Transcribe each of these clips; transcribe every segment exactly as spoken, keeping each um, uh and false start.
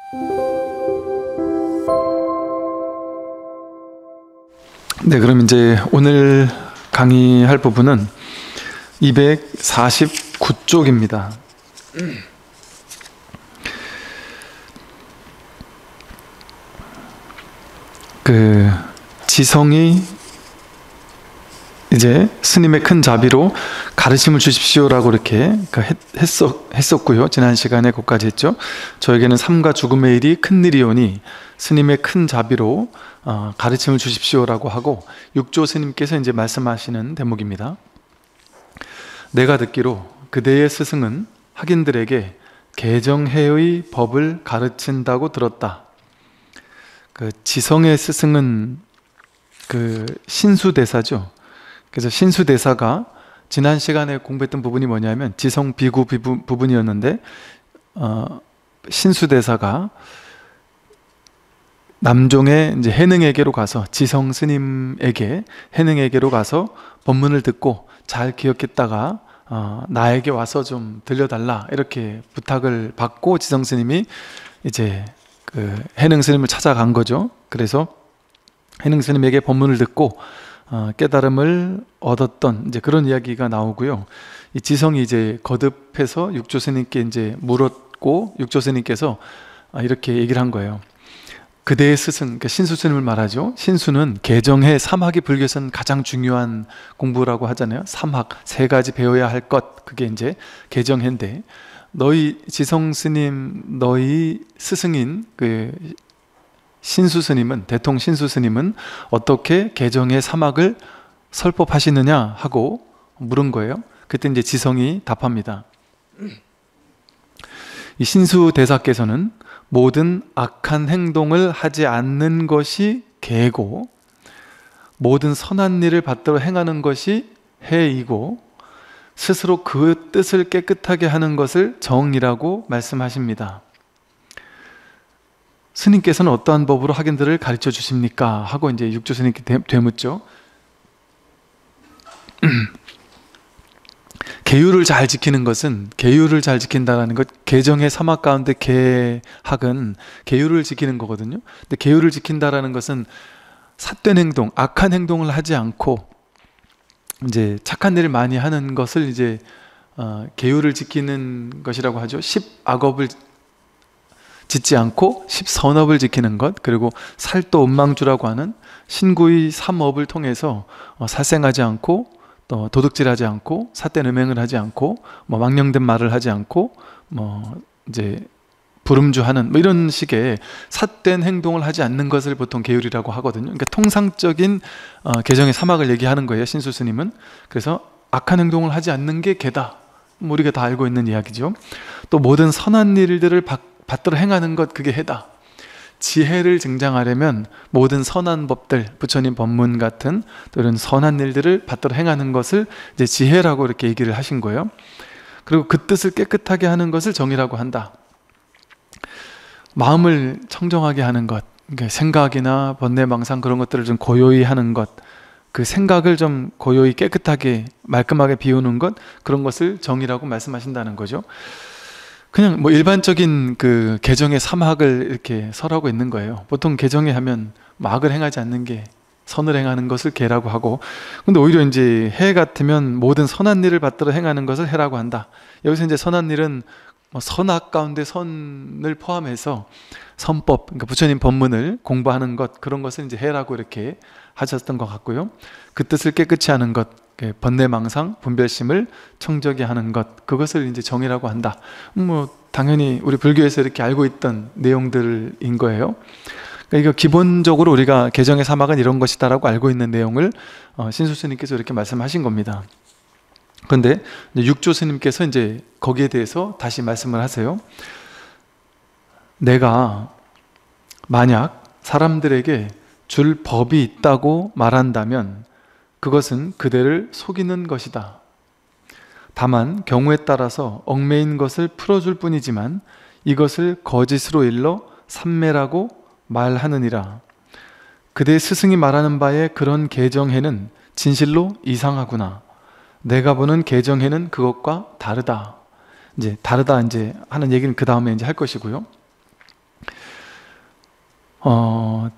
네, 그럼 이제 오늘 강의할 부분은 이백사십구 쪽입니다. 그 지성이 이제 스님의 큰 자비로 가르침을 주십시오라고 이렇게 했었, 했었고요. 지난 시간에 그것까지 했죠. 저에게는 삶과 죽음의 일이 큰일이오니 스님의 큰 자비로 어, 가르침을 주십시오라고 하고, 육조 스님께서 이제 말씀하시는 대목입니다. 내가 듣기로 그대의 스승은 학인들에게 개정해의 법을 가르친다고 들었다. 그 지성의 스승은 그 신수대사죠. 그래서 신수대사가 지난 시간에 공부했던 부분이 뭐냐면 지성 비구 부분이었는데, 어, 신수대사가 남종의 이제 해능에게로 가서, 지성 스님에게 해능에게로 가서 법문을 듣고 잘 기억했다가 어, 나에게 와서 좀 들려달라 이렇게 부탁을 받고 지성 스님이 이제 그 해능 스님을 찾아간 거죠. 그래서 해능 스님에게 법문을 듣고 어, 깨달음을 얻었던 이제 그런 이야기가 나오고요. 이 지성이 이제 거듭해서 육조 스님께 이제 물었고, 육조 스님께서 아, 이렇게 얘기를 한 거예요. 그대의 스승, 그러니까 신수 스님을 말하죠. 신수는 개정해 삼학이 불교에서는 가장 중요한 공부라고 하잖아요. 삼학, 세 가지 배워야 할 것, 그게 이제 개정해인데, 너희 지성 스님, 너희 스승인 그 신수 스님은, 대통 신수 스님은 어떻게 개정해 삼학을 설법하시느냐 하고 물은 거예요. 그때 이제 지성이 답합니다. 이 신수 대사께서는 모든 악한 행동을 하지 않는 것이 개고, 모든 선한 일을 받들어 행하는 것이 해이고, 스스로 그 뜻을 깨끗하게 하는 것을 정이라고 말씀하십니다. 스님께서는 어떠한 법으로 학인들을 가르쳐 주십니까? 하고 이제 육조 스님께 되묻죠. 계율을 잘 지키는 것은, 계율을 잘 지킨다는 것, 개정의 삼학 가운데 개학은 계율을 지키는 거거든요. 근데 계율을 지킨다라는 것은 삿된 행동, 악한 행동을 하지 않고 이제 착한 일을 많이 하는 것을 이제 어, 계율을 지키는 것이라고 하죠. 십악업을 짓지 않고 십선업을 지키는 것, 그리고 살도 음망주라고 하는 신구의 삼업을 통해서 어, 살생하지 않고, 또 도둑질하지 않고, 삿된 음행을 하지 않고, 뭐 망령된 말을 하지 않고, 뭐 이제 불음주하는 뭐 이런 식의 삿된 행동을 하지 않는 것을 보통 계율이라고 하거든요. 그러니까 통상적인 어, 개정의 삼학을 얘기하는 거예요, 신수 스님은. 그래서 악한 행동을 하지 않는 게 개다. 뭐 우리가 다 알고 있는 이야기죠. 또 모든 선한 일들을 받, 받들어 행하는 것, 그게 해다. 지혜를 증장하려면 모든 선한 법들, 부처님 법문 같은 또 이런 선한 일들을 받들어 행하는 것을 이제 지혜라고 이렇게 얘기를 하신 거예요. 그리고 그 뜻을 깨끗하게 하는 것을 정이라고 한다. 마음을 청정하게 하는 것, 그러니까 생각이나 번뇌망상 그런 것들을 좀 고요히 하는 것, 그 생각을 좀 고요히 깨끗하게 말끔하게 비우는 것, 그런 것을 정이라고 말씀하신다는 거죠. 그냥 뭐 일반적인 그 개정의 삼학을 이렇게 설하고 있는 거예요. 보통 개정에 하면 악을 행하지 않는 게, 선을 행하는 것을 개라고 하고, 근데 오히려 이제 해 같으면 모든 선한 일을 받들어 행하는 것을 해라고 한다. 여기서 이제 선한 일은 뭐 선악 가운데 선을 포함해서 선법, 그러니까 부처님 법문을 공부하는 것, 그런 것을 이제 해라고 이렇게 하셨던 것 같고요. 그 뜻을 깨끗이 하는 것, 번뇌망상, 분별심을 청적히 하는 것, 그것을 이제 정이라고 한다. 뭐 당연히 우리 불교에서 이렇게 알고 있던 내용들인 거예요. 그러니까 이거 기본적으로 우리가 개정의 삼학은 이런 것이다라고 알고 있는 내용을 어, 신수 스님께서 이렇게 말씀하신 겁니다. 그런데 육조 스님께서 이제 거기에 대해서 다시 말씀을 하세요. 내가 만약 사람들에게 줄 법이 있다고 말한다면 그것은 그대를 속이는 것이다. 다만 경우에 따라서 얽매인 것을 풀어줄 뿐이지만 이것을 거짓으로 일러 삼매라고 말하느니라. 그대 스승이 말하는 바에 그런 개정해는 진실로 이상하구나. 내가 보는 개정해는 그것과 다르다. 이제 다르다 이제 하는 얘기는 그 다음에 이제 할 것이고요. 어,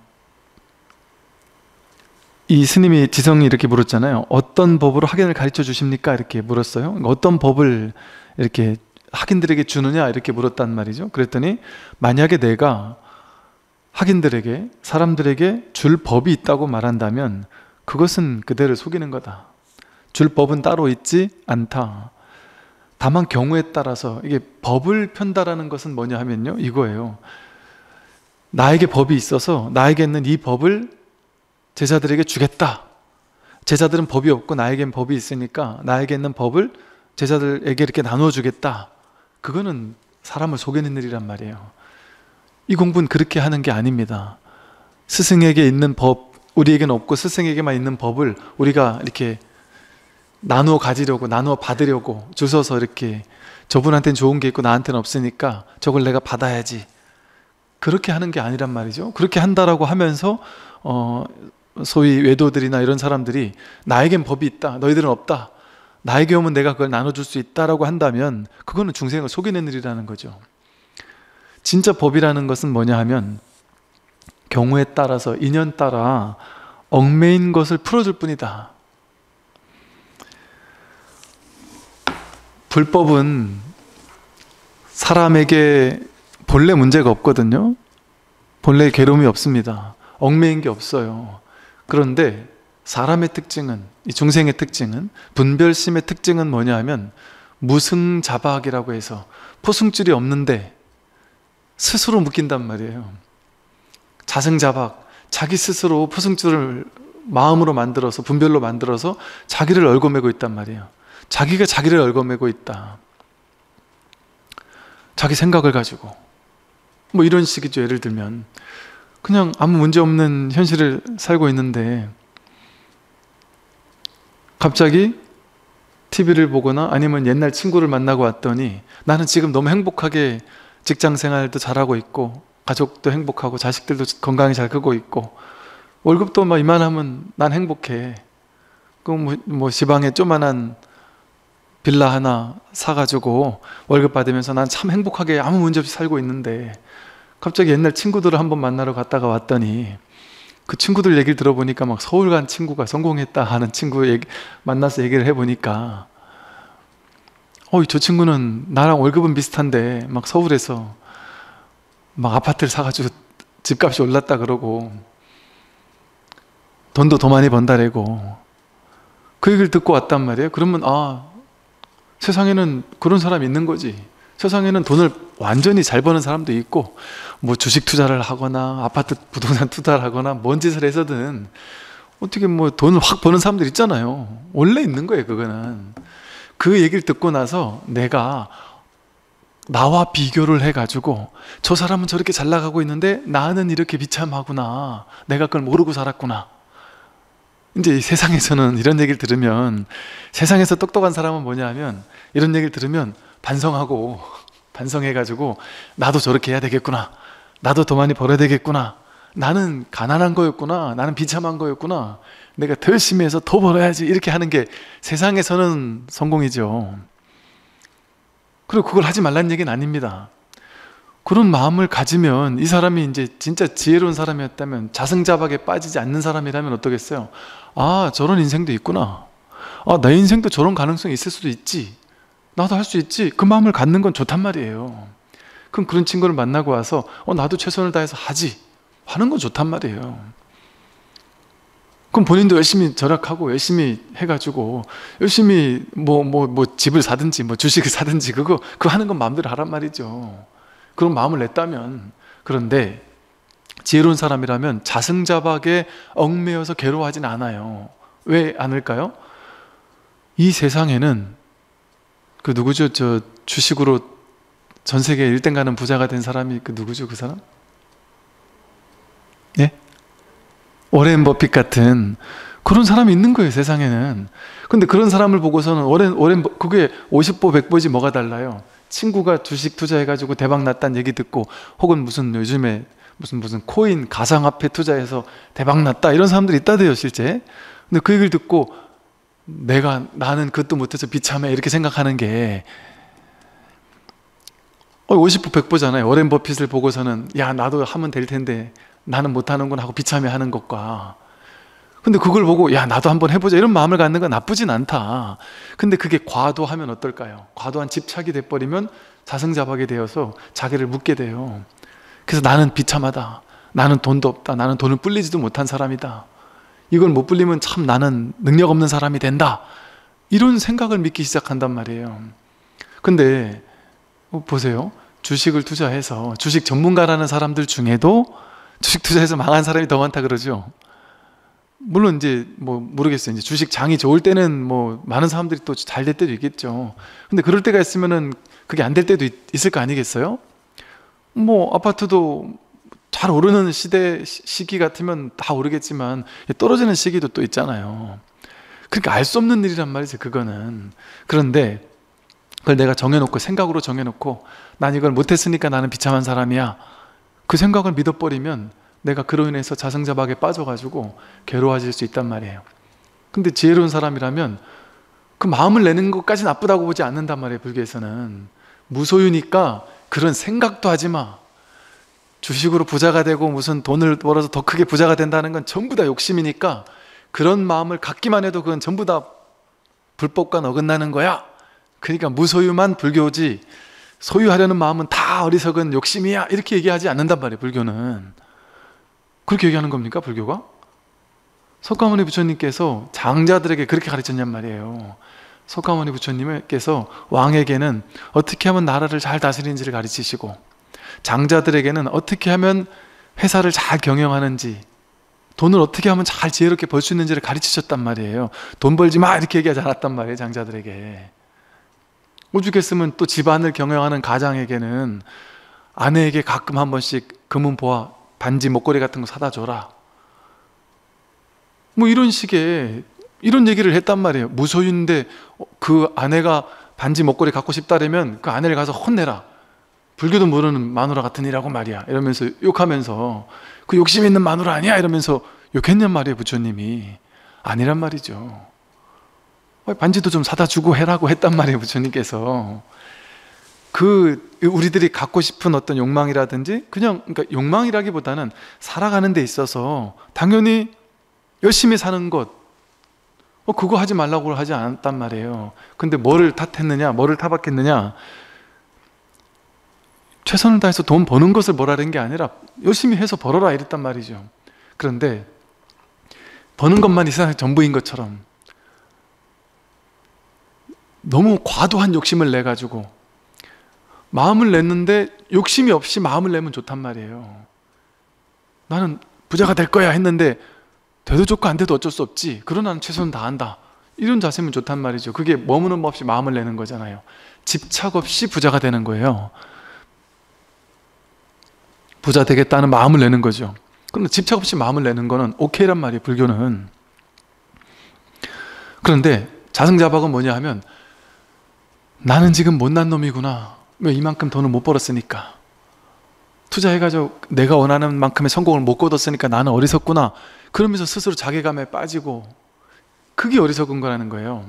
이 스님이 지성이 이렇게 물었잖아요. 어떤 법으로 학연을 가르쳐 주십니까? 이렇게 물었어요. 어떤 법을 이렇게 학인들에게 주느냐? 이렇게 물었단 말이죠. 그랬더니 만약에 내가 학인들에게, 사람들에게 줄 법이 있다고 말한다면 그것은 그대를 속이는 거다. 줄 법은 따로 있지 않다. 다만 경우에 따라서, 이게 법을 편다라는 것은 뭐냐 하면요, 이거예요. 나에게 법이 있어서 나에게 있는 이 법을 제자들에게 주겠다. 제자들은 법이 없고 나에겐 법이 있으니까 나에게 있는 법을 제자들에게 이렇게 나누어 주겠다. 그거는 사람을 속이는 일이란 말이에요. 이 공부는 그렇게 하는 게 아닙니다. 스승에게 있는 법, 우리에게는 없고 스승에게만 있는 법을 우리가 이렇게 나누어 가지려고, 나누어 받으려고 줄 서서 이렇게, 저분한테는 좋은 게 있고 나한테는 없으니까 저걸 내가 받아야지, 그렇게 하는 게 아니란 말이죠. 그렇게 한다라고 하면서 어, 소위 외도들이나 이런 사람들이 나에겐 법이 있다, 너희들은 없다, 나에게 오면 내가 그걸 나눠줄 수 있다라고 한다면 그거는 중생을 속이는 일이라는 거죠. 진짜 법이라는 것은 뭐냐 하면 경우에 따라서, 인연 따라 얽매인 것을 풀어줄 뿐이다. 불법은 사람에게 본래 문제가 없거든요. 본래 괴로움이 없습니다. 얽매인 게 없어요. 그런데 사람의 특징은, 이 중생의 특징은, 분별심의 특징은 뭐냐 하면 무승자박이라고 해서 포승줄이 없는데 스스로 묶인단 말이에요. 자승자박, 자기 스스로 포승줄을 마음으로 만들어서, 분별로 만들어서 자기를 얽어매고 있단 말이에요. 자기가 자기를 얽어매고 있다. 자기 생각을 가지고 뭐 이런 식이죠. 예를 들면 그냥 아무 문제 없는 현실을 살고 있는데 갑자기 티비를 보거나 아니면 옛날 친구를 만나고 왔더니 나는 지금 너무 행복하게 직장 생활도 잘하고 있고 가족도 행복하고 자식들도 건강히 잘 크고 있고 월급도 막 이만하면 난 행복해. 그럼 뭐, 뭐 지방에 조만한 빌라 하나 사가지고 월급 받으면서 난 참 행복하게 아무 문제 없이 살고 있는데 갑자기 옛날 친구들을 한번 만나러 갔다가 왔더니 그 친구들 얘기를 들어보니까 막 서울 간 친구가 성공했다 하는 친구 얘기, 만나서 얘기를 해보니까 어, 저 친구는 나랑 월급은 비슷한데 막 서울에서 막 아파트를 사가지고 집값이 올랐다 그러고 돈도 더 많이 번다래고 그 얘기를 듣고 왔단 말이에요. 그러면 아, 세상에는 그런 사람이 있는 거지. 세상에는 돈을 완전히 잘 버는 사람도 있고 뭐 주식 투자를 하거나 아파트 부동산 투자를 하거나 뭔 짓을 해서든 어떻게 뭐 돈을 확 버는 사람들 있잖아요. 원래 있는 거예요. 그거는. 그 얘기를 듣고 나서 내가 나와 비교를 해가지고 저 사람은 저렇게 잘 나가고 있는데 나는 이렇게 비참하구나, 내가 그걸 모르고 살았구나. 이제 이 세상에서는 이런 얘기를 들으면, 세상에서 똑똑한 사람은 뭐냐 하면 이런 얘기를 들으면 반성하고 반성해가지고 나도 저렇게 해야 되겠구나, 나도 더 많이 벌어야 되겠구나, 나는 가난한 거였구나, 나는 비참한 거였구나, 내가 더 열심히 해서 더 벌어야지, 이렇게 하는 게 세상에서는 성공이죠. 그리고 그걸 하지 말라는 얘기는 아닙니다. 그런 마음을 가지면 이 사람이 이제 진짜 지혜로운 사람이었다면, 자승자박에 빠지지 않는 사람이라면 어떠겠어요? 아, 저런 인생도 있구나, 아, 내 인생도 저런 가능성이 있을 수도 있지, 나도 할 수 있지, 그 마음을 갖는 건 좋단 말이에요. 그럼 그런 친구를 만나고 와서 어, 나도 최선을 다해서 하지 하는 건 좋단 말이에요. 그럼 본인도 열심히 절약하고 열심히 해가지고 열심히 뭐 뭐 뭐 집을 사든지 뭐 주식을 사든지 그거 그거 하는 건 마음대로 하란 말이죠. 그런 마음을 냈다면. 그런데 지혜로운 사람이라면 자승자박에 얽매여서 괴로워하진 않아요. 왜 않을까요? 이 세상에는 그 누구죠? 저 주식으로 전 세계 일 등 가는 부자가 된 사람이 그 누구죠? 그 사람? 예? 워렌 버핏 같은 그런 사람이 있는 거예요, 세상에는. 근데 그런 사람을 보고서는 워렌, 워렌, 그게 오십 보, 백 보지 뭐가 달라요? 친구가 주식 투자해가지고 대박 났다는 얘기 듣고, 혹은 무슨 요즘에 무슨 무슨 코인, 가상화폐 투자해서 대박 났다, 이런 사람들이 있다대요, 실제. 근데 그 얘기를 듣고 내가, 나는 그것도 못해서 비참해, 이렇게 생각하는 게 오십 보, 백 보잖아요. 워렌 버핏을 보고서는 야, 나도 하면 될 텐데 나는 못하는구나 하고 비참해하는 것과, 근데 그걸 보고 야 나도 한번 해보자 이런 마음을 갖는 건 나쁘진 않다. 근데 그게 과도하면 어떨까요? 과도한 집착이 돼버리면 자승자박이 되어서 자기를 묻게 돼요. 그래서 나는 비참하다, 나는 돈도 없다, 나는 돈을 불리지도 못한 사람이다, 이걸 못 불리면 참 나는 능력 없는 사람이 된다, 이런 생각을 믿기 시작한단 말이에요. 근데 보세요, 주식을 투자해서 주식 전문가라는 사람들 중에도 주식 투자해서 망한 사람이 더 많다 그러죠. 물론 이제 뭐 모르겠어요. 이제 주식 장이 좋을 때는 뭐 많은 사람들이 또 잘 될 때도 있겠죠. 근데 그럴 때가 있으면은 그게 안 될 때도 있, 있을 거 아니겠어요? 뭐 아파트도 잘 오르는 시대 시기 같으면 다 오르겠지만 떨어지는 시기도 또 있잖아요. 그러니까 알 수 없는 일이란 말이죠, 그거는. 그런데 그걸 내가 정해놓고, 생각으로 정해놓고 난 이걸 못했으니까 나는 비참한 사람이야, 그 생각을 믿어버리면 내가 그로 인해서 자승자박에 빠져가지고 괴로워질 수 있단 말이에요. 근데 지혜로운 사람이라면 그 마음을 내는 것까지 나쁘다고 보지 않는단 말이에요. 불교에서는 무소유니까 그런 생각도 하지 마. 주식으로 부자가 되고 무슨 돈을 벌어서 더 크게 부자가 된다는 건 전부 다 욕심이니까 그런 마음을 갖기만 해도 그건 전부 다 불법과 어긋나는 거야. 그러니까 무소유만 불교지 소유하려는 마음은 다 어리석은 욕심이야, 이렇게 얘기하지 않는단 말이에요. 불교는 그렇게 얘기하는 겁니까? 불교가? 석가모니 부처님께서 장자들에게 그렇게 가르쳤냔 말이에요. 석가모니 부처님께서 왕에게는 어떻게 하면 나라를 잘 다스리는지를 가르치시고, 장자들에게는 어떻게 하면 회사를 잘 경영하는지, 돈을 어떻게 하면 잘 지혜롭게 벌 수 있는지를 가르치셨단 말이에요. 돈 벌지 마 이렇게 얘기하지 않았단 말이에요, 장자들에게. 오죽했으면 또 집안을 경영하는 가장에게는 아내에게 가끔 한 번씩 금은 보화, 반지, 목걸이 같은 거 사다 줘라, 뭐 이런 식의 이런 얘기를 했단 말이에요. 무소유인데 그 아내가 반지, 목걸이 갖고 싶다라면 그 아내를 가서 혼내라, 불교도 모르는 마누라 같은 이라고 말이야, 이러면서 욕하면서 그 욕심 있는 마누라 아니야 이러면서 욕했냔 말이에요. 부처님이 아니란 말이죠. 반지도 좀 사다 주고 해라고 했단 말이에요. 부처님께서. 그 우리들이 갖고 싶은 어떤 욕망이라든지, 그냥 그러니까 욕망이라기보다는 살아가는 데 있어서 당연히 열심히 사는 것, 어, 그거 하지 말라고 하지 않았단 말이에요. 근데 뭐를 탓했느냐, 뭐를 타박했느냐, 최선을 다해서 돈 버는 것을 뭐라는 게 아니라 열심히 해서 벌어라 이랬단 말이죠. 그런데 버는 것만 이 세상의 전부인 것처럼 너무 과도한 욕심을 내가지고 마음을 냈는데 욕심이 없이 마음을 내면 좋단 말이에요. 나는 부자가 될 거야 했는데 돼도 좋고 안 돼도 어쩔 수 없지, 그러나 나는 최선을 다한다, 이런 자세면 좋단 말이죠. 그게 머무는 법 없이 마음을 내는 거잖아요. 집착 없이 부자가 되는 거예요. 부자 되겠다는 마음을 내는 거죠. 그런데 집착 없이 마음을 내는 거는 오케이란 말이에요, 불교는. 그런데 자승자박은 뭐냐 하면 나는 지금 못난 놈이구나, 왜 이만큼 돈을 못 벌었으니까, 투자해가지고 내가 원하는 만큼의 성공을 못 거뒀으니까 나는 어리석구나, 그러면서 스스로 자괴감에 빠지고, 그게 어리석은 거라는 거예요.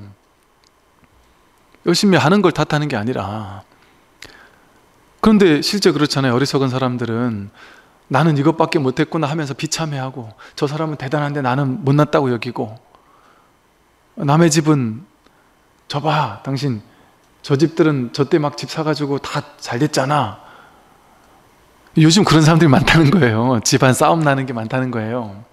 열심히 하는 걸 탓하는 게 아니라. 그런데 실제 그렇잖아요. 어리석은 사람들은 나는 이것밖에 못했구나 하면서 비참해하고, 저 사람은 대단한데 나는 못났다고 여기고, 남의 집은 저봐 당신 저 집들은 저 때 막 집 사가지고 다 잘 됐잖아, 요즘 그런 사람들이 많다는 거예요. 집안 싸움 나는 게 많다는 거예요.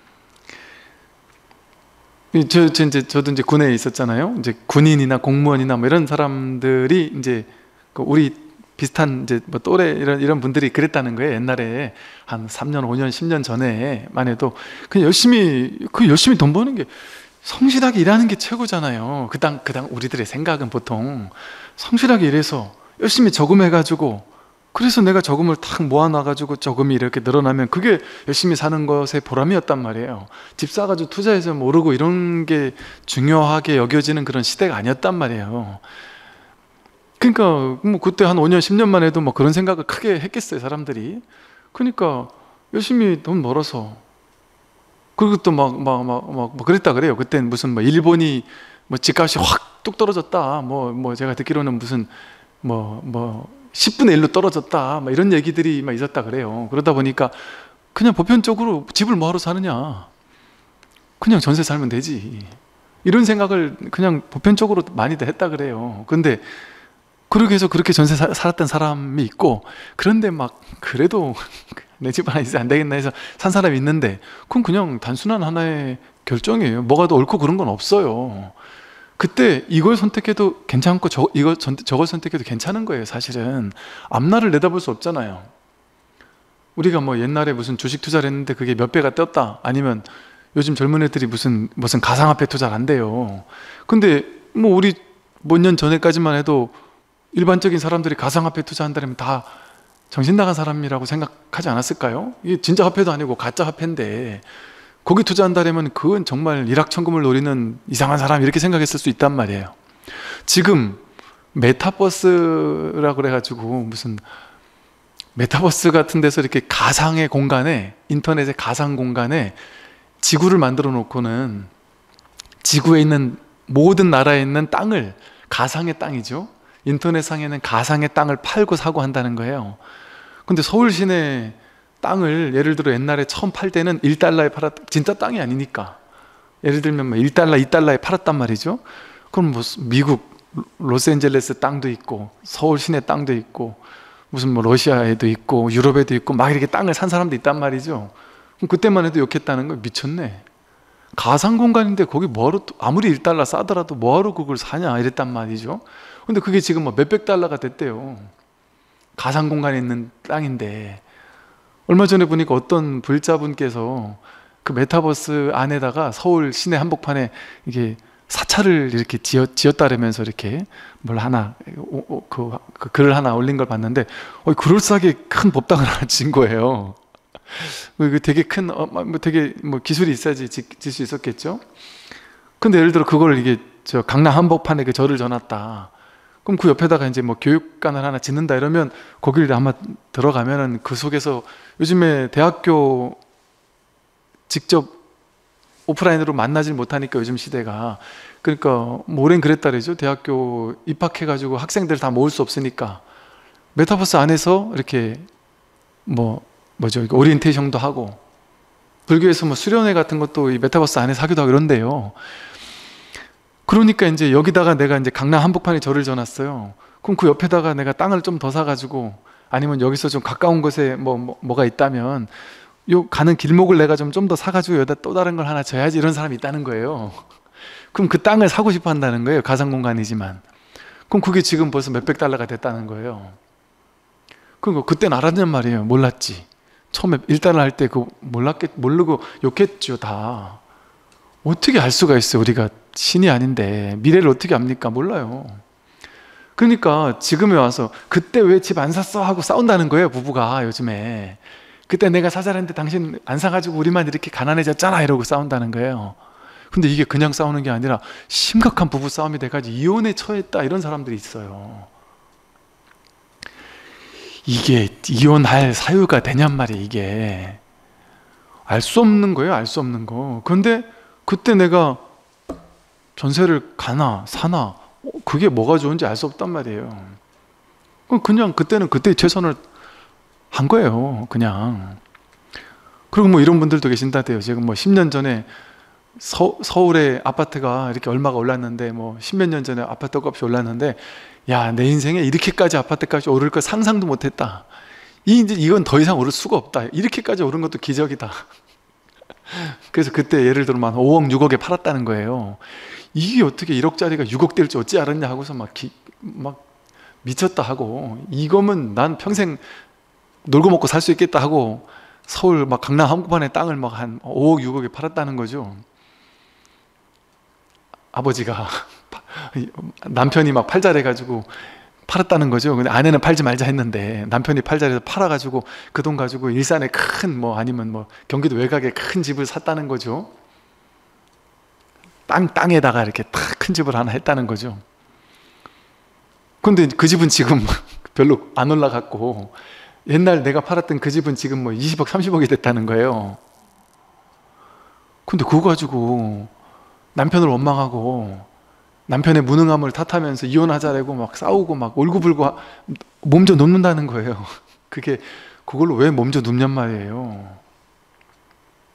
저, 저 이제 저도 이제 군에 있었잖아요. 이제 군인이나 공무원이나 뭐 이런 사람들이 이제 우리 비슷한 이제 뭐 또래 이런 이런 분들이 그랬다는 거예요. 옛날에 한 삼 년, 오 년, 십 년 전에만 해도 그냥 열심히 그 열심히 돈 버는 게, 성실하게 일하는 게 최고잖아요. 그당 그당 우리들의 생각은 보통 성실하게 일해서 열심히 저금해가지고, 그래서 내가 저금을 탁 모아놔가지고 저금이 이렇게 늘어나면 그게 열심히 사는 것의 보람이었단 말이에요. 집 사가지고 투자해서 모르고 이런 게 중요하게 여겨지는 그런 시대가 아니었단 말이에요. 그러니까 뭐 그때 한 오 년, 십 년만 해도 뭐 그런 생각을 크게 했겠어요, 사람들이. 그러니까 열심히 돈 벌어서, 그리고 또 막 막 막 막 뭐 그랬다 그래요. 그땐 무슨 뭐 일본이 뭐 집값이 확 뚝 떨어졌다, 뭐 뭐 제가 듣기로는 무슨 뭐 뭐 십분의 일로 떨어졌다, 뭐 이런 얘기들이 막 있었다 그래요. 그러다 보니까 그냥 보편적으로 집을 뭐하러 사느냐, 그냥 전세 살면 되지, 이런 생각을 그냥 보편적으로 많이들 했다 그래요. 근데 그렇게 해서 그렇게 전세 사, 살았던 사람이 있고, 그런데 막 그래도 내 집 하나 있어야 안 되겠나 해서 산 사람이 있는데, 그건 그냥 단순한 하나의 결정이에요. 뭐가 더 옳고 그런 건 없어요. 그때 이걸 선택해도 괜찮고 저, 이걸, 저걸 선택해도 괜찮은 거예요. 사실은 앞날을 내다볼 수 없잖아요. 우리가 뭐 옛날에 무슨 주식 투자를 했는데 그게 몇 배가 떴다, 아니면 요즘 젊은 애들이 무슨 무슨 가상화폐 투자를 한대요. 근데 뭐 우리 몇 년 전에까지만 해도 일반적인 사람들이 가상화폐 투자한다면 다 정신 나간 사람이라고 생각하지 않았을까요? 이게 진짜 화폐도 아니고 가짜 화폐인데 거기 투자한다면 그건 정말 일확천금을 노리는 이상한 사람, 이렇게 생각했을 수 있단 말이에요. 지금 메타버스라고 그래가지고 무슨 메타버스 같은 데서 이렇게 가상의 공간에, 인터넷의 가상 공간에 지구를 만들어 놓고는 지구에 있는 모든 나라에 있는 땅을, 가상의 땅이죠, 인터넷상에는 가상의 땅을 팔고 사고 한다는 거예요. 근데 서울 시내 땅을 예를 들어 옛날에 처음 팔 때는 일 달러에 팔았, 진짜 땅이 아니니까 예를 들면 뭐 일 달러, 이 달러에 팔았단 말이죠. 그럼 뭐 미국 로스앤젤레스 땅도 있고 서울 시내 땅도 있고 무슨 뭐 러시아에도 있고 유럽에도 있고 막 이렇게 땅을 산 사람도 있단 말이죠. 그럼 그때만 해도 욕했다는 거, 미쳤네, 가상 공간인데 거기 뭐하러, 또 아무리 일 달러 싸더라도 뭐하러 그걸 사냐, 이랬단 말이죠. 근데 그게 지금 뭐 몇백 달러가 됐대요. 가상 공간에 있는 땅인데. 얼마 전에 보니까 어떤 불자분께서 그 메타버스 안에다가 서울 시내 한복판에 이게 사찰을 이렇게 지었, 지었다라면서 이렇게 뭘 하나, 오, 오, 그, 그 글을 하나 올린 걸 봤는데, 어, 그럴싸하게 큰 법당을 하나 진 거예요. 그 되게 큰, 어, 뭐 되게 뭐 기술이 있어야지 질 수 있었겠죠. 근데 예를 들어 그걸 이게 저 강남 한복판에 그 절을 져놨다. 그럼 그 옆에다가 이제 뭐 교육관을 하나 짓는다 이러면 거기를 아마 들어가면은 그 속에서, 요즘에 대학교 직접 오프라인으로 만나질 못하니까 요즘 시대가, 그러니까 뭐 오랜 그랬다 그러죠. 대학교 입학해가지고 학생들 다 모을 수 없으니까 메타버스 안에서 이렇게 뭐 뭐죠, 오리엔테이션도 하고, 불교에서 뭐 수련회 같은 것도 이 메타버스 안에서 하기도 하고 이런데요. 그러니까 이제 여기다가 내가 이제 강남 한복판에 절을 져놨어요. 그럼 그 옆에다가 내가 땅을 좀 더 사가지고, 아니면 여기서 좀 가까운 곳에 뭐, 뭐 뭐가 있다면 요 가는 길목을 내가 좀 좀 더 사가지고 여기다 또 다른 걸 하나 져야지, 이런 사람이 있다는 거예요. 그럼 그 땅을 사고 싶어 한다는 거예요. 가상 공간이지만. 그럼 그게 지금 벌써 몇백 달러가 됐다는 거예요. 그러니까 그때는 알았냔 말이에요. 몰랐지. 처음에 일 달러 할 때 그 몰랐겠, 모르고 욕했죠, 다. 어떻게 알 수가 있어요? 우리가 신이 아닌데 미래를 어떻게 압니까? 몰라요. 그러니까 지금에 와서 그때 왜 집 안 샀어? 하고 싸운다는 거예요, 부부가 요즘에. 그때 내가 사자랬는데 당신 안 사가지고 우리만 이렇게 가난해졌잖아, 이러고 싸운다는 거예요. 근데 이게 그냥 싸우는 게 아니라 심각한 부부 싸움이 돼가지고 이혼에 처했다, 이런 사람들이 있어요. 이게 이혼할 사유가 되냔 말이에요. 이게 알 수 없는 거예요, 알 수 없는 거. 그런데 그때 내가 전세를 가나 사나 그게 뭐가 좋은지 알 수 없단 말이에요. 그냥 그때는 그때 최선을 한 거예요, 그냥. 그리고 뭐 이런 분들도 계신다대요. 지금 뭐 십 년 전에 서, 서울의 아파트가 이렇게 얼마가 올랐는데, 뭐 십몇 년 전에 아파트 값이 올랐는데, 야, 내 인생에 이렇게까지 아파트 값이 오를 거 상상도 못했다. 이, 이제 이건 더 이상 오를 수가 없다. 이렇게까지 오른 것도 기적이다. 그래서 그때 예를 들어 만 오억, 육억에 팔았다는 거예요. 이게 어떻게 일억짜리가 육억 될지 어찌 알았냐 하고서 막, 기, 막 미쳤다 하고, 이거면 난 평생 놀고 먹고 살 수 있겠다 하고 서울 막 강남 한복판에 땅을 막 한 오억, 육억에 팔았다는 거죠. 아버지가 남편이 막 팔자래가지고 팔았다는 거죠. 근데 아내는 팔지 말자 했는데 남편이 팔자래서 팔아가지고 그 돈 가지고 일산에 큰 뭐 아니면 뭐 경기도 외곽에 큰 집을 샀다는 거죠. 땅, 땅에다가 이렇게 탁 큰 집을 하나 했다는 거죠. 근데 그 집은 지금 별로 안 올라갔고, 옛날 내가 팔았던 그 집은 지금 뭐 이십억, 삼십억이 됐다는 거예요. 근데 그거 가지고 남편을 원망하고 남편의 무능함을 탓하면서 이혼하자라고 막 싸우고 막 울고불고 몸져 눕는다는 거예요. 그게 그걸로 왜 몸져 눕냔 말이에요.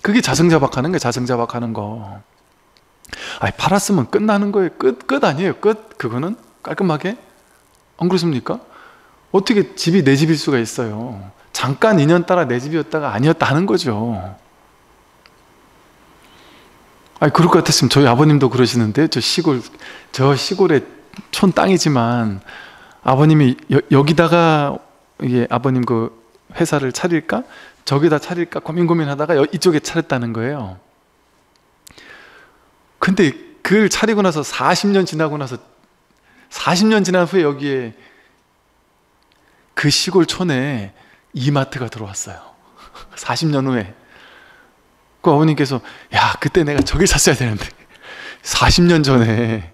그게 자승자박하는 거예요. 자승자박하는 거. 아니, 팔았으면 끝나는 거예요. 끝, 끝 아니에요. 끝. 그거는 깔끔하게. 안 그렇습니까? 어떻게 집이 내 집일 수가 있어요. 잠깐 인연 따라 내 집이었다가 아니었다 하는 거죠. 아니, 그럴 것 같았으면 저희 아버님도 그러시는데, 저 시골, 저 시골에 촌 땅이지만 아버님이 여, 여기다가 이게 아버님 그 회사를 차릴까? 저기다 차릴까? 고민 고민하다가 여, 이쪽에 차렸다는 거예요. 근데 그걸 차리고 나서 사십 년 지나고 나서 사십 년 지난 후에 여기에 그 시골 촌에 이마트가 들어왔어요. 사십 년 후에. 그 어머님께서 야, 그때 내가 저길 샀어야 되는데 사십 년 전에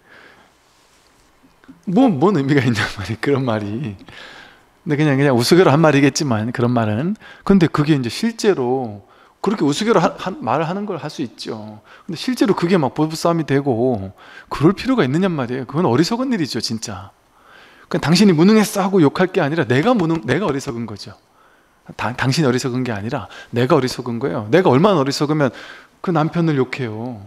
뭐, 뭔 의미가 있냔 말이에요. 그런 말이. 근데 그냥 그냥 우스개로 한 말이겠지만 그런 말은. 근데 그게 이제 실제로 그렇게 우스개로 하, 하, 말을 하는 걸 할 수 있죠. 근데 실제로 그게 막 부부싸움이 되고 그럴 필요가 있느냔 말이에요. 그건 어리석은 일이죠, 진짜. 그냥 당신이 무능했어 하고 욕할 게 아니라 내가 무능, 내가 어리석은 거죠. 다, 당신이 어리석은 게 아니라 내가 어리석은 거예요. 내가 얼마나 어리석으면 그 남편을 욕해요.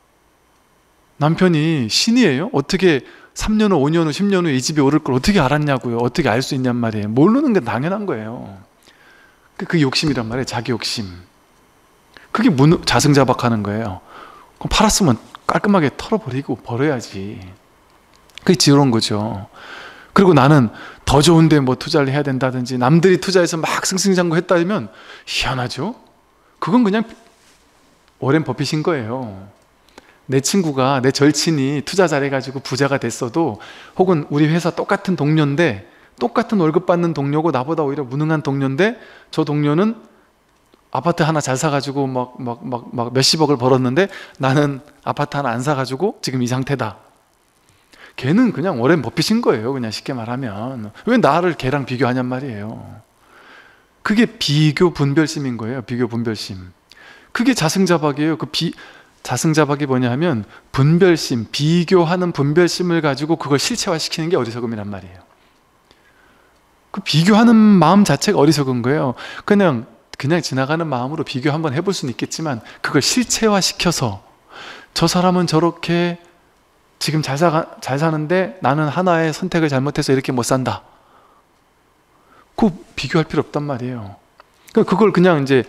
남편이 신이에요? 어떻게 삼 년 후, 오 년 후, 십 년 후에 이 집에 오를 걸 어떻게 알았냐고요. 어떻게 알 수 있냔 말이에요. 모르는 게 당연한 거예요. 그게 욕심이란 말이에요. 자기 욕심. 그게 문, 자승자박하는 거예요. 그럼 팔았으면 깔끔하게 털어버리고 버려야지. 그게 지혜로운 거죠. 그리고 나는 더 좋은데 뭐 투자를 해야 된다든지 남들이 투자해서 막 승승장구 했다면 희한하죠? 그건 그냥 워렌 버핏인 거예요. 내 친구가, 내 절친이 투자 잘해가지고 부자가 됐어도, 혹은 우리 회사 똑같은 동료인데 똑같은 월급 받는 동료고 나보다 오히려 무능한 동료인데 저 동료는 아파트 하나 잘 사가지고 막, 막, 막, 막 몇십억을 벌었는데 나는 아파트 하나 안 사가지고 지금 이 상태다. 걔는 그냥 워렌 버핏인 거예요. 그냥 쉽게 말하면. 왜 나를 걔랑 비교하냔 말이에요. 그게 비교 분별심인 거예요. 비교 분별심. 그게 자승자박이에요. 그 비, 자승자박이 뭐냐 하면 분별심, 비교하는 분별심을 가지고 그걸 실체화시키는 게 어리석음이란 말이에요. 그 비교하는 마음 자체가 어리석은 거예요. 그냥 그냥 지나가는 마음으로 비교 한번 해볼 수는 있겠지만 그걸 실체화시켜서 저 사람은 저렇게 지금 잘, 사, 잘 사는데 나는 하나의 선택을 잘못해서 이렇게 못 산다. 그거 비교할 필요 없단 말이에요. 그걸 그냥 이제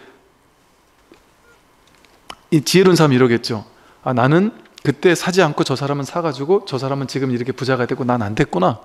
이 지혜로운 사람이 이러겠죠. 아, 나는 그때 사지 않고 저 사람은 사가지고 저 사람은 지금 이렇게 부자가 되고 난 안 됐구나.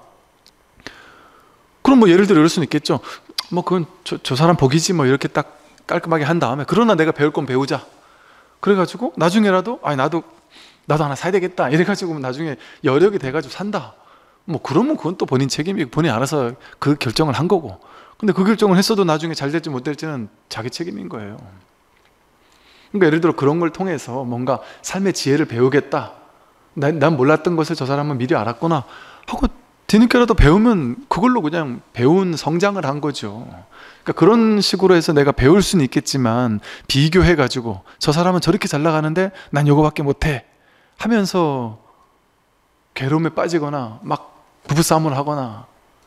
그럼 뭐 예를 들어 이럴 수는 있겠죠. 뭐 그건 저, 저 사람 복이지 뭐 이렇게 딱 깔끔하게 한 다음에 그러나 내가 배울 건 배우자. 그래가지고 나중에라도 아니 나도 나도 하나 사야 되겠다. 이래가지고 나중에 여력이 돼가지고 산다. 뭐 그러면 그건 또 본인 책임이고 본인이 알아서 그 결정을 한 거고. 근데 그 결정을 했어도 나중에 잘 될지 못 될지는 자기 책임인 거예요. 그러니까 예를 들어 그런 걸 통해서 뭔가 삶의 지혜를 배우겠다. 난, 난 몰랐던 것을 저 사람은 미리 알았구나 하고 뒤늦게라도 배우면 그걸로 그냥 배운 성장을 한 거죠. 그러니까 그런 식으로 해서 내가 배울 수는 있겠지만 비교해가지고 저 사람은 저렇게 잘 나가는데 난 요거밖에 못해 하면서 괴로움에 빠지거나 막 부부싸움을 하거나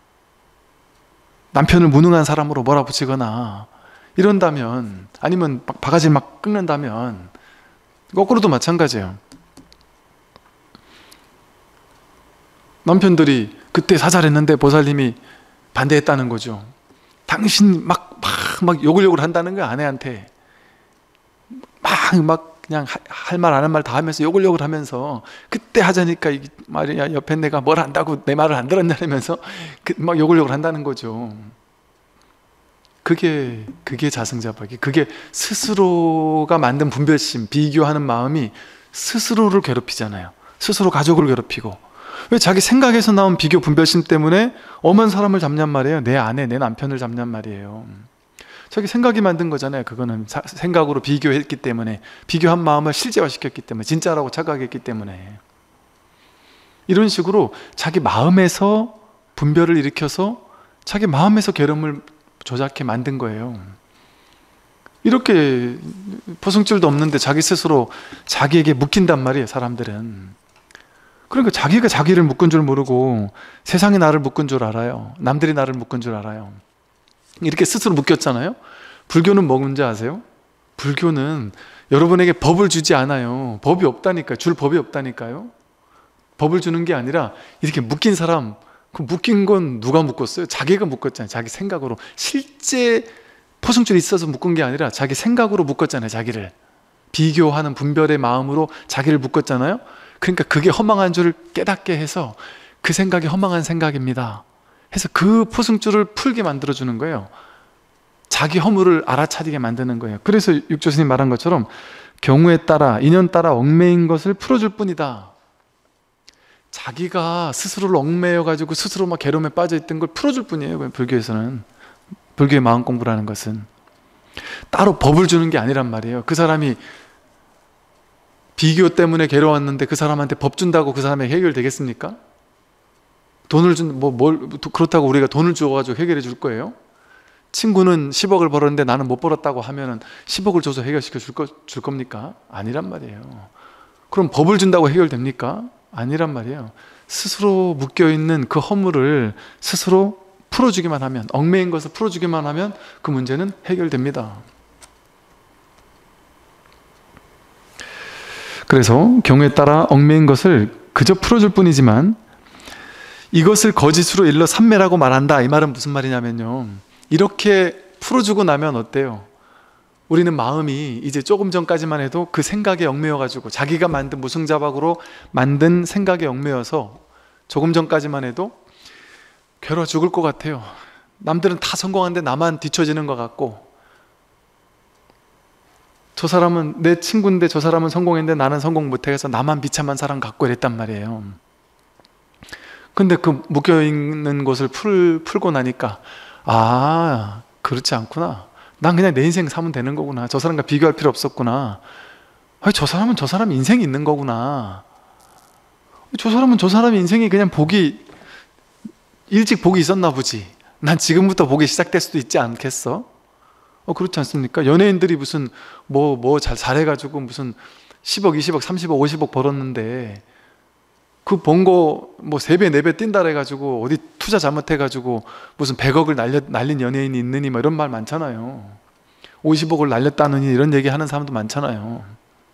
남편을 무능한 사람으로 몰아붙이거나 이런다면, 아니면 막 바가지를 막 긁는다면 거꾸로도 마찬가지예요. 남편들이 그때 사잘했는데 보살님이 반대했다는 거죠. 당신 막, 막, 막 욕을 욕을 한다는 거야. 아내한테 막, 막 그냥 할 말 안 할 말 다 하면서 욕을 욕을 하면서 그때 하자니까 이 말이야 옆에 내가 뭘 안다고 내 말을 안 들었냐면서 그 막 욕을 욕을 한다는 거죠. 그게 그게 자승자박이, 그게 스스로가 만든 분별심, 비교하는 마음이 스스로를 괴롭히잖아요. 스스로 가족을 괴롭히고. 왜 자기 생각에서 나온 비교 분별심 때문에 엄한 사람을 잡냔 말이에요. 내 아내, 내 남편을 잡냔 말이에요. 자기 생각이 만든 거잖아요. 그거는 사, 생각으로 비교했기 때문에, 비교한 마음을 실제화시켰기 때문에, 진짜라고 착각했기 때문에. 이런 식으로 자기 마음에서 분별을 일으켜서 자기 마음에서 괴로움을 조작해 만든 거예요. 이렇게 포승줄도 없는데 자기 스스로 자기에게 묶인단 말이에요. 사람들은. 그러니까 자기가 자기를 묶은 줄 모르고 세상이 나를 묶은 줄 알아요. 남들이 나를 묶은 줄 알아요. 이렇게 스스로 묶였잖아요. 불교는 뭔지 아세요? 불교는 여러분에게 법을 주지 않아요. 법이 없다니까요. 줄 법이 없다니까요. 법을 주는 게 아니라 이렇게 묶인 사람, 그 묶인 건 누가 묶었어요? 자기가 묶었잖아요. 자기 생각으로. 실제 포승줄이 있어서 묶은 게 아니라 자기 생각으로 묶었잖아요. 자기를 비교하는 분별의 마음으로 자기를 묶었잖아요. 그러니까 그게 허망한 줄을 깨닫게 해서 그 생각이 허망한 생각입니다 해서 그 포승줄을 풀게 만들어주는 거예요. 자기 허물을 알아차리게 만드는 거예요. 그래서 육조 스님 말한 것처럼 경우에 따라 인연 따라 얽매인 것을 풀어줄 뿐이다. 자기가 스스로를 얽매여 가지고 스스로 막 괴로움에 빠져 있던 걸 풀어줄 뿐이에요. 불교에서는. 불교의 마음 공부라는 것은 따로 법을 주는 게 아니란 말이에요. 그 사람이 비교 때문에 괴로웠는데 그 사람한테 법 준다고 그 사람이 해결되겠습니까? 돈을 준, 뭐, 뭘, 그렇다고 우리가 돈을 줘가지고 해결해 줄 거예요? 친구는 십억을 벌었는데 나는 못 벌었다고 하면은 십억을 줘서 해결시켜 줄, 거, 줄 겁니까? 아니란 말이에요. 그럼 법을 준다고 해결됩니까? 아니란 말이에요. 스스로 묶여있는 그 허물을 스스로 풀어주기만 하면, 얽매인 것을 풀어주기만 하면 그 문제는 해결됩니다. 그래서 경우에 따라 얽매인 것을 그저 풀어줄 뿐이지만 이것을 거짓으로 일러 삼매라고 말한다. 이 말은 무슨 말이냐면요, 이렇게 풀어주고 나면 어때요? 우리는 마음이 이제 조금 전까지만 해도 그 생각에 얽매여가지고 자기가 만든 무승자박으로 만든 생각에 얽매여서 조금 전까지만 해도 괴로워 죽을 것 같아요. 남들은 다 성공하는데 나만 뒤처지는 것 같고, 저 사람은 내 친구인데 저 사람은 성공했는데 나는 성공 못해서 나만 비참한 사람 같고 이랬단 말이에요. 근데 그 묶여있는 것을 풀, 풀고 나니까 아, 그렇지 않구나. 난 그냥 내 인생 사면 되는 거구나. 저 사람과 비교할 필요 없었구나. 아니, 저 사람은 저 사람 인생이 있는 거구나. 저 사람은 저 사람 인생이 그냥 복이 일찍 복이 있었나 보지. 난 지금부터 복이 시작될 수도 있지 않겠어? 어, 그렇지 않습니까? 연예인들이 무슨 뭐 뭐 잘 잘해가지고 무슨 십억, 이십억, 삼십억, 오십억 벌었는데 그 번 거 뭐 세 배, 네 배 뛴다 해가지고 어디 투자 잘못해가지고 무슨 백억을 날려, 날린 연예인이 있느니 뭐 이런 말 많잖아요. 오십억을 날렸다느니 이런 얘기 하는 사람도 많잖아요.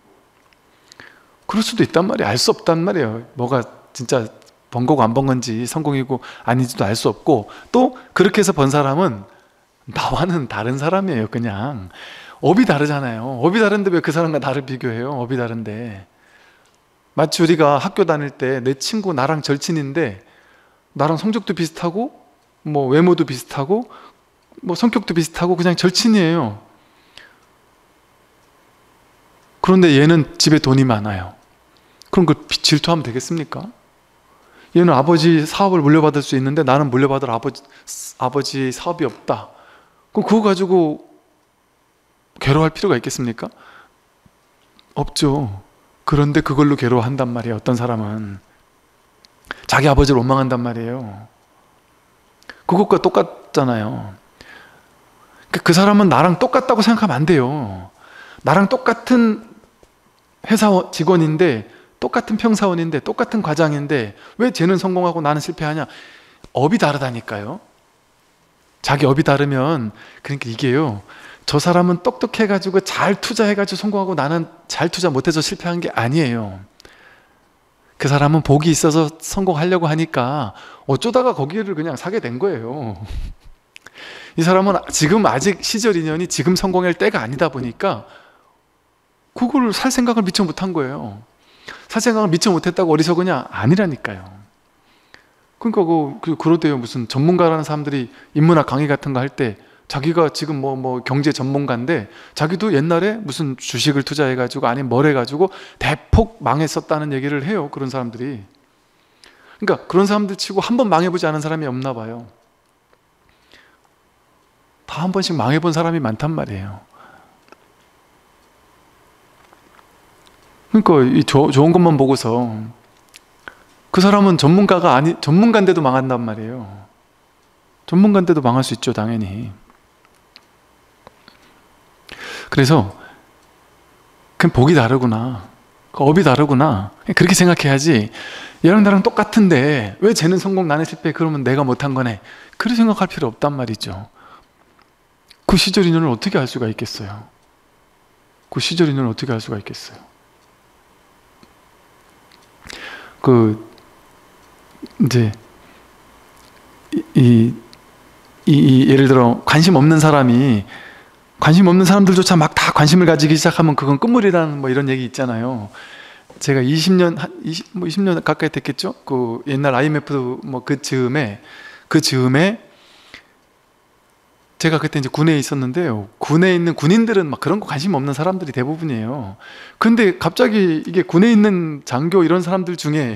그럴 수도 있단 말이에요. 알 수 없단 말이에요. 뭐가 진짜 번 거고 안 번 건지 성공이고 아닌지도 알 수 없고, 또 그렇게 해서 번 사람은 나와는 다른 사람이에요. 그냥 업이 다르잖아요. 업이 다른데 왜 그 사람과 나를 비교해요? 업이 다른데. 마치 우리가 학교 다닐 때 내 친구 나랑 절친인데 나랑 성적도 비슷하고 뭐 외모도 비슷하고 뭐 성격도 비슷하고 그냥 절친이에요. 그런데 얘는 집에 돈이 많아요. 그럼 그걸 질투하면 되겠습니까? 얘는 아버지 사업을 물려받을 수 있는데 나는 물려받을 아버지, 아버지 사업이 없다. 그럼 그거 가지고 괴로워할 필요가 있겠습니까? 없죠. 그런데 그걸로 괴로워한단 말이에요. 어떤 사람은 자기 아버지를 원망한단 말이에요. 그것과 똑같잖아요. 그 사람은 나랑 똑같다고 생각하면 안 돼요. 나랑 똑같은 회사 직원인데, 똑같은 평사원인데, 똑같은 과장인데 왜 쟤는 성공하고 나는 실패하냐? 업이 다르다니까요. 자기 업이 다르면, 그러니까 이게요, 저 사람은 똑똑해가지고 잘 투자해가지고 성공하고 나는 잘 투자 못해서 실패한 게 아니에요. 그 사람은 복이 있어서 성공하려고 하니까 어쩌다가 거기를 그냥 사게 된 거예요. 이 사람은 지금 아직 시절 인연이 지금 성공할 때가 아니다 보니까 그걸 살 생각을 미처 못한 거예요. 살 생각을 미처 못했다고 어리석으냐? 아니라니까요. 그러니까 그, 그러대요. 무슨 전문가라는 사람들이 인문학 강의 같은 거 할 때 자기가 지금 뭐, 뭐 경제 전문가인데 자기도 옛날에 무슨 주식을 투자해가지고 아니면 뭘 해가지고 대폭 망했었다는 얘기를 해요. 그런 사람들이. 그러니까 그런 사람들 치고 한 번 망해보지 않은 사람이 없나 봐요. 다 한 번씩 망해본 사람이 많단 말이에요. 그러니까 이 조, 좋은 것만 보고서 그 사람은 전문가가 아니, 전문가인데도 망한단 말이에요. 전문가인데도 망할 수 있죠, 당연히. 그래서 그냥 복이 다르구나, 업이 다르구나, 그렇게 생각해야지. 얘랑 나랑 똑같은데 왜 쟤는 성공 나는 실패, 그러면 내가 못한 거네, 그렇게 생각할 필요 없단 말이죠. 그 시절 인연을 어떻게 알 수가 있겠어요? 그 시절 인연을 어떻게 알 수가 있겠어요? 그 이제 이, 이, 이, 이 예를 들어 관심 없는 사람이 관심 없는 사람들조차 막 다 관심을 가지기 시작하면 그건 끝물이라는 뭐 이런 얘기 있잖아요. 제가 이십 년 한 이십, 뭐 이십 년 가까이 됐겠죠. 그 옛날 아이엠에프 뭐 그 즈음에 그 즈음에 제가 그때 이제 군에 있었는데요. 군에 있는 군인들은 막 그런 거 관심 없는 사람들이 대부분이에요. 근데 갑자기 이게 군에 있는 장교 이런 사람들 중에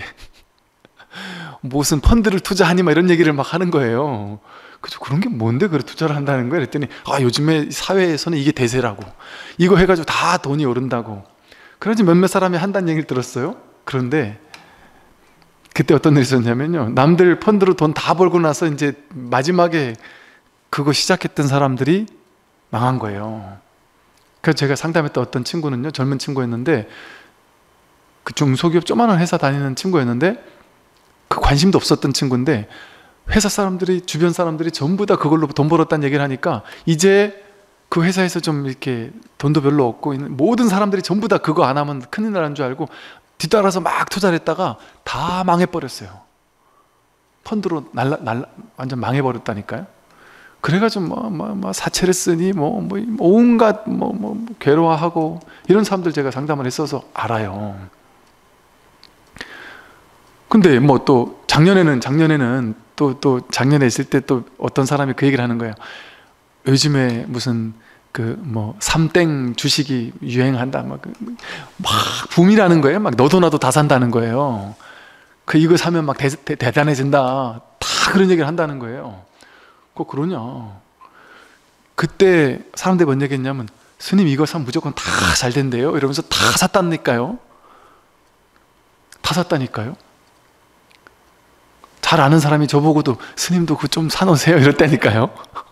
무슨 펀드를 투자하니 막 이런 얘기를 막 하는 거예요. 그죠? 그런 게 뭔데 그래 투자를 한다는 거야? 그랬더니 아 요즘에 사회에서는 이게 대세라고, 이거 해가지고 다 돈이 오른다고. 그래서 몇몇 사람이 한다는 얘기를 들었어요. 그런데 그때 어떤 일이 있었냐면요, 남들 펀드로 돈 다 벌고 나서 이제 마지막에 그거 시작했던 사람들이 망한 거예요. 그래서 제가 상담했던 어떤 친구는요, 젊은 친구였는데 그 중소기업 조그마한 회사 다니는 친구였는데 그 관심도 없었던 친구인데 회사 사람들이, 주변 사람들이 전부 다 그걸로 돈 벌었다는 얘기를 하니까 이제 그 회사에서 좀 이렇게 돈도 별로 없고 모든 사람들이 전부 다 그거 안 하면 큰일 나는 줄 알고 뒤따라서 막 투자를 했다가 다 망해버렸어요. 펀드로 날라, 날라, 완전 망해버렸다니까요. 그래가지고 뭐, 뭐, 뭐 사채를 쓰니 뭐, 뭐 온갖 뭐, 뭐, 뭐 괴로워하고 이런 사람들 제가 상담을 했어서 알아요. 근데 뭐 또 작년에는 작년에는 또 또 작년에 있을 때 또 어떤 사람이 그 얘기를 하는 거예요. 요즘에 무슨 그 뭐 삼땡 주식이 유행한다 막, 막 붐이라는 거예요. 막 너도 나도 다 산다는 거예요. 그 이거 사면 막 대, 대, 대단해진다. 다 그런 얘기를 한다는 거예요. 꼭 그러냐? 그때 사람들이 뭔 얘기했냐면 스님 이거 사면 무조건 다 잘 된대요. 이러면서 다 샀다니까요. 다 샀다니까요. 잘 아는 사람이 저보고도 스님도 그거 좀 사놓으세요 이랬다니까요.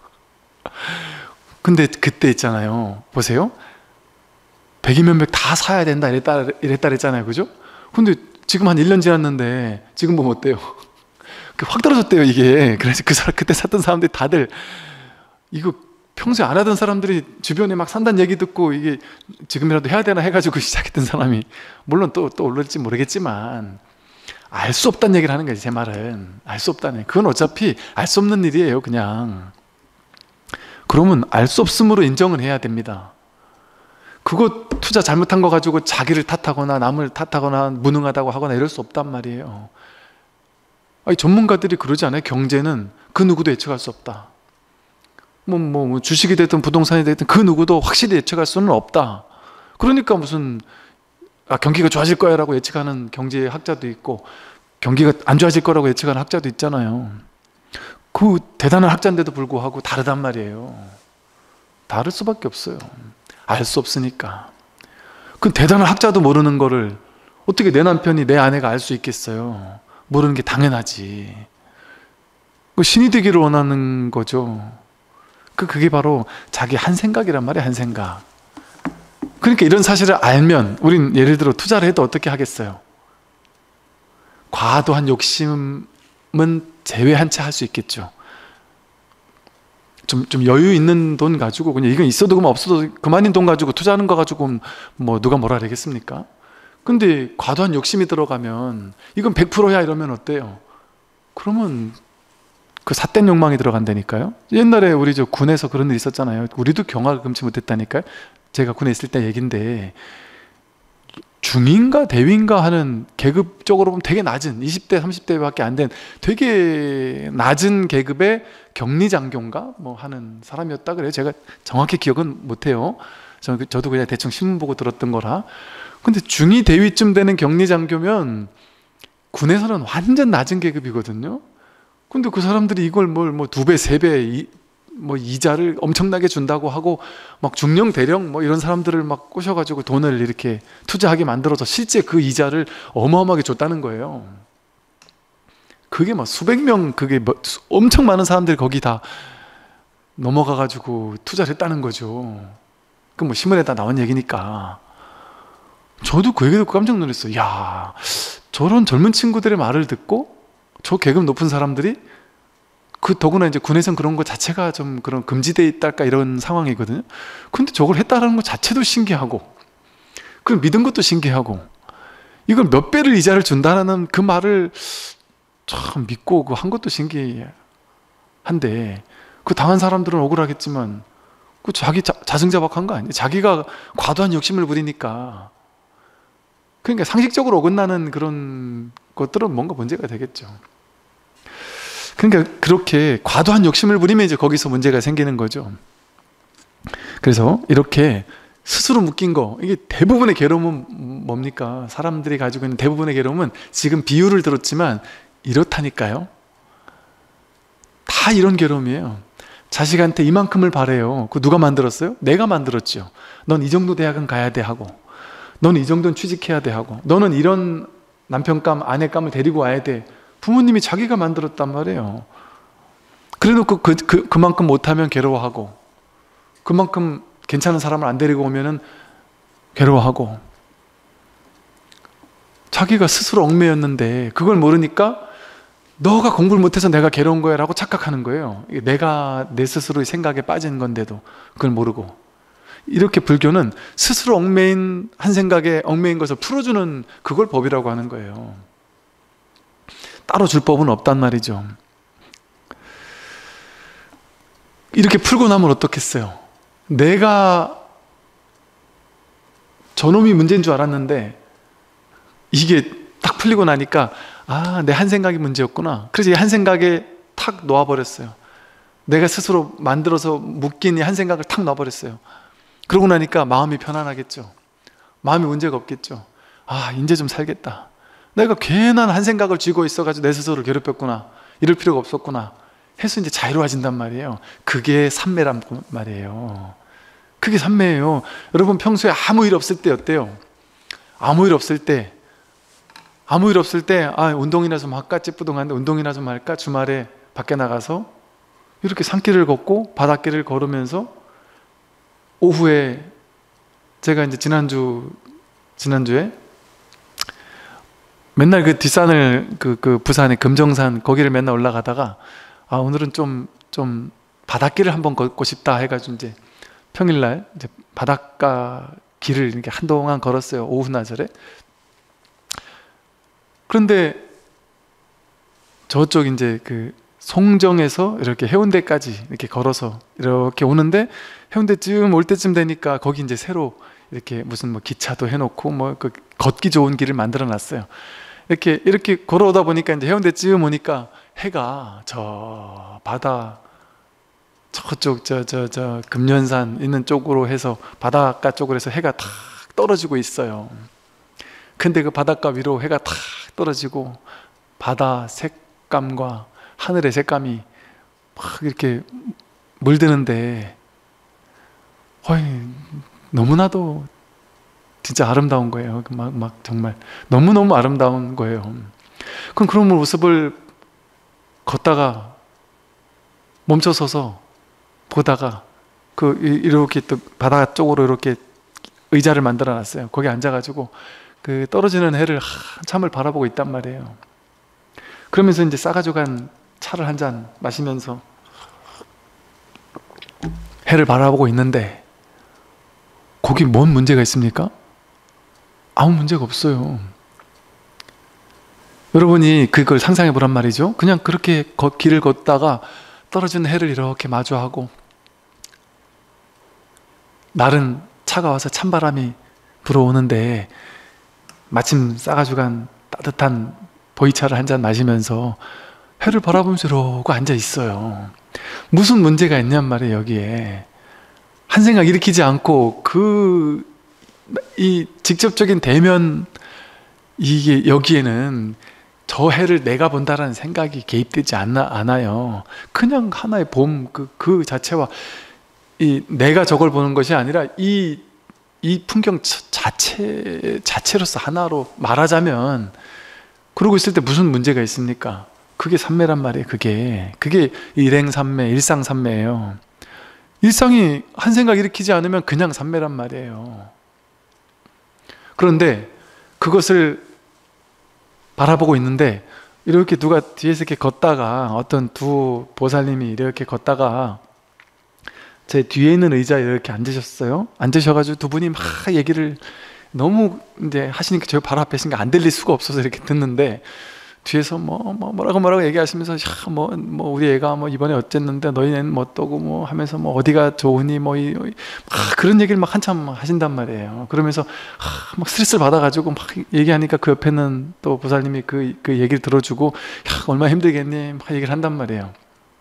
근데 그때 있잖아요, 보세요, 백이면 백 다 사야 된다 이랬다 이랬다 그랬잖아요, 그죠? 근데 지금 한 일 년 지났는데 지금 보면 어때요? 확 떨어졌대요 이게. 그래서 그 사람, 그때 샀던 사람들이 다들 이거 평소에 안 하던 사람들이 주변에 막 산다는 얘기 듣고 이게 지금이라도 해야 되나 해가지고 시작했던 사람이 물론 또 또 올릴지 모르겠지만 알 수 없다는 얘기를 하는 거예요. 제 말은 알 수 없다는, 그건 어차피 알 수 없는 일이에요. 그냥 그러면 알 수 없음으로 인정을 해야 됩니다. 그거 투자 잘못한 거 가지고 자기를 탓하거나 남을 탓하거나 무능하다고 하거나 이럴 수 없단 말이에요. 아니, 전문가들이 그러지 않아요? 경제는 그 누구도 예측할 수 없다. 뭐, 뭐, 뭐 주식이 됐든 부동산이 됐든 그 누구도 확실히 예측할 수는 없다. 그러니까 무슨 아, 경기가 좋아질 거야 라고 예측하는 경제학자도 있고 경기가 안 좋아질 거라고 예측하는 학자도 있잖아요. 그 대단한 학자인데도 불구하고 다르단 말이에요. 다를 수밖에 없어요. 알 수 없으니까. 그 대단한 학자도 모르는 거를 어떻게 내 남편이, 내 아내가 알 수 있겠어요? 모르는 게 당연하지. 그 신이 되기를 원하는 거죠. 그 그게 바로 자기 한 생각이란 말이에요. 한 생각. 그러니까 이런 사실을 알면 우린 예를 들어 투자를 해도 어떻게 하겠어요? 과도한 욕심은 제외한 채 할 수 있겠죠. 좀, 좀 여유 있는 돈 가지고 그냥 이건 있어도 그만 없어도 그만인 돈 가지고 투자하는 거 가지고 뭐 누가 뭐라 그러겠습니까? 근데 과도한 욕심이 들어가면 이건 백 퍼센트야 이러면 어때요? 그러면 그 삿된 욕망이 들어간다니까요. 옛날에 우리 저 군에서 그런 일 있었잖아요. 우리도 경악을 금치 못했다니까요. 제가 군에 있을 때 얘긴데 중인가 대위인가 하는 계급적으로 보면 되게 낮은 이십 대 삼십 대밖에 안 된 되게 낮은 계급의 격리장교인가 뭐 하는 사람이었다 그래요. 제가 정확히 기억은 못해요. 저도 그냥 대충 신문 보고 들었던 거라. 근데 중위 대위쯤 되는 격리장교면 군에서는 완전 낮은 계급이거든요. 근데 그 사람들이 이걸 뭘 뭐 두 배, 세 배 뭐 이자를 엄청나게 준다고 하고 막 중령 대령 뭐 이런 사람들을 막 꼬셔가지고 돈을 이렇게 투자하게 만들어서 실제 그 이자를 어마어마하게 줬다는 거예요. 그게 막 수백 명, 그게 뭐 엄청 많은 사람들이 거기 다 넘어가가지고 투자를 했다는 거죠. 그 뭐 신문에 다 나온 얘기니까. 저도 그 얘기 듣고 깜짝 놀랐어요. 야, 저런 젊은 친구들의 말을 듣고 저 계급 높은 사람들이, 그 더구나 이제 군에선 그런 거 자체가 좀 그런 금지돼 있달까 이런 상황이거든요. 근데 저걸 했다라는 것 자체도 신기하고 그걸 믿은 것도 신기하고, 이걸 몇 배를 이자를 준다는 그 말을 참 믿고 그 한 것도 신기한데, 그 당한 사람들은 억울하겠지만 그 자기 자, 자승자박한 거 아니에요? 자기가 과도한 욕심을 부리니까. 그러니까 상식적으로 어긋나는 그런 것들은 뭔가 문제가 되겠죠. 그러니까 그렇게 과도한 욕심을 부리면 이제 거기서 문제가 생기는 거죠. 그래서 이렇게 스스로 묶인 거, 이게 대부분의 괴로움은 뭡니까? 사람들이 가지고 있는 대부분의 괴로움은 지금 비유를 들었지만 이렇다니까요. 다 이런 괴로움이에요. 자식한테 이만큼을 바래요. 그거 누가 만들었어요? 내가 만들었죠. 넌 이 정도 대학은 가야 돼 하고, 넌 이 정도는 취직해야 돼 하고, 너는 이런 남편감, 아내감을 데리고 와야 돼. 부모님이 자기가 만들었단 말이에요. 그래놓고 그, 그, 그만큼 못하면 괴로워하고, 그만큼 괜찮은 사람을 안 데리고 오면은 괴로워하고, 자기가 스스로 얽매였는데 그걸 모르니까 너가 공부를 못해서 내가 괴로운 거야 라고 착각하는 거예요. 내가 내 스스로의 생각에 빠진 건데도 그걸 모르고. 이렇게 불교는 스스로 얽매인 한 생각에 얽매인 것을 풀어주는 그걸 법이라고 하는 거예요. 따로 줄 법은 없단 말이죠. 이렇게 풀고 나면 어떻겠어요? 내가 저놈이 문제인 줄 알았는데 이게 딱 풀리고 나니까 아, 내 한 생각이 문제였구나. 그래서 이 한 생각에 탁 놓아버렸어요. 내가 스스로 만들어서 묶인 이 한 생각을 탁 놔버렸어요. 그러고 나니까 마음이 편안하겠죠. 마음이 문제가 없겠죠. 아, 이제 좀 살겠다. 내가 괜한 한 생각을 쥐고 있어가지고 내 스스로를 괴롭혔구나. 이럴 필요가 없었구나 해서 이제 자유로워진단 말이에요. 그게 삼매란 말이에요. 그게 삼매예요. 여러분 평소에 아무 일 없을 때 어때요? 아무 일 없을 때 아무 일 없을 때 아, 운동이나 좀 할까? 찌뿌둥한데 운동이나 좀 할까? 주말에 밖에 나가서 이렇게 산길을 걷고 바닷길을 걸으면서 오후에 제가 이제 지난주 지난주에 맨날 그 뒷산을 그, 그 부산의 금정산 거기를 맨날 올라가다가 아, 오늘은 좀 좀 바닷길을 한번 걷고 싶다 해가지고 이제 평일날 이제 바닷가 길을 이렇게 한동안 걸었어요. 오후 나절에. 그런데 저쪽 이제 그 송정에서 이렇게 해운대까지 이렇게 걸어서 이렇게 오는데 해운대쯤 올 때쯤 되니까 거기 이제 새로 이렇게 무슨 뭐 기차도 해놓고 뭐 그 걷기 좋은 길을 만들어 놨어요. 이렇게 이렇게 걸어오다 보니까 이제 해운대쯤 오니까 해가 저 바다 저쪽 저 저 저 금련산 있는 쪽으로 해서 바닷가 쪽으로 해서 해가 탁 떨어지고 있어요. 근데 그 바닷가 위로 해가 탁 떨어지고 바다 색감과 하늘의 색감이 막 이렇게 물드는데 어이, 너무나도 진짜 아름다운 거예요. 막, 막 정말 너무너무 아름다운 거예요. 그럼 그런 모습을 걷다가 멈춰서서 보다가 그 이렇게 또 바다 쪽으로 이렇게 의자를 만들어 놨어요. 거기 앉아가지고 그 떨어지는 해를 한참을 바라보고 있단 말이에요. 그러면서 이제 싸가지고 간 차를 한 잔 마시면서 해를 바라보고 있는데 거기 뭔 문제가 있습니까? 아무 문제가 없어요. 여러분이 그걸 상상해 보란 말이죠. 그냥 그렇게 걷, 길을 걷다가 떨어지는 해를 이렇게 마주하고 날은 차가워서 찬바람이 불어오는데 마침 싸가지고 간 따뜻한 보이차를 한 잔 마시면서 해를 바라보면서 이러고 앉아 있어요. 무슨 문제가 있냔 말이에요. 여기에 한 생각 일으키지 않고 그 이 직접적인 대면 이게 여기에는 저 해를 내가 본다라는 생각이 개입되지 않나, 않아요. 그냥 하나의 봄 그, 그 자체와 이 내가 저걸 보는 것이 아니라 이 이 풍경 자체, 자체로서 하나로 말하자면 그러고 있을 때 무슨 문제가 있습니까? 그게 삼매란 말이에요. 그게 그게 일행삼매, 일상삼매예요. 일상이 한 생각 일으키지 않으면 그냥 삼매란 말이에요. 그런데 그것을 바라보고 있는데 이렇게 누가 뒤에서 이렇게 걷다가 어떤 두 보살님이 이렇게 걷다가 제 뒤에 있는 의자에 이렇게 앉으셨어요. 앉으셔가지고 두 분이 막 얘기를 너무 이제 하시니까 저 바로 앞에 있으니까 안 들릴 수가 없어서 이렇게 듣는데, 뒤에서 뭐, 뭐 뭐라고 뭐라고 얘기하시면서, 야, 뭐, 뭐 우리 애가 뭐 이번에 어쨌는데 너희는 뭐 어떠고 뭐 하면서 뭐 어디가 좋으니 뭐 이, 막 그런 얘기를 막 한참 하신단 말이에요. 그러면서 아, 막 스트레스를 받아가지고 막 얘기하니까 그 옆에는 또 보살님이 그, 그 얘기를 들어주고, 야, 얼마나 힘들겠니 막 얘기를 한단 말이에요.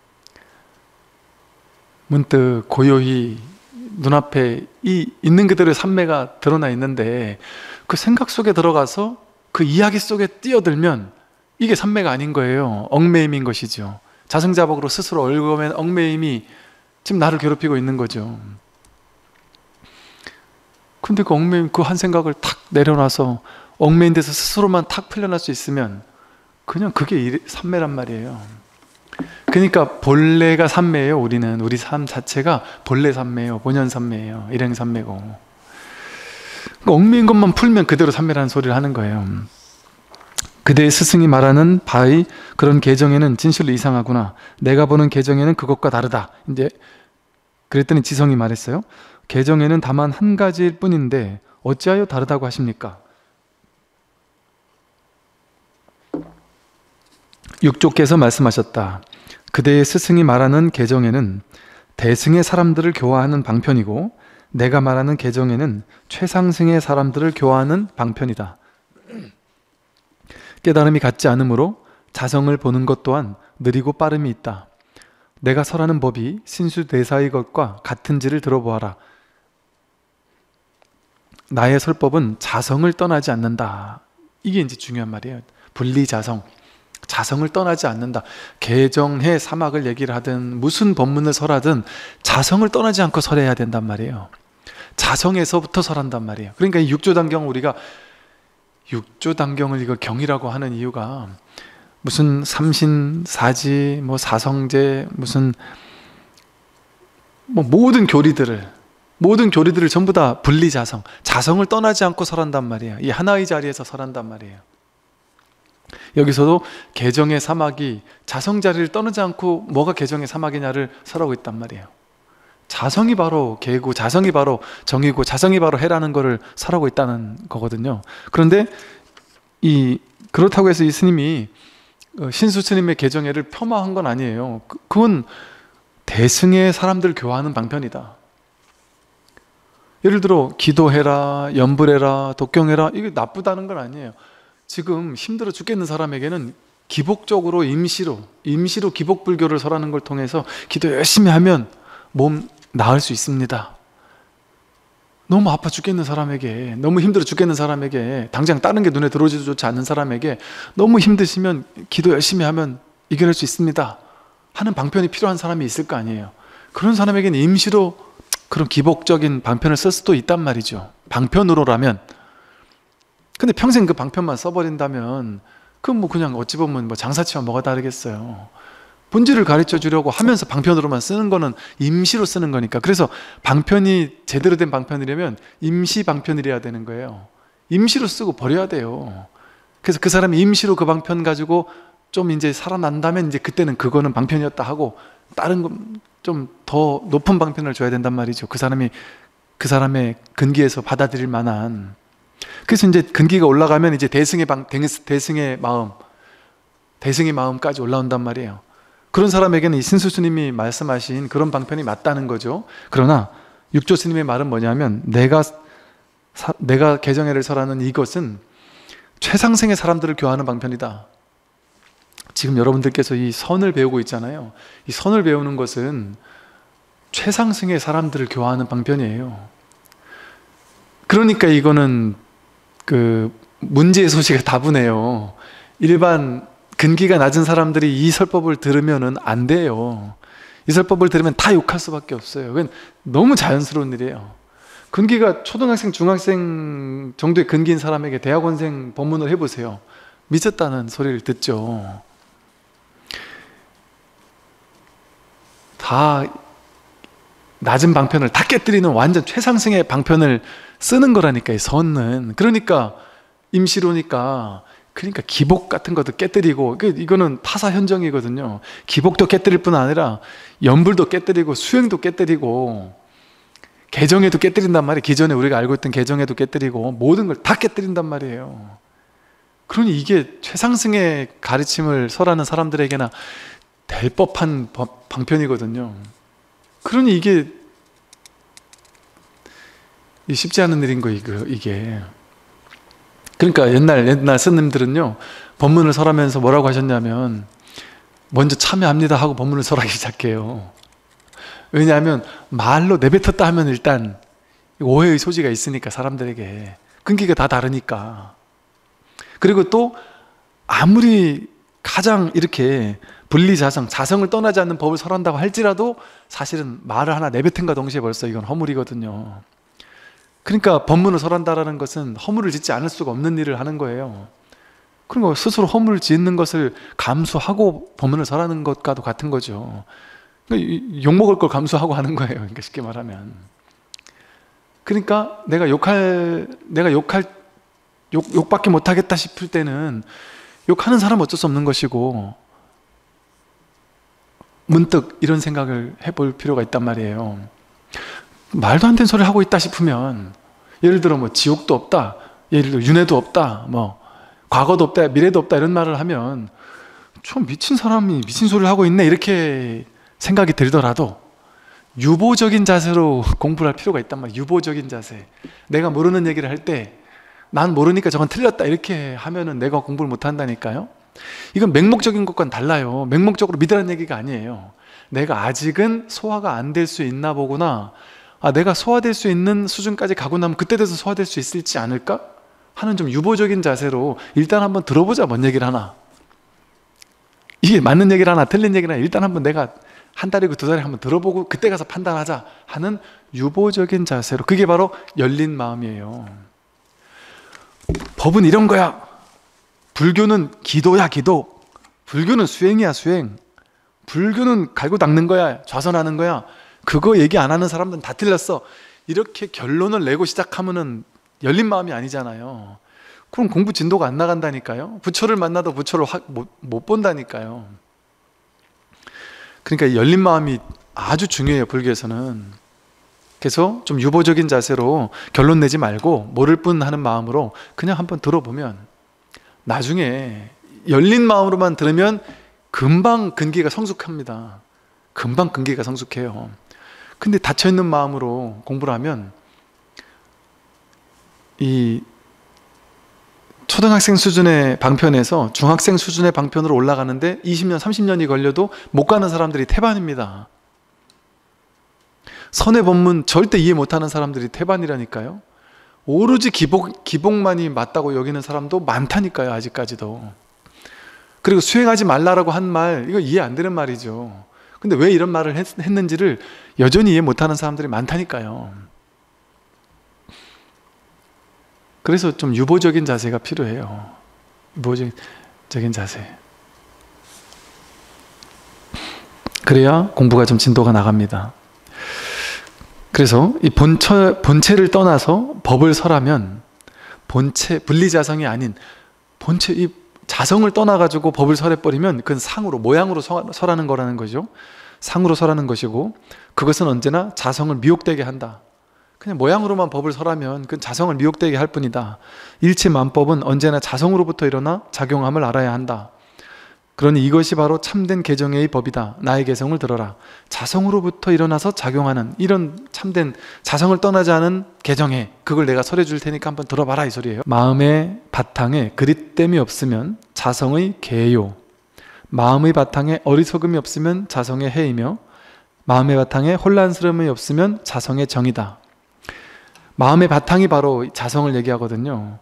문득 고요히 눈앞에 이 있는 그대로의 삼매가 드러나 있는데, 그 생각 속에 들어가서 그 이야기 속에 뛰어들면 이게 삼매가 아닌 거예요. 얽매임인 것이죠. 자승자복으로 스스로 얽어맨 얽매임이 지금 나를 괴롭히고 있는 거죠. 근데 그 얽매임, 그 한 생각을 탁 내려놔서 얽매인 데서 스스로만 탁 풀려날 수 있으면 그냥 그게 삼매란 말이에요. 그러니까 본래가 삼매예요. 우리는 우리 삶 자체가 본래 삼매예요. 본연 삼매예요. 일행 삼매고. 그러니까 얽매인 것만 풀면 그대로 삼매라는 소리를 하는 거예요. 그대의 스승이 말하는 바의 그런 계정에는 진실로 이상하구나. 내가 보는 계정에는 그것과 다르다. 이제 그랬더니 지성이 말했어요. 계정에는 다만 한 가지일 뿐인데 어찌하여 다르다고 하십니까? 육조께서 말씀하셨다. 그대의 스승이 말하는 계정에는 대승의 사람들을 교화하는 방편이고, 내가 말하는 계정에는 최상승의 사람들을 교화하는 방편이다. 깨달음이 같지 않으므로 자성을 보는 것 또한 느리고 빠름이 있다. 내가 설하는 법이 신수대사의 것과 같은지를 들어보아라. 나의 설법은 자성을 떠나지 않는다. 이게 이제 중요한 말이에요. 분리자성. 자성을 떠나지 않는다. 개정해 사막을 얘기를 하든 무슨 법문을 설하든 자성을 떠나지 않고 설해야 된단 말이에요. 자성에서부터 설한단 말이에요. 그러니까 이 육조단경, 우리가 육조단경을 이거 경이라고 하는 이유가 무슨 삼신사지, 뭐 사성제, 무슨 뭐 모든 교리들을 모든 교리들을 전부 다 분리자성, 자성을 떠나지 않고 설한단 말이에요. 이 하나의 자리에서 설한단 말이에요. 여기서도 개정의 사막이 자성 자리를 떠나지 않고 뭐가 개정의 사막이냐를 설하고 있단 말이에요. 자성이 바로 개고, 자성이 바로 정이고, 자성이 바로 해라는 것을 설하고 있다는 거거든요. 그런데 이 그렇다고 해서 이 스님이 신수 스님의 개정회를 폄하한 건 아니에요. 그건 대승의 사람들 교화하는 방편이다. 예를 들어 기도해라, 염불해라, 독경해라, 이게 나쁘다는 건 아니에요. 지금 힘들어 죽겠는 사람에게는 기복적으로 임시로 임시로 기복불교를 설하는 걸 통해서 기도 열심히 하면 몸 나을 수 있습니다. 너무 아파 죽겠는 사람에게, 너무 힘들어 죽겠는 사람에게, 당장 다른 게 눈에 들어오지도 좋지 않는 사람에게 너무 힘드시면 기도 열심히 하면 이겨낼 수 있습니다 하는 방편이 필요한 사람이 있을 거 아니에요. 그런 사람에게는 임시로 그런 기복적인 방편을 쓸 수도 있단 말이죠. 방편으로라면. 근데 평생 그 방편만 써버린다면 그건 뭐 그냥 어찌 보면 뭐 장사치와 뭐가 다르겠어요. 본질을 가르쳐 주려고 하면서 방편으로만 쓰는 거는 임시로 쓰는 거니까. 그래서 방편이 제대로 된 방편이려면 임시 방편이래야 되는 거예요. 임시로 쓰고 버려야 돼요. 그래서 그 사람이 임시로 그 방편 가지고 좀 이제 살아난다면 이제 그때는 그거는 방편이었다 하고 다른 거 좀 더 높은 방편을 줘야 된단 말이죠. 그 사람이 그 사람의 근기에서 받아들일 만한. 그래서 이제 근기가 올라가면 이제 대승의 방, 대승의 마음, 대승의 마음까지 올라온단 말이에요. 그런 사람에게는 이 신수 스님이 말씀하신 그런 방편이 맞다는 거죠. 그러나 육조 스님의 말은 뭐냐면 내가 사, 내가 개정회를 설하는 이것은 최상승의 사람들을 교화하는 방편이다. 지금 여러분들께서 이 선을 배우고 있잖아요. 이 선을 배우는 것은 최상승의 사람들을 교화하는 방편이에요. 그러니까 이거는 그 문제의 소지가 다분해요. 일반 근기가 낮은 사람들이 이 설법을 들으면은 안 돼요. 이 설법을 들으면 다 욕할 수밖에 없어요. 그건 너무 자연스러운 일이에요. 근기가 초등학생, 중학생 정도의 근기인 사람에게 대학원생 법문을 해보세요. 미쳤다는 소리를 듣죠. 다 낮은 방편을 다 깨뜨리는 완전 최상승의 방편을 쓰는 거라니까요. 선은. 그러니까 임시로니까, 그러니까 기복 같은 것도 깨뜨리고, 이거는 타사 현정이거든요. 기복도 깨뜨릴 뿐 아니라 연불도 깨뜨리고 수행도 깨뜨리고 개정에도 깨뜨린단 말이에요. 기존에 우리가 알고 있던 개정에도 깨뜨리고 모든 걸 다 깨뜨린단 말이에요. 그러니 이게 최상승의 가르침을 설하는 사람들에게나 될 법한 방편이거든요. 그러니 이게 쉽지 않은 일인 거예요, 이게. 그러니까 옛날 옛날 스님들은요, 법문을 설하면서 뭐라고 하셨냐면, 먼저 참여합니다 하고 법문을 설하기 시작해요. 왜냐하면 말로 내뱉었다 하면 일단 오해의 소지가 있으니까, 사람들에게 끈기가 다 다르니까. 그리고 또 아무리 가장 이렇게 분리자성, 자성을 떠나지 않는 법을 설한다고 할지라도 사실은 말을 하나 내뱉은가 동시에 벌써 이건 허물이거든요. 그러니까 법문을 설한다라는 것은 허물을 짓지 않을 수가 없는 일을 하는 거예요. 그리고 스스로 허물을 짓는 것을 감수하고 법문을 설하는 것과도 같은 거죠. 그러니까 욕먹을 걸 감수하고 하는 거예요. 그러니까 쉽게 말하면. 그러니까 내가 욕할, 내가 욕할, 욕, 욕밖에 못하겠다 싶을 때는 욕하는 사람은 어쩔 수 없는 것이고, 문득 이런 생각을 해볼 필요가 있단 말이에요. 말도 안 되는 소리를 하고 있다 싶으면, 예를 들어 뭐 지옥도 없다, 예를 들어 윤회도 없다, 뭐 과거도 없다, 미래도 없다 이런 말을 하면 좀 미친 사람이 미친 소리를 하고 있네 이렇게 생각이 들더라도 유보적인 자세로 공부를 할 필요가 있단 말이에요. 유보적인 자세. 내가 모르는 얘기를 할 때 난 모르니까 저건 틀렸다 이렇게 하면은 내가 공부를 못 한다니까요. 이건 맹목적인 것과는 달라요. 맹목적으로 믿으라는 얘기가 아니에요. 내가 아직은 소화가 안 될 수 있나 보구나, 아, 내가 소화될 수 있는 수준까지 가고 나면 그때 돼서 소화될 수 있을지 않을까 하는 좀 유보적인 자세로 일단 한번 들어보자. 뭔 얘기를 하나, 이게 맞는 얘기를 하나 틀린 얘기를 하나 일단 한번 내가 한 달이고 두 달에 한번 들어보고 그때 가서 판단하자 하는 유보적인 자세로, 그게 바로 열린 마음이에요. 법은 이런 거야, 불교는 기도야 기도, 불교는 수행이야 수행, 불교는 갈고 닦는 거야, 좌선하는 거야, 그거 얘기 안 하는 사람들은 다 틀렸어, 이렇게 결론을 내고 시작하면은 열린 마음이 아니잖아요. 그럼 공부 진도가 안 나간다니까요. 부처를 만나도 부처를 확 못, 못 본다니까요. 그러니까 이 열린 마음이 아주 중요해요, 불교에서는. 그래서 좀 유보적인 자세로 결론 내지 말고 모를 뿐 하는 마음으로 그냥 한번 들어보면, 나중에 열린 마음으로만 들으면 금방 근기가 성숙합니다. 금방 근기가 성숙해요. 근데 닫혀있는 마음으로 공부를 하면 이 초등학생 수준의 방편에서 중학생 수준의 방편으로 올라가는데 이십 년, 삼십 년이 걸려도 못 가는 사람들이 태반입니다. 선의 법문 절대 이해 못하는 사람들이 태반이라니까요. 오로지 기복, 기복만이 맞다고 여기는 사람도 많다니까요, 아직까지도. 그리고 수행하지 말라라고 한 말, 이거 이해 안 되는 말이죠. 근데 왜 이런 말을 했, 했는지를 여전히 이해 못하는 사람들이 많다니까요. 그래서 좀 유보적인 자세가 필요해요. 유보적인 자세. 그래야 공부가 좀 진도가 나갑니다. 그래서 이 본처, 본체를 떠나서 법을 설하면, 본체, 분리자성이 아닌 본체, 이 자성을 떠나가지고 법을 설해버리면 그건 상으로, 모양으로 설하는 거라는 거죠. 상으로 설하는 것이고, 그것은 언제나 자성을 미혹되게 한다. 그냥 모양으로만 법을 설하면 그건 자성을 미혹되게 할 뿐이다. 일체만법은 언제나 자성으로부터 일어나 작용함을 알아야 한다. 그러니 이것이 바로 참된 개정의 법이다. 나의 개성을 들어라. 자성으로부터 일어나서 작용하는 이런 참된 자성을 떠나지 않은 개정의, 그걸 내가 설해 줄 테니까 한번 들어봐라 이 소리예요. 마음의 바탕에 그릿됨이 없으면 자성의 개요, 마음의 바탕에 어리석음이 없으면 자성의 해이며, 마음의 바탕에 혼란스러움이 없으면 자성의 정이다. 마음의 바탕이 바로 자성을 얘기하거든요.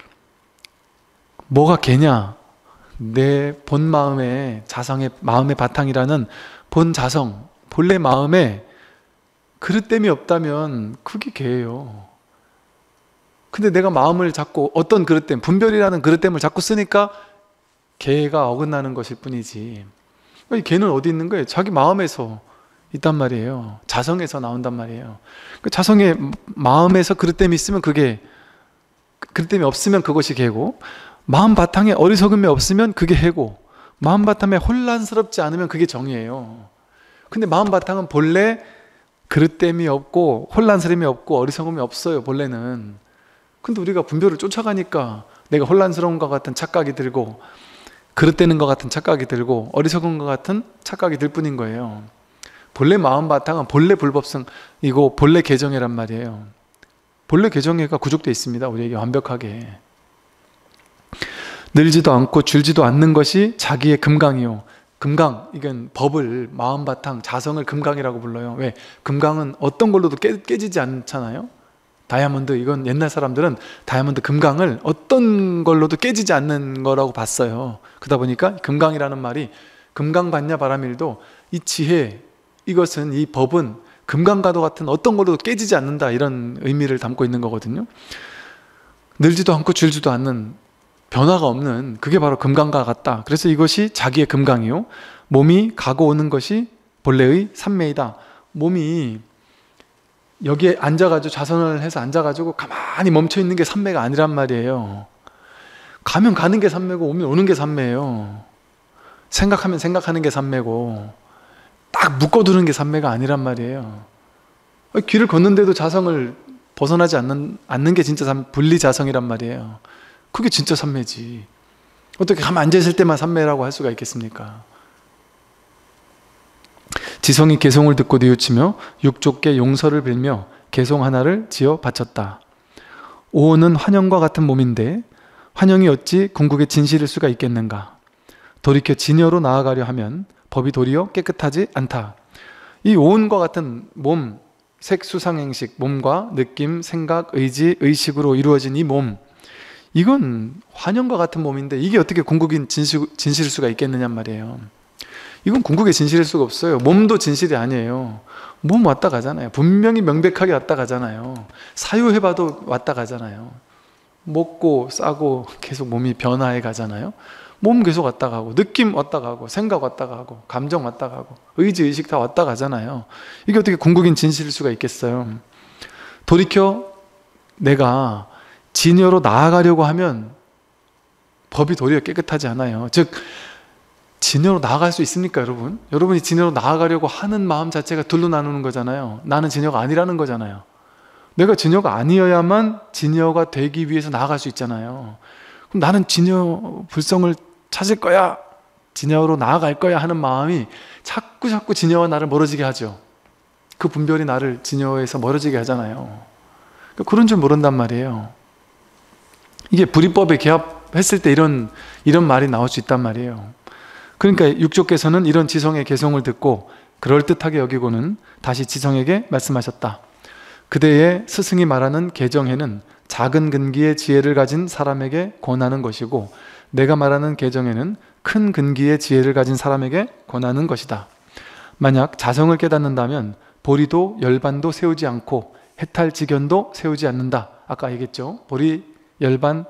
뭐가 개냐? 내 본 마음의 자성의 마음의 바탕이라는 본 자성, 본래 마음에 그릇됨이 없다면 그게 개예요. 근데 내가 마음을 자꾸 어떤 그릇됨, 분별이라는 그릇됨을 자꾸 쓰니까 개가 어긋나는 것일 뿐이지. 이 개는 어디 있는 거예요? 자기 마음에서 있단 말이에요. 자성에서 나온단 말이에요. 그 자성의 마음에서 그릇됨이 있으면 그게, 그릇됨이 없으면 그것이 개고, 마음 바탕에 어리석음이 없으면 그게 해고, 마음 바탕에 혼란스럽지 않으면 그게 정이에요. 근데 마음 바탕은 본래 그릇됨이 없고 혼란스러움이 없고 어리석음이 없어요, 본래는. 근데 우리가 분별을 쫓아가니까 내가 혼란스러운 것 같은 착각이 들고 그릇되는 것 같은 착각이 들고 어리석은 것 같은 착각이 들 뿐인 거예요. 본래 마음 바탕은 본래 불법성이고 본래 개정이란 말이에요. 본래 개정애가 구족되어 있습니다, 우리에게 완벽하게. 늘지도 않고 줄지도 않는 것이 자기의 금강이요. 금강, 이건 법을, 마음 바탕, 자성을 금강이라고 불러요. 왜? 금강은 어떤 걸로도 깨, 깨지지 않잖아요. 다이아몬드, 이건 옛날 사람들은 다이아몬드 금강을 어떤 걸로도 깨지지 않는 거라고 봤어요. 그러다 보니까 금강이라는 말이 금강 받냐 바라밀도 이 지혜, 이것은, 이 법은 금강과도 같은 어떤 걸로도 깨지지 않는다, 이런 의미를 담고 있는 거거든요. 늘지도 않고 줄지도 않는, 변화가 없는, 그게 바로 금강과 같다. 그래서 이것이 자기의 금강이요, 몸이 가고 오는 것이 본래의 삼매이다. 몸이 여기에 앉아가지고 좌선을 해서 앉아가지고 가만히 멈춰있는 게 삼매가 아니란 말이에요. 가면 가는 게 삼매고 오면 오는 게 삼매예요. 생각하면 생각하는 게 삼매고 딱 묶어두는 게 삼매가 아니란 말이에요. 길을 걷는데도 자성을 벗어나지 않는, 않는 게 진짜 삼, 분리자성이란 말이에요. 그게 진짜 삼매지. 어떻게 가만 앉아있을 때만 삼매라고 할 수가 있겠습니까? 지성이 개송을 듣고 뉘우치며 육족께 용서를 빌며 개송 하나를 지어 바쳤다. 오온은 환영과 같은 몸인데 환영이 어찌 궁극의 진실일 수가 있겠는가? 돌이켜 진여로 나아가려 하면 법이 도리어 깨끗하지 않다. 이 오온과 같은 몸, 색수상행식, 몸과 느낌, 생각, 의지, 의식으로 이루어진 이 몸, 이건 환영과 같은 몸인데 이게 어떻게 궁극인 진실, 진실일 수가 있겠느냐 말이에요. 이건 궁극의 진실일 수가 없어요. 몸도 진실이 아니에요. 몸 왔다 가잖아요. 분명히 명백하게 왔다 가잖아요. 사유해봐도 왔다 가잖아요. 먹고 싸고 계속 몸이 변화해 가잖아요. 몸 계속 왔다 가고, 느낌 왔다 가고, 생각 왔다 가고, 감정 왔다 가고, 의지, 의식 다 왔다 가잖아요. 이게 어떻게 궁극인 진실일 수가 있겠어요. 돌이켜 내가 진여로 나아가려고 하면 법이 도리어 깨끗하지 않아요. 즉 진여로 나아갈 수 있습니까, 여러분? 여러분이 진여로 나아가려고 하는 마음 자체가 둘로 나누는 거잖아요. 나는 진여가 아니라는 거잖아요. 내가 진여가 아니어야만 진여가 되기 위해서 나아갈 수 있잖아요. 그럼 나는 진여 불성을 찾을 거야, 진여로 나아갈 거야 하는 마음이 자꾸 자꾸 진여와 나를 멀어지게 하죠. 그 분별이 나를 진여에서 멀어지게 하잖아요. 그런 줄 모른단 말이에요. 이게 불이법에 개합했을 때 이런, 이런 말이 나올 수 있단 말이에요. 그러니까 육조께서는 이런 지성의 개송을 듣고 그럴듯하게 여기고는 다시 지성에게 말씀하셨다. 그대의 스승이 말하는 개정에는 작은 근기의 지혜를 가진 사람에게 권하는 것이고 내가 말하는 개정에는 큰 근기의 지혜를 가진 사람에게 권하는 것이다. 만약 자성을 깨닫는다면 보리도 열반도 세우지 않고 해탈지견도 세우지 않는다. 아까 얘기했죠. 보리, 열반,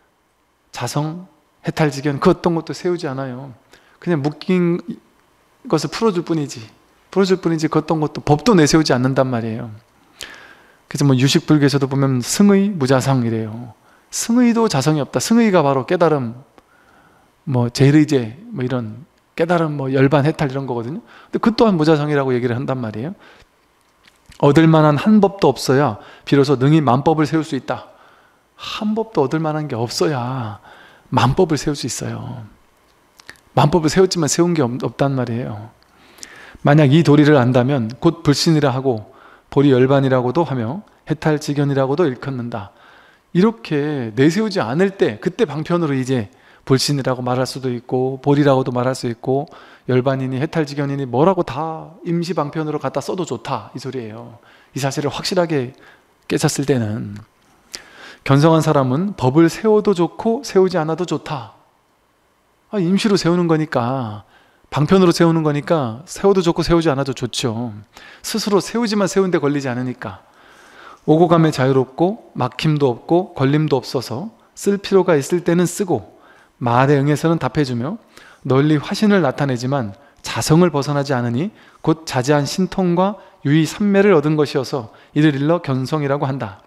자성, 해탈지견 그 어떤 것도 세우지 않아요. 그냥 묶인 것을 풀어줄 뿐이지 풀어줄 뿐이지 그 어떤 것도 법도 내세우지 않는단 말이에요. 그래서 뭐 유식불교에서도 보면 승의 무자성이래요. 승의도 자성이 없다. 승의가 바로 깨달음, 뭐 제일의제, 뭐 이런 깨달음, 뭐 열반, 해탈 이런 거거든요. 근데 그 또한 무자성이라고 얘기를 한단 말이에요. 얻을 만한 한 법도 없어야 비로소 능히 만법을 세울 수 있다. 한 법도 얻을 만한 게 없어야 만법을 세울 수 있어요. 만법을 세웠지만 세운 게 없단 말이에요. 만약 이 도리를 안다면 곧 불신이라 하고 보리 열반이라고도 하며 해탈지견이라고도 일컫는다. 이렇게 내세우지 않을 때 그때 방편으로 이제 불신이라고 말할 수도 있고 보리라고도 말할 수 있고 열반이니 해탈지견이니 뭐라고 다 임시방편으로 갖다 써도 좋다 이 소리예요. 이 사실을 확실하게 깨쳤을 때는 견성한 사람은 법을 세워도 좋고 세우지 않아도 좋다. 아, 임시로 세우는 거니까 방편으로 세우는 거니까 세워도 좋고 세우지 않아도 좋죠. 스스로 세우지만 세운데 걸리지 않으니까 오고 가며 자유롭고 막힘도 없고 걸림도 없어서 쓸 필요가 있을 때는 쓰고 말에 응해서는 답해주며 널리 화신을 나타내지만 자성을 벗어나지 않으니 곧 자제한 신통과 유의 삼매를 얻은 것이어서 이를 일러 견성이라고 한다.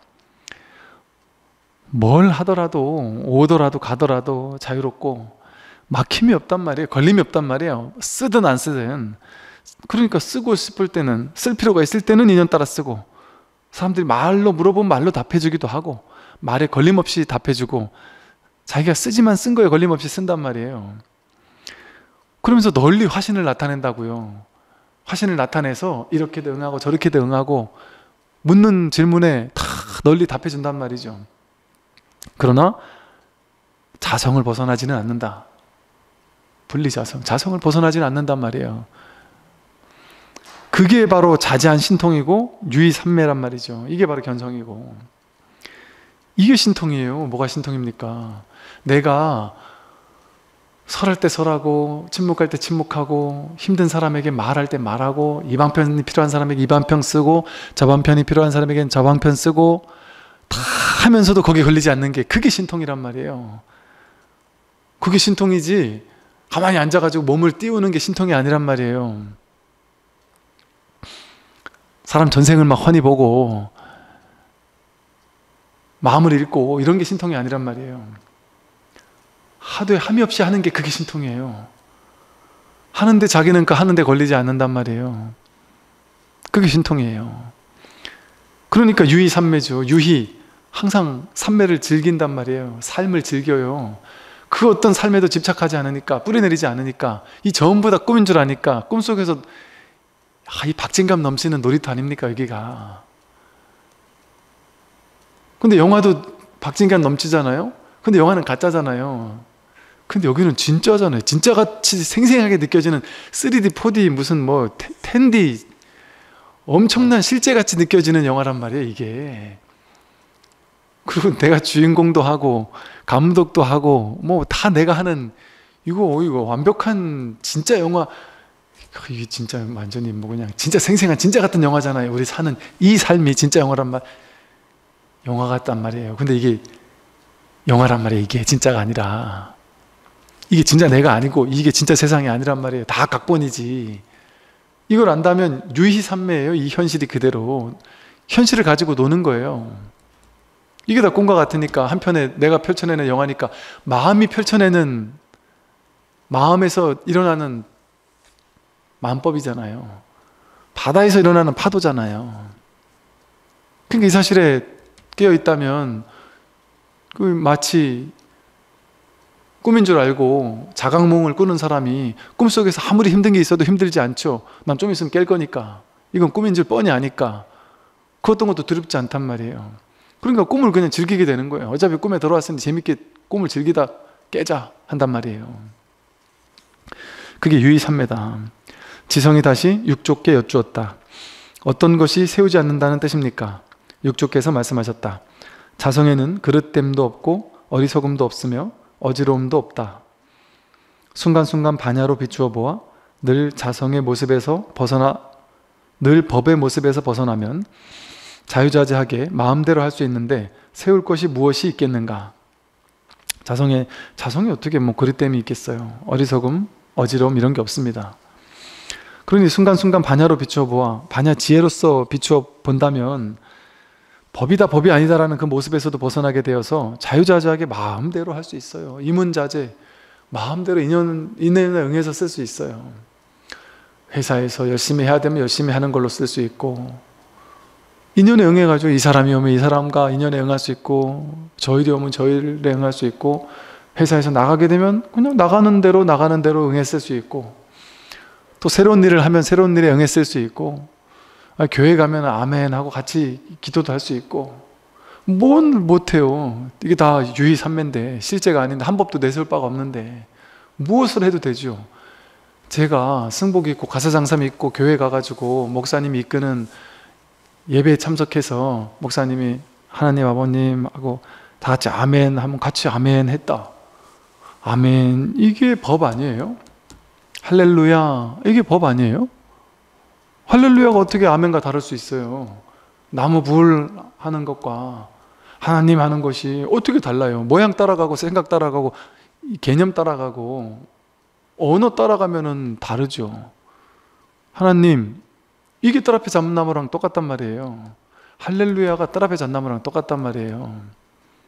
뭘 하더라도 오더라도 가더라도 자유롭고 막힘이 없단 말이에요. 걸림이 없단 말이에요. 쓰든 안 쓰든 그러니까 쓰고 싶을 때는, 쓸 필요가 있을 때는 인연 따라 쓰고, 사람들이 말로 물어보면 말로 답해주기도 하고, 말에 걸림없이 답해주고, 자기가 쓰지만 쓴 거에 걸림없이 쓴단 말이에요. 그러면서 널리 화신을 나타낸다고요. 화신을 나타내서 이렇게도 응하고 저렇게도 응하고 묻는 질문에 다 널리 답해준단 말이죠. 그러나 자성을 벗어나지는 않는다. 분리자성, 자성을 벗어나지는 않는단 말이에요. 그게 바로 자제한 신통이고 유의삼매란 말이죠. 이게 바로 견성이고, 이게 신통이에요. 뭐가 신통입니까? 내가 설할 때 설하고, 침묵할 때 침묵하고, 힘든 사람에게 말할 때 말하고, 이 방편이 필요한 사람에게 이 방편 쓰고, 저 방편이 필요한 사람에게는 저 방편 쓰고, 다 하면서도 거기에 걸리지 않는 게, 그게 신통이란 말이에요. 그게 신통이지 가만히 앉아가지고 몸을 띄우는 게 신통이 아니란 말이에요. 사람 전생을 막 훤히 보고 마음을 읽고 이런 게 신통이 아니란 말이에요. 하도에 함이 없이 하는 게 그게 신통이에요. 하는데 자기는 그 하는데 걸리지 않는단 말이에요. 그게 신통이에요. 그러니까 유의삼매죠. 유희, 항상 삼매를 즐긴단 말이에요. 삶을 즐겨요. 그 어떤 삶에도 집착하지 않으니까, 뿌리내리지 않으니까, 이 전부 다 꿈인 줄 아니까, 꿈속에서 아, 이 박진감 넘치는 놀이터 아닙니까 여기가. 근데 영화도 박진감 넘치잖아요. 근데 영화는 가짜잖아요. 근데 여기는 진짜잖아요. 진짜같이 생생하게 느껴지는 쓰리디, 포디, 무슨 뭐 텐디, 엄청난 실제같이 느껴지는 영화란 말이에요 이게. 그리고 내가 주인공도 하고 감독도 하고 뭐 다 내가 하는, 이거 이거 완벽한 진짜 영화. 이게 진짜 완전히 뭐 그냥 진짜 생생한 진짜 같은 영화잖아요. 우리 사는 이 삶이 진짜 영화란 말, 영화 같단 말이에요. 근데 이게 영화란 말이에요. 이게 진짜가 아니라, 이게 진짜 내가 아니고 이게 진짜 세상이 아니란 말이에요. 다 각본이지. 이걸 안다면 유희삼매예요. 이 현실이 그대로 현실을 가지고 노는 거예요. 이게 다 꿈과 같으니까, 한편에 내가 펼쳐내는 영화니까, 마음이 펼쳐내는, 마음에서 일어나는 마음법이잖아요. 바다에서 일어나는 파도잖아요. 그러니까 이 사실에 깨어있다면 그 마치 꿈인 줄 알고 자각몽을 꾸는 사람이 꿈속에서 아무리 힘든 게 있어도 힘들지 않죠. 난 좀 있으면 깰 거니까, 이건 꿈인 줄 뻔히 아니까 그 어떤 것도 두렵지 않단 말이에요. 그러니까 꿈을 그냥 즐기게 되는 거예요. 어차피 꿈에 들어왔으니 재밌게 꿈을 즐기다 깨자 한단 말이에요. 그게 유의삼매다. 지성이 다시 육조께 여쭈었다. 어떤 것이 세우지 않는다는 뜻입니까? 육조께서 말씀하셨다. 자성에는 그릇됨도 없고 어리석음도 없으며 어지러움도 없다. 순간순간 반야로 비추어 보아 늘 자성의 모습에서 벗어나, 늘 법의 모습에서 벗어나면 자유자재하게 마음대로 할 수 있는데 세울 것이 무엇이 있겠는가? 자성에, 자성이 어떻게 뭐 그릇됨이 있겠어요? 어리석음, 어지러움 이런 게 없습니다. 그러니 순간순간 반야로 비추어 보아, 반야 지혜로서 비추어 본다면 법이다 법이 아니다라는 그 모습에서도 벗어나게 되어서 자유자재하게 마음대로 할 수 있어요. 이문자재, 마음대로 인연, 인연에 응해서 쓸 수 있어요. 회사에서 열심히 해야 되면 열심히 하는 걸로 쓸 수 있고, 인연에 응해가지고 이 사람이 오면 이 사람과 인연에 응할 수 있고, 저 일이 오면 저 일에 응할 수 있고, 회사에서 나가게 되면 그냥 나가는 대로 나가는 대로 응했을 수 있고, 또 새로운 일을 하면 새로운 일에 응했을 수 있고, 아, 교회 가면 아멘 하고 같이 기도도 할 수 있고, 뭔 못해요. 이게 다 유의삼매인데, 실제가 아닌데, 한 법도 내세울 바가 없는데 무엇을 해도 되죠. 제가 승복 입고 가사장삼 입고 교회 가가지고 목사님이 이끄는 예배에 참석해서 목사님이 하나님 아버님 하고 다 같이 아멘 하면 같이 아멘 했다. 아멘, 이게 법 아니에요? 할렐루야, 이게 법 아니에요? 할렐루야가 어떻게 아멘과 다를 수 있어요? 나무 불 하는 것과 하나님 하는 것이 어떻게 달라요? 모양 따라가고 생각 따라가고 개념 따라가고 언어 따라가면은 다르죠. 하나님, 이게 딸 앞에 잣나무랑 똑같단 말이에요. 할렐루야가 딸 앞에 잣나무랑 똑같단 말이에요.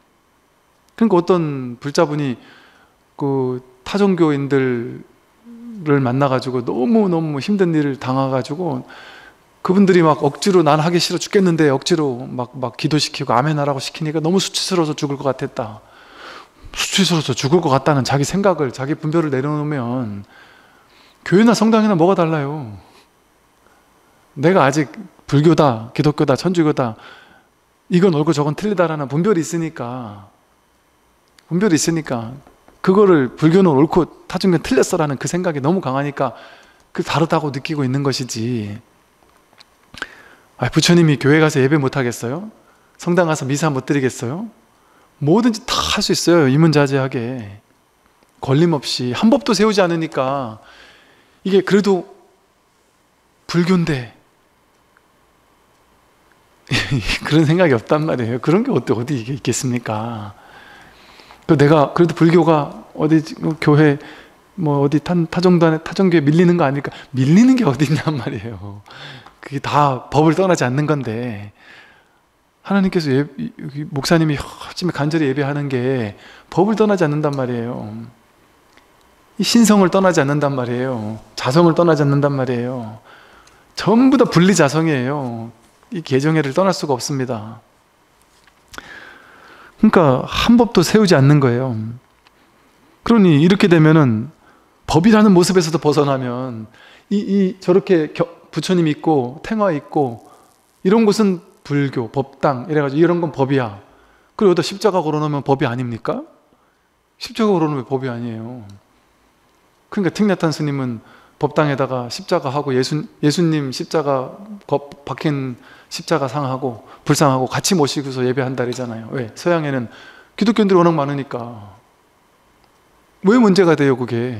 그러니까 어떤 불자분이 그 타종교인들 분들을 만나가지고 너무너무 힘든 일을 당해가지고 그분들이 막 억지로 난 하기 싫어 죽겠는데 억지로 막, 막 기도시키고 아멘하라고 시키니까 너무 수치스러워서 죽을 것 같았다. 수치스러워서 죽을 것 같다는 자기 생각을, 자기 분별을 내려놓으면 교회나 성당이나 뭐가 달라요? 내가 아직 불교다, 기독교다, 천주교다, 이건 옳고 저건 틀리다라는 분별이 있으니까, 분별이 있으니까 그거를 불교는 옳고 타종교는 틀렸어라는 그 생각이 너무 강하니까 그 다르다고 느끼고 있는 것이지. 아, 부처님이 교회 가서 예배 못 하겠어요? 성당 가서 미사 못 드리겠어요? 뭐든지 다 할 수 있어요. 이문자제하게 걸림없이. 한 법도 세우지 않으니까. 이게 그래도 불교인데 그런 생각이 없단 말이에요. 그런 게 어디, 어디 있겠습니까? 내가 그래도 불교가 어디 교회 뭐 어디 타, 타정단에 타정교에 밀리는 거 아닐까? 밀리는 게 어디 있냔 말이에요. 그게 다 법을 떠나지 않는 건데, 하나님께서 예, 목사님이 아침에 간절히 예배하는 게 법을 떠나지 않는단 말이에요. 이 신성을 떠나지 않는단 말이에요. 자성을 떠나지 않는단 말이에요. 전부 다 분리자성이에요. 이 개정회를 떠날 수가 없습니다. 그러니까 한 법도 세우지 않는 거예요. 그러니 이렇게 되면은 법이라는 모습에서도 벗어나면 이, 이 저렇게 겨, 부처님 있고 탱화 있고 이런 곳은 불교, 법당 이래가지고 이런 건 법이야. 그리고 여기다 십자가 걸어놓으면 법이 아닙니까? 십자가 걸어놓으면 법이 아니에요. 그러니까 틱냐탄 스님은 법당에다가 십자가 하고 예수, 예수님 십자가 박힌 십자가 상하고 불상하고 같이 모시고서 예배한다리잖아요. 왜? 서양에는 기독교인들이 워낙 많으니까. 왜 문제가 돼요 그게?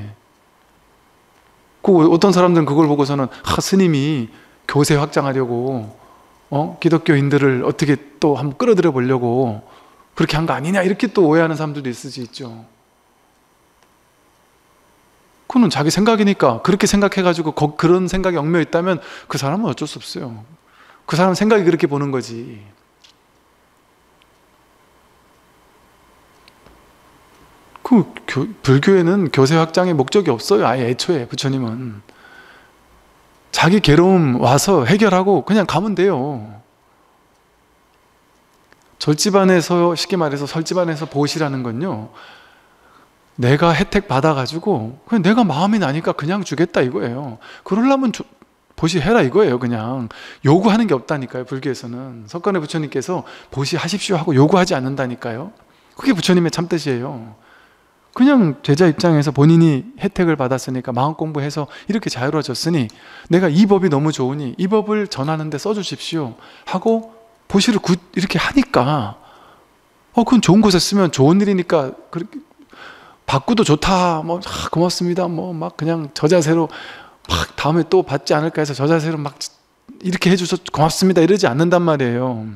그 어떤 사람들은 그걸 보고서는 아, 스님이 교세 확장하려고 어? 기독교인들을 어떻게 또 한번 끌어들여 보려고 그렇게 한 거 아니냐 이렇게 또 오해하는 사람들도 있을 수 있죠. 그거는 자기 생각이니까 그렇게 생각해가지고 거, 그런 생각이 얽매여 있다면 그 사람은 어쩔 수 없어요. 그 사람 생각이 그렇게 보는 거지. 그 교, 불교에는 교세 확장의 목적이 없어요. 아예 애초에 부처님은 자기 괴로움 와서 해결하고 그냥 가면 돼요. 절집안에서 쉽게 말해서 설집안에서 보시라는 건요, 내가 혜택 받아가지고 그냥 내가 마음이 나니까 그냥 주겠다 이거예요. 그러려면 주, 보시해라 이거예요. 그냥 요구하는 게 없다니까요. 불교에서는 석가모니 부처님께서 보시하십시오 하고 요구하지 않는다니까요. 그게 부처님의 참뜻이에요. 그냥 제자 입장에서 본인이 혜택을 받았으니까 마음 공부해서 이렇게 자유로워졌으니 내가 이 법이 너무 좋으니 이 법을 전하는데 써주십시오 하고 보시를 굿 이렇게 하니까 어 그건 좋은 곳에 쓰면 좋은 일이니까 그렇게 받고도 좋다 뭐 아, 고맙습니다 뭐 막 그냥 저 자세로 막 다음에 또 받지 않을까 해서 저 자세로 막 이렇게 해줘서 고맙습니다 이러지 않는단 말이에요.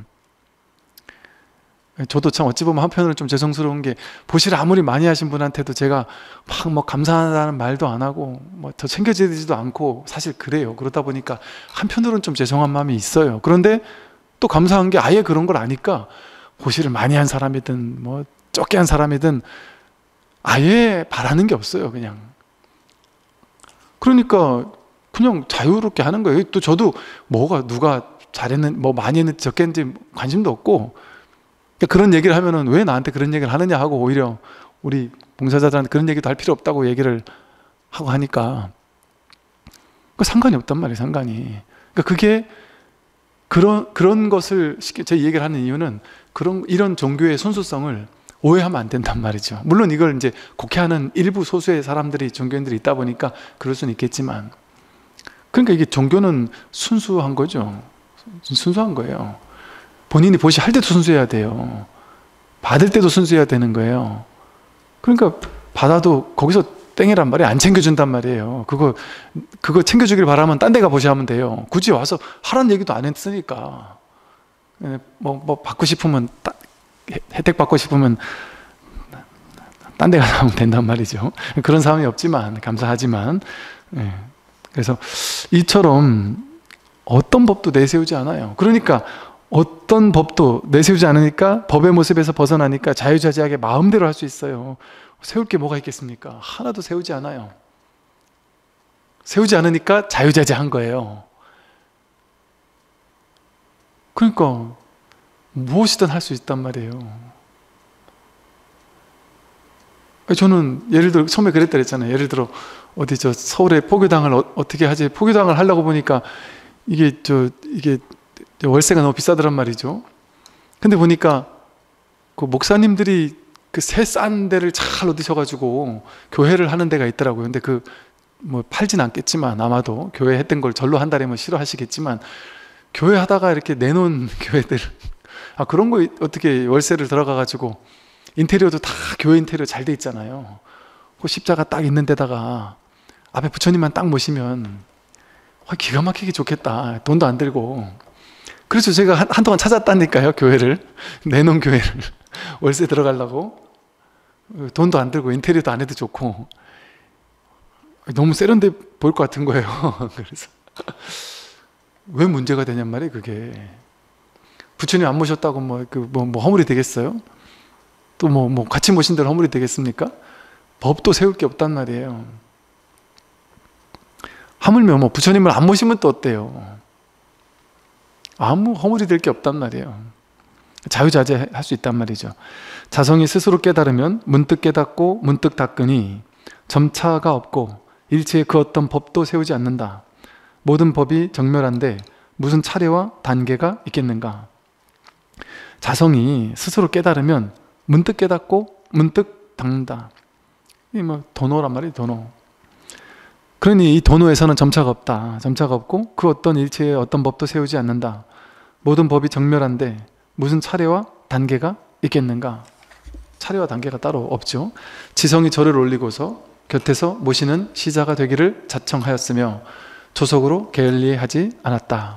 저도 참 어찌 보면 한편으로는 좀 죄송스러운 게 보시를 아무리 많이 하신 분한테도 제가 막 뭐 감사하다는 말도 안 하고 뭐 더 챙겨지지도 않고 사실 그래요. 그러다 보니까 한편으로는 좀 죄송한 마음이 있어요. 그런데 또 감사한 게 아예 그런 걸 아니까 보시를 많이 한 사람이든 뭐 적게 한 사람이든 아예 바라는 게 없어요. 그냥 그러니까 그냥 자유롭게 하는 거예요. 또 저도 뭐가 누가 잘했는 뭐 많이 했는지 적게 했는지 관심도 없고 그런 얘기를 하면은 왜 나한테 그런 얘기를 하느냐 하고 오히려 우리 봉사자들한테 그런 얘기도 할 필요 없다고 얘기를 하고 하니까 그 상관이 없단 말이에요. 상관이. 그러니까 그게 그런 그런 것을 제 얘기를 하는 이유는 그런 이런 종교의 순수성을 오해하면 안 된단 말이죠. 물론 이걸 이제 곡해하는 일부 소수의 사람들이 종교인들이 있다 보니까 그럴 수는 있겠지만 그러니까 이게 종교는 순수한 거죠. 순수한 거예요. 본인이 보시 할 때도 순수해야 돼요. 받을 때도 순수해야 되는 거예요. 그러니까 받아도 거기서 땡이란 말이에요. 안 챙겨준단 말이에요. 그거 그거 챙겨주길 바라면 딴 데 가 보시하면 돼요. 굳이 와서 하라는 얘기도 안 했으니까. 뭐, 뭐 받고 싶으면 따, 혜택 받고 싶으면 딴 데 가서 하면 된단 말이죠. 그런 사람이 없지만 감사하지만 네. 그래서 이처럼 어떤 법도 내세우지 않아요. 그러니까 어떤 법도 내세우지 않으니까 법의 모습에서 벗어나니까 자유자재하게 마음대로 할 수 있어요. 세울 게 뭐가 있겠습니까? 하나도 세우지 않아요. 세우지 않으니까 자유자재한 거예요. 그러니까 무엇이든 할 수 있단 말이에요. 저는 예를 들어 처음에 그랬다 그랬잖아요. 예를 들어 어디 저 서울에 포교당을 어, 어떻게 하지? 포교당을 하려고 보니까 이게 저 이게 월세가 너무 비싸더란 말이죠. 근데 보니까 그 목사님들이 그 새 싼 데를 잘 얻으셔가지고 교회를 하는 데가 있더라고요. 근데 그 뭐 팔진 않겠지만 아마도 교회 했던 걸 절로 한다면 싫어하시겠지만 교회 하다가 이렇게 내놓은 교회들 아 그런 거 어떻게 월세를 들어가가지고 인테리어도 다 교회 인테리어 잘 돼 있잖아요. 그 십자가 딱 있는 데다가 앞에 부처님만 딱 모시면 기가 막히게 좋겠다. 돈도 안 들고. 그래서 제가 한, 한동안 찾았다니까요. 교회를 내놓은 교회를 월세 들어가려고. 돈도 안 들고 인테리어도 안 해도 좋고 너무 세련돼 보일 것 같은 거예요. 그래서 왜 문제가 되냔 말이에요. 그게 부처님 안 모셨다고 뭐 그 뭐 뭐 허물이 되겠어요? 또 뭐 뭐 같이 모신 대로 허물이 되겠습니까? 법도 세울 게 없단 말이에요. 하물며 뭐 부처님을 안 모시면 또 어때요? 아무 허물이 될 게 없단 말이에요. 자유자재 할 수 있단 말이죠. 자성이 스스로 깨달으면 문득 깨닫고 문득 닦으니 점차가 없고 일체의 그 어떤 법도 세우지 않는다. 모든 법이 정멸한데 무슨 차례와 단계가 있겠는가? 자성이 스스로 깨달으면 문득 깨닫고 문득 닦는다. 이 뭐 도노란 말이에요. 도노. 그러니 이 도노에서는 점차가 없다. 점차가 없고 그 어떤 일체의 어떤 법도 세우지 않는다. 모든 법이 정멸한데 무슨 차례와 단계가 있겠는가? 차례와 단계가 따로 없죠. 지성이 절을 올리고서 곁에서 모시는 시자가 되기를 자청하였으며 조석으로 게을리하지 않았다.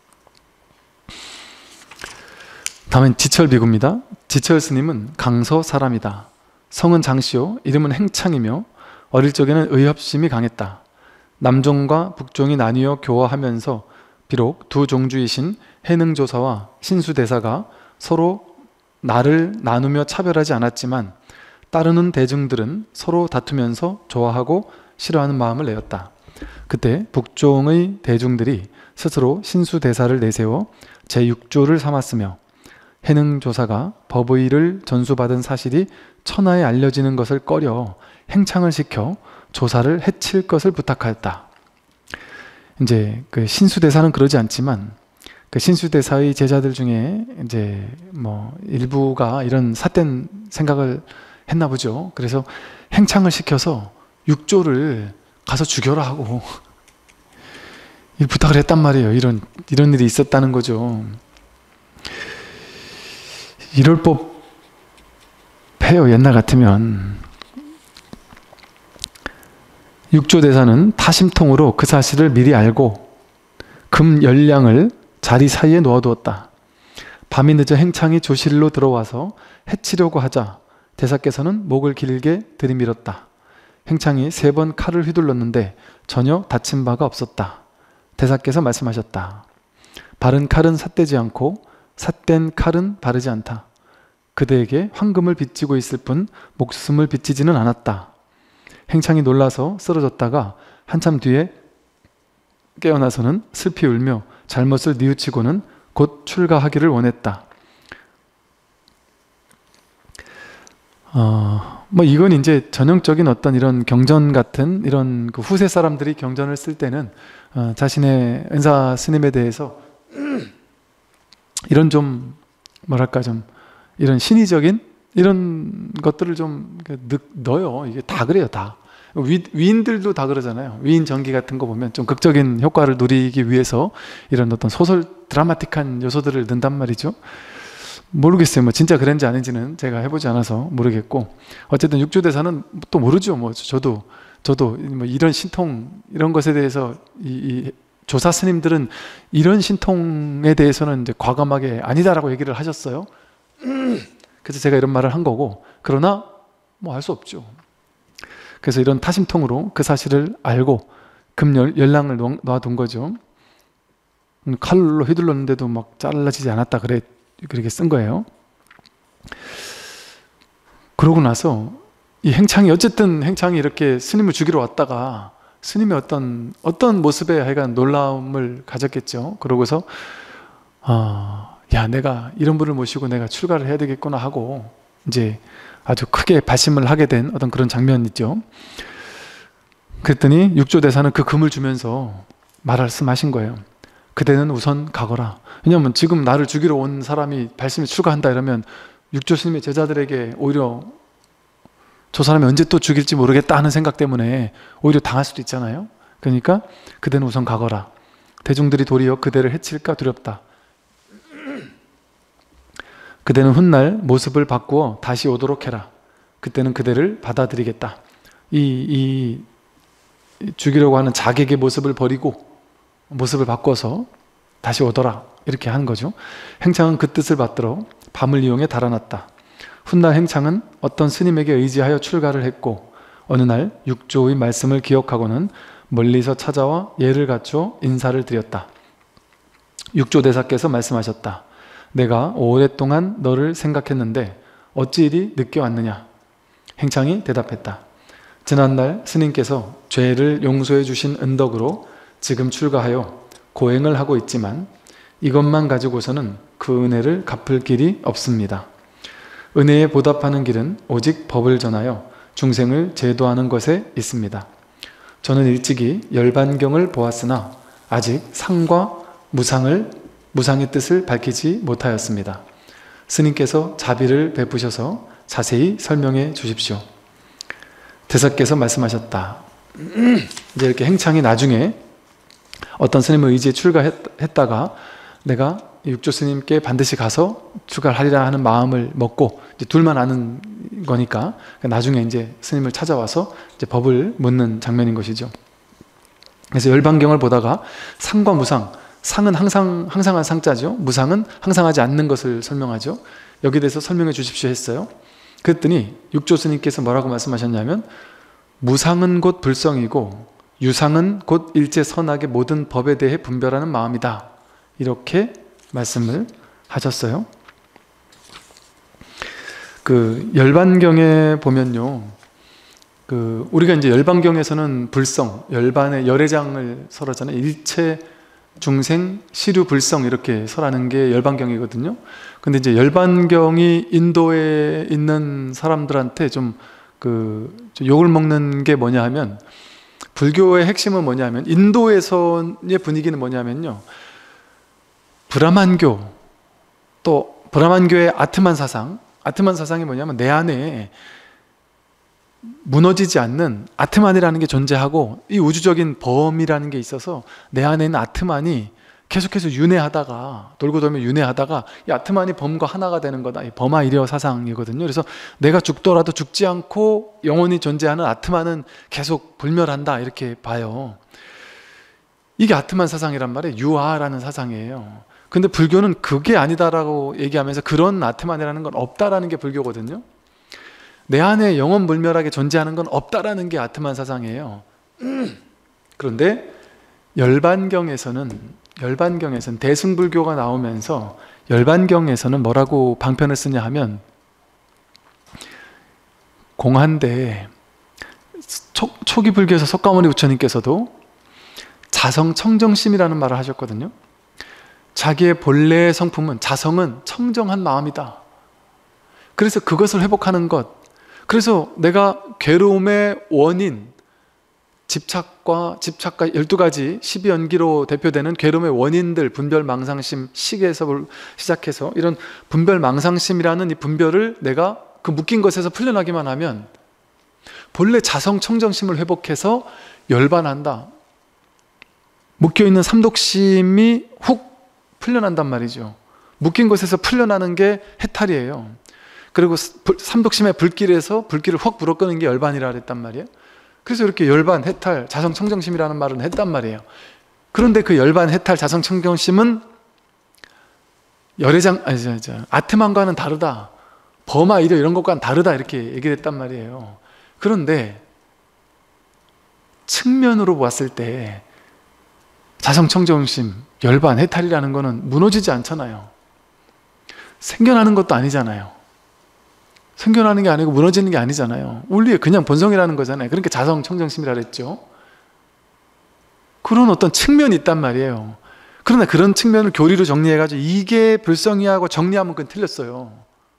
다음엔 지철비구입니다. 지철 스님은 강서 사람이다. 성은 장시오, 이름은 행창이며 어릴 적에는 의협심이 강했다. 남종과 북종이 나뉘어 교화하면서 비록 두 종주이신 해능조사와 신수대사가 서로 나를 나누며 차별하지 않았지만 따르는 대중들은 서로 다투면서 좋아하고 싫어하는 마음을 내었다. 그때 북종의 대중들이 스스로 신수대사를 내세워 제육 조를 삼았으며 해능조사가 법의를 전수받은 사실이 천하에 알려지는 것을 꺼려 행창을 시켜 조사를 해칠 것을 부탁하였다. 이제 그 신수대사는 그러지 않지만 그 신수대사의 제자들 중에 이제 뭐 일부가 이런 삿된 생각을 했나 보죠. 그래서 행창을 시켜서 육조를 가서 죽여라 하고 부탁을 했단 말이에요. 이런 이런 일이 있었다는 거죠. 이럴 법해요. 옛날 같으면. 육조대사는 타심통으로 그 사실을 미리 알고 금 열량을 자리 사이에 놓아두었다. 밤이 늦어 행창이 조실로 들어와서 해치려고 하자 대사께서는 목을 길게 들이밀었다. 행창이 세 번 칼을 휘둘렀는데 전혀 다친 바가 없었다. 대사께서 말씀하셨다. 바른 칼은 삿대지 않고 삿된 칼은 바르지 않다. 그대에게 황금을 빚지고 있을 뿐 목숨을 빚지지는 않았다. 행창이 놀라서 쓰러졌다가 한참 뒤에 깨어나서는 슬피 울며 잘못을 뉘우치고는 곧 출가하기를 원했다. 어, 뭐 이건 이제 전형적인 어떤 이런 경전 같은 이런 그 후세 사람들이 경전을 쓸 때는 어, 자신의 은사 스님에 대해서 이런 좀 뭐랄까 좀 이런 신의적인 이런 것들을 좀 넣어요. 이게 다 그래요. 다. 위, 위인들도 다 그러잖아요. 위인 전기 같은 거 보면 좀 극적인 효과를 누리기 위해서 이런 어떤 소설 드라마틱한 요소들을 넣는단 말이죠. 모르겠어요. 뭐 진짜 그런지 아닌지는 제가 해보지 않아서 모르겠고 어쨌든 육조대사는 또 모르죠. 뭐 저도 저도 뭐 이런 신통 이런 것에 대해서 이, 이 조사 스님들은 이런 신통에 대해서는 이제 과감하게 아니다라고 얘기를 하셨어요. 그래서 제가 이런 말을 한 거고 그러나 뭐 알 수 없죠. 그래서 이런 타심통으로 그 사실을 알고 금 열량을 놔둔 거죠. 칼로 휘둘렀는데도 막 잘라지지 않았다 그래 그렇게 쓴 거예요. 그러고 나서 이 행창이 어쨌든 행창이 이렇게 스님을 죽이러 왔다가 스님이 어떤 어떤 모습에 하여간 놀라움을 가졌겠죠. 그러고서 어, 야 내가 이런 분을 모시고 내가 출가를 해야 되겠구나 하고 이제 아주 크게 발심을 하게 된 어떤 그런 장면 있죠. 그랬더니 육조대사는 그 금을 주면서 말씀하신 거예요. 그대는 우선 가거라. 왜냐하면 지금 나를 죽이러 온 사람이 발심이 출가한다 이러면 육조 스님의 제자들에게 오히려 저 사람이 언제 또 죽일지 모르겠다 하는 생각 때문에 오히려 당할 수도 있잖아요. 그러니까 그대는 우선 가거라. 대중들이 도리어 그대를 해칠까 두렵다. 그대는 훗날 모습을 바꾸어 다시 오도록 해라. 그때는 그대를 받아들이겠다. 이, 이 죽이려고 하는 자객의 모습을 버리고 모습을 바꿔서 다시 오더라. 이렇게 하는 거죠. 행창은 그 뜻을 받들어 밤을 이용해 달아났다. 훗날 행창은 어떤 스님에게 의지하여 출가를 했고 어느 날 육조의 말씀을 기억하고는 멀리서 찾아와 예를 갖춰 인사를 드렸다. 육조대사께서 말씀하셨다. 내가 오랫동안 너를 생각했는데 어찌 이리 늦게 왔느냐? 행창이 대답했다. 지난날 스님께서 죄를 용서해 주신 은덕으로 지금 출가하여 고행을 하고 있지만 이것만 가지고서는 그 은혜를 갚을 길이 없습니다. 은혜에 보답하는 길은 오직 법을 전하여 중생을 제도하는 것에 있습니다. 저는 일찍이 열반경을 보았으나 아직 상과 무상을, 무상의 뜻을 밝히지 못하였습니다. 스님께서 자비를 베푸셔서 자세히 설명해 주십시오. 대사께서 말씀하셨다. 이제 이렇게 행창이 나중에 어떤 스님을 의지해 출가했다가 내가 육조 스님께 반드시 가서 출가를 하리라 하는 마음을 먹고 이제 둘만 아는 거니까 나중에 이제 스님을 찾아와서 이제 법을 묻는 장면인 것이죠. 그래서 열반경을 보다가 상과 무상, 상은 항상 항상한 상자죠. 무상은 항상하지 않는 것을 설명하죠. 여기에 대해서 설명해 주십시오 했어요. 그랬더니 육조 스님께서 뭐라고 말씀하셨냐면 무상은 곧 불성이고 유상은 곧 일체 선악의 모든 법에 대해 분별하는 마음이다. 이렇게 말씀을 하셨어요. 그 열반경에 보면요, 그 우리가 이제 열반경에서는 불성, 열반의 열애장을 설하잖아요. 일체 중생 시류 불성 이렇게 설하는 게 열반경이거든요. 근데 이제 열반경이 인도에 있는 사람들한테 좀 그 욕을 먹는 게 뭐냐 하면 불교의 핵심은 뭐냐 하면 인도에서의 분위기는 뭐냐면요. 브라만교 또 브라만교의 아트만 사상 아트만 사상이 뭐냐면 내 안에 무너지지 않는 아트만이라는 게 존재하고 이 우주적인 범이라는 게 있어서 내 안에 있는 아트만이 계속해서 윤회하다가 돌고 돌면 윤회하다가 이 아트만이 범과 하나가 되는 거다. 이 범아이려 사상이거든요. 그래서 내가 죽더라도 죽지 않고 영원히 존재하는 아트만은 계속 불멸한다 이렇게 봐요. 이게 아트만 사상이란 말이에요. 유아라는 사상이에요. 근데 불교는 그게 아니다라고 얘기하면서 그런 아트만이라는 건 없다라는 게 불교거든요. 내 안에 영원 불멸하게 존재하는 건 없다라는 게 아트만 사상이에요. 그런데 열반경에서는 열반경에서는 대승불교가 나오면서 열반경에서는 뭐라고 방편을 쓰냐 하면 공한대 초, 초기 불교에서 석가모니 부처님께서도 자성청정심이라는 말을 하셨거든요. 자기의 본래의 성품은 자성은 청정한 마음이다. 그래서 그것을 회복하는 것. 그래서 내가 괴로움의 원인, 집착과 집착과 열두 가지 십이 연기로 대표되는 괴로움의 원인들, 분별, 망상심, 식에서 시작해서 이런 분별, 망상심이라는 이 분별을 내가 그 묶인 것에서 풀려나기만 하면 본래 자성 청정심을 회복해서 열반한다. 묶여있는 삼독심이 훅 풀려난단 말이죠. 묶인 것에서 풀려나는 게 해탈이에요. 그리고 삼독심의 불길에서 불길을 확 불어끄는 게 열반이라 그랬단 말이에요. 그래서 이렇게 열반, 해탈, 자성청정심이라는 말은 했단 말이에요. 그런데 그 열반, 해탈, 자성청정심은 열애장, 아니, 저, 저, 아트만과는 다르다. 범아, 이려 이런 것과는 다르다. 이렇게 얘기를 했단 말이에요. 그런데 측면으로 봤을 때 자성청정심, 열반, 해탈이라는 거는 무너지지 않잖아요. 생겨나는 것도 아니잖아요. 생겨나는 게 아니고 무너지는 게 아니잖아요. 원리의 그냥 본성이라는 거잖아요. 그러니까 자성청정심이라 그랬죠. 그런 어떤 측면이 있단 말이에요. 그러나 그런 측면을 교리로 정리해가지고 이게 불성이하고 정리하면 그건 틀렸어요.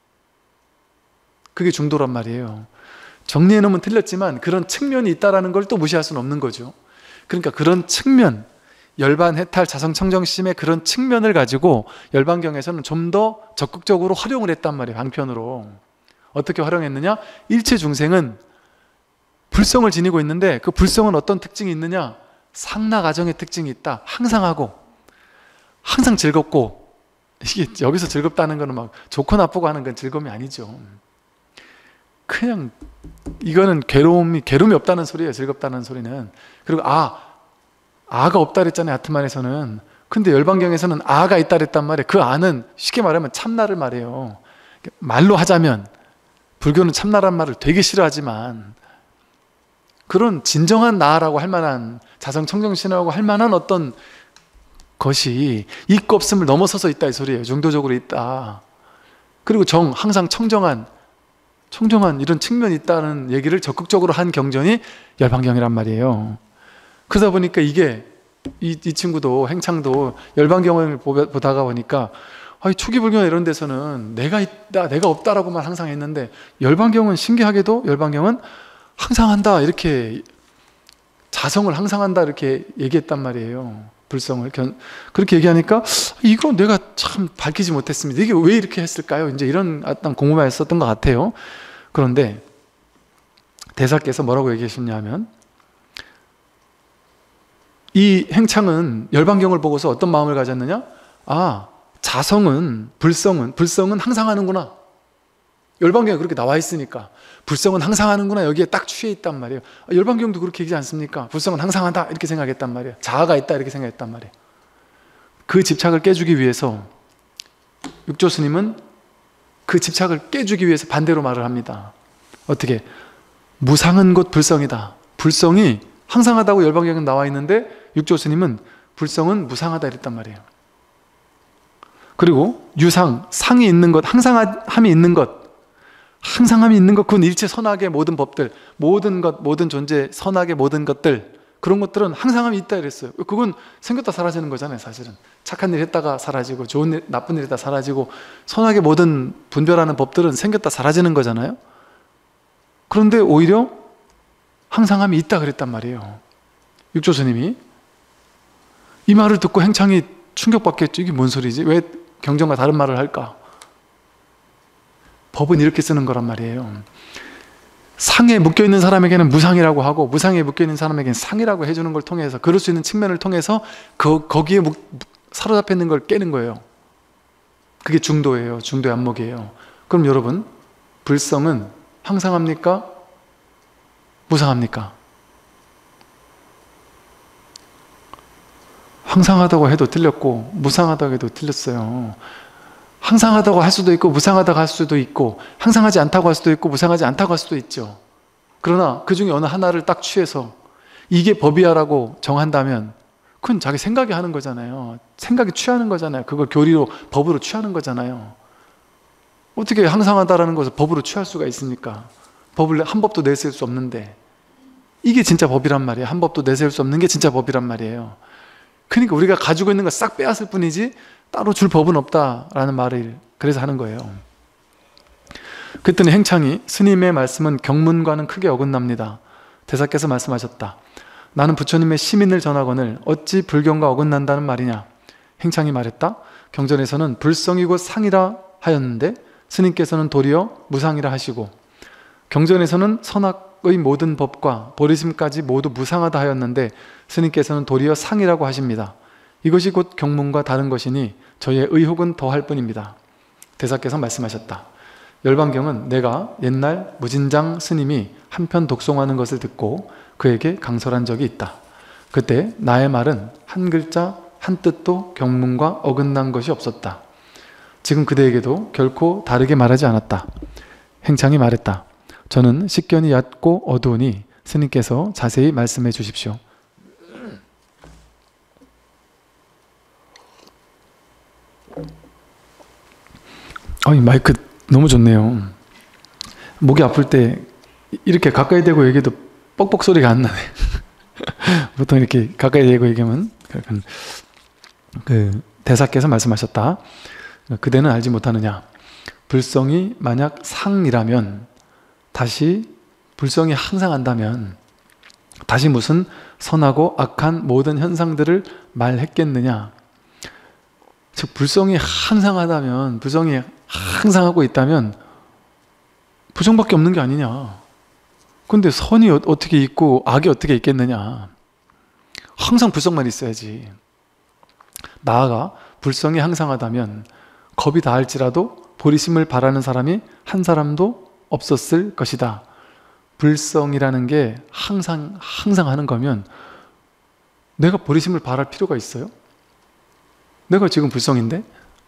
그게 중도란 말이에요. 정리해놓으면 틀렸지만 그런 측면이 있다는 걸 또 무시할 수는 없는 거죠. 그러니까 그런 측면, 열반, 해탈, 자성, 청정심의 그런 측면을 가지고 열반경에서는 좀 더 적극적으로 활용을 했단 말이에요. 방편으로. 어떻게 활용했느냐? 일체 중생은 불성을 지니고 있는데 그 불성은 어떤 특징이 있느냐? 상나가정의 특징이 있다. 항상 하고 항상 즐겁고, 이게 여기서 즐겁다는 거는 막 좋고 나쁘고 하는 건 즐거움이 아니죠. 그냥 이거는 괴로움이 괴로움이 없다는 소리예요. 즐겁다는 소리는. 그리고 아 아가 없다 그랬잖아요. 아트만에서는. 근데 열반경에서는 아가 있다 그랬단 말이에요. 그 아는 쉽게 말하면 참나를 말해요. 말로 하자면 불교는 참나란 말을 되게 싫어하지만 그런 진정한 나라고 할 만한, 자성청정신이라고 할 만한 어떤 것이 있고 없음을 넘어서서 있다 이 소리예요. 중도적으로 있다. 그리고 정, 항상 청정한 청정한 이런 측면이 있다는 얘기를 적극적으로 한 경전이 열반경이란 말이에요. 그러다 보니까 이게 이, 이 친구도, 행창도 열반경을 보다가 보니까 아니, 초기 불교나 이런 데서는 내가 있다, 내가 없다라고만 항상 했는데 열반경은 신기하게도 열반경은 항상 한다, 이렇게 자성을 항상 한다 이렇게 얘기했단 말이에요. 불성을 그렇게 얘기하니까 이거 내가 참 밝히지 못했습니다. 이게 왜 이렇게 했을까요? 이제 이런 어떤 공부만 했었던 것 같아요. 그런데 대사께서 뭐라고 얘기하셨냐 하면 이 행창은 열반경을 보고서 어떤 마음을 가졌느냐? 아, 자성은 불성은 불성은 항상 하는구나. 열반경에 그렇게 나와 있으니까 불성은 항상 하는구나, 여기에 딱 취해 있단 말이에요. 열반경도 그렇게 얘기하지 않습니까? 불성은 항상 한다 이렇게 생각했단 말이에요. 자아가 있다 이렇게 생각했단 말이에요. 그 집착을 깨주기 위해서 육조 스님은 그 집착을 깨주기 위해서 반대로 말을 합니다. 어떻게? 무상은 곧 불성이다. 불성이 항상 하다고 열반경에 나와 있는데 육조 스님은 불성은 무상하다 이랬단 말이에요. 그리고 유상, 상이 있는 것, 항상함이 있는 것, 항상함이 있는 것, 그건 일체 선악의 모든 법들, 모든 것, 모든 존재, 선악의 모든 것들, 그런 것들은 항상함이 있다 이랬어요. 그건 생겼다 사라지는 거잖아요. 사실은 착한 일 했다가 사라지고 좋은 일, 나쁜 일 했다 사라지고 선악의 모든 분별하는 법들은 생겼다 사라지는 거잖아요. 그런데 오히려 항상함이 있다 그랬단 말이에요. 육조 스님이. 이 말을 듣고 행창이 충격받겠죠. 이게 뭔 소리지? 왜 경전과 다른 말을 할까? 법은 이렇게 쓰는 거란 말이에요. 상에 묶여있는 사람에게는 무상이라고 하고 무상에 묶여있는 사람에게는 상이라고 해주는 걸 통해서, 그럴 수 있는 측면을 통해서 그, 거기에 묵, 사로잡혀 있는 걸 깨는 거예요. 그게 중도예요. 중도의 안목이에요. 그럼 여러분, 불성은 항상합니까? 무상합니까? 항상하다고 해도 틀렸고 무상하다고 해도 틀렸어요. 항상하다고 할 수도 있고 무상하다고 할 수도 있고, 항상하지 않다고 할 수도 있고 무상하지 않다고 할 수도 있죠. 그러나 그 중에 어느 하나를 딱 취해서 이게 법이야라고 정한다면 그건 자기 생각이 하는 거잖아요. 생각이 취하는 거잖아요. 그걸 교리로, 법으로 취하는 거잖아요. 어떻게 항상하다라는 것을 법으로 취할 수가 있습니까? 법을 한 법도 내세울 수 없는데, 이게 진짜 법이란 말이에요. 한 법도 내세울 수 없는 게 진짜 법이란 말이에요. 그러니까 우리가 가지고 있는 거 싹 빼앗을 뿐이지 따로 줄 법은 없다라는 말을 그래서 하는 거예요. 그랬더니 행창이 스님의 말씀은 경문과는 크게 어긋납니다. 대사께서 말씀하셨다. 나는 부처님의 시민을 전하거늘 어찌 불경과 어긋난다는 말이냐. 행창이 말했다. 경전에서는 불성이 곧 상이라 하였는데 스님께서는 도리어 무상이라 하시고, 경전에서는 선악의 모든 법과 보리심까지 모두 무상하다 하였는데 스님께서는 도리어 상이라고 하십니다. 이것이 곧 경문과 다른 것이니 저의 의혹은 더할 뿐입니다. 대사께서 말씀하셨다. 열반경은 내가 옛날 무진장 스님이 한편 독송하는 것을 듣고 그에게 강설한 적이 있다. 그때 나의 말은 한 글자 한 뜻도 경문과 어긋난 것이 없었다. 지금 그대에게도 결코 다르게 말하지 않았다. 행창이 말했다. 저는 식견이 얕고 어두우니 스님께서 자세히 말씀해 주십시오. 어이, 마이크 너무 좋네요. 목이 아플 때 이렇게 가까이 대고 얘기해도 뻑뻑 소리가 안 나네. 보통 이렇게 가까이 대고 얘기하면 그 대사께서 말씀하셨다. 그대는 알지 못하느냐. 불성이 만약 상이라면 다시 불성이 항상한다면 다시 무슨 선하고 악한 모든 현상들을 말했겠느냐. 즉 불성이 항상하다면, 불성이 항상하고 있다면 부정밖에 없는 게 아니냐. 근데 선이 어떻게 있고 악이 어떻게 있겠느냐. 항상 불성만 있어야지. 나아가 불성이 항상하다면 겁이 다할지라도 보리심을 바라는 사람이 한 사람도 없었을 것이다. 불성이라는 게 항상 항상 하는 거면 내가 보리심을 바랄 필요가 있어요? 내가 지금 불성인데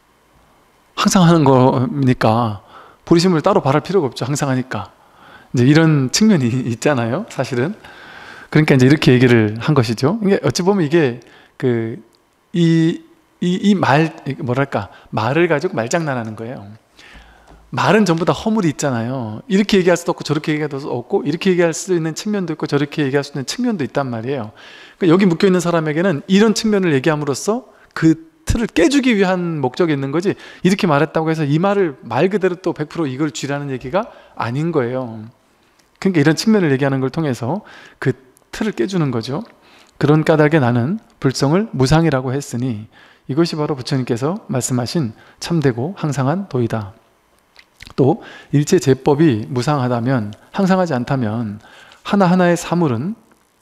항상 하는 거니까 보리심을 따로 바랄 필요가 없죠. 항상 하니까. 이제 이런 측면이 있잖아요, 사실은. 그러니까 이제 이렇게 얘기를 한 것이죠. 이게 어찌 보면 이게 그 이 이 이 말 뭐랄까 말을 가지고 말장난하는 거예요. 말은 전부 다 허물이 있잖아요. 이렇게 얘기할 수도 없고 저렇게 얘기할 수도 없고 이렇게 얘기할 수 있는 측면도 있고 저렇게 얘기할 수 있는 측면도 있단 말이에요. 그러니까 여기 묶여 있는 사람에게는 이런 측면을 얘기함으로써 그 틀을 깨주기 위한 목적이 있는 거지, 이렇게 말했다고 해서 이 말을 말 그대로 또 백 퍼센트 이걸 쥐라는 얘기가 아닌 거예요. 그러니까 이런 측면을 얘기하는 걸 통해서 그 틀을 깨주는 거죠. 그런 까닭에 나는 불성을 무상이라고 했으니 이것이 바로 부처님께서 말씀하신 참되고 항상한 도이다. 또 일체 제법이 무상하다면, 항상하지 않다면 하나하나의 사물은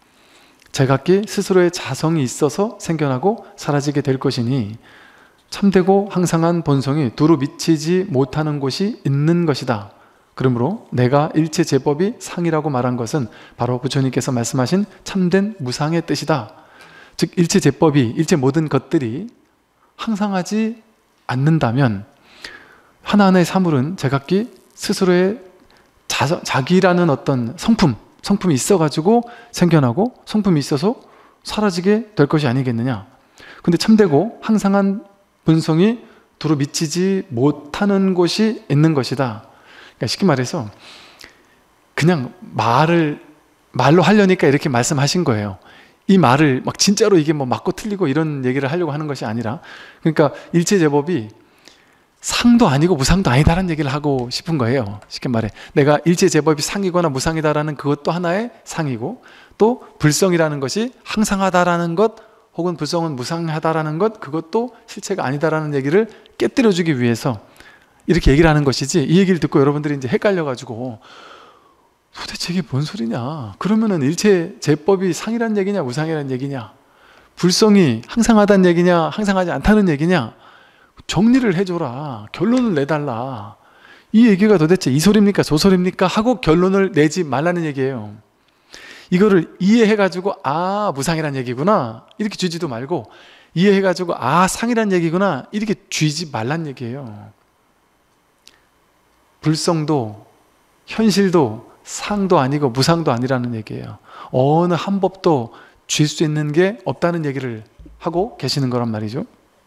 제각기 스스로의 자성이 있어서 생겨나고 사라지게 될 것이니 참되고 항상한 본성이 두루 미치지 못하는 곳이 있는 것이다. 그러므로 내가 일체 제법이 상이라고 말한 것은 바로 부처님께서 말씀하신 참된 무상의 뜻이다. 즉 일체 제법이, 일체 모든 것들이 항상하지 않는다면 하나하나의 사물은 제각기 스스로의 자, 자기라는 어떤 성품, 성품이 있어가지고 생겨나고 성품이 있어서 사라지게 될 것이 아니겠느냐. 근데 참되고 항상한 본성이 두루 미치지 못하는 곳이 있는 것이다. 그러니까 쉽게 말해서 그냥 말을 말로 하려니까 이렇게 말씀하신 거예요. 이 말을 막 진짜로 이게 뭐 맞고 틀리고 이런 얘기를 하려고 하는 것이 아니라, 그러니까 일체 제법이 상도 아니고 무상도 아니다라는 얘기를 하고 싶은 거예요. 쉽게 말해 내가 일체 제법이 상이거나 무상이다라는 그것도 하나의 상이고, 또 불성이라는 것이 항상하다라는 것 혹은 불성은 무상하다라는 것, 그것도 실체가 아니다라는 얘기를 깨뜨려주기 위해서 이렇게 얘기를 하는 것이지, 이 얘기를 듣고 여러분들이 이제 헷갈려가지고 도대체 이게 뭔 소리냐, 그러면은 일체 제법이 상이란 얘기냐 무상이란 얘기냐, 불성이 항상하다는 얘기냐 항상하지 않다는 얘기냐, 정리를 해줘라, 결론을 내달라. 이 얘기가 도대체 이 소리입니까 저 소리입니까 하고 결론을 내지 말라는 얘기예요. 이거를 이해해가지고 아 무상이란 얘기구나 이렇게 쥐지도 말고, 이해해가지고 아 상이란 얘기구나 이렇게 쥐지 말란 얘기예요. 불성도 현실도 상도 아니고 무상도 아니라는 얘기예요. 어느 한 법도 쥘 수 있는 게 없다는 얘기를 하고 계시는 거란 말이죠.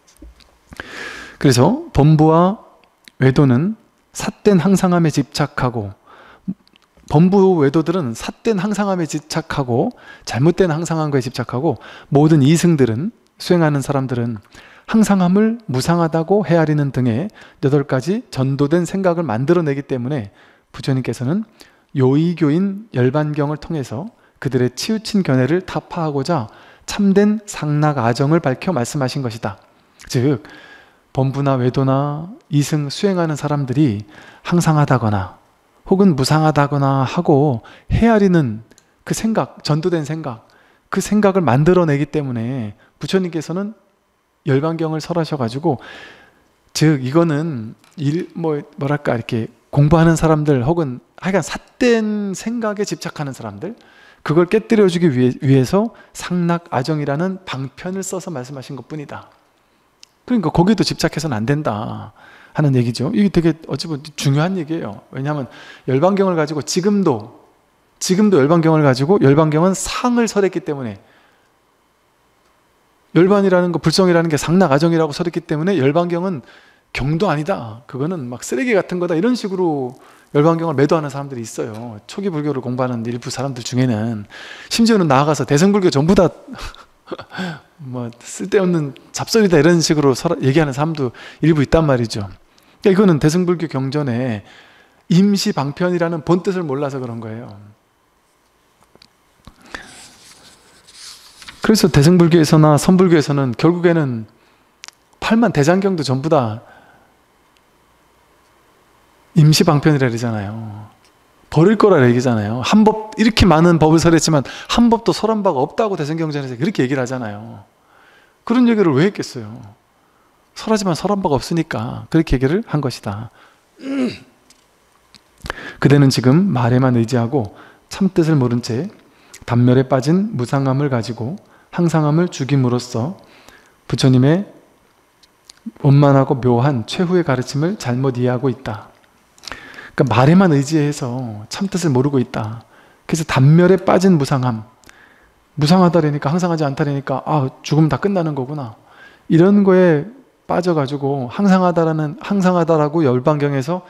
그래서 범부와 외도는 삿된 항상함에 집착하고, 범부 외도들은 삿된 항상함에 집착하고 잘못된 항상한 거에 집착하고, 모든 이승들은, 수행하는 사람들은 항상함을 무상하다고 헤아리는 등의 여덟 가지 전도된 생각을 만들어내기 때문에 부처님께서는 요의교인 열반경을 통해서 그들의 치우친 견해를 타파하고자 참된 상락아정을 밝혀 말씀하신 것이다. 즉 범부나 외도나 이승 수행하는 사람들이 항상하다거나 혹은 무상하다거나 하고 헤아리는 그 생각, 전도된 생각, 그 생각을 만들어내기 때문에 부처님께서는 열반경을 설하셔가지고, 즉 이거는 일, 뭐 뭐랄까 이렇게 공부하는 사람들 혹은 하여간 삿된 생각에 집착하는 사람들, 그걸 깨뜨려주기 위해, 위해서 상락아정이라는 방편을 써서 말씀하신 것 뿐이다. 그러니까 거기도 집착해서는 안 된다 하는 얘기죠. 이게 되게 어찌 보면 중요한 얘기예요. 왜냐하면 열반경을 가지고 지금도 지금도 열반경을 가지고 열반경은 상을 설했기 때문에, 열반이라는 거 불성이라는 게 상락아정이라고 설했기 때문에 열반경은 경도 아니다, 그거는 막 쓰레기 같은 거다, 이런 식으로 열반경을 매도하는 사람들이 있어요. 초기 불교를 공부하는 일부 사람들 중에는. 심지어는 나아가서 대승불교 전부 다 뭐 쓸데없는 잡설이다, 이런 식으로 얘기하는 사람도 일부 있단 말이죠. 그러니까 이거는 대승불교 경전에 임시방편이라는 본뜻을 몰라서 그런 거예요. 그래서 대승불교에서나 선불교에서는 결국에는 팔만 대장경도 전부 다 임시방편이라 그러잖아요. 버릴 거라 얘기잖아요. 한 법, 이렇게 많은 법을 설했지만 한 법도 설한 바가 없다고 대승경전에서 그렇게 얘기를 하잖아요. 그런 얘기를 왜 했겠어요? 설하지만 설한 바가 없으니까 그렇게 얘기를 한 것이다. 그대는 지금 말에만 의지하고 참뜻을 모른 채 단멸에 빠진 무상함을 가지고 항상함을 죽임으로써 부처님의 원만하고 묘한 최후의 가르침을 잘못 이해하고 있다. 그러니까 말에만 의지해서 참뜻을 모르고 있다. 그래서 단멸에 빠진 무상함, 무상하다라니까 항상하지 않다라니까 아 죽으면 다 끝나는 거구나, 이런 거에 빠져가지고 항상하다라는 항상하다라고 열반경에서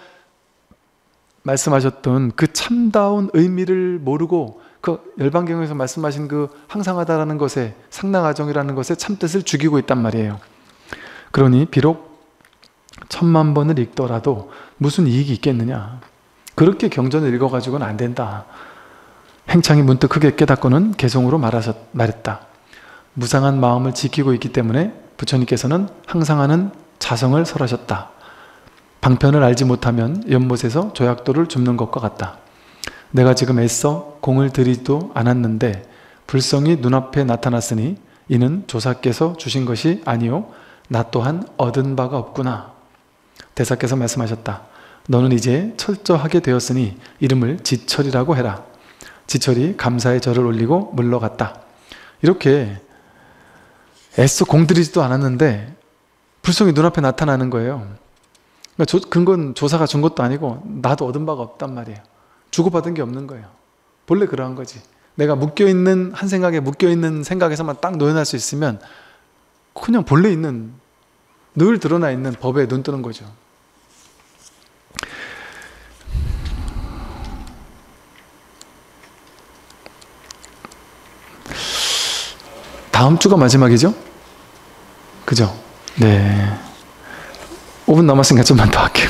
말씀하셨던 그 참다운 의미를 모르고 그 열반경에서 말씀하신 그 항상하다라는 것에, 상당하정이라는 것에 참뜻을 죽이고 있단 말이에요. 그러니 비록 천만 번을 읽더라도 무슨 이익이 있겠느냐, 그렇게 경전을 읽어가지고는 안 된다. 행창이 문득 크게 깨닫고는 개송으로 말하셨, 말했다. 무상한 마음을 지키고 있기 때문에 부처님께서는 항상하는 자성을 설하셨다. 방편을 알지 못하면 연못에서 조약돌을 줍는 것과 같다. 내가 지금 애써 공을 들이지도 않았는데 불성이 눈앞에 나타났으니 이는 조사께서 주신 것이 아니요 나 또한 얻은 바가 없구나. 대사께서 말씀하셨다. 너는 이제 철저하게 되었으니 이름을 지철이라고 해라. 지철이 감사의 절을 올리고 물러갔다. 이렇게 애써 공들이지도 않았는데 불성이 눈앞에 나타나는 거예요. 그러니까 조, 그건 조사가 준 것도 아니고 나도 얻은 바가 없단 말이에요. 주고받은 게 없는 거예요. 본래 그러한 거지. 내가 묶여있는 한 생각에 묶여있는 생각에서만 딱 노연할 수 있으면 그냥 본래 있는, 늘 드러나 있는 법에 눈 뜨는 거죠. 다음 주가 마지막이죠? 그죠? 네. 오 분 남았으니까 좀만 더 할게요.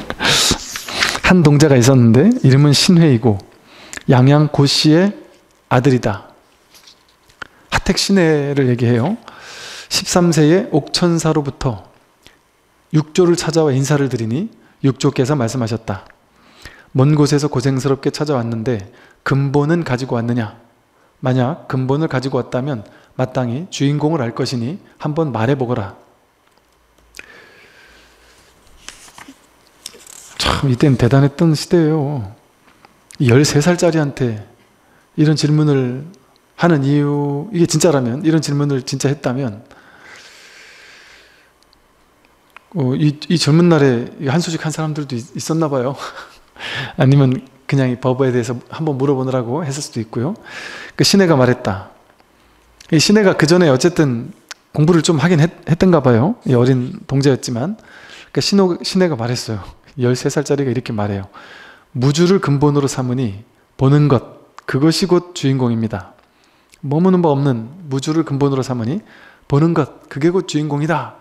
한 동자가 있었는데 이름은 신회이고 양양 고씨의 아들이다. 하택 신회를 얘기해요. 십삼 세의 옥천사로부터 육조를 찾아와 인사를 드리니 육조께서 말씀하셨다. 먼 곳에서 고생스럽게 찾아왔는데 근본은 가지고 왔느냐? 만약 근본을 가지고 왔다면 마땅히 주인공을 알 것이니 한번 말해보거라. 참 이때는 대단했던 시대예요. 열세 살짜리한테 이런 질문을 하는 이유, 이게 진짜라면, 이런 질문을 진짜 했다면 어, 이, 이 젊은 날에 한수직한 사람들도 있, 있었나 봐요. 아니면 그냥 이 법에 대해서 한번 물어보느라고 했을 수도 있고요. 그 신혜가 말했다. 이 신혜가 그 전에 어쨌든 공부를 좀 하긴 했, 했던가 봐요. 이 어린 동자였지만. 그 신호, 신혜가 말했어요. 열세 살짜리가 이렇게 말해요. 무주를 근본으로 삼으니 보는 것, 그것이 곧 주인공입니다. 머무는 바 없는 무주를 근본으로 삼으니 보는 것, 그게 곧 주인공이다.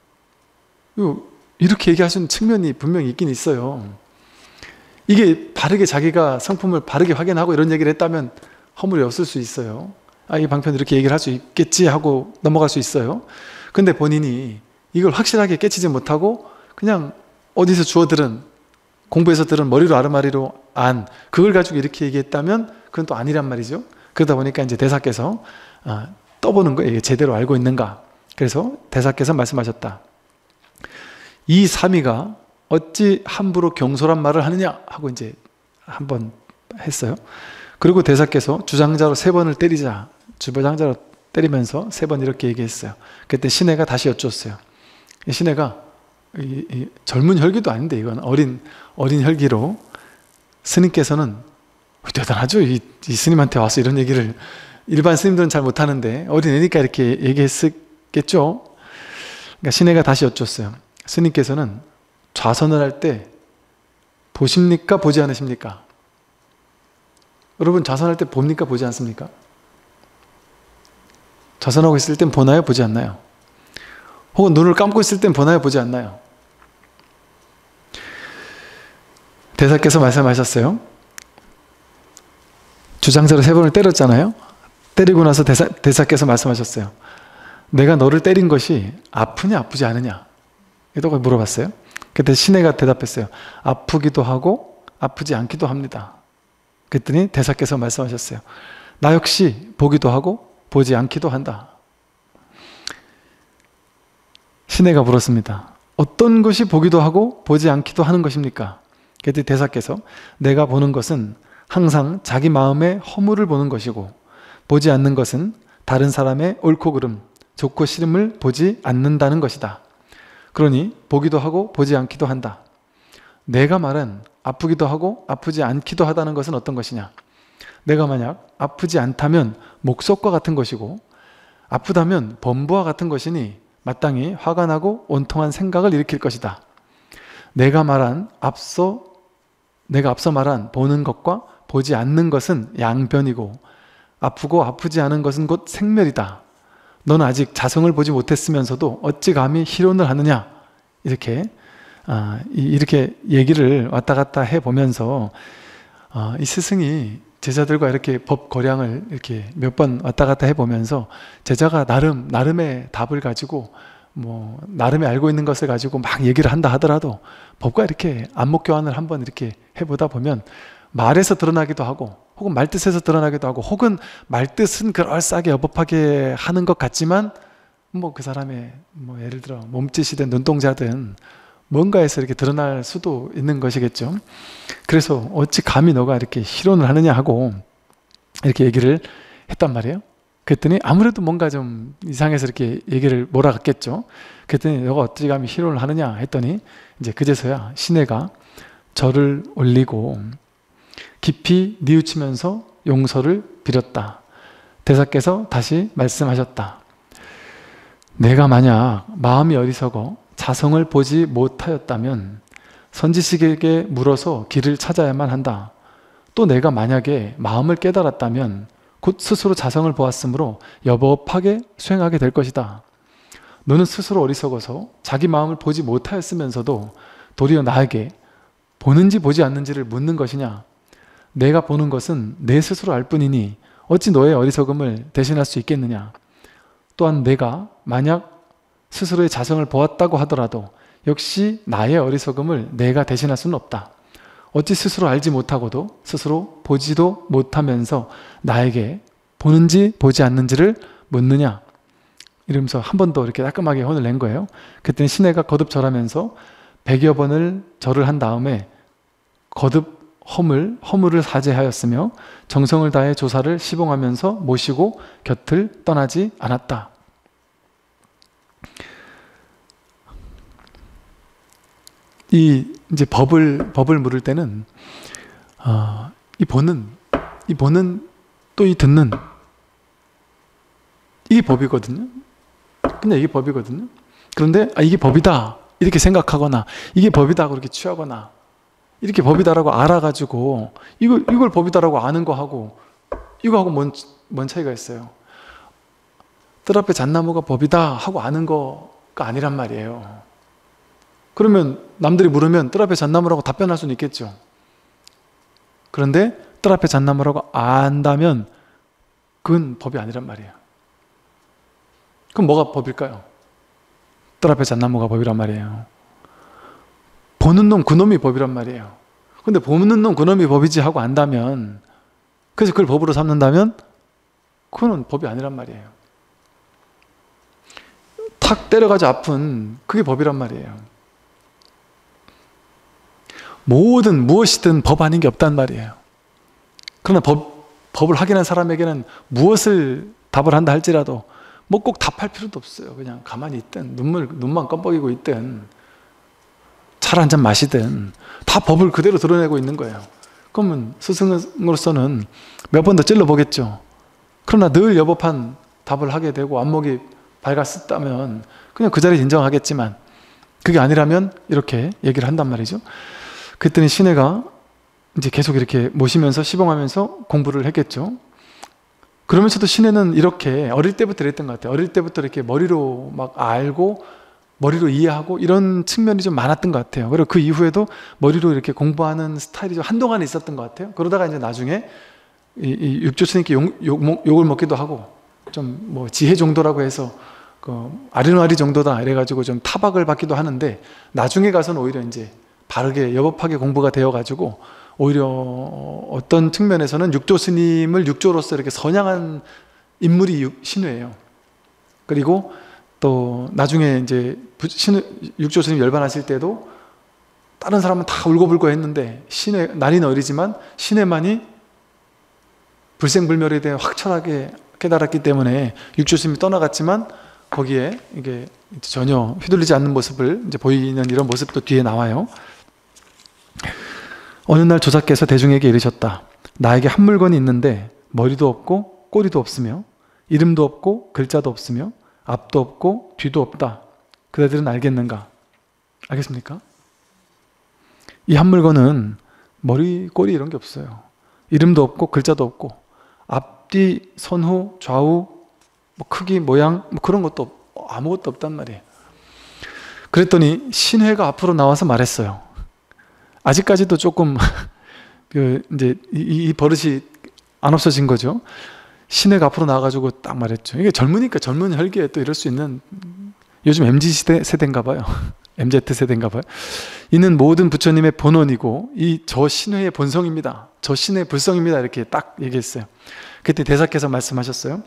이렇게 얘기하시는 측면이 분명히 있긴 있어요. 이게 바르게 자기가 성품을 바르게 확인하고 이런 얘기를 했다면 허물이 없을 수 있어요. 아, 이 방편 이렇게 얘기를 할 수 있겠지 하고 넘어갈 수 있어요. 근데 본인이 이걸 확실하게 깨치지 못하고 그냥 어디서 주워 들은, 공부해서 들은 머리로 아르마리로 안, 그걸 가지고 이렇게 얘기했다면 그건 또 아니란 말이죠. 그러다 보니까 이제 대사께서 아, 떠보는 거예요. 제대로 알고 있는가. 그래서 대사께서 말씀하셨다. 이 삼위가 어찌 함부로 경솔한 말을 하느냐 하고 이제 한번 했어요. 그리고 대사께서 주장자로 세 번을 때리자, 주장자로 때리면서 세 번 이렇게 얘기했어요. 그때 신혜가 다시 여쭈었어요. 신혜가 이, 이 젊은 혈기도 아닌데 이건 어린 어린 혈기로 스님께서는 대단하죠. 이, 이 스님한테 와서 이런 얘기를 일반 스님들은 잘 못하는데 어린애니까 이렇게 얘기했겠죠. 그러니까 신혜가 다시 여쭈었어요. 스님께서는 좌선을 할 때 보십니까? 보지 않으십니까? 여러분 좌선할 때 봅니까? 보지 않습니까? 좌선하고 있을 땐 보나요? 보지 않나요? 혹은 눈을 감고 있을 땐 보나요? 보지 않나요? 대사께서 말씀하셨어요. 주장자를 세 번을 때렸잖아요. 때리고 나서 대사, 대사께서 말씀하셨어요. 내가 너를 때린 것이 아프냐 아프지 않으냐? 이렇게 물어봤어요. 그때 신혜가 대답했어요. 아프기도 하고 아프지 않기도 합니다. 그랬더니 대사께서 말씀하셨어요. 나 역시 보기도 하고 보지 않기도 한다. 신혜가 물었습니다. 어떤 것이 보기도 하고 보지 않기도 하는 것입니까? 그랬더니 대사께서 내가 보는 것은 항상 자기 마음의 허물을 보는 것이고 보지 않는 것은 다른 사람의 옳고 그름, 좋고 싫음을 보지 않는다는 것이다. 그러니 보기도 하고 보지 않기도 한다. 내가 말한 아프기도 하고 아프지 않기도 하다는 것은 어떤 것이냐? 내가 만약 아프지 않다면 목석과 같은 것이고 아프다면 범부와 같은 것이니 마땅히 화가 나고 온통한 생각을 일으킬 것이다. 내가 말한 앞서 내가 앞서 말한 보는 것과 보지 않는 것은 양변이고 아프고 아프지 않은 것은 곧 생멸이다. 너는 아직 자성을 보지 못했으면서도 어찌 감히 희론을 하느냐? 이렇게 아, 이렇게 얘기를 왔다 갔다 해보면서 아, 이 스승이 제자들과 이렇게 법 거량을 이렇게 몇 번 왔다 갔다 해보면서 제자가 나름 나름의 답을 가지고 뭐 나름의 알고 있는 것을 가지고 막 얘기를 한다 하더라도 법과 이렇게 안목 교환을 한번 이렇게 해보다 보면 말에서 드러나기도 하고 혹은 말뜻에서 드러나기도 하고 혹은 말뜻은 그럴싸하게 여법하게 하는 것 같지만 뭐 그 사람의 뭐 예를 들어 몸짓이든 눈동자든 뭔가에서 이렇게 드러날 수도 있는 것이겠죠. 그래서 어찌 감히 너가 이렇게 희론을 하느냐 하고 이렇게 얘기를 했단 말이에요. 그랬더니 아무래도 뭔가 좀 이상해서 이렇게 얘기를 몰아갔겠죠. 그랬더니 너가 어찌 감히 희론을 하느냐 했더니 이제 그제서야 신혜가 절을 올리고 깊이 뉘우치면서 용서를 빌었다. 대사께서 다시 말씀하셨다. 내가 만약 마음이 어리석어 자성을 보지 못하였다면 선지식에게 물어서 길을 찾아야만 한다. 또 내가 만약에 마음을 깨달았다면 곧 스스로 자성을 보았으므로 여법하게 수행하게 될 것이다. 너는 스스로 어리석어서 자기 마음을 보지 못하였으면서도 도리어 나에게 보는지 보지 않는지를 묻는 것이냐? 내가 보는 것은 내 스스로 알 뿐이니 어찌 너의 어리석음을 대신할 수 있겠느냐? 또한 내가 만약 스스로의 자성을 보았다고 하더라도 역시 나의 어리석음을 내가 대신할 수는 없다. 어찌 스스로 알지 못하고도 스스로 보지도 못하면서 나에게 보는지 보지 않는지를 묻느냐? 이러면서 한 번 더 이렇게 따끔하게 혼을 낸 거예요. 그랬더니 신혜가 거듭 절하면서 백여 번을 절을 한 다음에 거듭 허물, 허물을 사죄하였으며 정성을 다해 조사를 시봉하면서 모시고 곁을 떠나지 않았다. 이 이제 법을 법을 물을 때는 어, 이 보는 이 보는 또 이 듣는 이게 법이거든요. 그냥 이게 법이거든요. 그런데 아, 이게 법이다 이렇게 생각하거나 이게 법이다 그렇게 취하거나 이렇게 법이다라고 알아가지고 이걸 이걸 법이다라고 아는 거하고 이거하고 뭔, 뭔 차이가 있어요? 뜰 앞에 잣나무가 법이다 하고 아는 거가 아니란 말이에요. 그러면 남들이 물으면 뜰 앞에 잣나무라고 답변할 수는 있겠죠. 그런데 뜰 앞에 잣나무라고 안다면 그건 법이 아니란 말이에요. 그럼 뭐가 법일까요? 뜰 앞에 잣나무가 법이란 말이에요. 보는 놈 그놈이 법이란 말이에요. 근데 보는 놈 그놈이 법이지 하고 안다면 그래서 그걸 법으로 삼는다면 그거는 법이 아니란 말이에요. 탁 때려가지고 아픈 그게 법이란 말이에요. 모든 무엇이든 법 아닌 게 없단 말이에요. 그러나 법, 법을 확인한 사람에게는 무엇을 답을 한다 할지라도 뭐 꼭 답할 필요도 없어요. 그냥 가만히 있든 눈물, 눈만 껌뻑이고 있든 차 한 잔 마시든 다 법을 그대로 드러내고 있는 거예요. 그러면 스승으로서는 몇 번 더 찔러보겠죠. 그러나 늘 여법한 답을 하게 되고 안목이 밝았었다면 그냥 그 자리에 인정하겠지만 그게 아니라면 이렇게 얘기를 한단 말이죠. 그랬더니 신혜가 이제 계속 이렇게 모시면서 시봉하면서 공부를 했겠죠. 그러면서도 신혜는 이렇게 어릴 때부터 이랬던 것 같아요. 어릴 때부터 이렇게 머리로 막 알고 머리로 이해하고 이런 측면이 좀 많았던 것 같아요. 그리고 그 이후에도 머리로 이렇게 공부하는 스타일이 좀 한동안 있었던 것 같아요. 그러다가 이제 나중에 이, 이 육조 스님께 욕, 욕, 욕을 먹기도 하고 좀 뭐 지혜 정도라고 해서 그 아리노아리 정도다 이래가지고 좀 타박을 받기도 하는데 나중에 가서는 오히려 이제 바르게 여법하게 공부가 되어가지고 오히려 어떤 측면에서는 육조 스님을 육조로서 이렇게 선양한 인물이 신우예요. 그리고 또 나중에 이제 신우, 육조 스님 열반하실 때도 다른 사람은 다 울고불고 했는데 신혜, 나이는 어리지만 신혜만이 불생불멸에 대해 확철하게 깨달았기 때문에 육조 스님이 떠나갔지만 거기에 이게 전혀 휘둘리지 않는 모습을 이제 보이는 이런 모습도 뒤에 나와요. 어느 날 조사께서 대중에게 이르셨다. 나에게 한 물건이 있는데 머리도 없고 꼬리도 없으며 이름도 없고 글자도 없으며 앞도 없고 뒤도 없다. 그대들은 알겠는가? 알겠습니까? 이 한 물건은 머리, 꼬리 이런 게 없어요. 이름도 없고 글자도 없고 앞뒤, 선후, 좌우, 뭐 크기, 모양 뭐 그런 것도 없, 아무것도 없단 말이에요. 그랬더니 신혜가 앞으로 나와서 말했어요. 아직까지도 조금 그 이제 이, 이 버릇이 안 없어진 거죠. 신혜가 앞으로 나와가지고 딱 말했죠. 이게 젊으니까 젊은 혈기에 또 이럴 수 있는 요즘 엠지 시대 세대인가 봐요. 엠지 세대인가 봐요. 이는 모든 부처님의 본원이고 이 저 신혜의 본성입니다. 저 신의 불성입니다. 이렇게 딱 얘기했어요. 그때 대사께서 말씀하셨어요.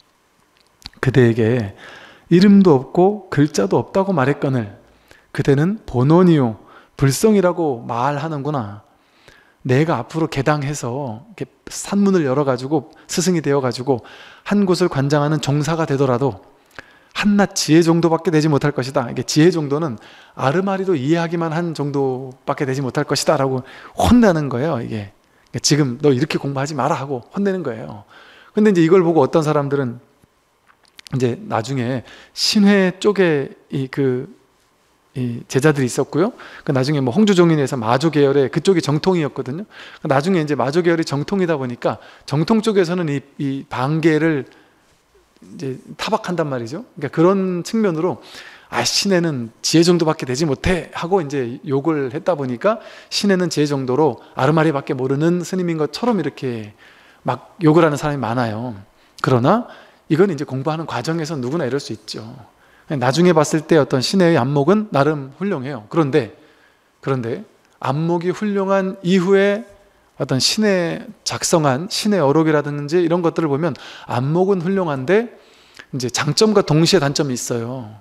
그대에게 이름도 없고 글자도 없다고 말했거늘 그대는 본원이요 불성이라고 말하는구나. 내가 앞으로 개당해서 이렇게 산문을 열어가지고 스승이 되어가지고 한 곳을 관장하는 종사가 되더라도 한낱 지혜 정도밖에 되지 못할 것이다. 이게 지혜 정도는 아르마리로 이해하기만 한 정도밖에 되지 못할 것이다 라고 혼내는 거예요. 이게 지금 너 이렇게 공부하지 마라 하고 혼내는 거예요. 근데 이제 이걸 보고 어떤 사람들은 이제 나중에 신회 쪽에 이 그 이 제자들이 있었고요. 그 나중에 뭐 홍주종인에서 마조 계열의 그쪽이 정통이었거든요. 나중에 이제 마조 계열이 정통이다 보니까 정통 쪽에서는 이, 이 반계를 이제 타박한단 말이죠. 그러니까 그런 측면으로 아 신혜는 지혜 정도밖에 되지 못해 하고 이제 욕을 했다 보니까 신혜는 지혜 정도로 아르마리밖에 모르는 스님인 것처럼 이렇게 막 욕을 하는 사람이 많아요. 그러나 이건 이제 공부하는 과정에서 누구나 이럴 수 있죠. 나중에 봤을 때 어떤 신혜의 안목은 나름 훌륭해요. 그런데 그런데 안목이 훌륭한 이후에 어떤 신의 작성한 신의 어록이라든지 이런 것들을 보면 안목은 훌륭한데 이제 장점과 동시에 단점이 있어요.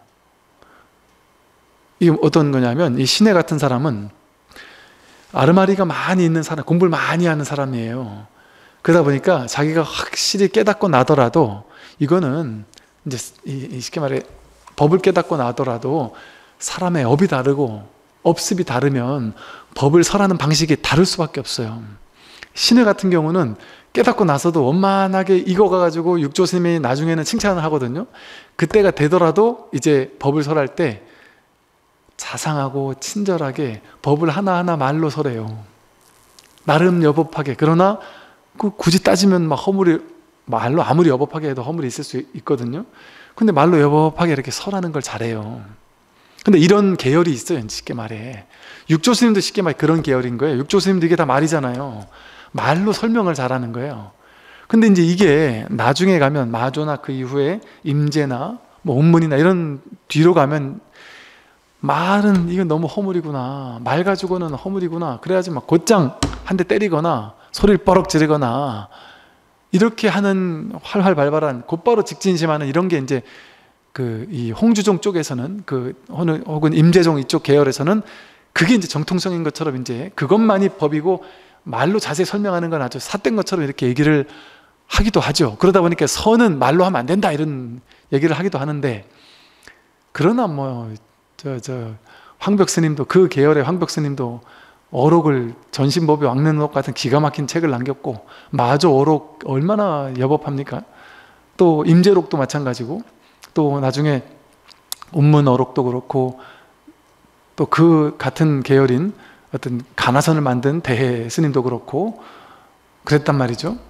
이게 어떤 거냐면 이 신혜 같은 사람은 아르마리가 많이 있는 사람, 공부를 많이 하는 사람이에요. 그러다 보니까 자기가 확실히 깨닫고 나더라도 이거는 이제 이 쉽게 말해 법을 깨닫고 나더라도 사람의 업이 다르고 업습이 다르면 법을 설하는 방식이 다를 수밖에 없어요. 신혜 같은 경우는 깨닫고 나서도 원만하게 익어가지고 육조 스님이 나중에는 칭찬을 하거든요. 그때가 되더라도 이제 법을 설할 때 자상하고 친절하게 법을 하나하나 말로 설해요. 나름 여법하게. 그러나 그 굳이 따지면 막 허물이 말로 아무리 여법하게 해도 허물이 있을 수 있거든요. 근데 말로 여법하게 이렇게 설하는 걸 잘해요. 근데 이런 계열이 있어요. 쉽게 말해. 육조 스님도 쉽게 말해 그런 계열인 거예요. 육조 스님도 이게 다 말이잖아요. 말로 설명을 잘하는 거예요. 근데 이제 이게 나중에 가면 마조나 그 이후에 임재나 뭐 온문이나 이런 뒤로 가면 말은 이건 너무 허물이구나. 말 가지고는 허물이구나. 그래야지 막 곧장 한 대 때리거나 소리를 뻐럭 지르거나 이렇게 하는 활활 발발한 곧바로 직진심하는 이런 게 이제 그 이 홍주종 쪽에서는 그 혹은 임재종 이쪽 계열에서는 그게 이제 정통성인 것처럼 이제 그것만이 법이고 말로 자세히 설명하는 건 아주 삿된 것처럼 이렇게 얘기를 하기도 하죠. 그러다 보니까 선은 말로 하면 안 된다 이런 얘기를 하기도 하는데 그러나 뭐 저 저 황벽 스님도 그 계열의 황벽 스님도 어록을 전신법의 왕래록 같은 기가 막힌 책을 남겼고 마조 어록 얼마나 여법합니까? 또 임재록도 마찬가지고 또 나중에 운문 어록도 그렇고 또 그 같은 계열인 어떤 가나선을 만든 대해 스님도 그렇고 그랬단 말이죠.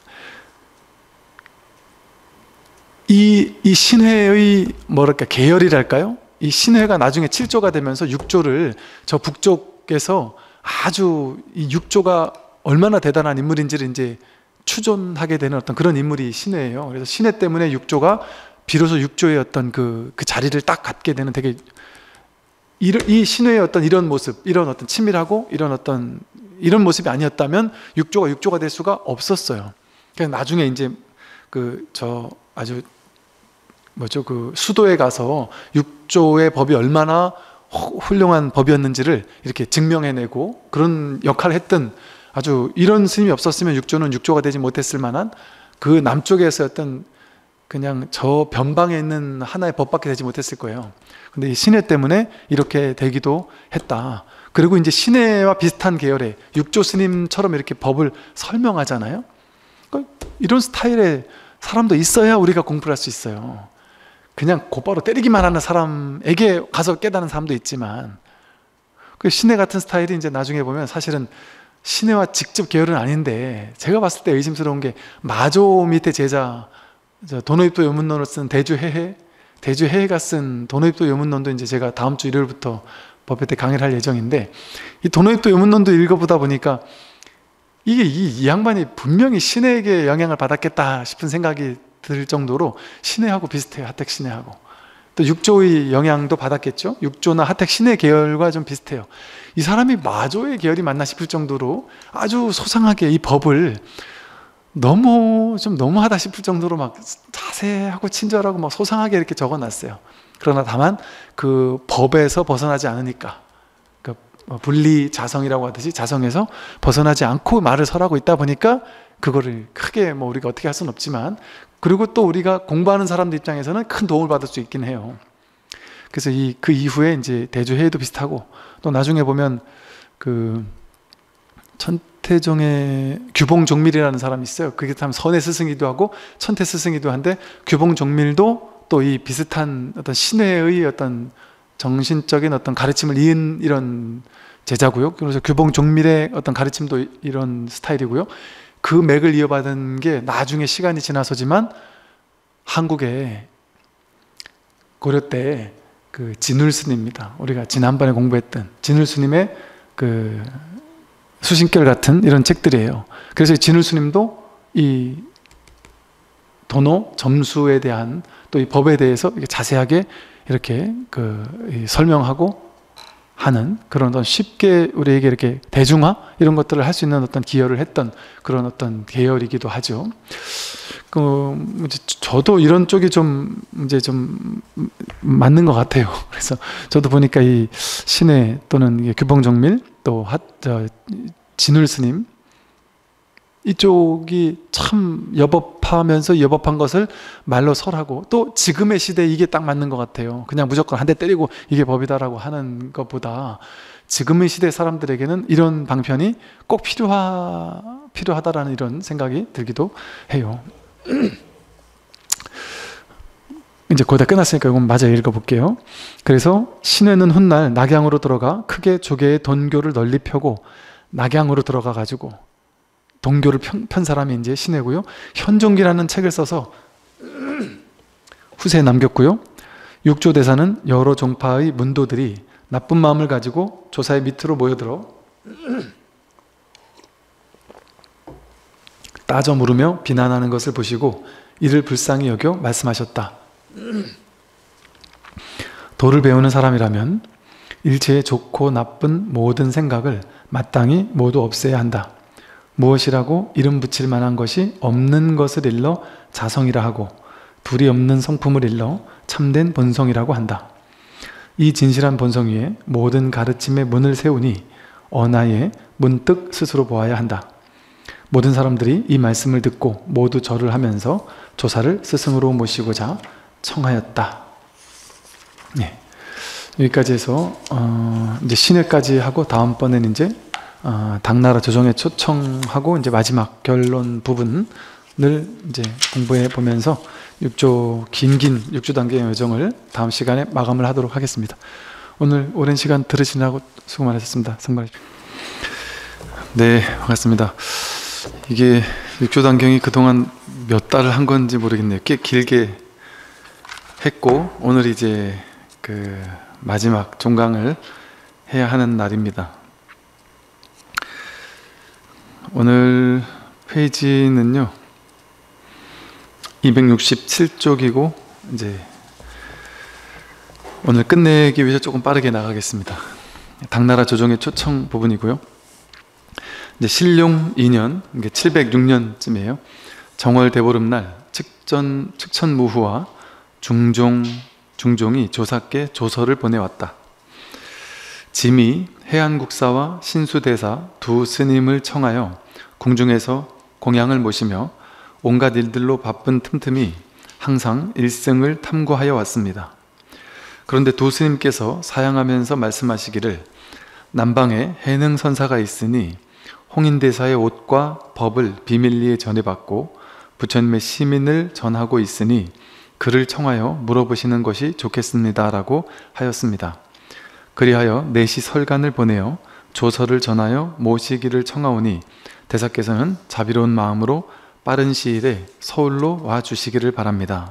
이, 이 신회의 뭐랄까 계열이랄까요? 이 신회가 나중에 칠조가 되면서 육조를 저 북쪽에서 아주 이 육조가 얼마나 대단한 인물인지를 이제 추존하게 되는 어떤 그런 인물이 신회예요. 그래서 신회 때문에 육조가 비로소 육조의 어떤 그, 그 자리를 딱 갖게 되는 되게 이, 이 신회의 어떤 이런 모습, 이런 어떤 친밀하고 이런 어떤 이런 모습이 아니었다면 육조가 육조가 될 수가 없었어요. 그래서 나중에 이제 그 저 아주 뭐죠 그 수도에 가서 육조의 법이 얼마나 훌륭한 법이었는지를 이렇게 증명해내고 그런 역할을 했던 아주 이런 스님이 없었으면 육조는 육조가 되지 못했을 만한 그 남쪽에서였던 그냥 저 변방에 있는 하나의 법밖에 되지 못했을 거예요. 근데 이 신회 때문에 이렇게 되기도 했다. 그리고 이제 신회와 비슷한 계열의 육조 스님처럼 이렇게 법을 설명하잖아요. 그러니까 이런 스타일의 사람도 있어야 우리가 공부를 할 수 있어요. 그냥 곧바로 때리기만 하는 사람에게 가서 깨닫는 사람도 있지만 그 신회 같은 스타일이 이제 나중에 보면 사실은 신회와 직접 계열은 아닌데 제가 봤을 때 의심스러운 게 마조 밑에 제자 도노입도 요문론을 쓴 대주해해 대주해해가 쓴 도노입도 요문론도 이제 제가 다음 주 일요일부터 법회 때 강의를 할 예정인데 이 도노입도 요문론도 읽어보다 보니까 이게 이, 이 양반이 분명히 신회에게 영향을 받았겠다 싶은 생각이 들 정도로 신회하고 비슷해요. 하택 신회하고 또 육조의 영향도 받았겠죠. 육조나 하택 신회 계열과 좀 비슷해요. 이 사람이 마조의 계열이 맞나 싶을 정도로 아주 소상하게 이 법을 너무 좀 너무하다 싶을 정도로 막 자세하고 친절하고 막 소상하게 이렇게 적어놨어요. 그러나 다만 그 법에서 벗어나지 않으니까 그 분리 자성이라고 하듯이 자성에서 벗어나지 않고 말을 설하고 있다 보니까 그거를 크게 뭐 우리가 어떻게 할 수는 없지만 그리고 또 우리가 공부하는 사람들 입장에서는 큰 도움을 받을 수 있긴 해요. 그래서 이 그 이후에 이제 대주회의도 비슷하고 또 나중에 보면 그 천태종의 규봉종밀이라는 사람이 있어요. 그게 참 선의 스승이기도 하고 천태 스승이기도 한데 규봉종밀도 또 이 비슷한 어떤 신회의 어떤 정신적인 어떤 가르침을 이은 이런 제자고요. 그래서 규봉종밀의 어떤 가르침도 이런 스타일이고요. 그 맥을 이어받은 게 나중에 시간이 지나서지만 한국에 고려 때 그 진울스님입니다. 우리가 지난번에 공부했던 진울스님의 그 수신결 같은 이런 책들이에요. 그래서 진울스님도 이 도노 점수에 대한 또 이 법에 대해서 자세하게 이렇게 그 설명하고 하는 그런 어떤 쉽게 우리에게 이렇게 대중화 이런 것들을 할 수 있는 어떤 기여를 했던 그런 어떤 계열이기도 하죠. 그 이제 저도 이런 쪽이 좀 이제 좀 맞는 것 같아요. 그래서 저도 보니까 이 신회 또는 규봉정밀 또 하, 저, 진울스님 이쪽이 참 여법하면서 여법한 것을 말로 설하고 또 지금의 시대에 이게 딱 맞는 것 같아요. 그냥 무조건 한 대 때리고 이게 법이다라고 하는 것보다 지금의 시대 사람들에게는 이런 방편이 꼭 필요하, 필요하다라는 이런 생각이 들기도 해요. 이제 거의 다 끝났으니까 이건 마저 읽어볼게요. 그래서 신회는 훗날 낙양으로 들어가 크게 조계의 돈교를 널리 펴고 낙양으로 들어가 가지고 동교를 편, 편 사람이 이제 신회고요. 현종기라는 책을 써서 후세에 남겼고요. 육조대사는 여러 종파의 문도들이 나쁜 마음을 가지고 조사의 밑으로 모여들어 따져 물으며 비난하는 것을 보시고 이를 불쌍히 여겨 말씀하셨다. 도를 배우는 사람이라면 일체의 좋고 나쁜 모든 생각을 마땅히 모두 없애야 한다. 무엇이라고 이름 붙일 만한 것이 없는 것을 일러 자성이라 하고 둘이 없는 성품을 일러 참된 본성이라고 한다. 이 진실한 본성 위에 모든 가르침의 문을 세우니 언하에 문득 스스로 보아야 한다. 모든 사람들이 이 말씀을 듣고 모두 절을 하면서 조사를 스승으로 모시고자 청하였다. 네. 여기까지 해서 어, 이제 신회까지 하고 다음번에는 이제 어, 당나라 조정에 초청하고 이제 마지막 결론 부분을 이제 공부해 보면서 육조 긴긴 육조 단계의 여정을 다음 시간에 마감을 하도록 하겠습니다. 오늘 오랜 시간 들으시느라고 수고 많으셨습니다. 선발해주십시오. 네, 반갑습니다. 이게 육조단경이 그동안 몇 달을 한 건지 모르겠네요. 꽤 길게 했고 오늘 이제 그 마지막 종강을 해야 하는 날입니다. 오늘 페이지는요 이백육십칠 쪽이고 이제 오늘 끝내기 위해서 조금 빠르게 나가겠습니다. 당나라 조정의 초청 부분이고요. 이제 신룡 이 년, 이게 칠백육 년쯤이에요. 정월 대보름날 측전, 측천무후와 중종, 중종이 조사께 조서를 보내왔다. 짐이 해안국사와 신수대사 두 스님을 청하여 궁중에서 공양을 모시며 온갖 일들로 바쁜 틈틈이 항상 일생을 탐구하여 왔습니다. 그런데 두 스님께서 사양하면서 말씀하시기를 남방에 해능선사가 있으니 홍인대사의 옷과 법을 비밀리에 전해받고 부처님의 시민을 전하고 있으니 그를 청하여 물어보시는 것이 좋겠습니다 라고 하였습니다. 그리하여 내시 설관을 보내어 조서를 전하여 모시기를 청하오니 대사께서는 자비로운 마음으로 빠른 시일에 서울로 와 주시기를 바랍니다.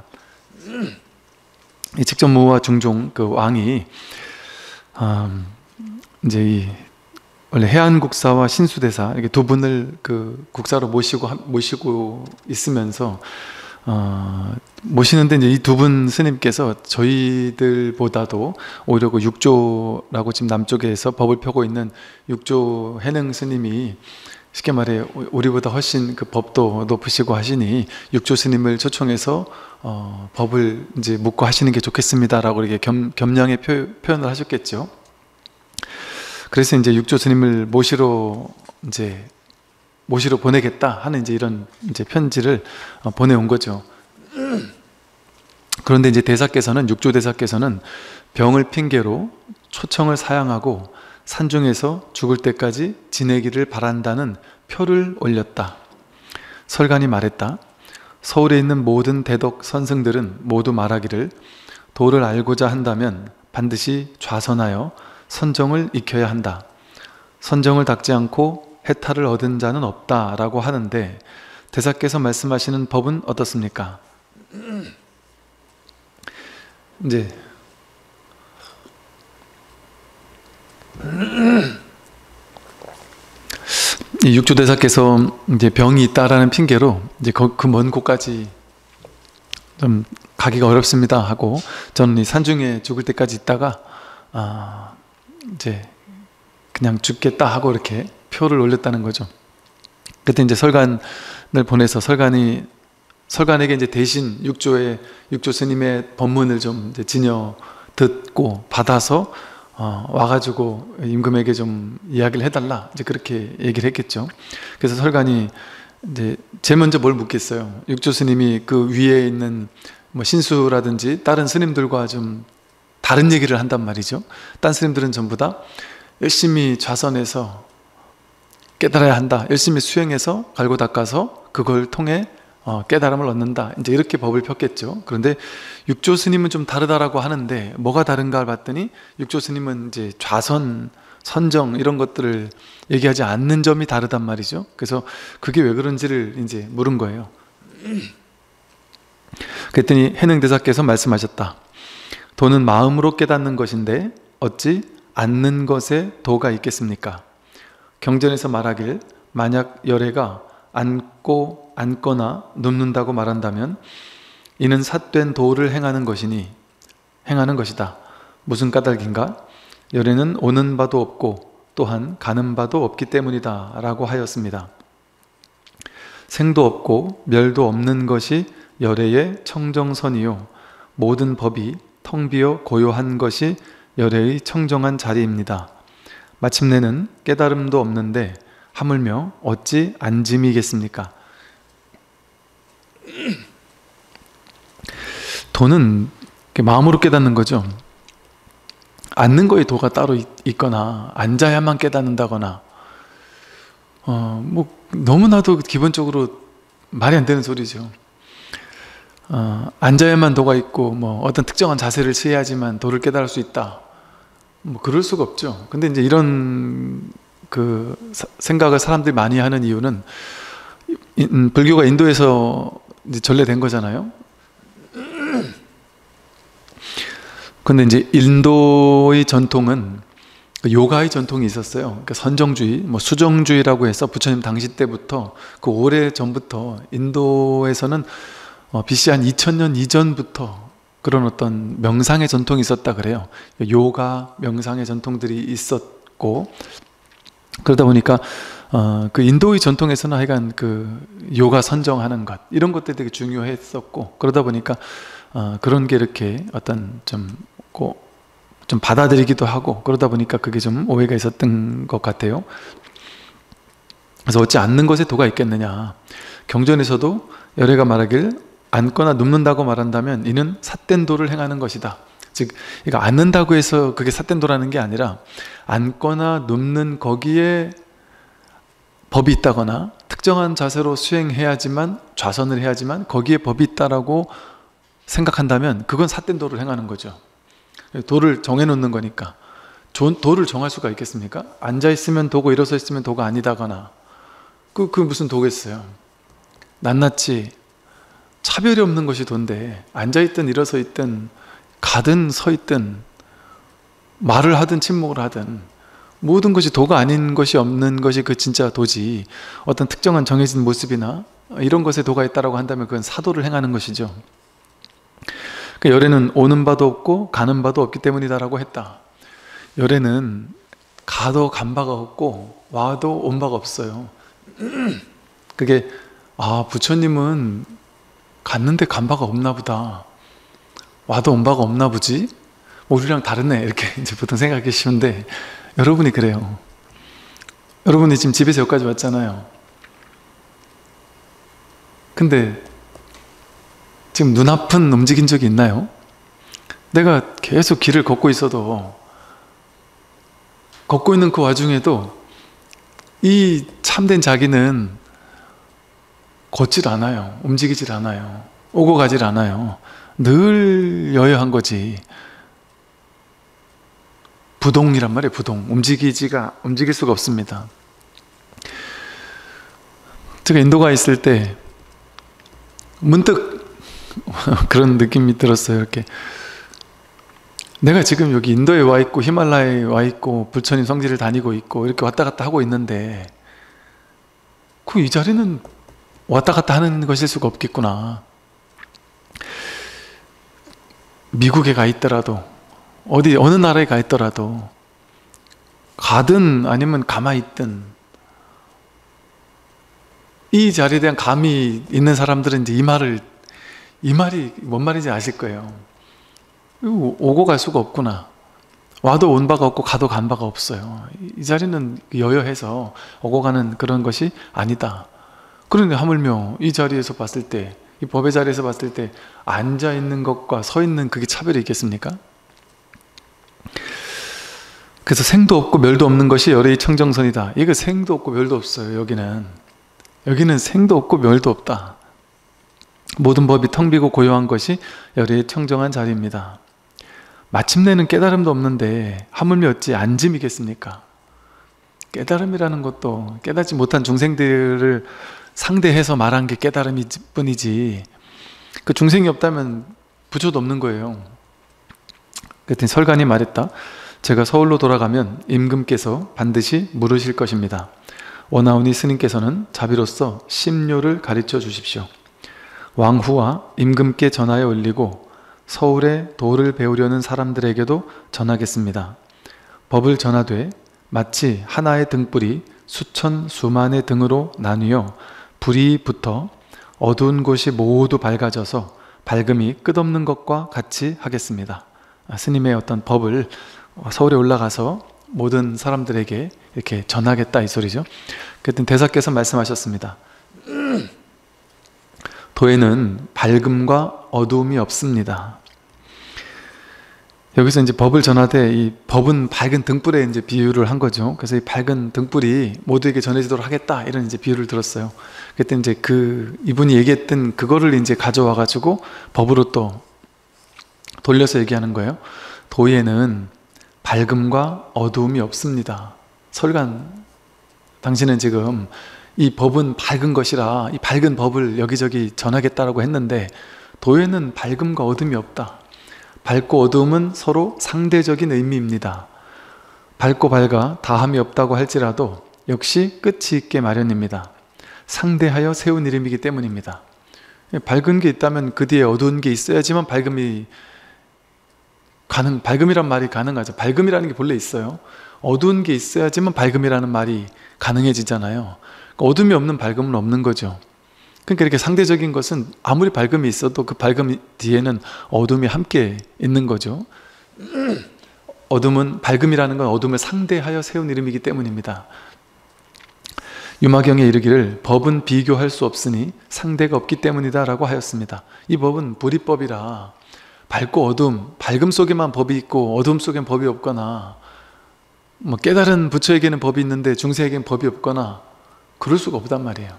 이 측전무후와 중종 그 왕이 음, 이제 이 원래 해안국사와 신수대사 이렇게 두 분을 그 국사로 모시고 모시고 있으면서 어, 모시는데 이제 이 두 분 스님께서 저희들보다도 오히려 그 육조라고 지금 남쪽에서 법을 펴고 있는 육조 해능 스님이 쉽게 말해 우리보다 훨씬 그 법도 높으시고 하시니 육조 스님을 초청해서 어, 법을 이제 묻고 하시는 게 좋겠습니다라고 이렇게 겸, 겸양의 표, 표현을 하셨겠죠. 그래서 이제 육조 스님을 모시러 이제 모시러 보내겠다 하는 이제 이런 이제 편지를 어, 보내온 거죠. 그런데 이제 대사께서는 육조 대사께서는 병을 핑계로 초청을 사양하고 산중에서 죽을 때까지 지내기를 바란다는 표를 올렸다. 설관이 말했다. 서울에 있는 모든 대덕 선승들은 모두 말하기를 도를 알고자 한다면 반드시 좌선하여 선정을 익혀야 한다. 선정을 닦지 않고 해탈을 얻은 자는 없다 라고 하는데 대사께서 말씀하시는 법은 어떻습니까? 이제 이 육조 대사께서 이제 병이 있다라는 핑계로 이제 그 먼 곳까지 좀 가기가 어렵습니다 하고 저는 이 산중에 죽을 때까지 있다가 아 이제 그냥 죽겠다 하고 이렇게 표를 올렸다는 거죠. 그때 이제 설관을 보내서 설관이 설관에게 이제 대신 육조의 육조 스님의 법문을 좀 이제 지녀 듣고 받아서 어, 와가지고 임금에게 좀 이야기를 해달라 이제 그렇게 얘기를 했겠죠. 그래서 설관이 이제 제일 먼저 뭘 묻겠어요. 육조 스님이 그 위에 있는 뭐 신수라든지 다른 스님들과 좀 다른 얘기를 한단 말이죠. 딴 스님들은 전부 다 열심히 좌선해서 깨달아야 한다. 열심히 수행해서 갈고 닦아서 그걸 통해 어, 깨달음을 얻는다. 이제 이렇게 법을 폈겠죠. 그런데 육조 스님은 좀 다르다라고 하는데 뭐가 다른가를 봤더니 육조 스님은 이제 좌선, 선정 이런 것들을 얘기하지 않는 점이 다르단 말이죠. 그래서 그게 왜 그런지를 이제 물은 거예요. 그랬더니 해능대사께서 말씀하셨다. 도는 마음으로 깨닫는 것인데 어찌 않는 것에 도가 있겠습니까? 경전에서 말하길 만약 열애가 앉고 앉거나 눕는다고 말한다면 이는 삿된 도를 행하는 것이니 행하는 것이다. 무슨 까닭인가? 열애는 오는 바도 없고 또한 가는 바도 없기 때문이다 라고 하였습니다. 생도 없고 멸도 없는 것이 열애의 청정선이요 모든 법이 텅 비어 고요한 것이 열애의 청정한 자리입니다. 마침내는 깨달음도 없는데 하물며 어찌 안짐이겠습니까? 도는 마음으로 깨닫는 거죠. 앉는 거에 도가 따로 있, 있거나 앉아야만 깨닫는다거나 어, 뭐 너무나도 기본적으로 말이 안 되는 소리죠. 어, 앉아야만 도가 있고 뭐 어떤 특정한 자세를 취해야지만 도를 깨달을 수 있다. 뭐 그럴 수가 없죠. 근데 이제 이런 그 사- 생각을 사람들이 많이 하는 이유는 이- 음, 불교가 인도에서 이제 전래된 거잖아요. 근데 이제 인도의 전통은 그 요가의 전통이 있었어요. 그러니까 선정주의, 뭐 수정주의라고 해서 부처님 당시 때부터 그 오래 전부터 인도에서는 어, 비씨 한 이천 년 이전부터 그런 어떤 명상의 전통이 있었다 그래요. 요가, 명상의 전통들이 있었고, 그러다 보니까 어, 그 인도의 전통에서는 하여간 그 요가 선정하는 것 이런 것들이 되게 중요했었고, 그러다 보니까 어, 그런 게 이렇게 어떤 좀, 고, 좀 받아들이기도 하고, 그러다 보니까 그게 좀 오해가 있었던 것 같아요. 그래서 어찌 앉는 것에 도가 있겠느냐. 경전에서도 열애가 말하길 앉거나 눕는다고 말한다면 이는 삿된 도를 행하는 것이다. 즉, 이거 앉는다고 해서 그게 삿된 도라는 게 아니라 앉거나 눕는 거기에 법이 있다거나 특정한 자세로 수행해야지만, 좌선을 해야지만 거기에 법이 있다라고 생각한다면 그건 삿된 도를 행하는 거죠. 도를 정해놓는 거니까. 도를 정할 수가 있겠습니까? 앉아있으면 도고 일어서 있으면 도가 아니다거나 그, 그 무슨 도겠어요. 낱낱이 차별이 없는 것이 도인데, 앉아있든 일어서 있든 가든 서 있든 말을 하든 침묵을 하든 모든 것이 도가 아닌 것이 없는 것이 그 진짜 도지, 어떤 특정한 정해진 모습이나 이런 것에 도가 있다고 한다면 그건 사도를 행하는 것이죠. 그 열애는 오는 바도 없고 가는 바도 없기 때문이다라고 했다. 열애는 가도 간 바가 없고 와도 온 바가 없어요. 그게 아, 부처님은 갔는데 간 바가 없나 보다, 와도 온 바가 없나 보지, 뭐 우리랑 다르네, 이렇게 이제 보통 생각하기 쉬운데 여러분이 그래요. 여러분이 지금 집에서 여기까지 왔잖아요. 근데 지금 눈앞은 움직인 적이 있나요? 내가 계속 길을 걷고 있어도, 걷고 있는 그 와중에도 이 참된 자기는 걷질 않아요. 움직이질 않아요. 오고 가질 않아요. 늘 여여한 거지. 부동이란 말이에요. 부동. 움직이지가, 움직일 수가 없습니다. 제가 인도가 있을 때 문득 그런 느낌이 들었어요. 이렇게 내가 지금 여기 인도에 와 있고 히말라야에 와 있고 부처님 성지를 다니고 있고 이렇게 왔다 갔다 하고 있는데 그 이 자리는 왔다 갔다 하는 것일 수가 없겠구나. 미국에 가 있더라도, 어디 어느 나라에 가 있더라도, 가든 아니면 가만히 있든 이 자리에 대한 감이 있는 사람들은 이제 이 말을, 이 말이 뭔 말인지 아실 거예요. 오고 갈 수가 없구나. 와도 온 바가 없고 가도 간 바가 없어요. 이 자리는 여여해서 오고 가는 그런 것이 아니다. 그런데 하물며 이 자리에서 봤을 때, 이 법의 자리에서 봤을 때 앉아 있는 것과 서 있는 그게 차별이 있겠습니까? 그래서 생도 없고 멸도 없는 것이 열애의 청정선이다. 이거 생도 없고 멸도 없어요. 여기는 여기는 생도 없고 멸도 없다. 모든 법이 텅 비고 고요한 것이 열애의 청정한 자리입니다. 마침내는 깨달음도 없는데 하물며 어찌 앉음이겠습니까? 깨달음이라는 것도 깨닫지 못한 중생들을 상대해서 말한 게 깨달음일 뿐이지, 그 중생이 없다면 부처도 없는 거예요. 그랬더니 설관이 말했다. 제가 서울로 돌아가면 임금께서 반드시 물으실 것입니다. 원하오니 스님께서는 자비로서 심료를 가르쳐 주십시오. 왕후와 임금께 전하여 올리고 서울에 도를 배우려는 사람들에게도 전하겠습니다. 법을 전하되 마치 하나의 등불이 수천 수만의 등으로 나뉘어 불이 붙어 어두운 곳이 모두 밝아져서 밝음이 끝없는 것과 같이 하겠습니다. 스님의 어떤 법을 서울에 올라가서 모든 사람들에게 이렇게 전하겠다, 이 소리죠. 그랬더니 대사께서 말씀하셨습니다. 도에는 밝음과 어두움이 없습니다. 여기서 이제 법을 전하되 이 법은 밝은 등불에 이제 비유를 한 거죠. 그래서 이 밝은 등불이 모두에게 전해지도록 하겠다, 이런 이제 비유를 들었어요. 그때 이제 그 이분이 얘기했던 그거를 이제 가져와 가지고 법으로 또 돌려서 얘기하는 거예요. 도에는 밝음과 어두움이 없습니다. 설간, 당신은 지금 이 법은 밝은 것이라 이 밝은 법을 여기저기 전하겠다라고 했는데 도에는 밝음과 어둠이 없다. 밝고 어두움은 서로 상대적인 의미입니다. 밝고 밝아 다함이 없다고 할지라도 역시 끝이 있게 마련입니다. 상대하여 세운 이름이기 때문입니다. 밝은 게 있다면 그 뒤에 어두운 게 있어야지만 밝음이 가능, 밝음이란 말이 가능하죠. 밝음이라는 게 본래 있어요. 어두운 게 있어야지만 밝음이라는 말이 가능해지잖아요. 그러니까 어둠이 없는 밝음은 없는 거죠. 그러니까 이렇게 상대적인 것은 아무리 밝음이 있어도 그 밝음 뒤에는 어둠이 함께 있는 거죠. 어둠은, 밝음이라는 건 어둠을 상대하여 세운 이름이기 때문입니다. 유마경에 이르기를 법은 비교할 수 없으니 상대가 없기 때문이다 라고 하였습니다. 이 법은 불이법이라 밝고 어둠, 밝음 속에만 법이 있고 어둠 속엔 법이 없거나 뭐 깨달은 부처에게는 법이 있는데 중세에게는 법이 없거나 그럴 수가 없단 말이에요.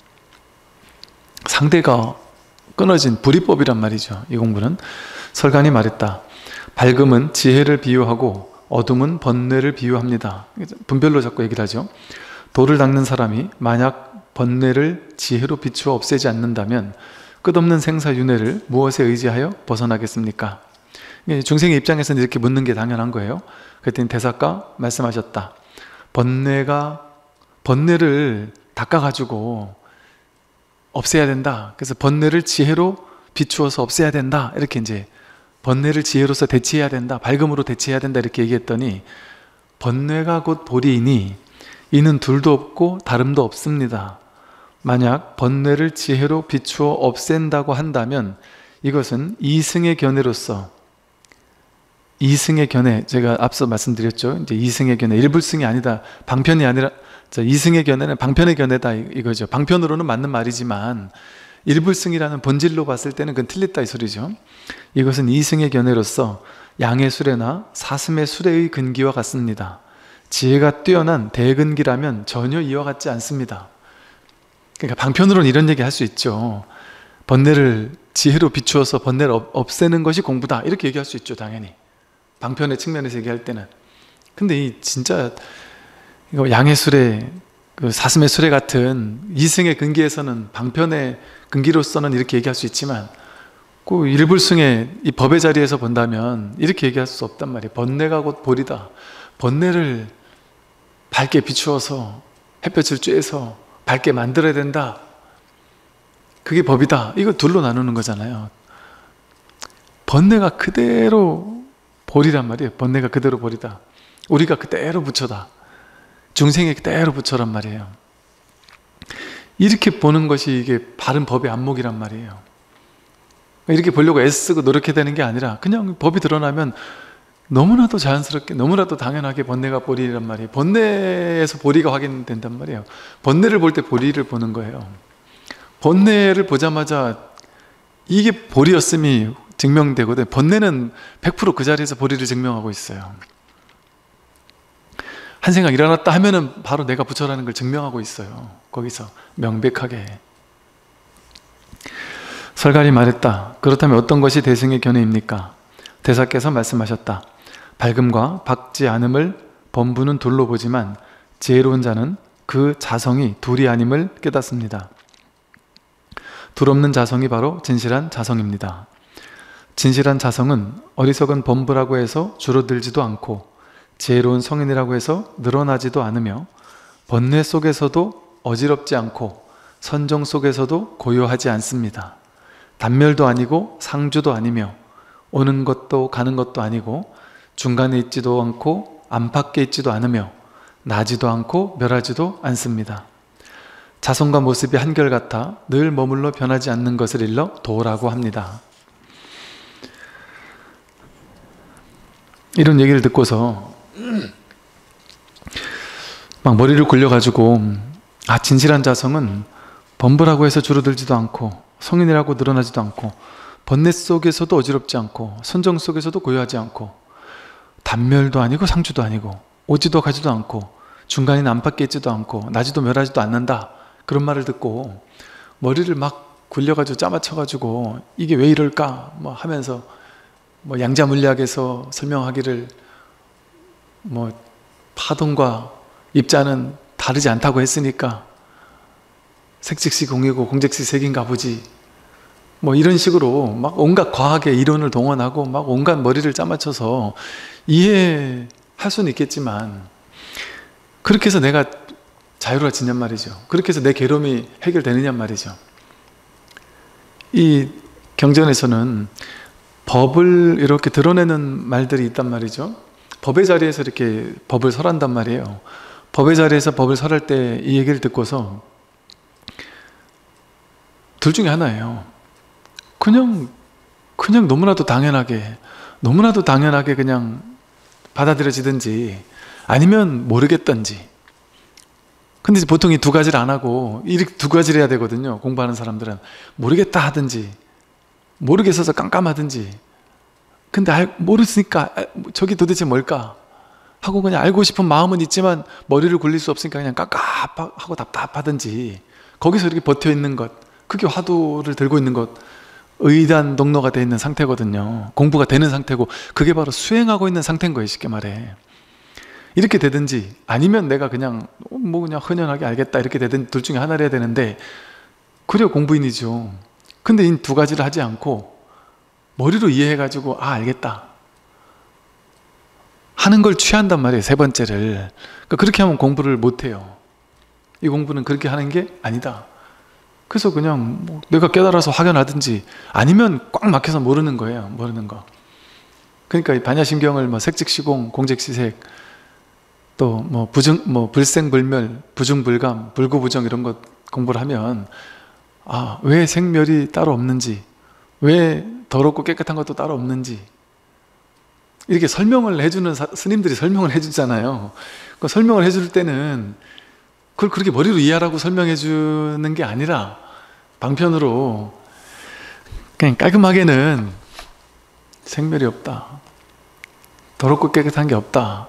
상대가 끊어진 불이법이란 말이죠. 이 공부는. 설간이 말했다. 밝음은 지혜를 비유하고 어둠은 번뇌를 비유합니다. 분별로 자꾸 얘기를 하죠. 돌을 닦는 사람이 만약 번뇌를 지혜로 비추어 없애지 않는다면 끝없는 생사윤회를 무엇에 의지하여 벗어나겠습니까? 중생의 입장에서는 이렇게 묻는 게 당연한 거예요. 그랬더니 대사가 말씀하셨다. 번뇌가, 번뇌를 닦아가지고 없애야 된다. 그래서 번뇌를 지혜로 비추어서 없애야 된다. 이렇게 이제 번뇌를 지혜로서 대체해야 된다. 밝음으로 대체해야 된다. 이렇게 얘기했더니 번뇌가 곧 보리이니 이는 둘도 없고 다름도 없습니다. 만약 번뇌를 지혜로 비추어 없앤다고 한다면 이것은 이승의 견해로서, 이승의 견해, 제가 앞서 말씀드렸죠. 이제 이승의 견해, 일불승이 아니다. 방편이 아니라, 이승의 견해는 방편의 견해다 이거죠. 방편으로는 맞는 말이지만 일불승이라는 본질로 봤을 때는 그건 틀렸다 이 소리죠. 이것은 이승의 견해로서 양의 수레나 사슴의 수레의 근기와 같습니다. 지혜가 뛰어난 대근기라면 전혀 이와 같지 않습니다. 그러니까 방편으로는 이런 얘기 할 수 있죠. 번뇌를 지혜로 비추어서 번뇌를 없애는 것이 공부다. 이렇게 얘기할 수 있죠. 당연히. 방편의 측면에서 얘기할 때는. 근데 이 진짜 이거 양의 수레, 그 사슴의 수레 같은 이승의 근기에서는 방편의 근기로서는 이렇게 얘기할 수 있지만 그 일불승의 이 법의 자리에서 본다면 이렇게 얘기할 수 없단 말이에요. 번뇌가 곧 보리다. 번뇌를 밝게 비추어서 햇볕을 쬐서 밝게 만들어야 된다. 그게 법이다. 이거 둘로 나누는 거잖아요. 번뇌가 그대로 보리란 말이에요. 번뇌가 그대로 보리다. 우리가 그대로 부처다. 중생이 그대로 부처란 말이에요. 이렇게 보는 것이 이게 바른 법의 안목이란 말이에요. 이렇게 보려고 애쓰고 노력해야 되는 게 아니라 그냥 법이 드러나면 너무나도 자연스럽게, 너무나도 당연하게 번뇌가 보리란 말이에요. 번뇌에서 보리가 확인된단 말이에요. 번뇌를 볼 때 보리를 보는 거예요. 번뇌를 보자마자 이게 보리였음이 증명되거든. 번뇌는 백 퍼센트 그 자리에서 보리를 증명하고 있어요. 한 생각 일어났다 하면은 바로 내가 부처라는 걸 증명하고 있어요. 거기서 명백하게. 설갈이 말했다. 그렇다면 어떤 것이 대승의 견해입니까? 대사께서 말씀하셨다. 밝음과 밝지 않음을 범부는 둘로 보지만 지혜로운 자는 그 자성이 둘이 아님을 깨닫습니다. 둘 없는 자성이 바로 진실한 자성입니다. 진실한 자성은 어리석은 범부라고 해서 줄어들지도 않고 지혜로운 성인이라고 해서 늘어나지도 않으며 번뇌 속에서도 어지럽지 않고 선정 속에서도 고요하지 않습니다. 단멸도 아니고 상주도 아니며 오는 것도 가는 것도 아니고 중간에 있지도 않고 안팎에 있지도 않으며 나지도 않고 멸하지도 않습니다. 자성과 모습이 한결같아 늘 머물러 변하지 않는 것을 일러 도라고 합니다. 이런 얘기를 듣고서 막 머리를 굴려가지고 아 진실한 자성은 범부라고 해서 줄어들지도 않고 성인이라고 늘어나지도 않고 번뇌 속에서도 어지럽지 않고 선정 속에서도 고요하지 않고 단멸도 아니고 상주도 아니고 오지도 가지도 않고 중간에 안팎에 있지도 않고 나지도 멸하지도 않는다. 그런 말을 듣고 머리를 막 굴려가지고 짜맞춰가지고 이게 왜 이럴까 뭐 하면서 뭐 양자물리학에서 설명하기를 뭐 파동과 입자는 다르지 않다고 했으니까 색즉시 공이고 공즉시 색인가 보지, 뭐 이런 식으로 막 온갖 과학의 이론을 동원하고 막 온갖 머리를 짜맞춰서 이해할 수는 있겠지만, 그렇게 해서 내가 자유로워지냔 말이죠. 그렇게 해서 내 괴로움이 해결되느냔 말이죠. 이 경전에서는 법을 이렇게 드러내는 말들이 있단 말이죠. 법의 자리에서 이렇게 법을 설한단 말이에요. 법의 자리에서 법을 설할 때 이 얘기를 듣고서 둘 중에 하나예요. 그냥 그냥 너무나도 당연하게 너무나도 당연하게 그냥 받아들여지든지, 아니면 모르겠던지. 근데 이제 보통 이 두 가지를 안 하고 이 두 가지를 해야 되거든요. 공부하는 사람들은 모르겠다 하든지 모르겠어서 깜깜하든지. 근데 알, 모르니까 저기 도대체 뭘까 하고 그냥 알고 싶은 마음은 있지만 머리를 굴릴 수 없으니까 그냥 깝깝하고 답답하든지, 거기서 이렇게 버텨 있는 것, 그게 화두를 들고 있는 것, 의단 농로가 되어 있는 상태거든요. 공부가 되는 상태고, 그게 바로 수행하고 있는 상태인 거예요, 쉽게 말해. 이렇게 되든지, 아니면 내가 그냥 뭐 그냥 흔연하게 알겠다 이렇게 되든, 둘 중에 하나를 해야 되는데, 그래야 공부인이죠. 근데 이 두 가지를 하지 않고 머리로 이해해가지고 아 알겠다 하는 걸 취한단 말이에요, 세 번째를. 그러니까 그렇게 하면 공부를 못해요. 이 공부는 그렇게 하는 게 아니다. 그래서 그냥 뭐 내가 깨달아서 확연하든지, 아니면 꽉 막혀서 모르는 거예요. 모르는 거. 그러니까 이 반야심경을 뭐 색즉시공, 공즉시색, 또 뭐 부증, 뭐 불생불멸, 부중불감, 불구부정 이런 것 공부를 하면, 아, 왜 생멸이 따로 없는지, 왜 더럽고 깨끗한 것도 따로 없는지, 이렇게 설명을 해주는 사, 스님들이 설명을 해주잖아요. 그 설명을 해줄 때는 그걸 그렇게 머리로 이해하라고 설명해 주는 게 아니라, 방편으로 그냥 깔끔하게는 생멸이 없다, 더럽고 깨끗한 게 없다,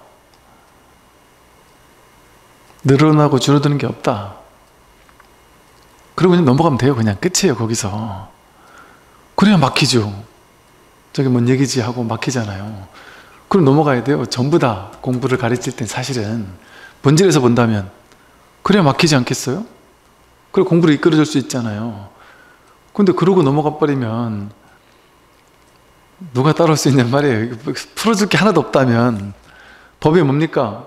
늘어나고 줄어드는 게 없다, 그리고 그냥 넘어가면 돼요. 그냥 끝이에요, 거기서. 그래야 막히죠. 저게 뭔 얘기지 하고 막히잖아요. 그럼 넘어가야 돼요. 전부 다 공부를 가르칠 땐 사실은 본질에서 본다면 그래야 막히지 않겠어요? 그리고 공부를 이끌어줄 수 있잖아요. 근데 그러고 넘어가 버리면 누가 따라올 수 있냔 말이에요. 풀어줄 게 하나도 없다면. 법이 뭡니까?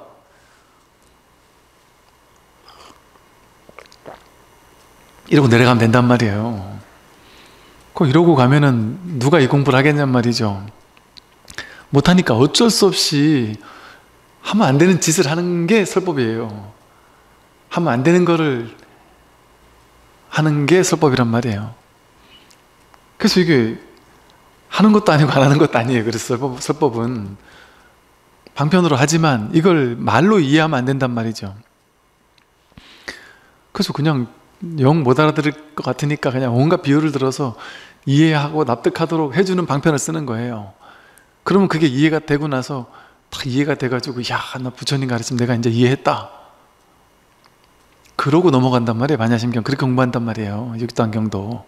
이러고 내려가면 된단 말이에요. 꼭 이러고 가면은 누가 이 공부를 하겠냔 말이죠. 못하니까 어쩔 수 없이 하면 안 되는 짓을 하는 게 설법이에요. 하면 안 되는 거를 하는 게 설법이란 말이에요. 그래서 이게 하는 것도 아니고 안 하는 것도 아니에요. 그래서 설법, 설법은 방편으로 하지만 이걸 말로 이해하면 안 된단 말이죠. 그래서 그냥 영 못 알아들을 것 같으니까 그냥 온갖 비유를 들어서 이해하고 납득하도록 해주는 방편을 쓰는 거예요. 그러면 그게 이해가 되고 나서 딱 이해가 돼가지고, 야, 나 부처님 가르치면 내가 이제 이해했다, 그러고 넘어간단 말이에요. 반야심경 그렇게 공부한단 말이에요. 육도안경도.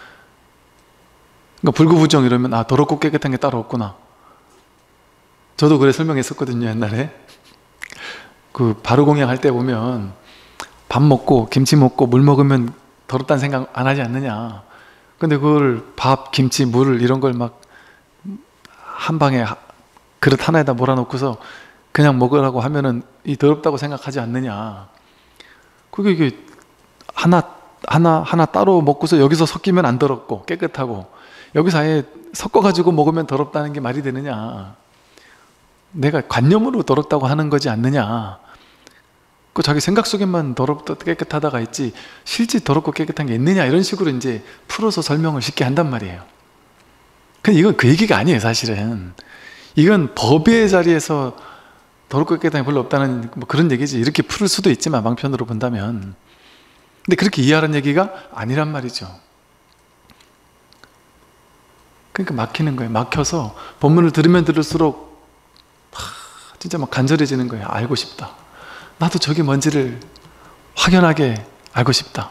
그러니까 불구부정 이러면 아, 더럽고 깨끗한 게 따로 없구나. 저도 그래 설명했었거든요, 옛날에. 그 바루공양 할 때 보면 밥 먹고 김치 먹고 물 먹으면 더럽다는 생각 안 하지 않느냐. 근데 그걸 밥, 김치, 물 이런 걸 막 한 방에 그릇 하나에다 몰아놓고서 그냥 먹으라고 하면은 이 더럽다고 생각하지 않느냐. 그게 이게 하나 하나 하나 따로 먹고서 여기서 섞이면 안 더럽고 깨끗하고, 여기서 아예 섞어가지고 먹으면 더럽다는 게 말이 되느냐. 내가 관념으로 더럽다고 하는 거지 않느냐. 그 자기 생각 속에만 더럽다 깨끗하다가 있지 실제 더럽고 깨끗한 게 있느냐, 이런 식으로 이제 풀어서 설명을 쉽게 한단 말이에요. 근데 이건 그 얘기가 아니에요, 사실은. 이건 법의 자리에서 더럽고 깨끗한 게 별로 없다는 뭐 그런 얘기지. 이렇게 풀을 수도 있지만 방편으로 본다면. 근데 그렇게 이해하는 얘기가 아니란 말이죠. 그러니까 막히는 거예요. 막혀서 법문을 들으면 들을수록 하, 진짜 막 간절해지는 거예요. 알고 싶다. 나도 저게 뭔지를 확연하게 알고 싶다.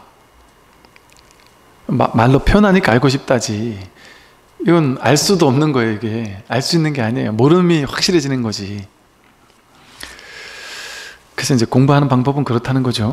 마, 말로 표현하니까 알고 싶다지. 이건 알 수도 없는 거예요. 이게 알 수 있는 게 아니에요. 모름이 확실해지는 거지. 그래서 이제 공부하는 방법은 그렇다는 거죠.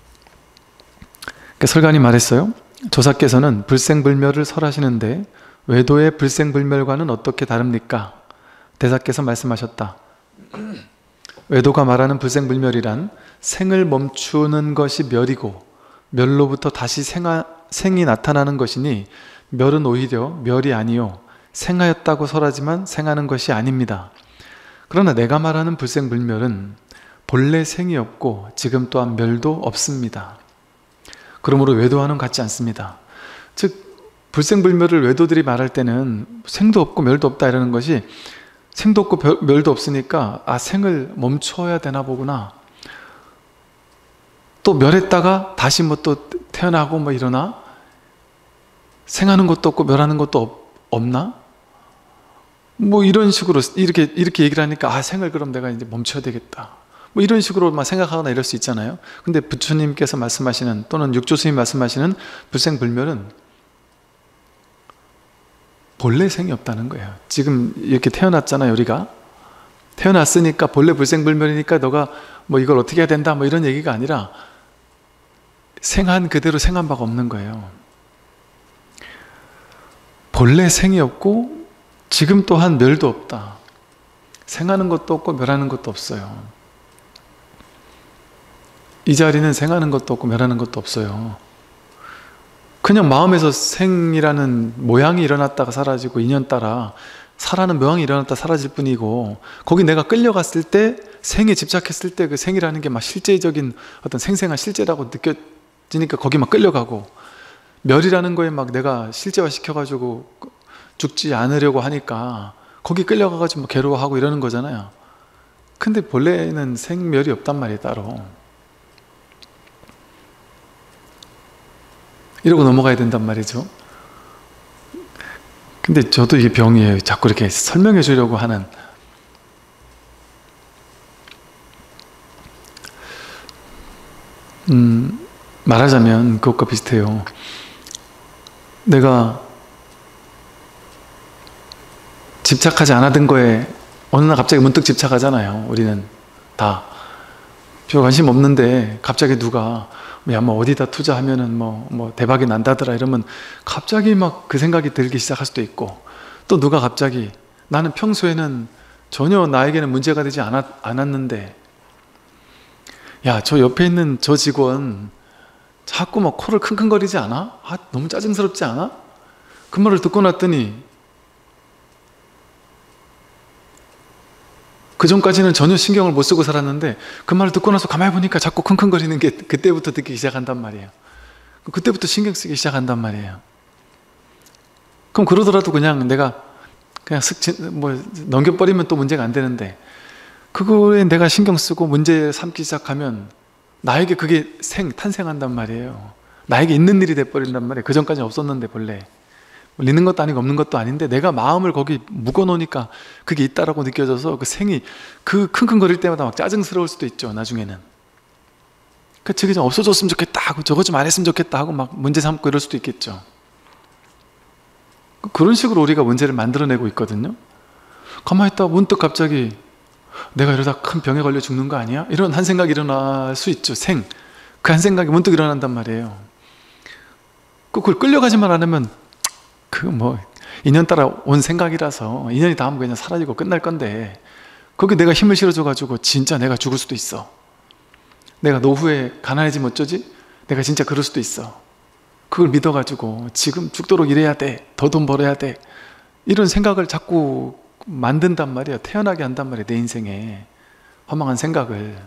그러니까 설관이 말했어요. 조사께서는 불생불멸을 설하시는데 외도의 불생불멸과는 어떻게 다릅니까? 대사께서 말씀하셨다. 외도가 말하는 불생불멸이란 생을 멈추는 것이 멸이고 멸로부터 다시 생하, 생이 나타나는 것이니 멸은 오히려 멸이 아니요 생하였다고 설하지만 생하는 것이 아닙니다. 그러나 내가 말하는 불생불멸은 본래 생이 없고 지금 또한 멸도 없습니다. 그러므로 외도와는 같지 않습니다. 즉 불생불멸을 외도들이 말할 때는 생도 없고 멸도 없다 이러는 것이 생도 없고 멸도 없으니까 아 생을 멈춰야 되나 보구나, 또 멸했다가 다시 뭐 또 태어나고 뭐 이러나, 생하는 것도 없고 멸하는 것도 없, 없나? 뭐 이런 식으로 이렇게 이렇게 얘기를 하니까 아 생을 그럼 내가 이제 멈춰야 되겠다, 뭐 이런 식으로 막 생각하거나 이럴 수 있잖아요. 근데 부처님께서 말씀하시는 또는 육조스님이 말씀하시는 불생불멸은 본래 생이 없다는 거예요. 지금 이렇게 태어났잖아요. 우리가 태어났으니까 본래 불생불멸이니까 너가 뭐 이걸 어떻게 해야 된다 뭐 이런 얘기가 아니라 생한 그대로 생한 바가 없는 거예요. 본래 생이 없고 지금 또한 멸도 없다. 생하는 것도 없고 멸하는 것도 없어요. 이 자리는 생하는 것도 없고 멸하는 것도 없어요. 그냥 마음에서 생이라는 모양이 일어났다가 사라지고 인연 따라 사라는 모양이 일어났다 사라질 뿐이고, 거기 내가 끌려갔을 때 생에 집착했을 때 그 생이라는 게 막 실제적인 어떤 생생한 실제라고 느껴지니까 거기 막 끌려가고, 멸이라는 거에 막 내가 실제화 시켜가지고 죽지 않으려고 하니까 거기 끌려가가지고 막 괴로워하고 이러는 거잖아요. 근데 본래는 생멸이 없단 말이에요, 따로. 이러고 넘어가야 된단 말이죠. 근데 저도 이게 병이에요. 자꾸 이렇게 설명해 주려고 하는. 음, 말하자면 그것과 비슷해요. 내가 집착하지 않았던 거에 어느 날 갑자기 문득 집착하잖아요. 우리는 다 별 관심 없는데 갑자기 누가 야, 뭐 어디다 투자하면은 뭐, 뭐 대박이 난다더라 이러면 갑자기 막 그 생각이 들기 시작할 수도 있고, 또 누가 갑자기 나는 평소에는 전혀 나에게는 문제가 되지 않았, 않았는데 야, 저 옆에 있는 저 직원 자꾸 막 코를 킁킁거리지 않아? 아, 너무 짜증스럽지 않아? 그 말을 듣고 났더니 그 전까지는 전혀 신경을 못 쓰고 살았는데 그 말을 듣고 나서 가만히 보니까 자꾸 킁킁거리는 게 그때부터 듣기 시작한단 말이에요. 그때부터 신경 쓰기 시작한단 말이에요. 그럼 그러더라도 그냥 내가 그냥 슥 뭐 넘겨버리면 또 문제가 안 되는데, 그거에 내가 신경 쓰고 문제 삼기 시작하면 나에게 그게 생, 탄생한단 말이에요. 나에게 있는 일이 돼버린단 말이에요. 그 전까지는 없었는데 본래. 있는 것도 아니고 없는 것도 아닌데 내가 마음을 거기 묶어놓으니까 그게 있다라고 느껴져서 그 생이 그 킁킁거릴 때마다 막 짜증스러울 수도 있죠, 나중에는. 그 저게 좀 없어졌으면 좋겠다 하고 저거 좀 안 했으면 좋겠다 하고 막 문제 삼고 이럴 수도 있겠죠. 그런 식으로 우리가 문제를 만들어내고 있거든요. 가만히 있다가 문득 갑자기 내가 이러다 큰 병에 걸려 죽는 거 아니야? 이런 한 생각이 일어날 수 있죠. 생. 그 한 생각이 문득 일어난단 말이에요. 그걸 끌려가지만 않으면 그 뭐 인연 따라 온 생각이라서 인연이 닿으면 그냥 사라지고 끝날 건데, 거기 내가 힘을 실어줘 가지고 진짜 내가 죽을 수도 있어. 내가 노후에 가난해지면 어쩌지? 내가 진짜 그럴 수도 있어. 그걸 믿어가지고 지금 죽도록 일해야 돼, 더 돈 벌어야 돼, 이런 생각을 자꾸 만든단 말이에요. 태어나게 한단 말이에요, 내 인생에 허망한 생각을.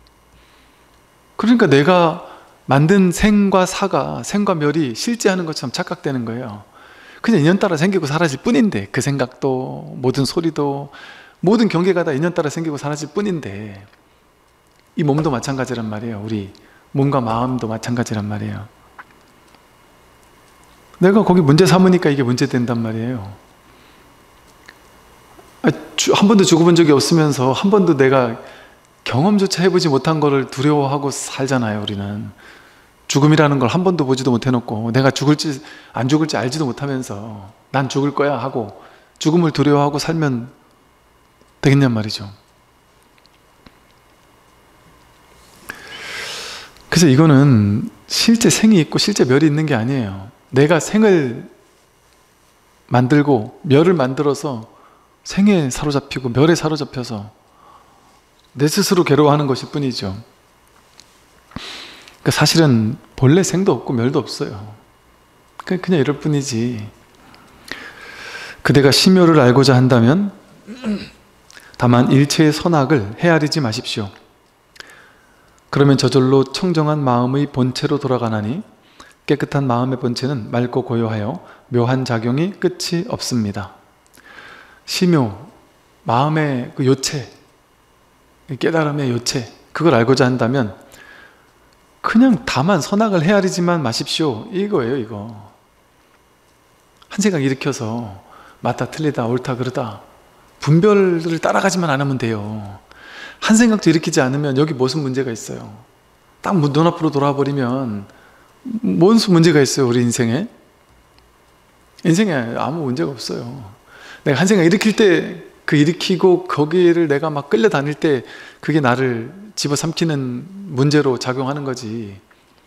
그러니까 내가 만든 생과 사가, 생과 멸이 실제하는 것처럼 착각되는 거예요. 그냥 인연 따라 생기고 사라질 뿐인데, 그 생각도 모든 소리도 모든 경계가 다 인연 따라 생기고 사라질 뿐인데, 이 몸도 마찬가지란 말이에요. 우리 몸과 마음도 마찬가지란 말이에요. 내가 거기 문제 삼으니까 이게 문제 된단 말이에요. 한 번도 죽어본 적이 없으면서 한 번도 내가 경험조차 해보지 못한 거를 두려워하고 살잖아요. 우리는 죽음이라는 걸 한 번도 보지도 못해놓고 내가 죽을지 안 죽을지 알지도 못하면서 난 죽을 거야 하고 죽음을 두려워하고 살면 되겠냔 말이죠. 그래서 이거는 실제 생이 있고 실제 멸이 있는 게 아니에요. 내가 생을 만들고 멸을 만들어서 생에 사로잡히고 멸에 사로잡혀서 내 스스로 괴로워하는 것일 뿐이죠. 그러니까 사실은 본래 생도 없고 멸도 없어요. 그냥 이럴 뿐이지. 그대가 심요를 알고자 한다면 다만 일체의 선악을 헤아리지 마십시오. 그러면 저절로 청정한 마음의 본체로 돌아가나니 깨끗한 마음의 본체는 맑고 고요하여 묘한 작용이 끝이 없습니다. 심요, 마음의 그 요체, 깨달음의 요체, 그걸 알고자 한다면 그냥 다만 선악을 헤아리지만 마십시오. 이거예요, 이거. 한 생각 일으켜서 맞다 틀리다 옳다 그르다 분별을 따라가지만 않으면 돼요. 한 생각도 일으키지 않으면 여기 무슨 문제가 있어요? 딱 눈앞으로 돌아버리면 뭔 문제가 있어요, 우리 인생에? 인생에 아무 문제가 없어요. 내가 한 생각 일으킬 때 그 일으키고 거기를 내가 막 끌려다닐 때 그게 나를 집어삼키는 문제로 작용하는 거지.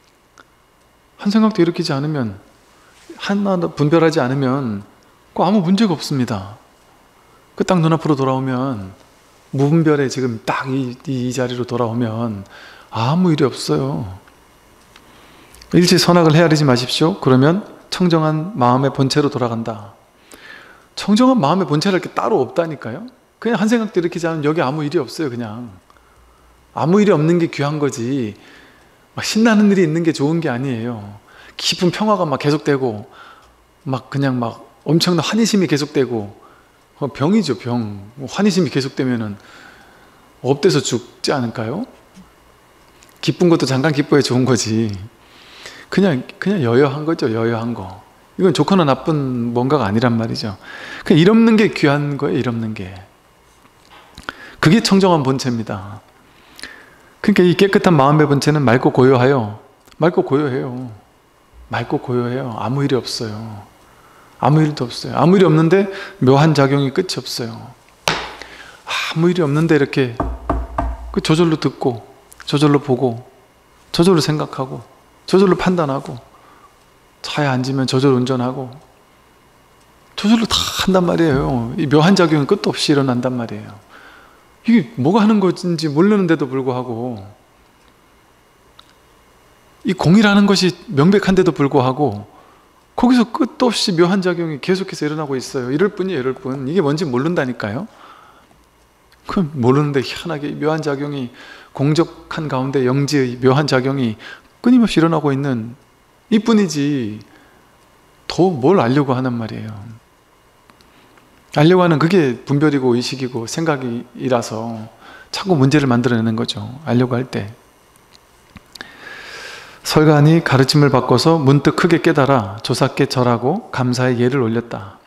한 생각도 일으키지 않으면, 하나도 분별하지 않으면 그 아무 문제가 없습니다. 그 딱 눈앞으로 돌아오면, 무분별에 지금 딱 이 이 자리로 돌아오면 아무 일이 없어요. 일체 선악을 헤아리지 마십시오. 그러면 청정한 마음의 본체로 돌아간다. 청정한 마음의 본체랄 게 따로 없다니까요. 그냥 한 생각도 일으키지 않으면 여기 아무 일이 없어요. 그냥 아무 일이 없는 게 귀한 거지, 막 신나는 일이 있는 게 좋은 게 아니에요. 깊은 평화가 막 계속되고 막 그냥 막 엄청난 환희심이 계속되고, 병이죠, 병. 환희심이 계속되면은 업돼서 죽지 않을까요? 기쁜 것도 잠깐 기뻐야 좋은 거지. 그냥 그냥 여여한 거죠, 여여한 거. 이건 좋거나 나쁜 뭔가가 아니란 말이죠. 그냥 일 없는 게 귀한 거예요, 일 없는 게. 그게 청정한 본체입니다. 그러니까 이 깨끗한 마음의 본체는 맑고 고요하여, 맑고 고요해요. 맑고 고요해요. 아무 일이 없어요. 아무 일도 없어요. 아무 일이 없는데 묘한 작용이 끝이 없어요. 아무 일이 없는데 이렇게 저절로 듣고, 저절로 보고, 저절로 생각하고, 저절로 판단하고, 차에 앉으면 저절로 운전하고, 저절로 다 한단 말이에요. 이 묘한 작용이 끝도 없이 일어난단 말이에요. 이게 뭐가 하는 것인지 모르는데도 불구하고, 이 공이라는 것이 명백한데도 불구하고 거기서 끝도 없이 묘한 작용이 계속해서 일어나고 있어요. 이럴 뿐이에요, 이럴 뿐. 이게 뭔지 모른다니까요. 그럼 모르는데 희한하게 묘한 작용이, 공적한 가운데 영지의 묘한 작용이 끊임없이 일어나고 있는 이 뿐이지, 더 뭘 알려고 하는 말이에요. 알려고 하는 그게 분별이고 의식이고 생각이라서 자꾸 문제를 만들어내는 거죠, 알려고 할 때. 설간이 가르침을 바꿔서 문득 크게 깨달아 조사께 절하고 감사의 예를 올렸다.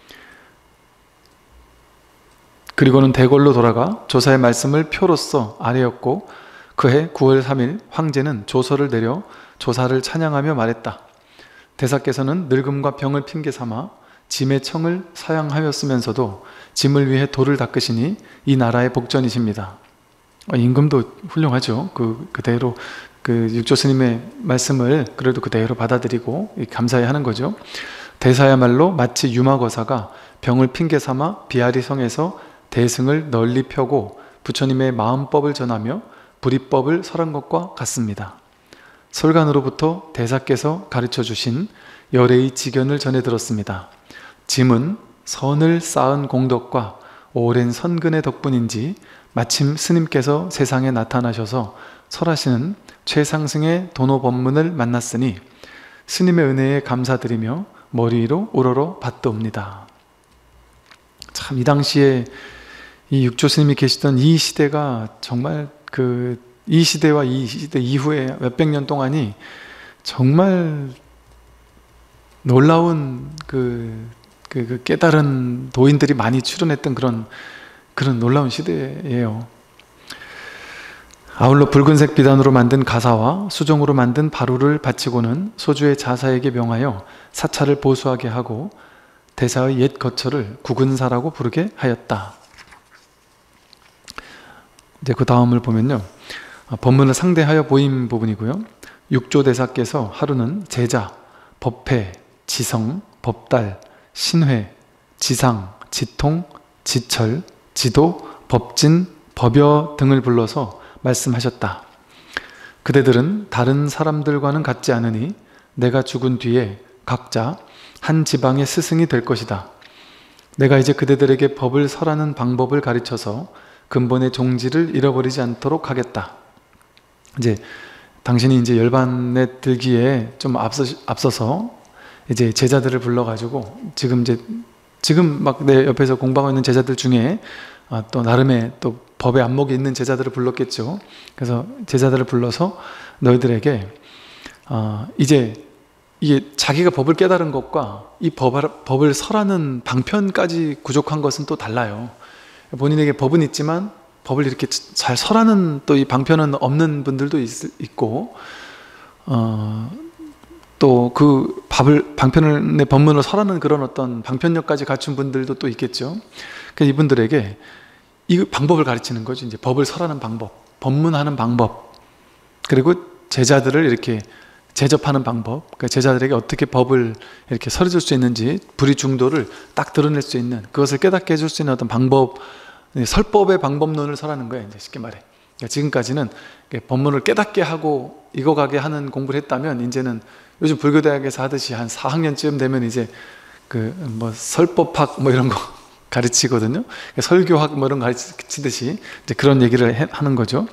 그리고는 대궐로 돌아가 조사의 말씀을 표로써 아뢰었고, 그해 구월 삼일 황제는 조서를 내려 조사를 찬양하며 말했다. 대사께서는 늙음과 병을 핑계 삼아 짐의 청을 사양하였으면서도 짐을 위해 돌을 닦으시니 이 나라의 복전이십니다. 임금도 훌륭하죠. 그 그대로 그 육조 스님의 말씀을 그래도 그대로 받아들이고 감사해 하는 거죠. 대사야말로 마치 유마거사가 병을 핑계 삼아 비아리 성에서 대승을 널리 펴고 부처님의 마음법을 전하며 불이법을 설한 것과 같습니다. 설간으로부터 대사께서 가르쳐 주신 열애의 지견을 전해 들었습니다. 짐은 선을 쌓은 공덕과 오랜 선근의 덕분인지 마침 스님께서 세상에 나타나셔서 설하시는 최상승의 도노법문을 만났으니 스님의 은혜에 감사드리며 머리 위로 우러러 받도옵니다. 참, 이 당시에 이 육조 스님이 계시던 이 시대가 정말 그 이 시대와 이 시대 이후에 몇백 년 동안이 정말 놀라운 그, 그, 그 깨달은 도인들이 많이 출현했던 그런 그런 놀라운 시대예요. 아울러 붉은색 비단으로 만든 가사와 수정으로 만든 바루를 바치고는 소주의 자사에게 명하여 사찰을 보수하게 하고 대사의 옛 거처를 구근사라고 부르게 하였다. 이제 그 다음을 보면요, 법문을 상대하여 보인 부분이고요. 육조대사께서 하루는 제자, 법회, 지성, 법달, 신회, 지상, 지통, 지철, 지도, 법진, 법여 등을 불러서 말씀하셨다. 그대들은 다른 사람들과는 같지 않으니 내가 죽은 뒤에 각자 한 지방의 스승이 될 것이다. 내가 이제 그대들에게 법을 설하는 방법을 가르쳐서 근본의 종지를 잃어버리지 않도록 하겠다. 이제 당신이 이제 열반에 들기에 좀 앞서, 앞서서 이제 제자들을 불러가지고 지금 이제 지금 막 내 옆에서 공부하고 있는 제자들 중에 아, 또 나름의 또 법의 안목이 있는 제자들을 불렀겠죠. 그래서 제자들을 불러서 너희들에게 어, 이제 이게 자기가 법을 깨달은 것과 이 법, 법을 설하는 방편까지 구족한 것은 또 달라요. 본인에게 법은 있지만 법을 이렇게 잘 설하는 또 이 방편은 없는 분들도 있, 있고 어, 또 그 법을 방편을 내 법문을 설하는 그런 어떤 방편력까지 갖춘 분들도 또 있겠죠. 그래서 이분들에게 이 방법을 가르치는 거죠. 이제 법을 설하는 방법, 법문하는 방법, 그리고 제자들을 이렇게 제접하는 방법, 그러니까 제자들에게 어떻게 법을 이렇게 설해줄 수 있는지 불의 중도를 딱 드러낼 수 있는, 그것을 깨닫게 해줄 수 있는 어떤 방법, 설법의 방법론을 설하는 거예요. 이제 쉽게 말해. 그러니까 지금까지는 법문을 깨닫게 하고 익어가게 하는 공부를 했다면, 이제는 요즘 불교대학에서 하듯이 한 사 학년쯤 되면 이제 그 뭐 설법학 뭐 이런 거 가르치거든요. 설교학 뭐 이런 거 가르치듯이 이제 그런 얘기를 해, 하는 거죠.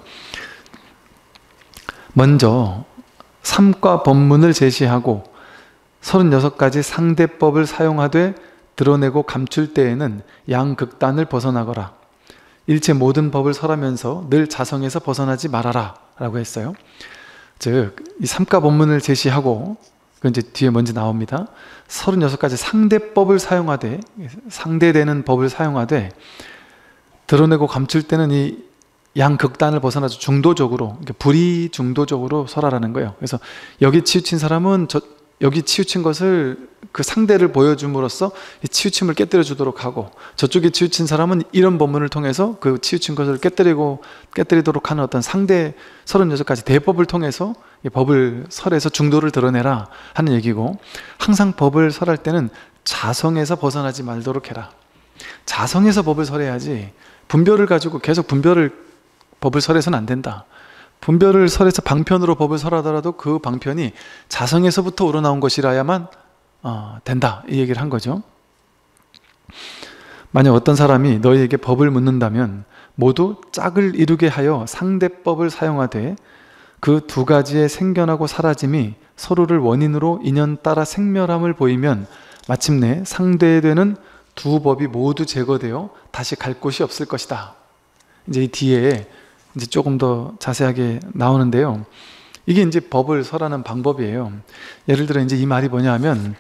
먼저 삼과 법문을 제시하고 서른여섯 가지 상대법을 사용하되 드러내고 감출 때에는 양극단을 벗어나거라. 일체 모든 법을 설하면서 늘 자성에서 벗어나지 말아라 라고 했어요. 즉, 이 삼가 법문을 제시하고, 그 이제 뒤에 먼저 나옵니다. 서른여섯 가지 상대법을 사용하되, 상대되는 법을 사용하되 드러내고 감출 때는 이 양극단을 벗어나서 중도적으로, 불이 중도적으로 설하라는 거예요. 그래서 여기 치우친 사람은 저, 여기 치우친 것을 그 상대를 보여줌으로써 이 치우침을 깨뜨려 주도록 하고, 저쪽에 치우친 사람은 이런 법문을 통해서 그 치우친 것을 깨뜨리고 깨뜨리도록 하는 어떤 상대 서른여섯 가지 대법을 통해서 이 법을 설해서 중도를 드러내라 하는 얘기고, 항상 법을 설할 때는 자성에서 벗어나지 말도록 해라. 자성에서 법을 설해야지 분별을 가지고 계속 분별을 법을 설해서는 안 된다. 분별을 설해서 방편으로 법을 설하더라도 그 방편이 자성에서부터 우러나온 것이라야만 어, 된다, 이 얘기를 한 거죠. 만약 어떤 사람이 너희에게 법을 묻는다면 모두 짝을 이루게 하여 상대법을 사용하되 그 두 가지의 생겨나고 사라짐이 서로를 원인으로 인연 따라 생멸함을 보이면 마침내 상대되는 두 법이 모두 제거되어 다시 갈 곳이 없을 것이다. 이제 이 뒤에 이제 조금 더 자세하게 나오는데요. 이게 이제 법을 설하는 방법이에요. 예를 들어 이제 이 말이 뭐냐 하면,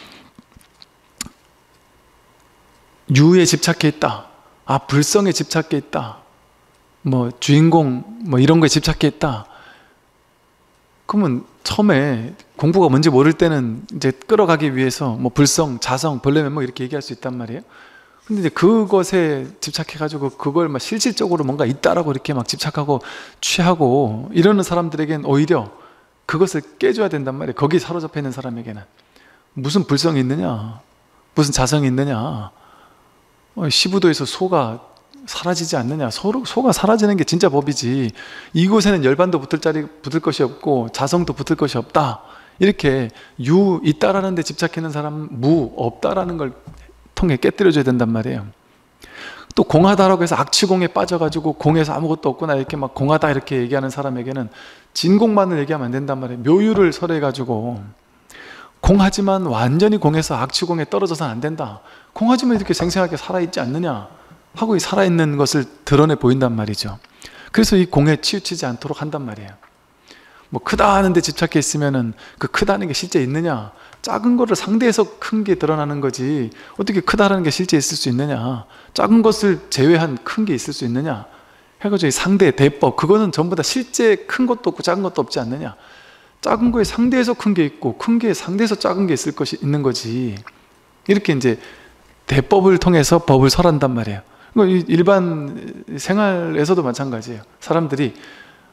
유에 집착해 있다. 아, 불성에 집착해 있다. 뭐 주인공 뭐 이런 거에 집착해 있다. 그러면 처음에 공부가 뭔지 모를 때는 이제 끌어가기 위해서 뭐 불성, 자성, 벌레면 뭐 이렇게 얘기할 수 있단 말이에요. 근데 이제 그것에 집착해가지고 그걸 막 실질적으로 뭔가 있다라고 이렇게 막 집착하고 취하고 이러는 사람들에겐 오히려 그것을 깨줘야 된단 말이에요. 거기 사로잡혀 있는 사람에게는 무슨 불성이 있느냐, 무슨 자성이 있느냐, 시부도에서 소가 사라지지 않느냐, 소, 소가 사라지는 게 진짜 법이지, 이곳에는 열반도 붙을 자리 붙을 것이 없고 자성도 붙을 것이 없다, 이렇게 유 있다라는 데 집착해 있는 사람은 무 없다라는 걸 통해 깨뜨려줘야 된단 말이에요. 또 공하다라고 해서 악취공에 빠져가지고 공에서 아무것도 없구나 이렇게 막 공하다 이렇게 얘기하는 사람에게는 진공만을 얘기하면 안 된단 말이에요. 묘유를 설해가지고 공하지만 완전히 공에서 악취공에 떨어져서는 안 된다. 공하지만 이렇게 생생하게 살아있지 않느냐 하고 이 살아있는 것을 드러내 보인단 말이죠. 그래서 이 공에 치우치지 않도록 한단 말이에요. 뭐 크다 하는데 집착해 있으면은 그 크다는 게 실제 있느냐, 작은 거를 상대해서 큰 게 드러나는 거지 어떻게 크다라는 게 실제 있을 수 있느냐, 작은 것을 제외한 큰 게 있을 수 있느냐 해가지고 이 상대 대법, 그거는 전부 다 실제 큰 것도 없고 작은 것도 없지 않느냐, 작은 거에 상대해서 큰 게 있고 큰 게 상대해서 작은 게 있을 것이 있는 거지, 이렇게 이제 대법을 통해서 법을 설한단 말이에요. 일반 생활에서도 마찬가지예요. 사람들이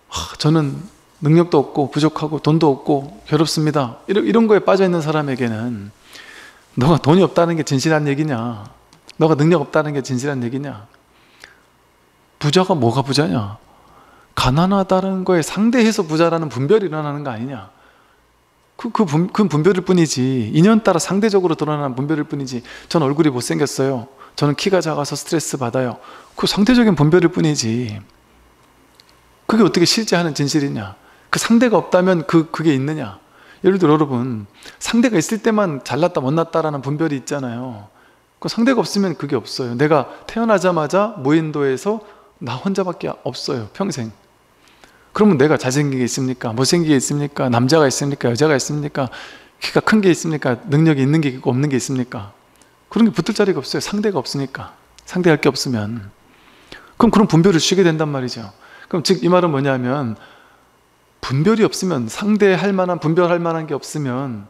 하, 저는 능력도 없고 부족하고 돈도 없고 괴롭습니다. 이런, 이런 거에 빠져있는 사람에게는 너가 돈이 없다는 게 진실한 얘기냐, 너가 능력 없다는 게 진실한 얘기냐, 부자가 뭐가 부자냐, 가난하다는 거에 상대해서 부자라는 분별이 일어나는 거 아니냐. 그, 그, 분, 그 분별일 뿐이지, 인연 따라 상대적으로 드러나는 분별일 뿐이지, 전 얼굴이 못생겼어요, 저는 키가 작아서 스트레스 받아요, 그 상대적인 분별일 뿐이지, 그게 어떻게 실제 하는 진실이냐. 그 상대가 없다면 그, 그게 있느냐. 예를 들어 여러분, 상대가 있을 때만 잘났다 못났다라는 분별이 있잖아요. 그 상대가 없으면 그게 없어요. 내가 태어나자마자 무인도에서 나 혼자밖에 없어요, 평생. 그러면 내가 잘생긴 게 있습니까? 못생긴 게 있습니까? 남자가 있습니까? 여자가 있습니까? 키가 큰 게 있습니까? 능력이 있는 게 있고 없는 게 있습니까? 그런 게 붙을 자리가 없어요. 상대가 없으니까. 상대할 게 없으면. 그럼 그런 분별을 쉬게 된단 말이죠. 그럼 즉 이 말은 뭐냐면, 분별이 없으면, 상대할 만한, 분별할 만한 게 없으면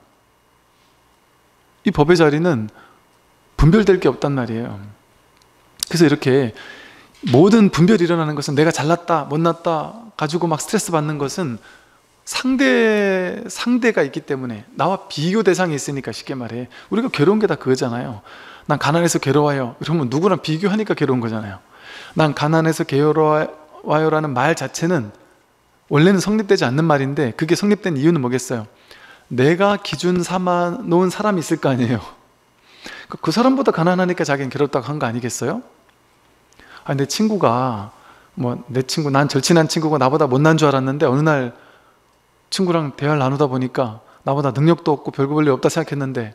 이 법의 자리는 분별될 게 없단 말이에요. 그래서 이렇게 모든 분별이 일어나는 것은, 내가 잘났다 못났다 가지고 막 스트레스 받는 것은 상대, 상대가 있기 때문에, 나와 비교 대상이 있으니까. 쉽게 말해, 우리가 괴로운 게 다 그거잖아요. 난 가난해서 괴로워요, 그러면 누구랑 비교하니까 괴로운 거잖아요. 난 가난해서 괴로워요라는 말 자체는 원래는 성립되지 않는 말인데, 그게 성립된 이유는 뭐겠어요? 내가 기준 삼아 놓은 사람이 있을 거 아니에요. 그 사람보다 가난하니까 자기는 괴롭다고 한 거 아니겠어요? 아, 내 친구가, 뭐 내 친구, 난 절친한 친구가 나보다 못난 줄 알았는데 어느 날 친구랑 대화를 나누다 보니까 나보다 능력도 없고 별거 볼일 없다 생각했는데,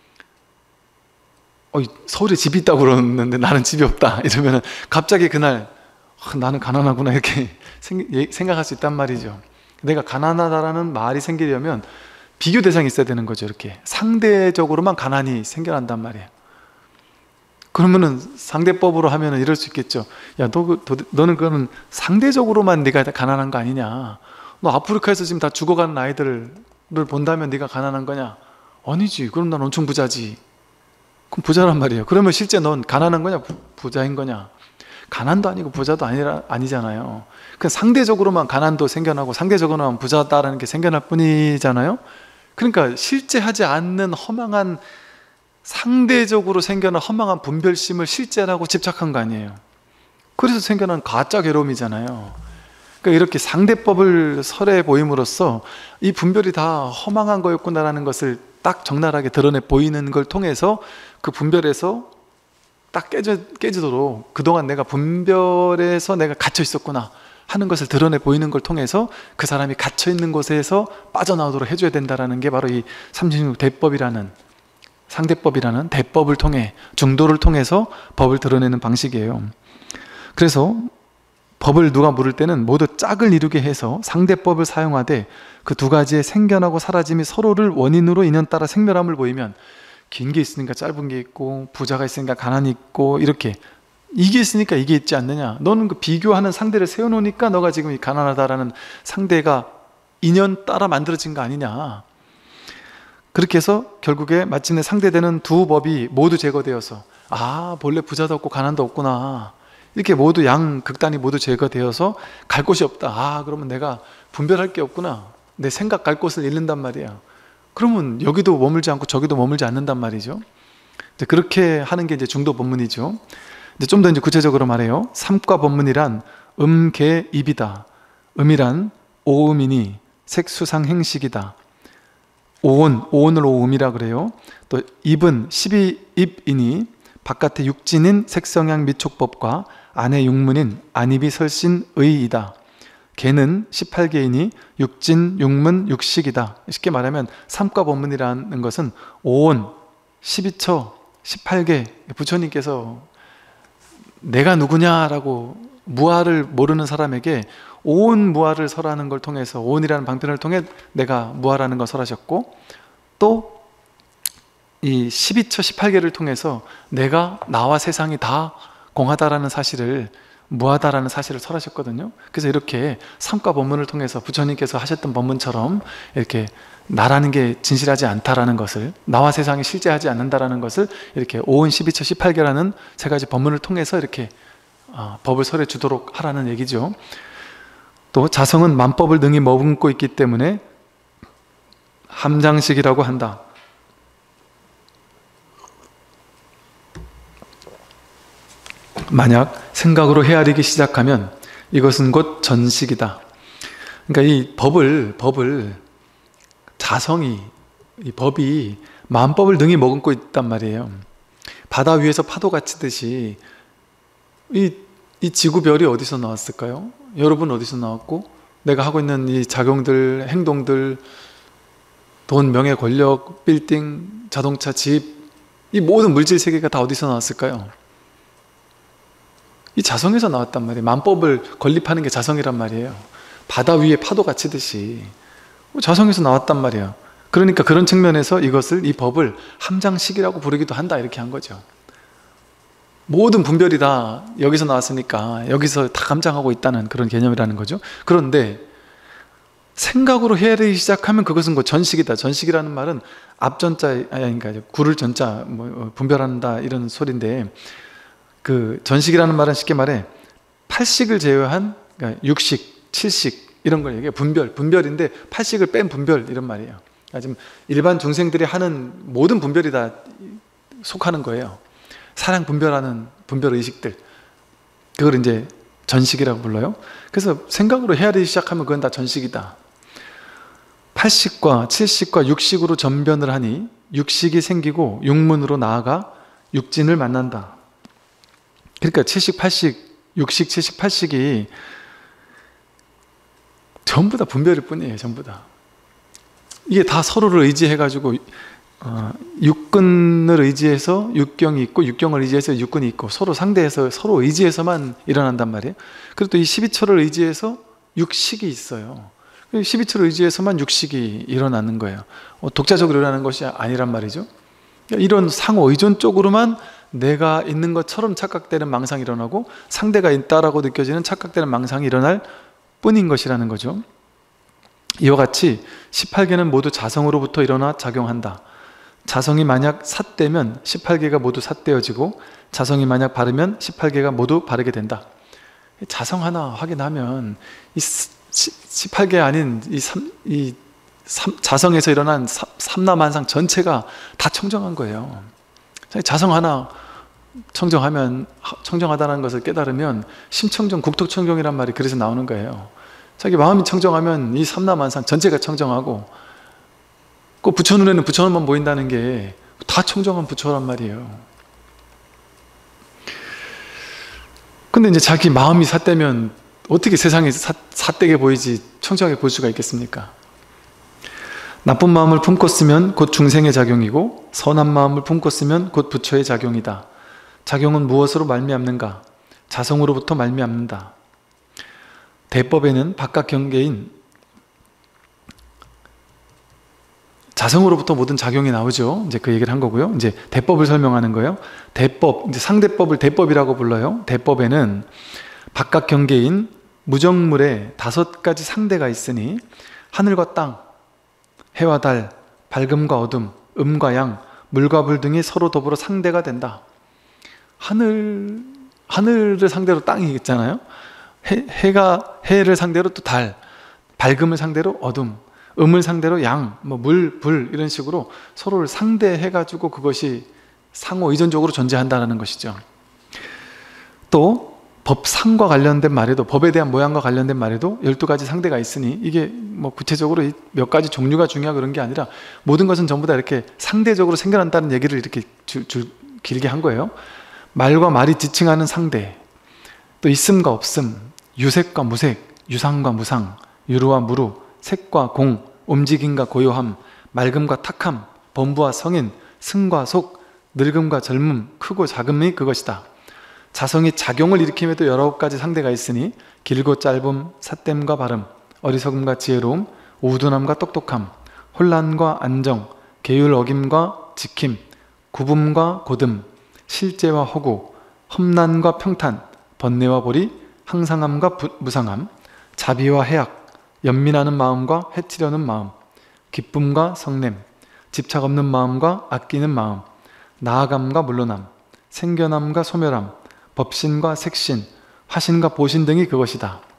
어, 서울에 집이 있다고 그러는데 나는 집이 없다 이러면 갑자기 그날 어, 나는 가난하구나 이렇게 생각할 수 있단 말이죠. 내가 가난하다라는 말이 생기려면 비교 대상이 있어야 되는 거죠. 이렇게 상대적으로만 가난이 생겨난단 말이에요. 그러면은 상대법으로 하면은 이럴 수 있겠죠. 야, 너, 너, 너는 그거는 상대적으로만 네가 가난한 거 아니냐. 너 아프리카에서 지금 다 죽어가는 아이들을 본다면 네가 가난한 거냐? 아니지. 그럼 난 엄청 부자지. 그럼 부자란 말이에요. 그러면 실제 넌 가난한 거냐, 부, 부자인 거냐? 가난도 아니고 부자도 아니라, 아니잖아요. 그 상대적으로만 가난도 생겨나고 상대적으로만 부자다라는 게 생겨날 뿐이잖아요. 그러니까 실제 하지 않는 허망한, 상대적으로 생겨난 허망한 분별심을 실제라고 집착한 거 아니에요. 그래서 생겨난 가짜 괴로움이잖아요. 그러니까 이렇게 상대법을 설해 보임으로써 이 분별이 다 허망한 거였구나라는 것을 딱 적나라하게 드러내 보이는 걸 통해서 그 분별에서 딱 깨져, 깨지도록, 그동안 내가 분별에서 내가 갇혀 있었구나 하는 것을 드러내 보이는 걸 통해서 그 사람이 갇혀 있는 곳에서 빠져나오도록 해줘야 된다는 게 바로 이 삼십육 대법이라는, 상대법이라는 대법을 통해, 중도를 통해서 법을 드러내는 방식이에요. 그래서 법을 누가 물을 때는 모두 짝을 이루게 해서 상대법을 사용하되 그 두 가지의 생겨나고 사라짐이 서로를 원인으로 인연 따라 생멸함을 보이면, 긴 게 있으니까 짧은 게 있고, 부자가 있으니까 가난이 있고, 이렇게 이게 있으니까 이게 있지 않느냐. 너는 그 비교하는 상대를 세워놓으니까 너가 지금 이 가난하다라는 상대가 인연 따라 만들어진 거 아니냐. 그렇게 해서 결국에 마침내 상대되는 두 법이 모두 제거되어서, 아, 본래 부자도 없고 가난도 없구나, 이렇게 모두 양 극단이 모두 제거되어서 갈 곳이 없다. 아, 그러면 내가 분별할 게 없구나. 내 생각 갈 곳을 잃는단 말이야. 그러면 여기도 머물지 않고 저기도 머물지 않는단 말이죠. 이제 그렇게 하는 게 이제 중도 법문이죠. 이제 좀 더 이제 구체적으로 말해요. 삼과 법문이란 음, 개, 입이다. 음이란 오음이니 색수상 행식이다. 오온, 오온을 오음이라 그래요. 또 입은 십이입이니 바깥의 육진인 색성향 미촉법과 안의 육문인 안입이 설신의이다. 개는 십팔 개이니 육진, 육문, 육식이다. 쉽게 말하면 삼과 법문이라는 것은 오온, 십이 처, 십팔 개, 부처님께서 내가 누구냐라고 무아를 모르는 사람에게 오온 무아를 설하는 걸 통해서, 오온이라는 방편을 통해 내가 무아라는 걸 설하셨고, 또 이 십이 처, 십팔 개를 통해서 내가, 나와 세상이 다 공하다라는 사실을, 무하다라는 사실을 설하셨거든요. 그래서 이렇게 삼과 법문을 통해서 부처님께서 하셨던 법문처럼 이렇게 나라는 게 진실하지 않다라는 것을, 나와 세상이 실제하지 않는다라는 것을 이렇게 오온, 십이 처, 십팔 개라는 세 가지 법문을 통해서 이렇게 어, 법을 설해 주도록 하라는 얘기죠. 또 자성은 만법을 능히 머금고 있기 때문에 함장식이라고 한다. 만약 생각으로 헤아리기 시작하면 이것은 곧 전식이다. 그러니까 이 법을 법을 자성이 이 법이 만법을 능히 머금고 있단 말이에요. 바다 위에서 파도가 치듯이 이, 이 지구별이 어디서 나왔을까요? 여러분 어디서 나왔고, 내가 하고 있는 이 작용들, 행동들, 돈, 명예, 권력, 빌딩, 자동차, 집, 이 모든 물질 세계가 다 어디서 나왔을까요? 이 자성에서 나왔단 말이에요. 만법을 건립하는 게 자성이란 말이에요. 바다 위에 파도가 치듯이 자성에서 나왔단 말이에요. 그러니까 그런 측면에서 이것을, 이 법을 함장식이라고 부르기도 한다, 이렇게 한 거죠. 모든 분별이 다 여기서 나왔으니까 여기서 다 감장하고 있다는 그런 개념이라는 거죠. 그런데 생각으로 헤아리기 시작하면 그것은 그 전식이다. 전식이라는 말은 앞전자, 아니 그러니까 구를 전자, 뭐 분별한다 이런 소리인데, 그 전식이라는 말은 쉽게 말해 팔식을 제외한, 그러니까 육식, 칠식 이런 걸 얘기해요. 분별, 분별인데 팔식을 뺀 분별 이런 말이에요. 그러니까 지금 일반 중생들이 하는 모든 분별이 다 속하는 거예요. 사랑 분별하는 분별 의식들, 그걸 이제 전식이라고 불러요. 그래서 생각으로 헤아리기 시작하면 그건 다 전식이다. 팔식과 칠식과 육식으로 전변을 하니 육식이 생기고 육문으로 나아가 육진을 만난다. 그러니까 칠식, 팔식, 육식, 칠식, 팔식이 전부 다 분별일 뿐이에요. 전부 다. 이게 다 서로를 의지해가지고 어, 육근을 의지해서 육경이 있고, 육경을 의지해서 육근이 있고, 서로 상대해서 서로 의지해서만 일어난단 말이에요. 그리고 또 이 십이처를 의지해서 육식이 있어요. 십이처를 의지해서만 육식이 일어나는 거예요. 어, 독자적으로 일어나는 것이 아니란 말이죠. 이런 상호 의존 쪽으로만 내가 있는 것처럼 착각되는 망상이 일어나고, 상대가 있다라고 느껴지는 착각되는 망상이 일어날 뿐인 것이라는 거죠. 이와 같이 십팔 개는 모두 자성으로부터 일어나 작용한다. 자성이 만약 삿되면 십팔 개가 모두 삿되어지고, 자성이 만약 바르면 십팔 개가 모두 바르게 된다. 자성 하나 확인하면 이 십팔 개 아닌 이, 삼, 이 삼, 자성에서 일어난 삼라만상 전체가 다 청정한 거예요. 자성 하나 청정하면, 청정하다는 것을 깨달으면 심청정, 국토청정이란 말이 그래서 나오는 거예요. 자기 마음이 청정하면 이 삼라만상 전체가 청정하고, 그 부처 눈에는 부처 눈만 보인다는 게 다 청정한 부처란 말이에요. 근데 이제 자기 마음이 삿되면 어떻게 세상이 삿, 삿되게 보이지 청정하게 볼 수가 있겠습니까? 나쁜 마음을 품고 쓰면 곧 중생의 작용이고, 선한 마음을 품고 쓰면 곧 부처의 작용이다. 작용은 무엇으로 말미암는가? 자성으로부터 말미암는다. 대법에는 바깥 경계인 자성으로부터 모든 작용이 나오죠. 이제 그 얘기를 한 거고요. 이제 대법을 설명하는 거예요. 대법, 이제 상대법을 대법이라고 불러요. 대법에는 바깥 경계인 무정물에 다섯 가지 상대가 있으니, 하늘과 땅, 해와 달, 밝음과 어둠, 음과 양, 물과 불 등이 서로 더불어 상대가 된다. 하늘, 하늘을 상대로 땅이 있잖아요. 해, 해가, 해를 상대로 또 달, 밝음을 상대로 어둠, 음을 상대로 양, 뭐 물, 불 이런 식으로 서로를 상대해가지고 그것이 상호 의존적으로 존재한다는 것이죠. 또 법상과 관련된 말에도, 법에 대한 모양과 관련된 말에도 열두 가지 상대가 있으니, 이게 뭐 구체적으로 몇 가지 종류가 중요하고 그런 게 아니라 모든 것은 전부 다 이렇게 상대적으로 생겨난다는 얘기를 이렇게 줄, 줄, 길게 한 거예요. 말과 말이 지칭하는 상대, 또 있음과 없음, 유색과 무색, 유상과 무상, 유루와 무루, 색과 공, 움직임과 고요함, 맑음과 탁함, 범부와 성인, 승과 속, 늙음과 젊음, 크고 작음이 그것이다. 자성이 작용을 일으킴에도 열아홉 가지 상대가 있으니, 길고 짧음, 삿됨과 바름, 어리석음과 지혜로움, 우둔함과 똑똑함, 혼란과 안정, 계율 어김과 지킴, 구분과 고듬, 실제와 허구, 험난과 평탄, 번뇌와 보리, 항상함과 부, 무상함, 자비와 해악, 연민하는 마음과 해치려는 마음, 기쁨과 성냄, 집착 없는 마음과 아끼는 마음, 나아감과 물러남, 생견함과 소멸함, 법신과 색신, 화신과 보신 등이 그것이다.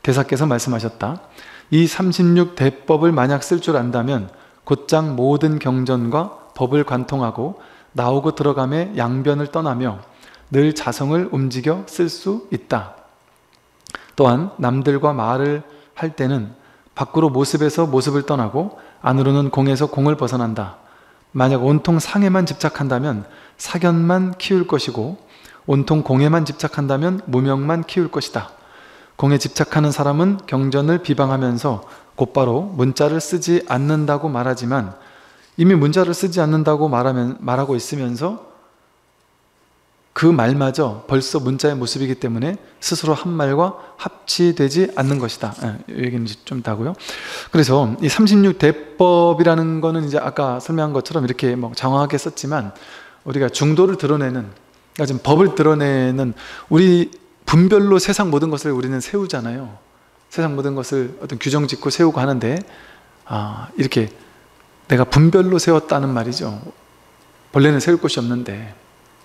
대사께서 말씀하셨다. 이 삼십육 대법을 만약 쓸 줄 안다면 곧장 모든 경전과 법을 관통하고 나오고 들어감에 양변을 떠나며 늘 자성을 움직여 쓸 수 있다. 또한 남들과 말을 할 때는 밖으로 모습에서 모습을 떠나고 안으로는 공에서 공을 벗어난다. 만약 온통 상에만 집착한다면 사견만 키울 것이고 온통 공에만 집착한다면 무명만 키울 것이다. 공에 집착하는 사람은 경전을 비방하면서 곧바로 문자를 쓰지 않는다고 말하지만 이미 문자를 쓰지 않는다고 말하면, 말하고 있으면서 그 말마저 벌써 문자의 모습이기 때문에 스스로 한 말과 합치되지 않는 것이다. 예, 이 얘기는 좀 다고요. 그래서 이 삼십육 대법이라는 거는 이제 아까 설명한 것처럼 이렇게 뭐 장황하게 썼지만 우리가 중도를 드러내는, 그러니까 지금 법을 드러내는, 우리 분별로 세상 모든 것을 우리는 세우잖아요. 세상 모든 것을 어떤 규정 짓고 세우고 하는데 아, 이렇게 내가 분별로 세웠다는 말이죠. 본래는 세울 것이 없는데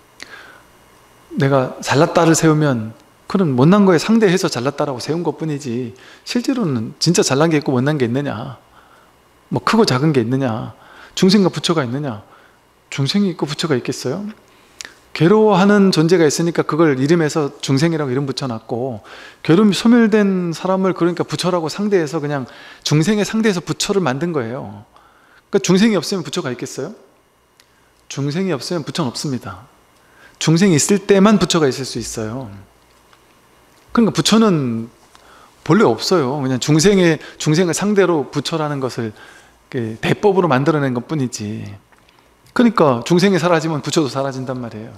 내가 잘났다를 세우면 그건 못난 거에 상대해서 잘났다라고 세운 것 뿐이지 실제로는 진짜 잘난 게 있고 못난 게 있느냐, 뭐 크고 작은 게 있느냐, 중생과 부처가 있느냐, 중생이 있고 부처가 있겠어요? 괴로워하는 존재가 있으니까 그걸 이름해서 중생이라고 이름 붙여놨고, 괴로움이 소멸된 사람을 그러니까 부처라고 상대해서 그냥 중생의 상대해서 부처를 만든 거예요. 그러니까 중생이 없으면 부처가 있겠어요? 중생이 없으면 부처는 없습니다. 중생이 있을 때만 부처가 있을 수 있어요. 그러니까 부처는 본래 없어요. 그냥 중생의, 중생을 상대로 부처라는 것을 대법으로 만들어낸 것 뿐이지. 그러니까 중생이 사라지면 부처도 사라진단 말이에요.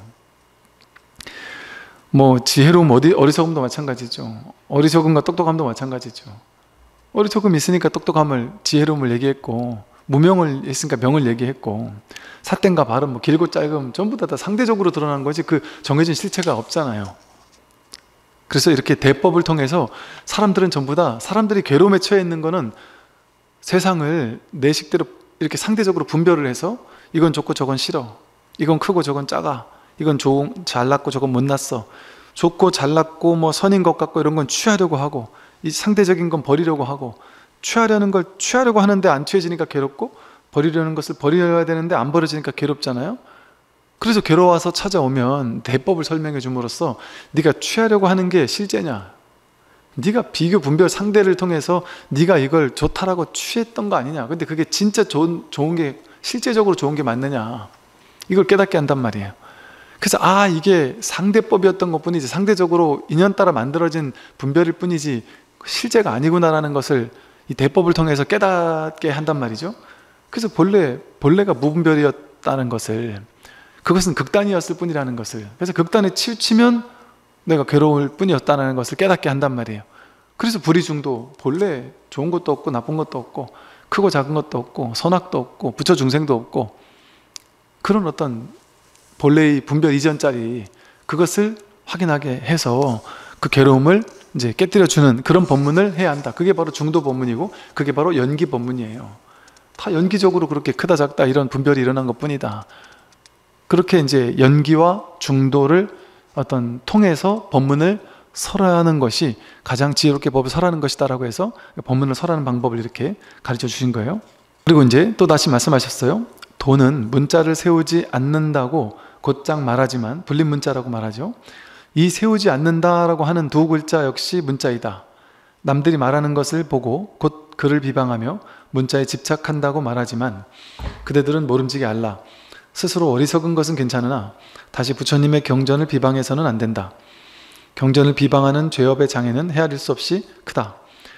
뭐 지혜로움, 어디, 어리석음도 마찬가지죠. 어리석음과 똑똑함도 마찬가지죠. 어리석음이 있으니까 똑똑함을, 지혜로움을 얘기했고, 무명을 있으니까 명을 얘기했고, 삿된과 발음, 뭐 길고 짧음 전부 다, 다 상대적으로 드러난 거지 그 정해진 실체가 없잖아요. 그래서 이렇게 대법을 통해서 사람들은 전부 다, 사람들이 괴로움에 처해 있는 거는 세상을 내 식대로 이렇게 상대적으로 분별을 해서 이건 좋고 저건 싫어, 이건 크고 저건 작아, 이건 좋은, 잘났고 저건 못났어, 좋고 잘났고 뭐 선인 것 같고 이런 건 취하려고 하고, 이 상대적인 건 버리려고 하고, 취하려는 걸 취하려고 하는데 안 취해지니까 괴롭고, 버리려는 것을 버려야 되는데 안 버려지니까 괴롭잖아요. 그래서 괴로워서 찾아오면 대법을 설명해 줌으로써 네가 취하려고 하는 게 실제냐, 네가 비교 분별 상대를 통해서 네가 이걸 좋다라고 취했던 거 아니냐, 근데 그게 진짜 좋은, 좋은 게, 실제적으로 좋은 게 맞느냐, 이걸 깨닫게 한단 말이에요. 그래서 아, 이게 상대법이었던 것 뿐이지, 상대적으로 인연 따라 만들어진 분별일 뿐이지 실제가 아니구나라는 것을 이 대법을 통해서 깨닫게 한단 말이죠. 그래서 본래, 본래가 무분별이었다는 것을, 그것은 극단이었을 뿐이라는 것을, 그래서 극단에 치우치면 내가 괴로울 뿐이었다는 것을 깨닫게 한단 말이에요. 그래서 불의중도 본래 좋은 것도 없고 나쁜 것도 없고 크고 작은 것도 없고 선악도 없고 부처 중생도 없고, 그런 어떤 본래의 분별 이전짜리 그것을 확인하게 해서 그 괴로움을 이제 깨뜨려주는 그런 법문을 해야 한다. 그게 바로 중도 법문이고 그게 바로 연기 법문이에요. 다 연기적으로 그렇게 크다 작다 이런 분별이 일어난 것 뿐이다. 그렇게 이제 연기와 중도를 어떤 통해서 법문을 설하는 것이 가장 지혜롭게 법을 설하는 것이다 라고 해서 법문을 설하는 방법을 이렇게 가르쳐 주신 거예요. 그리고 이제 또 다시 말씀하셨어요. 도는 문자를 세우지 않는다고 곧장 말하지만, 불린 문자라고 말하죠. 이 세우지 않는다라고 하는 두 글자 역시 문자이다. 남들이 말하는 것을 보고 곧 그를 비방하며 문자에 집착한다고 말하지만 그대들은 모름지기 알라. 스스로 어리석은 것은 괜찮으나 다시 부처님의 경전을 비방해서는 안 된다. 경전을 비방하는 죄업의 장애는 헤아릴 수 없이 크다.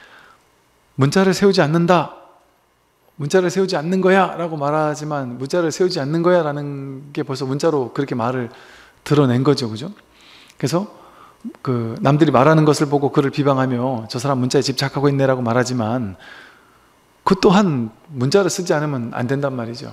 문자를 세우지 않는다, 문자를 세우지 않는 거야 라고 말하지만 문자를 세우지 않는 거야 라는 게 벌써 문자로 그렇게 말을 드러낸 거죠. 그죠? 그래서 그 남들이 말하는 것을 보고 그를 비방하며 저 사람 문자에 집착하고 있네 라고 말하지만 그 또한 문자를 쓰지 않으면 안 된단 말이죠.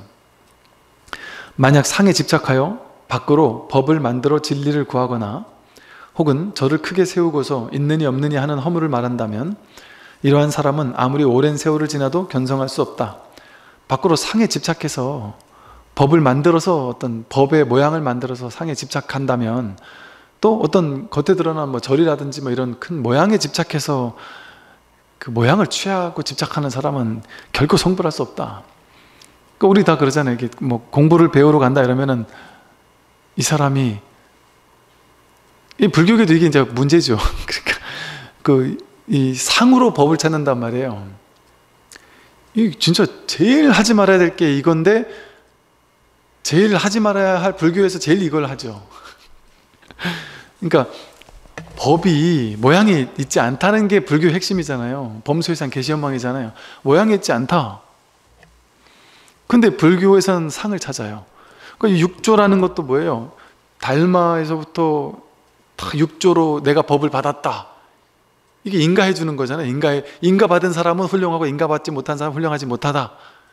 만약 상에 집착하여 밖으로 법을 만들어 진리를 구하거나 혹은 저를 크게 세우고서 있느니 없느니 하는 허물을 말한다면 이러한 사람은 아무리 오랜 세월을 지나도 견성할 수 없다. 밖으로 상에 집착해서 법을 만들어서 어떤 법의 모양을 만들어서 상에 집착한다면, 또 어떤 겉에 드러난 뭐 절이라든지 뭐 이런 큰 모양에 집착해서 그 모양을 취하고 집착하는 사람은 결코 성불할 수 없다. 그러니까 우리 다 그러잖아요. 이게 뭐 공부를 배우러 간다 이러면은 이 사람이, 이 불교계도 이게 이제 문제죠. 그러니까 그 이 상으로 법을 찾는단 말이에요. 이 진짜 제일 하지 말아야 될 게 이건데 제일 하지 말아야 할 불교에서 제일 이걸 하죠. 그러니까 법이 모양이 있지 않다는 게 불교의 핵심이잖아요. 범수해상 계시연망이잖아요. 모양이 있지 않다. 근데 불교에서는 상을 찾아요. 그러니까 육조라는 것도 뭐예요? 달마에서부터 다 육조로 내가 법을 받았다. 이게 인가해 주는 거잖아요. 인가해, 인가 받은 사람은 훌륭하고 인가 받지 못한 사람은 훌륭하지 못하다.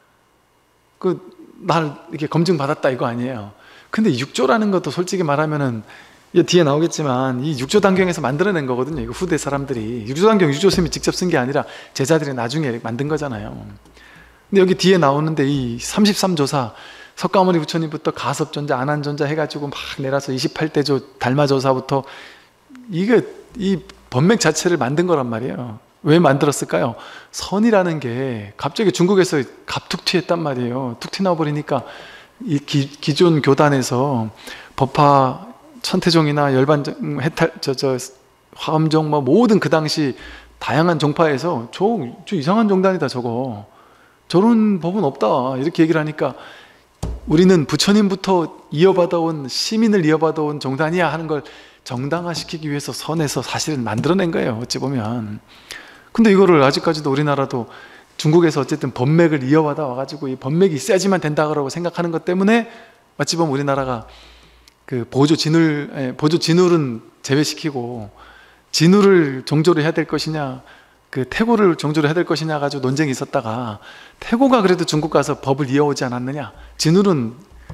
그, 날 이렇게 검증 받았다 이거 아니에요. 근데 육조라는 것도 솔직히 말하면은 뒤에 나오겠지만 이 육조단경에서 만들어낸 거거든요. 이거 후대 사람들이. 육조단경 유조스님이 직접 쓴 게 아니라 제자들이 나중에 만든 거잖아요. 근데 여기 뒤에 나오는데 이 삼십삼 조사, 석가모니 부처님부터 가섭존자, 안한존자 해가지고 막 내려서 이십팔 대조 달마조사부터 이게 이 법맥 자체를 만든 거란 말이에요. 왜 만들었을까요? 선이라는 게 갑자기 중국에서 갑툭 튀었단 말이에요. 툭 튀나버리니까 이 기, 기존 교단에서 법화 천태종이나 열반종, 해탈, 저, 저, 화엄종, 뭐 모든 그 당시 다양한 종파에서 저, 저 이상한 종단이다 저거. 저런 법은 없다. 이렇게 얘기를 하니까 우리는 부처님부터 이어받아온, 시민을 이어받아온 종단이야 하는 걸 정당화시키기 위해서 선에서 사실은 만들어낸 거예요. 어찌 보면. 근데 이거를 아직까지도 우리나라도 중국에서 어쨌든 법맥을 이어받아 와가지고 이 법맥이 있어야지만 된다고 생각하는 것 때문에 어찌 보면 우리나라가 그 보조 진울, 보조 진울은 제외시키고 진울을 종조를 해야 될 것이냐, 그 태고를 종조를 해야 될 것이냐 가지고 논쟁이 있었다가 태고가 그래도 중국 가서 법을 이어오지 않았느냐, 진울은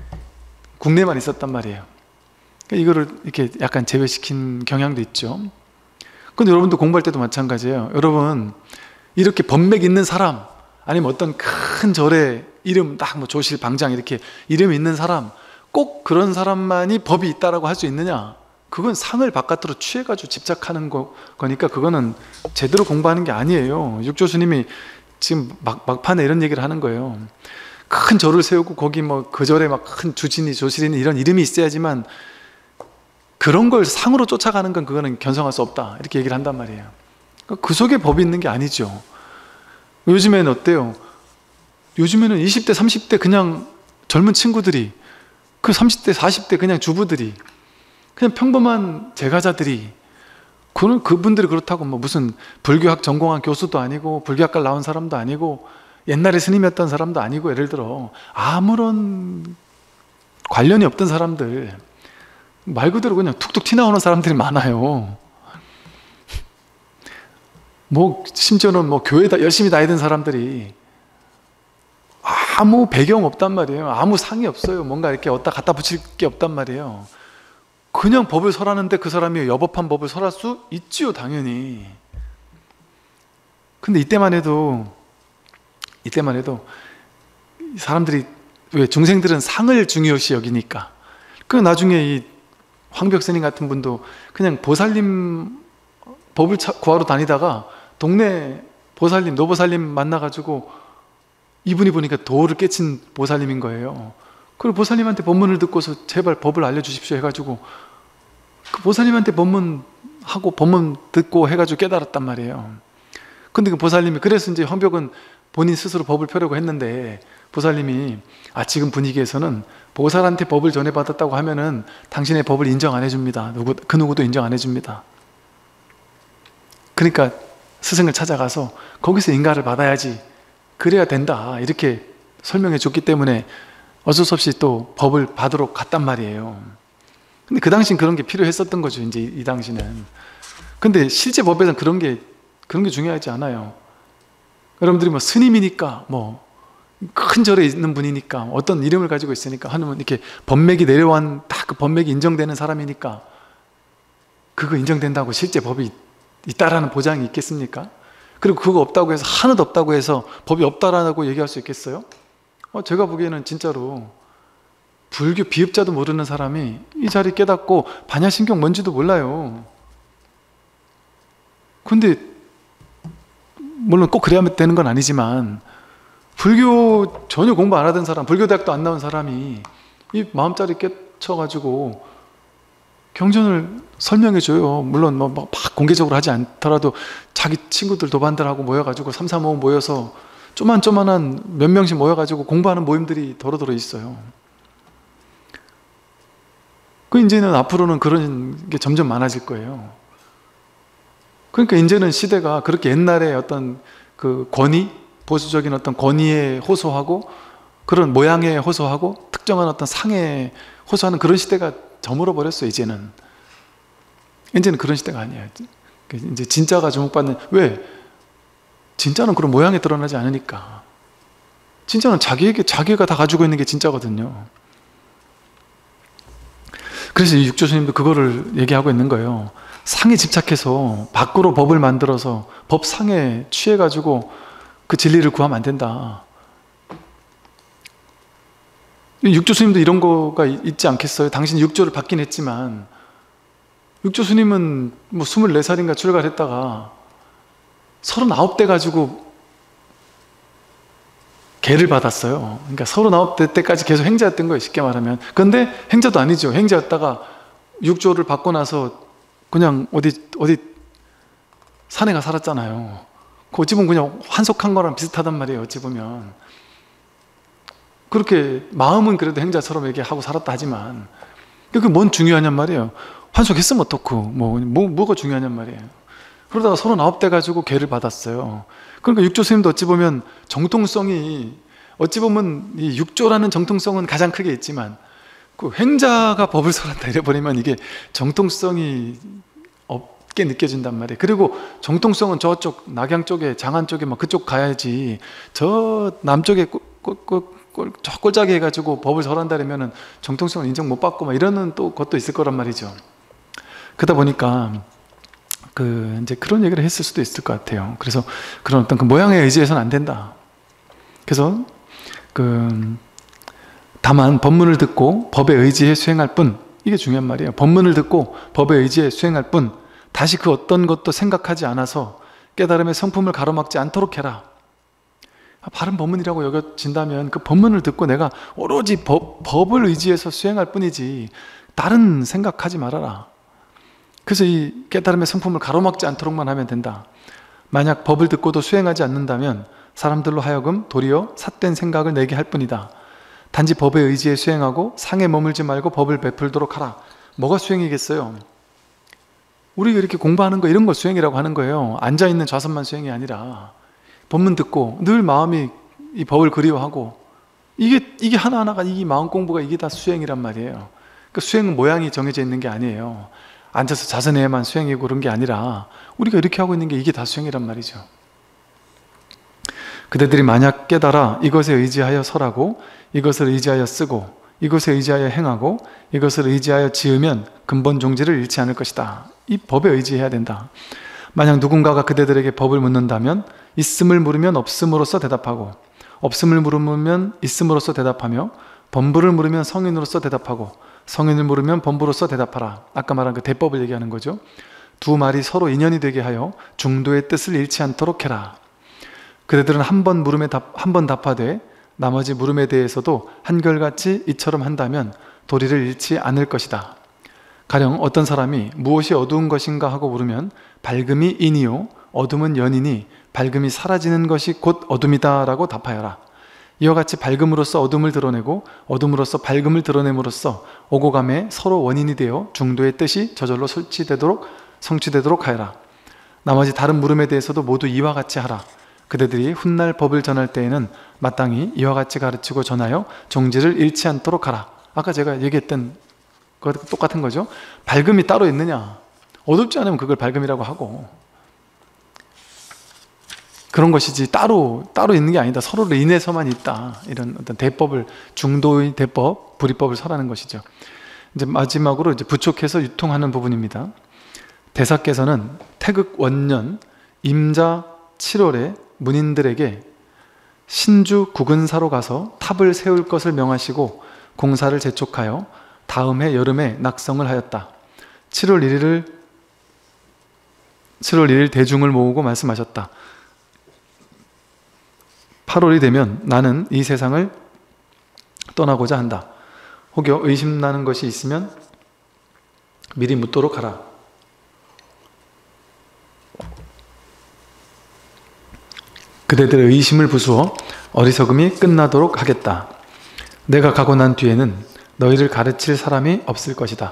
국내만 있었단 말이에요. 그러니까 이거를 이렇게 약간 제외시킨 경향도 있죠. 근데 여러분도 공부할 때도 마찬가지예요. 여러분 이렇게 법맥 있는 사람, 아니면 어떤 큰 절에 이름 딱 뭐 조실 방장 이렇게 이름 있는 사람, 꼭 그런 사람만이 법이 있다라고 할 수 있느냐? 그건 상을 바깥으로 취해가지고 집착하는 거, 거니까 그거는 제대로 공부하는 게 아니에요. 육조스님이 지금 막, 막판에 이런 얘기를 하는 거예요. 큰 절을 세우고 거기 뭐 그 절에 막 큰 주진이 조실이니 이런 이름이 있어야지만 그런 걸 상으로 쫓아가는 건 그거는 견성할 수 없다. 이렇게 얘기를 한단 말이에요. 그 속에 법이 있는 게 아니죠. 요즘에는 어때요? 요즘에는 이십 대, 삼십 대 그냥 젊은 친구들이, 그 삼십 대, 사십 대 그냥 주부들이, 그냥 평범한 제가자들이, 그런 그분들이 그렇다고 뭐 무슨 불교학 전공한 교수도 아니고 불교학과 나온 사람도 아니고 옛날에 스님이었던 사람도 아니고, 예를 들어 아무런 관련이 없던 사람들, 말 그대로 그냥 툭툭 튀나오는 사람들이 많아요. 뭐 심지어는 뭐 교회에 열심히 다니던 사람들이 아무 배경 없단 말이에요. 아무 상이 없어요. 뭔가 이렇게 어디다 갖다 붙일 게 없단 말이에요. 그냥 법을 설하는데 그 사람이 여법한 법을 설할 수 있지요, 당연히. 근데 이때만 해도 이때만 해도 사람들이, 왜 중생들은 상을 중요시 여기니까, 그 나중에 이 황벽스님 같은 분도 그냥 보살님 법을 구하러 다니다가 동네 보살님, 노보살님 만나가지고 이분이 보니까 도를 깨친 보살님인 거예요. 그리고 보살님한테 법문을 듣고서 제발 법을 알려주십시오 해가지고 그 보살님한테 법문하고 법문 듣고 해가지고 깨달았단 말이에요. 근데 그 보살님이, 그래서 이제 황벽은 본인 스스로 법을 펴려고 했는데 보살님이, 아 지금 분위기에서는 보살한테 법을 전해받았다고 하면은 당신의 법을 인정 안 해줍니다. 누구, 그 누구도 인정 안 해줍니다. 그러니까 스승을 찾아가서 거기서 인가를 받아야지, 그래야 된다, 이렇게 설명해 줬기 때문에 어쩔 수 없이 또 법을 받으러 갔단 말이에요. 근데 그 당시엔 그런 게 필요했었던 거죠, 이제 이 당시는. 근데 실제 법에서는 그런 게 그런 게 중요하지 않아요. 여러분들이 뭐 스님이니까, 뭐 큰 절에 있는 분이니까, 어떤 이름을 가지고 있으니까 하면 이렇게 법맥이 내려온 딱 그 법맥이 인정되는 사람이니까 그거 인정된다고 실제 법이 있다라는 보장이 있겠습니까? 그리고 그거 없다고 해서, 하나도 없다고 해서 법이 없다라고 얘기할 수 있겠어요? 어, 제가 보기에는 진짜로 불교 비읍자도 모르는 사람이 이 자리 깨닫고 반야신경 뭔지도 몰라요. 근데 물론 꼭 그래야 되는 건 아니지만 불교 전혀 공부 안 하던 사람, 불교대학도 안 나온 사람이 이 마음자리 깨쳐가지고 경전을 설명해줘요. 물론 뭐 막 공개적으로 하지 않더라도 자기 친구들 도반들하고 모여가지고 삼삼오오 모여서 쪼만쪼만한 몇 명씩 모여가지고 공부하는 모임들이 도로도로 있어요. 그 이제는 앞으로는 그런 게 점점 많아질 거예요. 그러니까 이제는 시대가 그렇게 옛날에 어떤 그 권위, 보수적인 어떤 권위에 호소하고 그런 모양에 호소하고 특정한 어떤 상에 호소하는 그런 시대가 저물어 버렸어요. 이제는 이제는 그런 시대가 아니에요. 이제 진짜가 주목받는, 왜? 진짜는 그런 모양에 드러나지 않으니까. 진짜는 자기에게, 자기가 다 가지고 있는 게 진짜거든요. 그래서 이 육조 스님도 그거를 얘기하고 있는 거예요. 상에 집착해서 밖으로 법을 만들어서 법상에 취해가지고 그 진리를 구하면 안 된다. 육조 스님도 이런 거가 있지 않겠어요? 당신 육조를 받긴 했지만 육조 스님은 뭐 스물네 살인가 출가했다가 서른아홉 대 가지고 계를 받았어요. 그러니까 서른아홉 대 때까지 계속 행자였던 거예요, 쉽게 말하면. 그런데 행자도 아니죠. 행자였다가 육조를 받고 나서 그냥 어디 어디 산에 가 살았잖아요. 그 어찌 보면 그냥 환속한 거랑 비슷하단 말이에요, 어찌 보면. 그렇게 마음은 그래도 행자처럼 얘기하고 살았다 하지만 그게 뭔 중요하냔 말이에요. 환속했으면 어떻고 뭐, 뭐, 뭐가 중요하냔 말이에요. 그러다가 서른아홉 대 가지고 계를 받았어요. 그러니까 육조 스님도 어찌 보면 정통성이, 어찌 보면 이 육조라는 정통성은 가장 크게 있지만 그 행자가 법을 설한다 이래버리면 이게 정통성이 없게 느껴진단 말이에요. 그리고 정통성은 저쪽 낙양 쪽에, 장안 쪽에 막 그쪽 가야지, 저 남쪽에 저 꼴짜기 해가지고 법을 설한다면은 정통성을 인정 못 받고 막 이러는 또 것도 있을 거란 말이죠. 그러다 보니까 그 이제 그런 얘기를 했을 수도 있을 것 같아요. 그래서 그런 어떤 그 모양에 의지해서는 안 된다. 그래서 그 다만 법문을 듣고 법에 의지해 수행할 뿐, 이게 중요한 말이에요. 법문을 듣고 법에 의지해 수행할 뿐 다시 그 어떤 것도 생각하지 않아서 깨달음의 성품을 가로막지 않도록 해라. 바른 법문이라고 여겨진다면 그 법문을 듣고 내가 오로지 법, 법을 의지해서 수행할 뿐이지 다른 생각하지 말아라. 그래서 이 깨달음의 성품을 가로막지 않도록만 하면 된다. 만약 법을 듣고도 수행하지 않는다면 사람들로 하여금 도리어 삿된 생각을 내게 할 뿐이다. 단지 법에 의지해 수행하고 상에 머물지 말고 법을 베풀도록 하라. 뭐가 수행이겠어요? 우리가 이렇게 공부하는 거, 이런 거 수행이라고 하는 거예요. 앉아있는 좌선만 수행이 아니라 법문 듣고 늘 마음이 이 법을 그리워하고, 이게 이게 하나하나가, 이 마음 공부가 이게 다 수행이란 말이에요. 그 수행은 모양이 정해져 있는 게 아니에요. 앉아서 자선해야만 수행이고 그런 게 아니라 우리가 이렇게 하고 있는 게 이게 다 수행이란 말이죠. 그대들이 만약 깨달아 이것에 의지하여 설하고 이것을 의지하여 쓰고 이것에 의지하여 행하고 이것을 의지하여 지으면 근본 종지를 잃지 않을 것이다. 이 법에 의지해야 된다. 만약 누군가가 그대들에게 법을 묻는다면 있음을 물으면 없음으로써 대답하고 없음을 물으면 있음으로써 대답하며 범부를 물으면 성인으로서 대답하고 성인을 물으면 범부로서 대답하라. 아까 말한 그 대법을 얘기하는 거죠. 두 말이 서로 인연이 되게 하여 중도의 뜻을 잃지 않도록 해라. 그대들은 한 번 물음에 답, 한 번 답하되 나머지 물음에 대해서도 한결같이 이처럼 한다면 도리를 잃지 않을 것이다. 가령 어떤 사람이 무엇이 어두운 것인가 하고 물으면 밝음이 인이요 어둠은 연이니 밝음이 사라지는 것이 곧 어둠이다 라고 답하여라. 이와 같이 밝음으로써 어둠을 드러내고 어둠으로써 밝음을 드러냄으로써 오고 감에 서로 원인이 되어 중도의 뜻이 저절로 설치되도록 성취되도록 하여라. 나머지 다른 물음에 대해서도 모두 이와 같이 하라. 그대들이 훗날 법을 전할 때에는 마땅히 이와 같이 가르치고 전하여 종지를 잃지 않도록 하라. 아까 제가 얘기했던 거 똑같은 거죠. 밝음이 따로 있느냐? 어둡지 않으면 그걸 밝음이라고 하고, 그런 것이지 따로 따로 있는 게 아니다. 서로를 인해서만 있다. 이런 어떤 대법을, 중도의 대법, 불이법을 설하는 것이죠. 이제 마지막으로 이제 부촉해서 유통하는 부분입니다. 대사께서는 태극 원년 임자 칠월에 문인들에게 신주 구근사로 가서 탑을 세울 것을 명하시고 공사를 재촉하여 다음 해 여름에 낙성을 하였다. 칠월 일일을 칠월 일일 대중을 모으고 말씀하셨다. 팔월이 되면 나는 이 세상을 떠나고자 한다. 혹여 의심나는 것이 있으면 미리 묻도록 하라. 그대들의 의심을 부수어 어리석음이 끝나도록 하겠다. 내가 가고 난 뒤에는 너희를 가르칠 사람이 없을 것이다.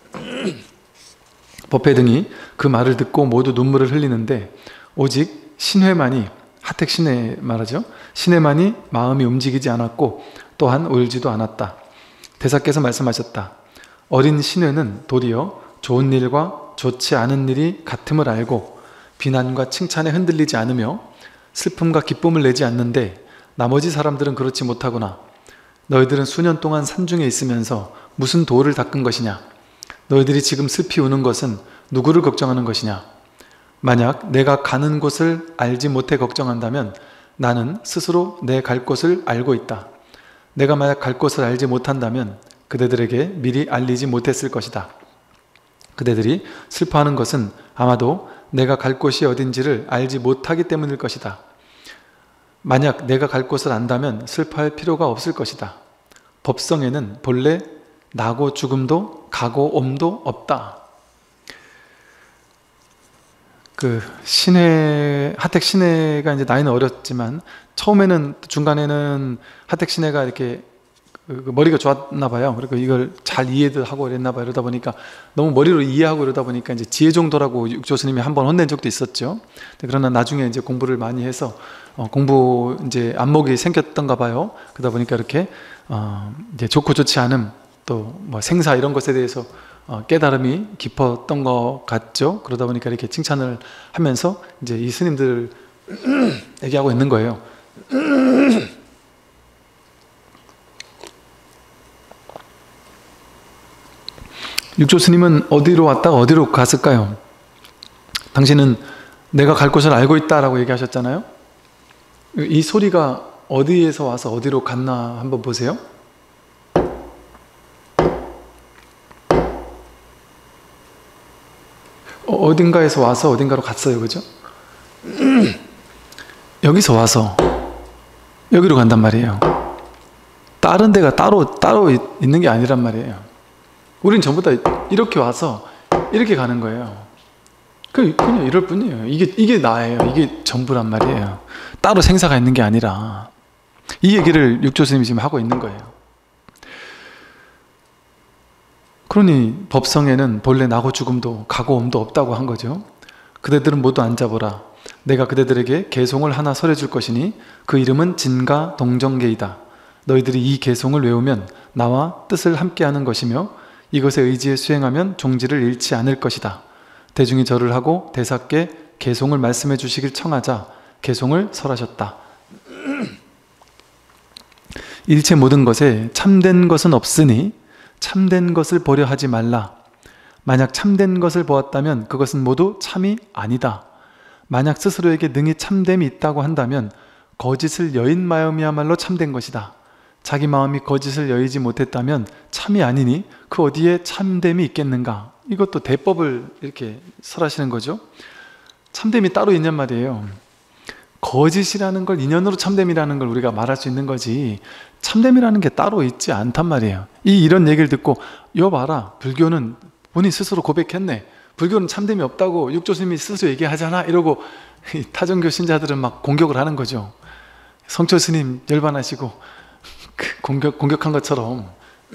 법회 등이 그 말을 듣고 모두 눈물을 흘리는데 오직 신회만이, 하택 신회 말하죠. 신회만이 마음이 움직이지 않았고 또한 울지도 않았다. 대사께서 말씀하셨다. 어린 신회는 도리어 좋은 일과 좋지 않은 일이 같음을 알고 비난과 칭찬에 흔들리지 않으며 슬픔과 기쁨을 내지 않는데 나머지 사람들은 그렇지 못하구나. 너희들은 수년 동안 산중에 있으면서 무슨 도를 닦은 것이냐? 너희들이 지금 슬피 우는 것은 누구를 걱정하는 것이냐? 만약 내가 가는 곳을 알지 못해 걱정한다면 나는 스스로 내 갈 곳을 알고 있다. 내가 만약 갈 곳을 알지 못한다면 그대들에게 미리 알리지 못했을 것이다. 그대들이 슬퍼하는 것은 아마도 내가 갈 곳이 어딘지를 알지 못하기 때문일 것이다. 만약 내가 갈 곳을 안다면 슬퍼할 필요가 없을 것이다. 법성에는 본래 나고 죽음도 가고 옴도 없다. 그 신회, 하택 신회가 이제 나이는 어렸지만 처음에는, 중간에는 하택 신회가 이렇게 그 머리가 좋았나 봐요. 그리고 이걸 잘 이해도 하고 이랬나 봐요. 이러다 보니까 너무 머리로 이해하고 이러다 보니까 이제 지혜종도라고 육조 스님이 한번 혼낸 적도 있었죠. 그러나 나중에 이제 공부를 많이 해서 어, 공부 이제 안목이 생겼던가 봐요. 그러다 보니까 이렇게 어, 이제 좋고 좋지 않음, 또 뭐 생사 이런 것에 대해서 어, 깨달음이 깊었던 것 같죠. 그러다 보니까 이렇게 칭찬을 하면서 이제 이 스님들 얘기하고 있는 거예요. 육조 스님은 어디로 왔다가 어디로 갔을까요? 당신은 내가 갈 곳을 알고 있다라고 얘기하셨잖아요. 이 소리가 어디에서 와서 어디로 갔나 한번 보세요. 어딘가에서 와서 어딘가로 갔어요. 그죠? 여기서 와서 여기로 간단 말이에요. 다른 데가 따로 따로 있는 게 아니란 말이에요. 우린 전부 다 이렇게 와서 이렇게 가는 거예요. 그냥 이럴 뿐이에요. 이게, 이게 나예요. 이게 전부란 말이에요. 따로 생사가 있는 게 아니라. 이 얘기를 육조 스님이 지금 하고 있는 거예요. 그러니 법성에는 본래 나고 죽음도 가고 옴도 없다고 한 거죠. 그대들은 모두 앉아보라. 내가 그대들에게 개송을 하나 설해줄 것이니 그 이름은 진가 동정계이다. 너희들이 이 개송을 외우면 나와 뜻을 함께하는 것이며 이것에 의지해 수행하면 종지를 잃지 않을 것이다. 대중이 절을 하고 대사께 개송을 말씀해 주시길 청하자 개송을 설하셨다. 일체 모든 것에 참된 것은 없으니 참된 것을 보려 하지 말라. 만약 참된 것을 보았다면 그것은 모두 참이 아니다. 만약 스스로에게 능히 참됨이 있다고 한다면 거짓을 여인 마음이야말로 참된 것이다. 자기 마음이 거짓을 여의지 못했다면 참이 아니니 그 어디에 참됨이 있겠는가? 이것도 대법을 이렇게 설하시는 거죠. 참됨이 따로 있냔 말이에요. 거짓이라는 걸 인연으로 참됨이라는 걸 우리가 말할 수 있는 거지 참됨이라는 게 따로 있지 않단 말이에요. 이 이런 얘기를 듣고 여 봐라, 불교는 본인 스스로 고백했네. 불교는 참됨이 없다고 육조 스님이 스스로 얘기하잖아. 이러고 타종교 신자들은 막 공격을 하는 거죠. 성철 스님 열반하시고 공격, 공격한 것처럼.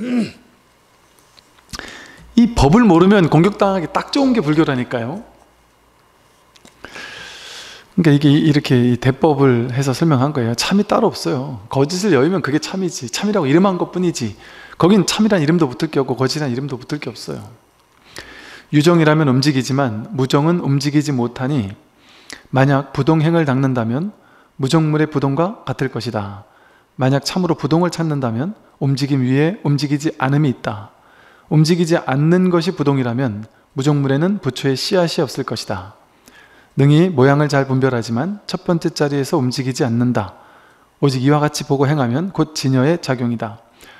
이 법을 모르면 공격당하기 딱 좋은 게 불교라니까요. 그러니까 이게 이렇게 대법을 해서 설명한 거예요. 참이 따로 없어요. 거짓을 여의면 그게 참이지. 참이라고 이름한 것 뿐이지. 거긴 참이란 이름도 붙을 게 없고 거짓이란 이름도 붙을 게 없어요. 유정이라면 움직이지만 무정은 움직이지 못하니 만약 부동행을 닦는다면 무정물의 부동과 같을 것이다. 만약 참으로 부동을 찾는다면 움직임 위에 움직이지 않음이 있다. 움직이지 않는 것이 부동이라면 무정물에는 부처의 씨앗이 없을 것이다. 능히 모양을 잘 분별하지만 첫 번째 자리에서 움직이지 않는다. 오직 이와 같이 보고 행하면 곧 진여의 작용이다.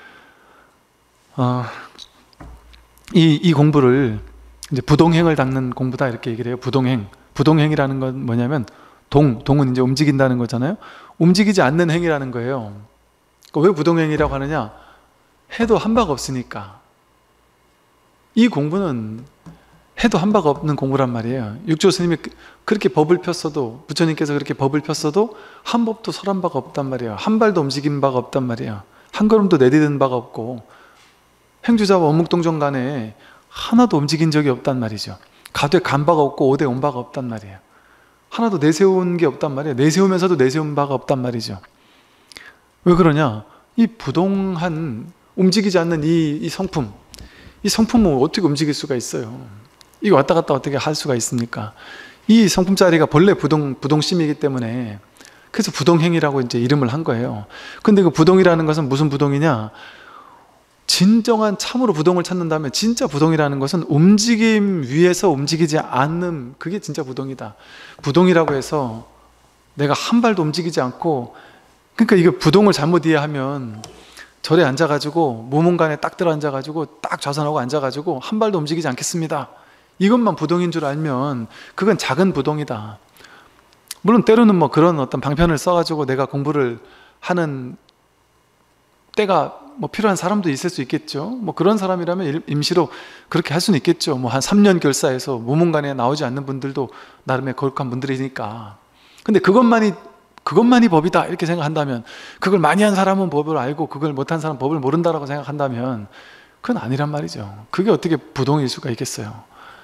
어, 이, 이 공부를 이제 부동행을 닦는 공부다 이렇게 얘기를 해요. 부동행. 부동행이라는 건 뭐냐면 동, 동은 이제 움직인다는 거잖아요. 움직이지 않는 행위라는 거예요. 그러니까 왜 부동행위라고 하느냐? 해도 한 바가 없으니까. 이 공부는 해도 한 바가 없는 공부란 말이에요. 육조 스님이 그렇게 법을 폈어도, 부처님께서 그렇게 법을 폈어도 한 법도 설한 바가 없단 말이에요. 한 발도 움직인 바가 없단 말이에요. 한 걸음도 내디딘 바가 없고, 행주자와 원묵동정 간에 하나도 움직인 적이 없단 말이죠. 가되 간 바가 없고 오되 온 바가 없단 말이에요. 하나도 내세운 게 없단 말이에요. 내세우면서도 내세운 바가 없단 말이죠. 왜 그러냐? 이 부동한, 움직이지 않는 이, 이 성품, 이 성품은 어떻게 움직일 수가 있어요? 이거 왔다 갔다 어떻게 할 수가 있습니까? 이 성품자리가 본래 부동, 부동심이기 때문에, 그래서 부동행위라고 이제 이름을 한 거예요. 근데 그 부동이라는 것은 무슨 부동이냐? 진정한 참으로 부동을 찾는다면 진짜 부동이라는 것은 움직임 위에서 움직이지 않는, 그게 진짜 부동이다. 부동이라고 해서 내가 한 발도 움직이지 않고, 그러니까 이거 부동을 잘못 이해하면 절에 앉아가지고 무문간에 딱 들어 앉아가지고 딱 좌선하고 앉아가지고 한 발도 움직이지 않겠습니다, 이것만 부동인 줄 알면 그건 작은 부동이다. 물론 때로는 뭐 그런 어떤 방편을 써가지고 내가 공부를 하는 때가 뭐 필요한 사람도 있을 수 있겠죠. 뭐 그런 사람이라면 임시로 그렇게 할 수는 있겠죠. 뭐 한 삼 년 결사해서 무문간에 나오지 않는 분들도 나름의 거룩한 분들이니까. 근데 그것만이 그것만이 법이다 이렇게 생각한다면, 그걸 많이 한 사람은 법을 알고 그걸 못한 사람은 법을 모른다라고 생각한다면 그건 아니란 말이죠. 그게 어떻게 부동일 수가 있겠어요.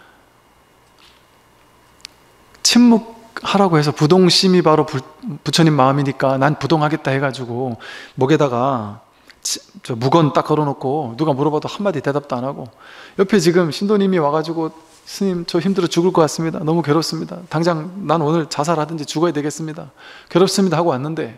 침묵하라고 해서, 부동심이 바로 부, 부처님 마음이니까 난 부동하겠다 해가지고 목에다가 저 무건 딱 걸어놓고 누가 물어봐도 한마디 대답도 안 하고, 옆에 지금 신도님이 와가지고 스님 저 힘들어 죽을 것 같습니다, 너무 괴롭습니다, 당장 난 오늘 자살하든지 죽어야 되겠습니다, 괴롭습니다 하고 왔는데,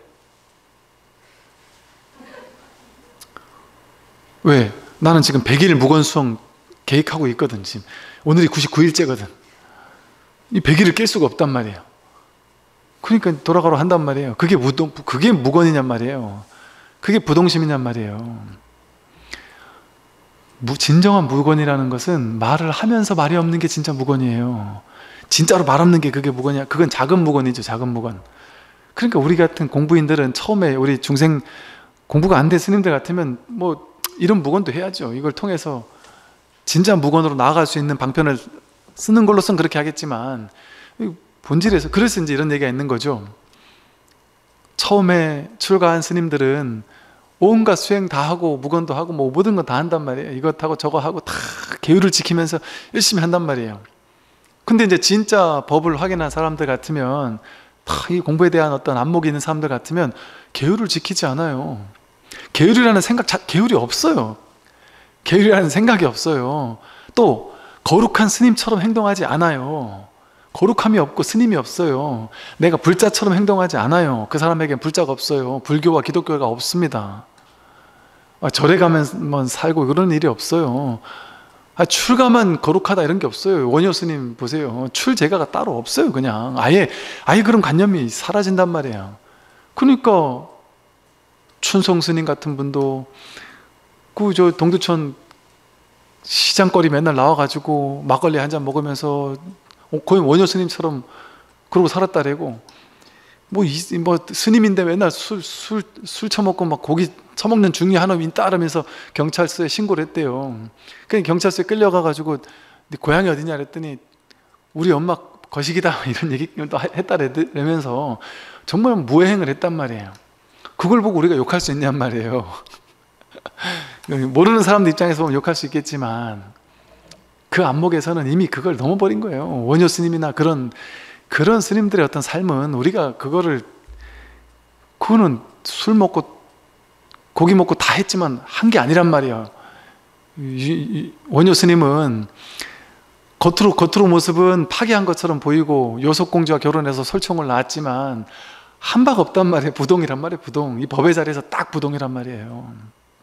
왜? 나는 지금 백 일 무건수행 계획하고 있거든. 지금 오늘이 구십구 일째거든 이 백 일을 깰 수가 없단 말이에요. 그러니까 돌아가러 한단 말이에요. 그게 무동, 그게 무건이냔 말이에요. 그게 부동심이냔 말이에요. 무, 진정한 무건이라는 것은 말을 하면서 말이 없는 게 진짜 무건이에요. 진짜로 말 없는 게 그게 무건이야. 그건 작은 무건이죠, 작은 무건. 그러니까 우리 같은 공부인들은 처음에, 우리 중생 공부가 안 된 스님들 같으면 뭐 이런 무건도 해야죠. 이걸 통해서 진짜 무건으로 나아갈 수 있는 방편을 쓰는 걸로선 그렇게 하겠지만, 본질에서, 그래서 이제 이런 얘기가 있는 거죠. 처음에 출가한 스님들은 온갖 수행 다 하고 무건도 하고 뭐 모든 건 다 한단 말이에요. 이것하고 저거 하고 다 계율을 지키면서 열심히 한단 말이에요. 근데 이제 진짜 법을 확인한 사람들 같으면, 다 이 공부에 대한 어떤 안목이 있는 사람들 같으면 계율을 지키지 않아요. 계율이라는 생각, 자, 계율이 없어요. 계율이라는 생각이 없어요. 또 거룩한 스님처럼 행동하지 않아요. 거룩함이 없고 스님이 없어요. 내가 불자처럼 행동하지 않아요. 그 사람에겐 불자가 없어요. 불교와 기독교가 없습니다. 아, 절에 가면 살고 그런 일이 없어요. 아, 출가만 거룩하다 이런 게 없어요. 원효 스님 보세요. 출제가가 따로 없어요. 그냥 아예 아예 그런 관념이 사라진단 말이에요. 그러니까 춘송 스님 같은 분도 그 저 동두천 시장거리 맨날 나와가지고 막걸리 한 잔 먹으면서 거의 원효 스님처럼 그러고 살았다래고, 뭐, 이, 뭐 스님인데 맨날 술, 술, 술 처먹고 막 고기 처먹는 중이 하나 있다 하면서 경찰서에 신고를 했대요. 그냥 경찰서에 끌려가가지고 네 고향이 어디냐 그랬더니 우리 엄마 거식이다 이런 얘기 또 했다라면서 정말 무해행을 했단 말이에요. 그걸 보고 우리가 욕할 수 있냔 말이에요. 모르는 사람들 입장에서 보면 욕할 수 있겠지만 그 안목에서는 이미 그걸 넘어버린 거예요. 원효 스님이나 그런 그런 스님들의 어떤 삶은 우리가 그거를, 그거는 술 먹고 고기 먹고 다 했지만 한 게 아니란 말이에요. 원효 스님은 겉으로 겉으로 모습은 파괴한 것처럼 보이고 요속공주와 결혼해서 설총을 낳았지만 한 바가 없단 말이에요. 부동이란 말이에요. 부동. 이 법의 자리에서 딱 부동이란 말이에요.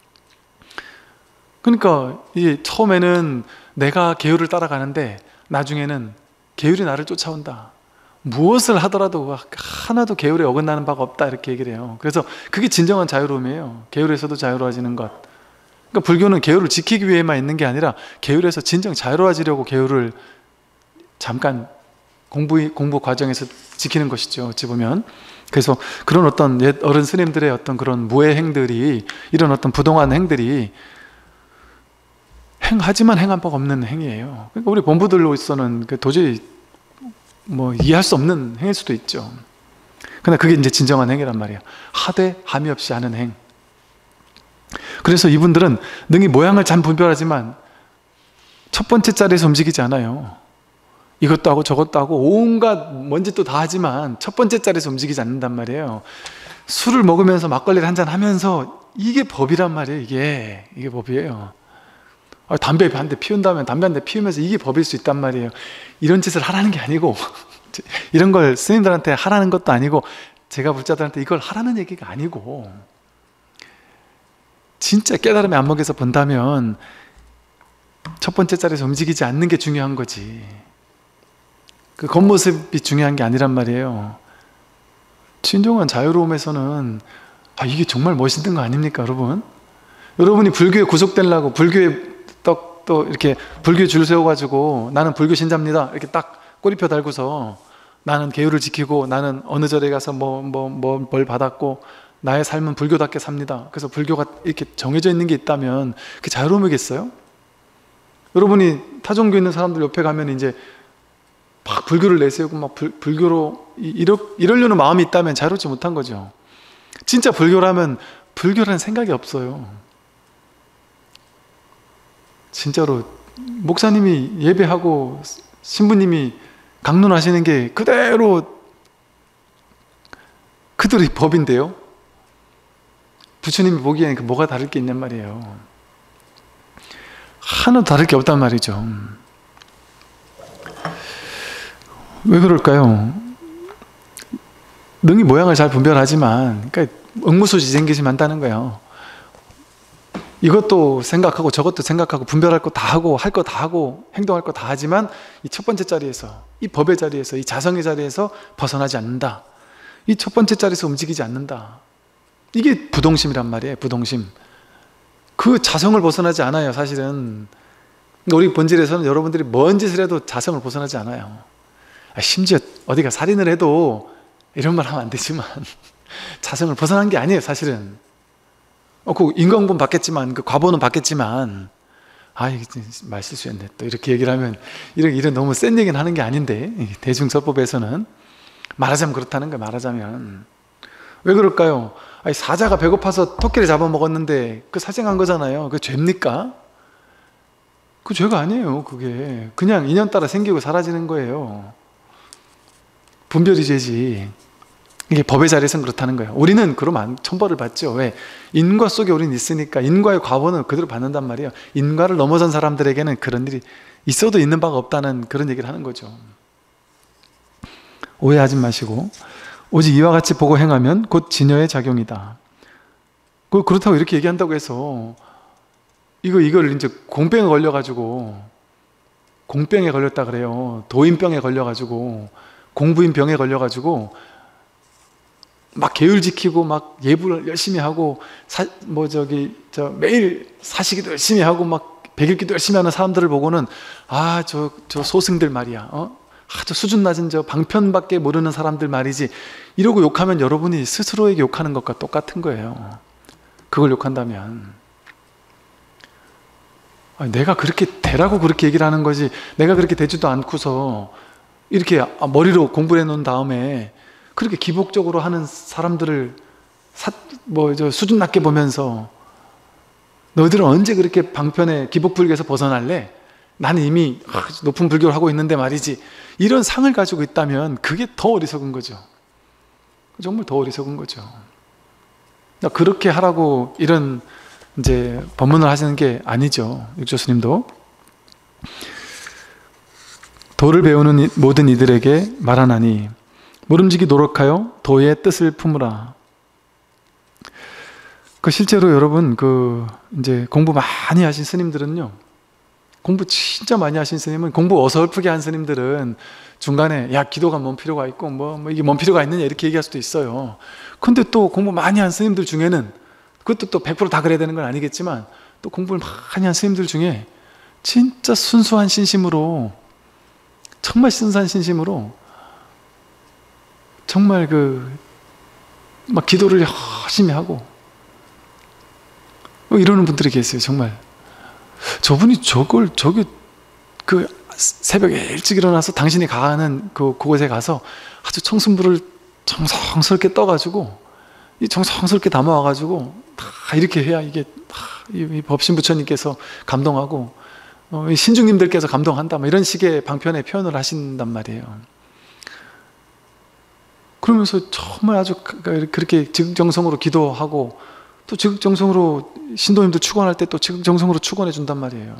그러니까 이 처음에는 내가 계율을 따라가는데 나중에는 계율이 나를 쫓아온다. 무엇을 하더라도 하나도 계율에 어긋나는 바가 없다 이렇게 얘기를 해요. 그래서 그게 진정한 자유로움이에요. 계율에서도 자유로워지는 것. 그러니까 불교는 계율을 지키기 위해만 있는 게 아니라 계율에서 진정 자유로워지려고 계율을 잠깐 공부, 공부 과정에서 지키는 것이죠. 어찌 보면. 그래서 그런 어떤 옛 어른 스님들의 어떤 그런 무해 행들이, 이런 어떤 부동한 행들이 행하지만 행한 바가 없는 행위예요. 그러니까 우리 본부들로서는 도저히 뭐 이해할 수 없는 행일 수도 있죠. 그러나 그게 이제 진정한 행위란 말이에요. 하되 함이 없이 하는 행. 그래서 이분들은 능히 모양을 잘 분별하지만 첫 번째 자리에서 움직이지 않아요. 이것도 하고 저것도 하고 온갖 뭔짓도 다 하지만 첫 번째 자리에서 움직이지 않는단 말이에요. 술을 먹으면서 막걸리를 한잔 하면서 이게 법이란 말이에요. 이게 이게 법이에요. 아, 담배 한 대 피운다면 담배 한 대 피우면서 이게 법일 수 있단 말이에요. 이런 짓을 하라는 게 아니고 이런 걸 스님들한테 하라는 것도 아니고 제가 불자들한테 이걸 하라는 얘기가 아니고, 진짜 깨달음의 안목에서 본다면 첫 번째 자리에서 움직이지 않는 게 중요한 거지, 그 겉모습이 중요한 게 아니란 말이에요. 진정한 자유로움에서는 아, 이게 정말 멋있는 거 아닙니까, 여러분? 여러분이 불교에 구속되려고 불교에 또, 또 이렇게 불교에 줄 세워가지고 나는 불교 신자입니다 이렇게 딱 꼬리표 달고서 나는 계율을 지키고 나는 어느 절에 가서 뭐 뭐 뭐 뭘 받았고 나의 삶은 불교답게 삽니다. 그래서 불교가 이렇게 정해져 있는 게 있다면 그게 자유로움이겠어요? 여러분이 타종교 있는 사람들 옆에 가면 이제 막 불교를 내세우고 막 불, 불교로 이러, 이러려는 마음이 있다면 자유롭지 못한 거죠. 진짜 불교라면 불교라는 생각이 없어요. 진짜로 목사님이 예배하고 신부님이 강론하시는 게 그대로 그들의 법인데요, 부처님이 보기에는 뭐가 다를 게 있냔 말이에요. 하나도 다를 게 없단 말이죠. 왜 그럴까요? 능히 모양을 잘 분별하지만, 그러니까 응무소지생기심 한다는 거예요. 이것도 생각하고 저것도 생각하고 분별할 거 다 하고 할 거 다 하고 행동할 거 다 하지만 이 첫 번째 자리에서, 이 법의 자리에서, 이 자성의 자리에서 벗어나지 않는다. 이 첫 번째 자리에서 움직이지 않는다. 이게 부동심이란 말이에요. 부동심. 그 자성을 벗어나지 않아요, 사실은. 우리 본질에서는 여러분들이 뭔 짓을 해도 자성을 벗어나지 않아요. 심지어 어디가 살인을 해도 이런 말 하면 안 되지만 자성을 벗어난 게 아니에요, 사실은. 어, 그 인과응보는 받겠지만, 그 과보는 받겠지만, 아, 이게 말 실수했네. 또 이렇게 얘기를 하면, 이런, 이런 너무 센 얘기는 하는 게 아닌데, 대중서법에서는. 말하자면 그렇다는 거예요, 말하자면. 왜 그럴까요? 아니, 사자가 배고파서 토끼를 잡아먹었는데, 그 살생한 거잖아요. 그게 죄입니까? 그 죄가 아니에요, 그게. 그냥 인연 따라 생기고 사라지는 거예요. 분별이 죄지. 이게 법의 자리에서는 그렇다는 거예요. 우리는 그러면 천벌을 받죠. 왜? 인과 속에 우리는 있으니까 인과의 과보는 그대로 받는단 말이에요. 인과를 넘어선 사람들에게는 그런 일이 있어도 있는 바가 없다는 그런 얘기를 하는 거죠. 오해하지 마시고, 오직 이와 같이 보고 행하면 곧 진여의 작용이다. 그렇다고 이렇게 얘기한다고 해서 이거, 이걸 이제 공병에 걸려가지고, 공병에 걸렸다 그래요. 도인병에 걸려가지고, 공부인 병에 걸려가지고 막 계율 지키고 막 예불을 열심히 하고 사, 뭐 저기 저 매일 사시기도 열심히 하고 막 백일기도 열심히 하는 사람들을 보고는 아, 저, 저 소승들 말이야, 어? 아, 저 수준 낮은 저 방편밖에 모르는 사람들 말이지, 이러고 욕하면 여러분이 스스로에게 욕하는 것과 똑같은 거예요. 그걸 욕한다면. 아니, 내가 그렇게 되라고 그렇게 얘기를 하는 거지, 내가 그렇게 되지도 않고서 이렇게 머리로 공부를 해놓은 다음에 그렇게 기복적으로 하는 사람들을 사, 뭐, 저 수준 낮게 보면서 너희들은 언제 그렇게 방편에 기복불교에서 벗어날래? 나는 이미 높은 불교를 하고 있는데 말이지, 이런 상을 가지고 있다면 그게 더 어리석은 거죠. 정말 더 어리석은 거죠. 그렇게 하라고 이런 이제 법문을 하시는 게 아니죠, 육조스님도. 도를 배우는 모든 이들에게 말하나니 모름지기 노력하여 도의 뜻을 품으라. 그 실제로 여러분, 그 이제 공부 많이 하신 스님들은요, 공부 진짜 많이 하신 스님은, 공부 어설프게 한 스님들은 중간에 야, 기도가 뭔 필요가 있고 뭐, 뭐 이게 뭔 필요가 있느냐 이렇게 얘기할 수도 있어요. 근데 또 공부 많이 한 스님들 중에는, 그것도 또 백 퍼센트 다 그래야 되는 건 아니겠지만, 또 공부를 많이 한 스님들 중에 진짜 순수한 신심으로, 정말 순수한 신심으로 정말 그 막 기도를 열심히 하고 이러는 분들이 계세요. 정말 저분이 저걸 저기 그 새벽에 일찍 일어나서 당신이 가는 그 그곳에 가서 아주 청순불을 정성스럽게 떠가지고 이 정성스럽게 담아와가지고 다 이렇게 해야 이게 이 법신 부처님께서 감동하고 어, 이 신중님들께서 감동한다, 뭐 이런 식의 방편의 표현을 하신단 말이에요. 그러면서 정말 아주 그렇게 지극정성으로 기도하고 또 지극정성으로 신도님들 축원할 때 또 지극정성으로 축원해 준단 말이에요.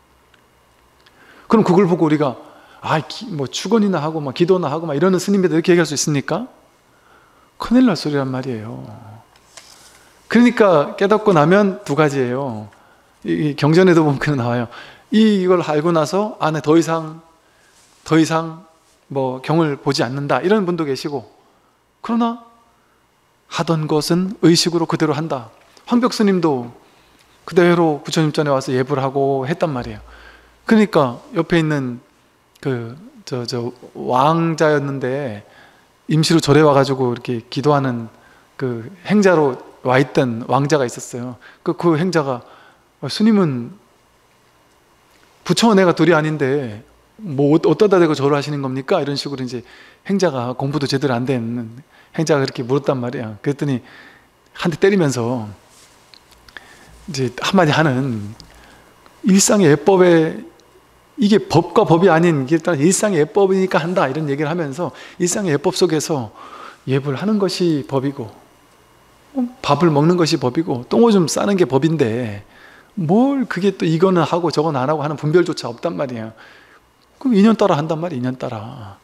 그럼 그걸 보고 우리가 아, 뭐 축원이나 하고 막 기도나 하고 막 이러는 스님들 이렇게 얘기할 수 있습니까? 큰일 날 소리란 말이에요. 그러니까 깨닫고 나면 두 가지예요. 이 경전에도 보면 그런 나와요. 이 이걸 알고 나서 아, 네, 더 이상 더 이상 뭐 경을 보지 않는다, 이런 분도 계시고, 그러나 하던 것은 의식으로 그대로 한다. 황벽 스님도 그대로 부처님 전에 와서 예불 하고 했단 말이에요. 그러니까 옆에 있는 그 저 저 왕자였는데 임시로 절에 와가지고 이렇게 기도하는 그 행자로 와 있던 왕자가 있었어요. 그, 그 행자가 스님은 부처와 내가 둘이 아닌데 뭐 어떠다 대고 절을 하시는 겁니까? 이런 식으로 이제 행자가 공부도 제대로 안 된 행자가 그렇게 물었단 말이야. 그랬더니 한 대 때리면서 이제 한마디 하는, 일상의 예법에 이게 법과 법이 아닌 게 일단 일상의 예법이니까 한다, 이런 얘기를 하면서 일상의 예법 속에서 예불 하는 것이 법이고 밥을 먹는 것이 법이고 똥오줌 싸는 게 법인데 뭘 그게 또 이거는 하고 저건 안 하고 하는 분별조차 없단 말이야. 그럼 인연 따라 한단 말이야. 인연 따라.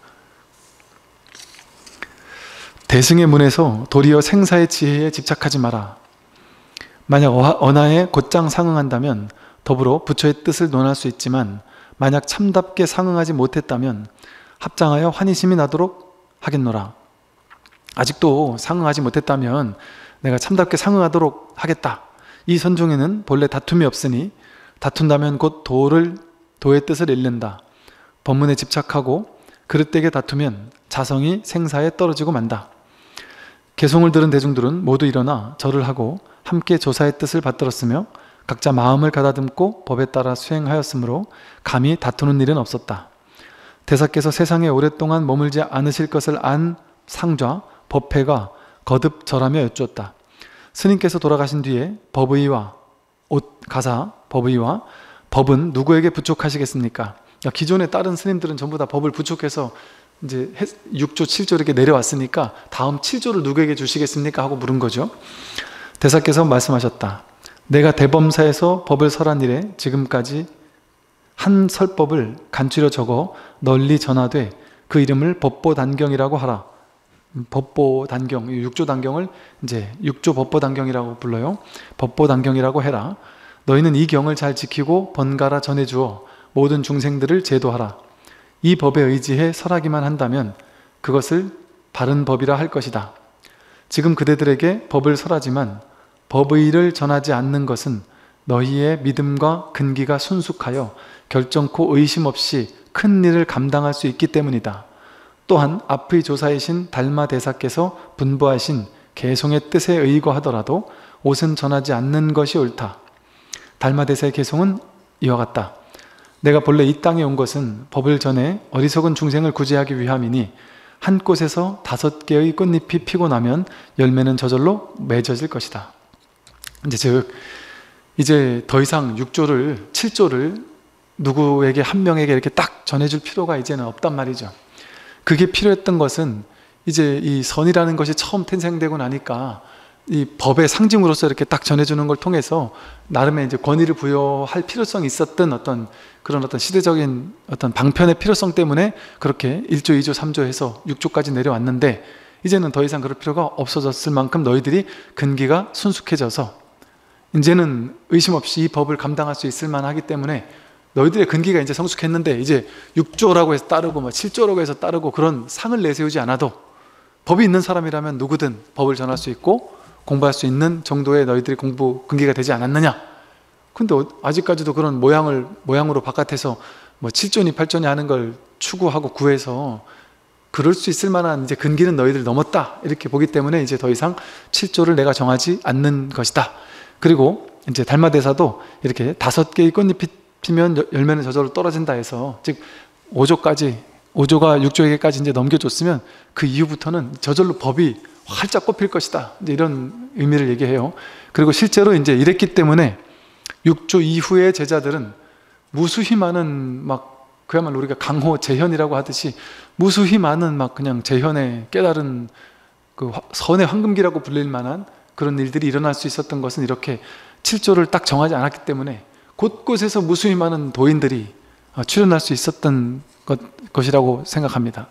대승의 문에서 도리어 생사의 지혜에 집착하지 마라. 만약 언하에 곧장 상응한다면 더불어 부처의 뜻을 논할 수 있지만, 만약 참답게 상응하지 못했다면 합장하여 환희심이 나도록 하겠노라. 아직도 상응하지 못했다면 내가 참답게 상응하도록 하겠다. 이 선종에는 본래 다툼이 없으니 다툰다면 곧 도를 도의 뜻을 잃는다. 법문에 집착하고 그릇되게 다투면 자성이 생사에 떨어지고 만다. 개송을 들은 대중들은 모두 일어나 절을 하고 함께 조사의 뜻을 받들었으며 각자 마음을 가다듬고 법에 따라 수행하였으므로 감히 다투는 일은 없었다. 대사께서 세상에 오랫동안 머물지 않으실 것을 안 상좌 법회가 거듭 절하며 여쭈었다. 스님께서 돌아가신 뒤에 법의와 옷 가사 법의와 법은 누구에게 부촉하시겠습니까? 기존에 다른 스님들은 전부 다 법을 부촉해서 이제 육 조, 칠 조 이렇게 내려왔으니까 다음 칠 조를 누구에게 주시겠습니까? 하고 물은 거죠. 대사께서 말씀하셨다. 내가 대범사에서 법을 설한 이래 지금까지 한 설법을 간추려 적어 널리 전하되 그 이름을 법보단경이라고 하라. 법보단경, 육 조 단경을 이제 육 조 법보단경이라고 불러요. 법보단경이라고 해라. 너희는 이 경을 잘 지키고 번갈아 전해주어 모든 중생들을 제도하라. 이 법에 의지해 설하기만 한다면 그것을 바른 법이라 할 것이다. 지금 그대들에게 법을 설하지만 법의를 전하지 않는 것은 너희의 믿음과 근기가 순숙하여 결정코 의심 없이 큰 일을 감당할 수 있기 때문이다. 또한 앞의 조사이신 달마대사께서 분부하신 개송의 뜻에 의거하더라도 옷은 전하지 않는 것이 옳다. 달마대사의 개송은 이와 같다. 내가 본래 이 땅에 온 것은 법을 전해 어리석은 중생을 구제하기 위함이니 한 꽃에서 다섯 개의 꽃잎이 피고 나면 열매는 저절로 맺어질 것이다. 이제 즉 이제 더 이상 육 조를 칠 조를 누구에게 한 명에게 이렇게 딱 전해줄 필요가 이제는 없단 말이죠. 그게 필요했던 것은 이제 이 선이라는 것이 처음 탄생되고 나니까 이 법의 상징으로서 이렇게 딱 전해주는 걸 통해서 나름의 이제 권위를 부여할 필요성이 있었던 어떤 그런 어떤 시대적인 어떤 방편의 필요성 때문에 그렇게 일 조, 이 조, 삼 조 해서 육 조까지 내려왔는데, 이제는 더 이상 그럴 필요가 없어졌을 만큼 너희들이 근기가 순숙해져서 이제는 의심 없이 이 법을 감당할 수 있을 만하기 때문에 너희들의 근기가 이제 성숙했는데 이제 육 조라고 해서 따르고 뭐 칠 조라고 해서 따르고 그런 상을 내세우지 않아도 법이 있는 사람이라면 누구든 법을 전할 수 있고 공부할 수 있는 정도의 너희들이 공부 근기가 되지 않았느냐. 근데 아직까지도 그런 모양을 모양으로 바깥에서 뭐 칠 조니 팔 조니 하는 걸 추구하고 구해서 그럴 수 있을 만한 이제 근기는 너희들 넘었다 이렇게 보기 때문에 이제 더 이상 칠조를 내가 정하지 않는 것이다. 그리고 이제 달마대사도 이렇게 다섯 개의 꽃잎이 피면 열매는 저절로 떨어진다 해서, 즉 오조까지 오조가 육조에게까지 이제 넘겨줬으면 그 이후부터는 저절로 법이 활짝 꼽힐 것이다, 이제 이런 의미를 얘기해요. 그리고 실제로 이제 이랬기 때문에 육조 이후의 제자들은 무수히 많은 막 그야말로 우리가 강호 재현이라고 하듯이 무수히 많은 막 그냥 재현의 깨달은 그 선의 황금기라고 불릴 만한 그런 일들이 일어날 수 있었던 것은 이렇게 칠조를 딱 정하지 않았기 때문에 곳곳에서 무수히 많은 도인들이 출현할 수 있었던 것, 것이라고 생각합니다.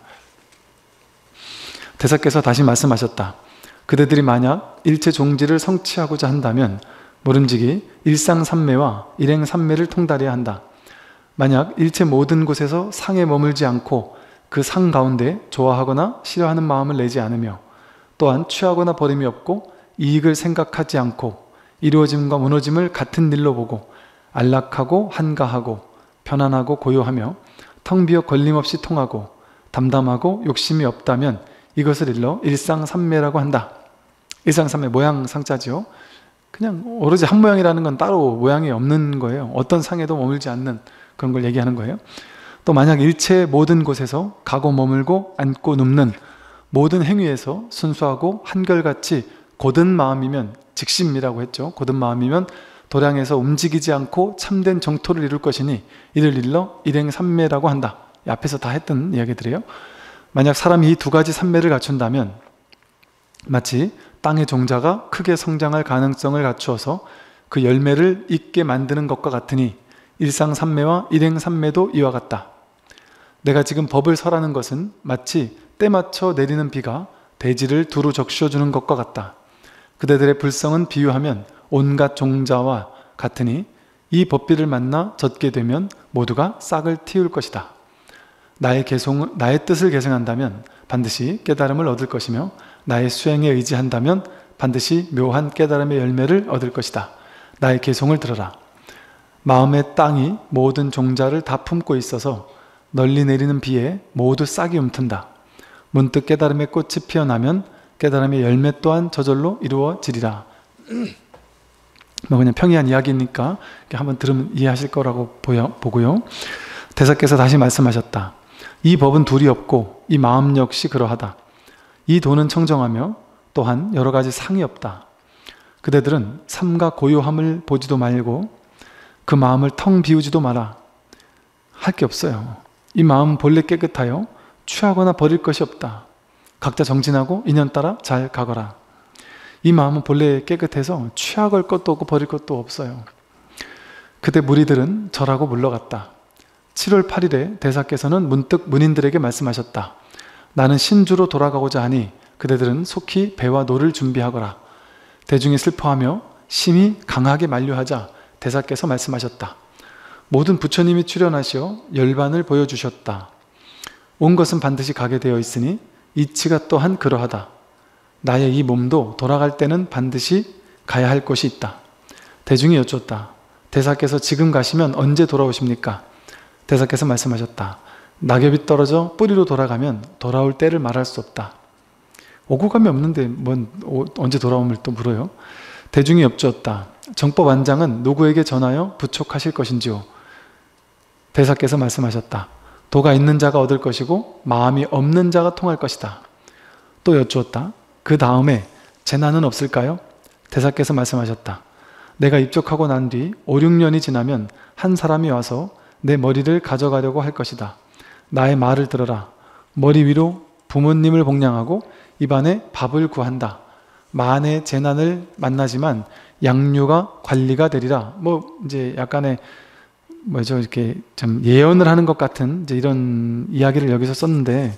대사께서 다시 말씀하셨다. 그대들이 만약 일체 종지를 성취하고자 한다면 모름지기 일상삼매와 일행삼매를 통달해야 한다. 만약 일체 모든 곳에서 상에 머물지 않고 그 상 가운데 좋아하거나 싫어하는 마음을 내지 않으며 또한 취하거나 버림이 없고 이익을 생각하지 않고 이루어짐과 무너짐을 같은 일로 보고 안락하고 한가하고 편안하고 고요하며 텅 비어 걸림없이 통하고 담담하고 욕심이 없다면 이것을 일러 일상삼매라고 한다. 일상삼매, 모양 상자죠. 그냥 오로지 한 모양이라는 건 따로 모양이 없는 거예요. 어떤 상에도 머물지 않는 그런 걸 얘기하는 거예요. 또 만약 일체 모든 곳에서 가고 머물고 앉고 눕는 모든 행위에서 순수하고 한결같이 곧은 마음이면, 직심이라고 했죠. 곧은 마음이면 도량에서 움직이지 않고 참된 정토를 이룰 것이니 이를 일러 일행삼매라고 한다. 앞에서 다 했던 이야기들이에요. 만약 사람이 이 두 가지 삼매를 갖춘다면 마치 땅의 종자가 크게 성장할 가능성을 갖추어서 그 열매를 잇게 만드는 것과 같으니 일상삼매와 일행삼매도 이와 같다. 내가 지금 법을 설하는 것은 마치 때 맞춰 내리는 비가 대지를 두루 적셔주는 것과 같다. 그대들의 불성은 비유하면 온갖 종자와 같으니 이 법비를 만나 젖게 되면 모두가 싹을 틔울 것이다. 나의 개송, 나의 뜻을 계승한다면 반드시 깨달음을 얻을 것이며 나의 수행에 의지한다면 반드시 묘한 깨달음의 열매를 얻을 것이다. 나의 개송을 들어라. 마음의 땅이 모든 종자를 다 품고 있어서 널리 내리는 비에 모두 싹이 움튼다. 문득 깨달음의 꽃이 피어나면 깨달음의 열매 또한 저절로 이루어지리라. 뭐 그냥 평이한 이야기니까 한번 들으면 이해하실 거라고 보여, 보고요. 대사께서 다시 말씀하셨다. 이 법은 둘이 없고 이 마음 역시 그러하다. 이 도는 청정하며 또한 여러 가지 상이 없다. 그대들은 삼가 고요함을 보지도 말고 그 마음을 텅 비우지도 마라. 할 게 없어요. 이 마음 본래 깨끗하여 취하거나 버릴 것이 없다. 각자 정진하고 인연 따라 잘 가거라. 이 마음은 본래 깨끗해서 취할 것도 없고 버릴 것도 없어요. 그때 무리들은 절하고 물러갔다. 칠월 팔일에 대사께서는 문득 문인들에게 말씀하셨다. 나는 신주로 돌아가고자 하니 그대들은 속히 배와 노를 준비하거라. 대중이 슬퍼하며 심히 강하게 만류하자 대사께서 말씀하셨다. 모든 부처님이 출연하시어 열반을 보여주셨다. 온 것은 반드시 가게 되어 있으니 이치가 또한 그러하다. 나의 이 몸도 돌아갈 때는 반드시 가야 할 곳이 있다. 대중이 여쭙다. 대사께서 지금 가시면 언제 돌아오십니까? 대사께서 말씀하셨다. 낙엽이 떨어져 뿌리로 돌아가면 돌아올 때를 말할 수 없다. 오고 감이 없는데 뭔 오, 언제 돌아옴을 또 물어요? 대중이 여쭈었다. 정법안장은 누구에게 전하여 부촉하실 것인지요? 대사께서 말씀하셨다. 도가 있는 자가 얻을 것이고 마음이 없는 자가 통할 것이다. 또 여쭈었다. 그 다음에 재난은 없을까요? 대사께서 말씀하셨다. 내가 입적하고 난 뒤 오, 육 년이 지나면 한 사람이 와서 내 머리를 가져가려고 할 것이다. 나의 말을 들어라. 머리 위로 부모님을 복량하고 입안에 밥을 구한다. 만의 재난을 만나지만 양류가 관리가 되리라. 뭐 이제 약간의 뭐죠, 이렇게 좀 예언을 하는 것 같은 이제 이런 이야기를 여기서 썼는데,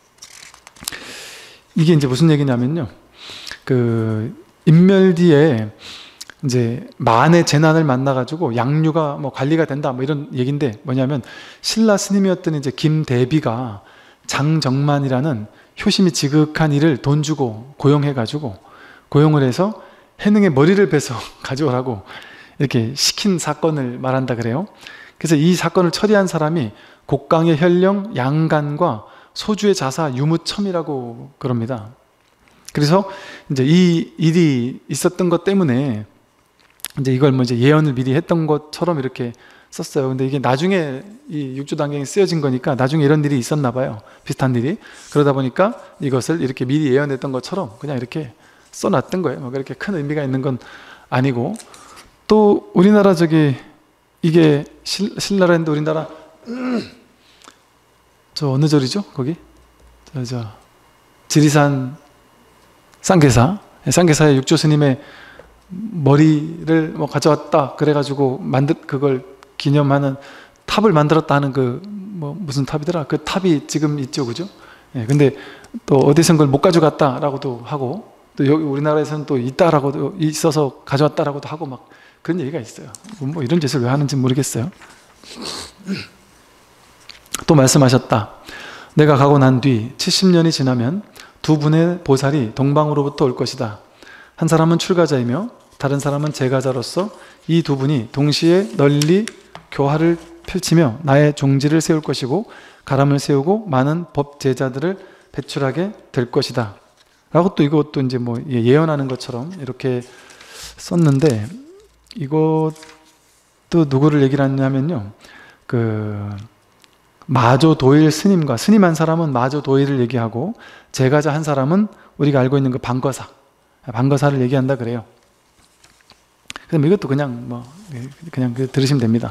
이게 이제 무슨 얘기냐면요. 그 인멸뒤에 이제 만의 재난을 만나가지고 양류가 뭐 관리가 된다 뭐 이런 얘기인데, 뭐냐면 신라 스님이었던 이제 김대비가 장정만이라는 효심이 지극한 이를 돈 주고 고용해가지고 고용을 해서 해능의 머리를 베서 가져오라고 이렇게 시킨 사건을 말한다 그래요. 그래서 이 사건을 처리한 사람이 곡강의 현령 양간과 소주의 자사 유무첨이라고 그럽니다. 그래서 이제 이 일이 있었던 것 때문에 이제 이걸 뭐 이제 예언을 미리 했던 것처럼 이렇게 썼어요. 근데 이게 나중에 이 육조단경이 쓰여진 거니까 나중에 이런 일이 있었나 봐요. 비슷한 일이. 그러다 보니까 이것을 이렇게 미리 예언했던 것처럼 그냥 이렇게 써놨던 거예요. 뭐 그렇게 큰 의미가 있는 건 아니고, 또 우리나라 저기 이게 실, 신라랜드 우리나라 저 어느 절이죠? 거기? 저, 저 지리산 쌍계사, 쌍계사의 육조 스님의 머리를 뭐 가져왔다 그래가지고 만들 그걸 기념하는 탑을 만들었다 하는 그 뭐 무슨 탑이더라? 그 탑이 지금 있죠, 그죠? 예, 근데 또 어디선 그걸 못 가져갔다라고도 하고, 또 여기 우리나라에서는 또 있다라고도 있어서 가져왔다라고도 하고 막 그런 얘기가 있어요. 뭐 이런 짓을 왜 하는지 모르겠어요. 또 말씀하셨다. 내가 가고 난 뒤 칠십 년이 지나면 두 분의 보살이 동방으로부터 올 것이다. 한 사람은 출가자이며 다른 사람은 제가자로서 이 두 분이 동시에 널리 교화를 펼치며 나의 종지를 세울 것이고 가람을 세우고 많은 법제자들을 배출하게 될 것이다. 라고 또 이것도 이제 뭐 예언하는 것처럼 이렇게 썼는데, 이것도 누구를 얘기를 하냐면요, 그 마조 도일 스님과 스님 한 사람은 마조 도일을 얘기하고 제가자 한 사람은 우리가 알고 있는 그 방거사, 방거사를 얘기한다 그래요. 그럼 이것도 그냥 뭐 그냥 들으시면 됩니다.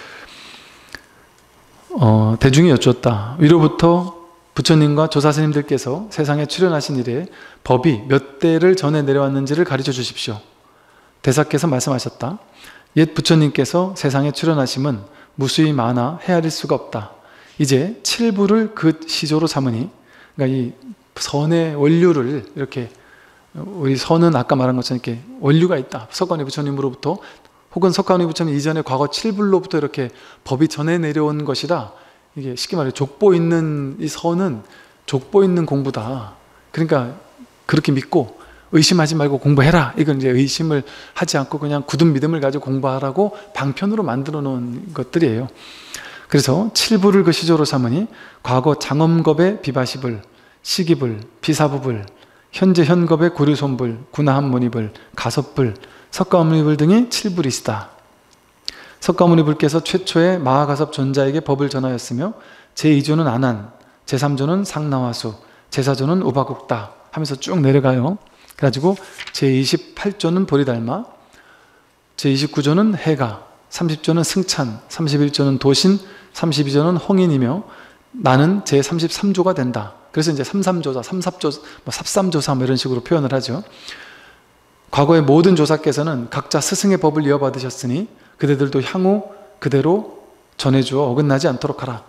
어, 대중이 여쭈었다. 위로부터 부처님과 조사스님들께서 세상에 출현하신 이래 법이 몇 대를 전해 내려왔는지를 가르쳐 주십시오. 대사께서 말씀하셨다. 옛 부처님께서 세상에 출현하심은 무수히 많아 헤아릴 수가 없다. 이제 칠부를 그 시조로 삼으니, 그러니까 이 선의 원류를 이렇게, 우리 선은 아까 말한 것처럼 이렇게 원류가 있다. 석가모니 부처님으로부터 혹은 석가모니 부처님 이전에 과거 칠불로부터 이렇게 법이 전해 내려온 것이라, 이게 쉽게 말해 족보 있는 이 선은 족보 있는 공부다. 그러니까 그렇게 믿고 의심하지 말고 공부해라. 이건 이제 의심을 하지 않고 그냥 굳은 믿음을 가지고 공부하라고 방편으로 만들어 놓은 것들이에요. 그래서 칠부를 그 시조로 삼으니 과거 장엄겁의 비바시불, 시기불, 비사부불, 현재 현겁의 구류손불, 구나함문이불, 가섭불, 석가모니불 등이 칠불이시다. 석가모니불께서 최초의 마하가섭 존자에게 법을 전하였으며 제이조는 아난, 제삼조는 상나와수, 제사조는 우바국다 하면서 쭉 내려가요. 그래가지고 제이십팔조는 보리달마, 제이십구조는 해가, 삼십조는 승찬, 삼십일조는 도신, 삼십이조는 홍인이며 나는 제삼십삼조가 된다. 그래서 이제 삼삼조사, 삼삽조, 뭐 삽삼조사 뭐 이런 식으로 표현을 하죠. 과거의 모든 조사께서는 각자 스승의 법을 이어받으셨으니 그대들도 향후 그대로 전해주어 어긋나지 않도록 하라.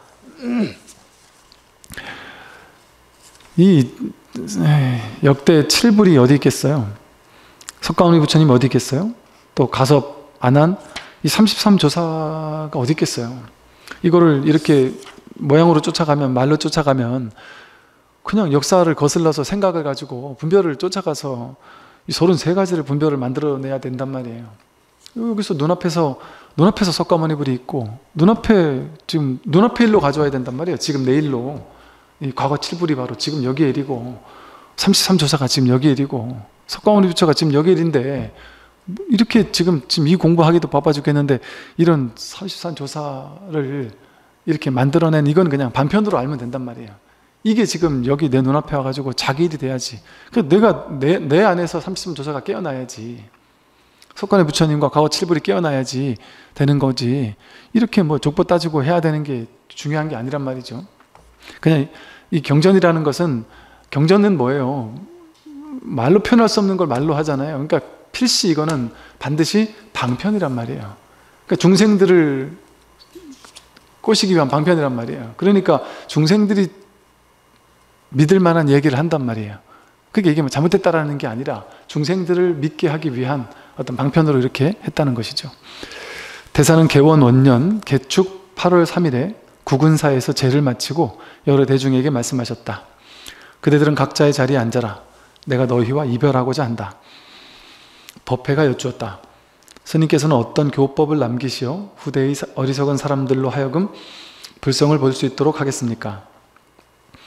이 역대 칠불이 어디 있겠어요? 석가모니 부처님 어디 있겠어요? 또 가섭, 아난, 이 삼십삼 조사가 어디 있겠어요? 이거를 이렇게 모양으로 쫓아가면, 말로 쫓아가면 그냥 역사를 거슬러서 생각을 가지고 분별을 쫓아가서 이 서른세 가지를 분별을 만들어내야 된단 말이에요. 여기서 눈앞에서 눈앞에서 석가모니불이 있고 눈앞에 지금 눈앞에 일로 가져와야 된단 말이에요. 지금 내일로 이 과거 칠불이 바로 지금 여기에 일이고 삼십삼 조사가 지금 여기에 일이고 석가모니 부처가 지금 여기에 일인데, 이렇게 지금 지금 이 공부하기도 바빠 죽겠는데 이런 삼십삼 조사를 이렇게 만들어낸, 이건 그냥 반편으로 알면 된단 말이에요. 이게 지금 여기 내 눈앞에 와가지고 자기 일이 돼야지. 그 내가 내, 내 안에서 삼십삼 조사가 깨어나야지. 석가모니 부처님과 과거 칠불이 깨어나야지 되는 거지. 이렇게 뭐 족보 따지고 해야 되는 게 중요한 게 아니란 말이죠. 그냥 이 경전이라는 것은, 경전은 뭐예요? 말로 표현할 수 없는 걸 말로 하잖아요. 그러니까 필시 이거는 반드시 방편이란 말이에요. 그러니까 중생들을 꼬시기 위한 방편이란 말이에요. 그러니까 중생들이 믿을 만한 얘기를 한단 말이에요. 그게 이게 뭐 잘못됐다라는 게 아니라 중생들을 믿게 하기 위한 어떤 방편으로 이렇게 했다는 것이죠. 대사는 개원 원년 개축 팔월 삼일에 구근사에서 제를 마치고 여러 대중에게 말씀하셨다. 그대들은 각자의 자리에 앉아라. 내가 너희와 이별하고자 한다. 법회가 여쭈었다. 스님께서는 어떤 교법을 남기시어 후대의 어리석은 사람들로 하여금 불성을 볼 수 있도록 하겠습니까?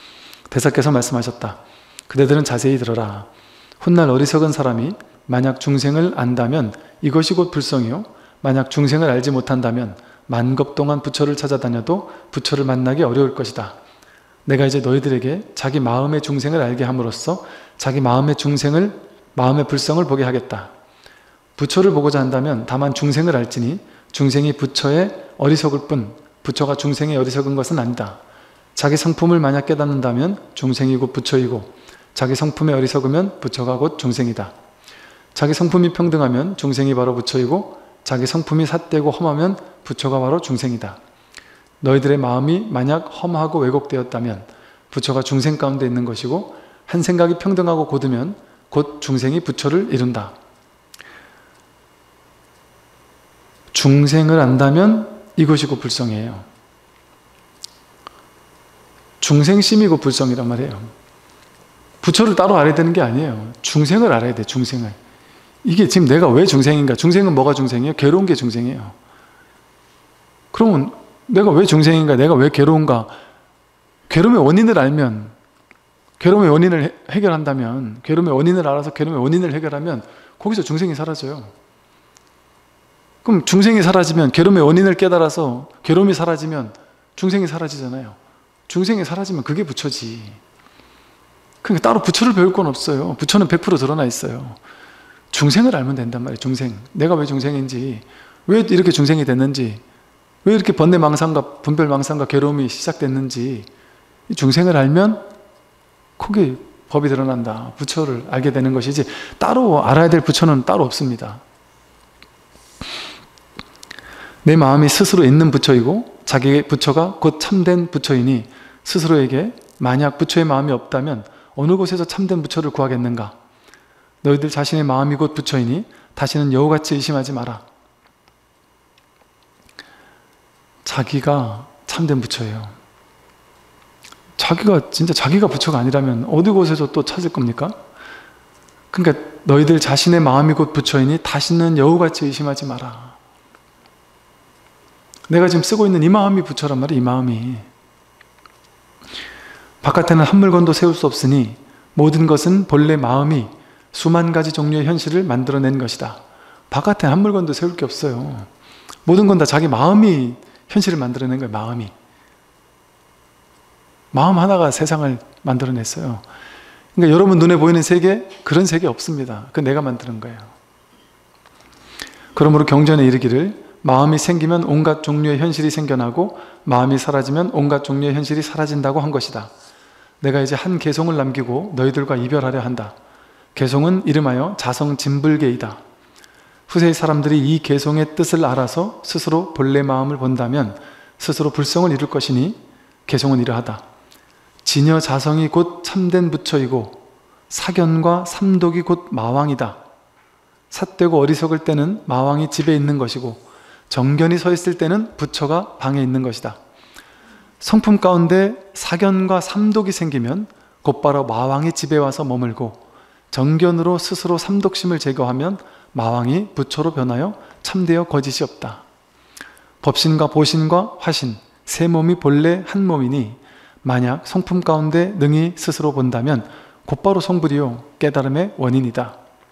대사께서 말씀하셨다. 그대들은 자세히 들어라. 훗날 어리석은 사람이 만약 중생을 안다면 이것이 곧 불성이요, 만약 중생을 알지 못한다면 만겁 동안 부처를 찾아다녀도 부처를 만나기 어려울 것이다. 내가 이제 너희들에게 자기 마음의 중생을 알게 함으로써 자기 마음의 중생을, 마음의 불성을 보게 하겠다. 부처를 보고자 한다면 다만 중생을 알지니 중생이 부처의 어리석을 뿐 부처가 중생의 어리석은 것은 아니다. 자기 성품을 만약 깨닫는다면 중생이 곧 부처이고 자기 성품에 어리석으면 부처가 곧 중생이다. 자기 성품이 평등하면 중생이 바로 부처이고 자기 성품이 삿되고 험하면 부처가 바로 중생이다. 너희들의 마음이 만약 험하고 왜곡되었다면 부처가 중생 가운데 있는 것이고 한 생각이 평등하고 곧으면 곧 중생이 부처를 이룬다. 중생을 안다면 이것이 곧 불성이에요. 중생심이 곧 불성이란 말이에요. 부처를 따로 알아야 되는 게 아니에요. 중생을 알아야 돼, 중생을. 이게 지금 내가 왜 중생인가? 중생은 뭐가 중생이에요? 괴로운 게 중생이에요. 그러면 내가 왜 중생인가? 내가 왜 괴로운가? 괴로움의 원인을 알면, 괴로움의 원인을 해결한다면, 괴로움의 원인을 알아서 괴로움의 원인을 해결하면 거기서 중생이 사라져요. 그럼 중생이 사라지면, 괴로움의 원인을 깨달아서 괴로움이 사라지면 중생이 사라지잖아요. 중생이 사라지면 그게 부처지. 그러니까 따로 부처를 배울 건 없어요. 부처는 백 퍼센트 드러나 있어요. 중생을 알면 된단 말이에요. 중생. 내가 왜 중생인지, 왜 이렇게 중생이 됐는지, 왜 이렇게 번뇌망상과 분별망상과 괴로움이 시작됐는지, 이 중생을 알면 거기 법이 드러난다. 부처를 알게 되는 것이지 따로 알아야 될 부처는 따로 없습니다. 내 마음이 스스로 있는 부처이고 자기의 부처가 곧 참된 부처이니 스스로에게 만약 부처의 마음이 없다면 어느 곳에서 참된 부처를 구하겠는가? 너희들 자신의 마음이 곧 부처이니 다시는 여우같이 의심하지 마라. 자기가 참된 부처예요. 자기가 진짜 자기가 부처가 아니라면 어디 곳에서 또 찾을 겁니까? 그러니까 너희들 자신의 마음이 곧 부처이니 다시는 여우같이 의심하지 마라. 내가 지금 쓰고 있는 이 마음이 부처란 말이에요. 이 마음이. 바깥에는 한 물건도 세울 수 없으니 모든 것은 본래 마음이 수만 가지 종류의 현실을 만들어낸 것이다. 바깥에 한 물건도 세울 게 없어요. 모든 건 다 자기 마음이 현실을 만들어낸 거예요. 마음이. 마음 하나가 세상을 만들어냈어요. 그러니까 여러분 눈에 보이는 세계, 그런 세계 없습니다. 그건 내가 만드는 거예요. 그러므로 경전에 이르기를 마음이 생기면 온갖 종류의 현실이 생겨나고 마음이 사라지면 온갖 종류의 현실이 사라진다고 한 것이다. 내가 이제 한 개송을 남기고 너희들과 이별하려 한다. 개송은 이름하여 자성진불계이다. 후세의 사람들이 이 개송의 뜻을 알아서 스스로 본래 마음을 본다면 스스로 불성을 이룰 것이니 개송은 이러하다. 진여 자성이 곧 참된 부처이고 사견과 삼독이 곧 마왕이다. 삿되고 어리석을 때는 마왕이 집에 있는 것이고 정견이 서 있을 때는 부처가 방에 있는 것이다. 성품 가운데 사견과 삼독이 생기면 곧바로 마왕이 집에 와서 머물고 정견으로 스스로 삼독심을 제거하면 마왕이 부처로 변하여 참되어 거짓이 없다. 법신과 보신과 화신, 세 몸이 본래 한 몸이니 만약 성품 가운데 능히 스스로 본다면 곧바로 성불이요 깨달음의 원인이다.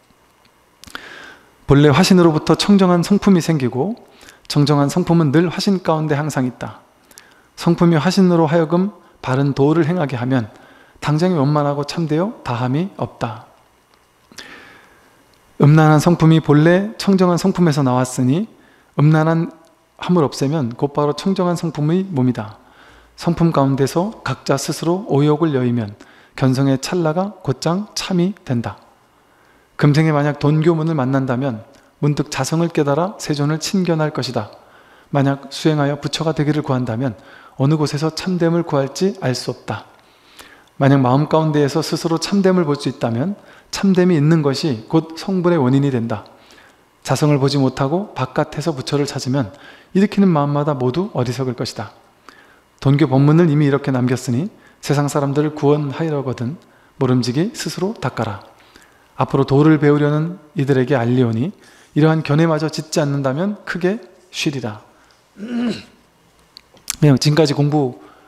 본래 화신으로부터 청정한 성품이 생기고 청정한 성품은 늘 화신 가운데 항상 있다. 성품이 화신으로 하여금 바른 도를 행하게 하면 당장에 원만하고 참되어 다함이 없다. 음란한 성품이 본래 청정한 성품에서 나왔으니 음란한 함을 없애면 곧바로 청정한 성품의 몸이다. 성품 가운데서 각자 스스로 오욕을 여의면 견성의 찰나가 곧장 참이 된다. 금생에 만약 돈교문을 만난다면 문득 자성을 깨달아 세존을 친견할 것이다. 만약 수행하여 부처가 되기를 구한다면 어느 곳에서 참됨을 구할지 알 수 없다. 만약 마음 가운데에서 스스로 참됨을 볼 수 있다면 참됨이 있는 것이 곧 성불의 원인이 된다. 자성을 보지 못하고 바깥에서 부처를 찾으면 일으키는 마음마다 모두 어리석을 것이다. 돈교 법문을 이미 이렇게 남겼으니 세상 사람들을 구원하려거든 모름지기 스스로 닦아라. 앞으로 도를 배우려는 이들에게 알리오니 이러한 견해마저 짓지 않는다면 크게 쉬리라. 그냥 지금까지 공부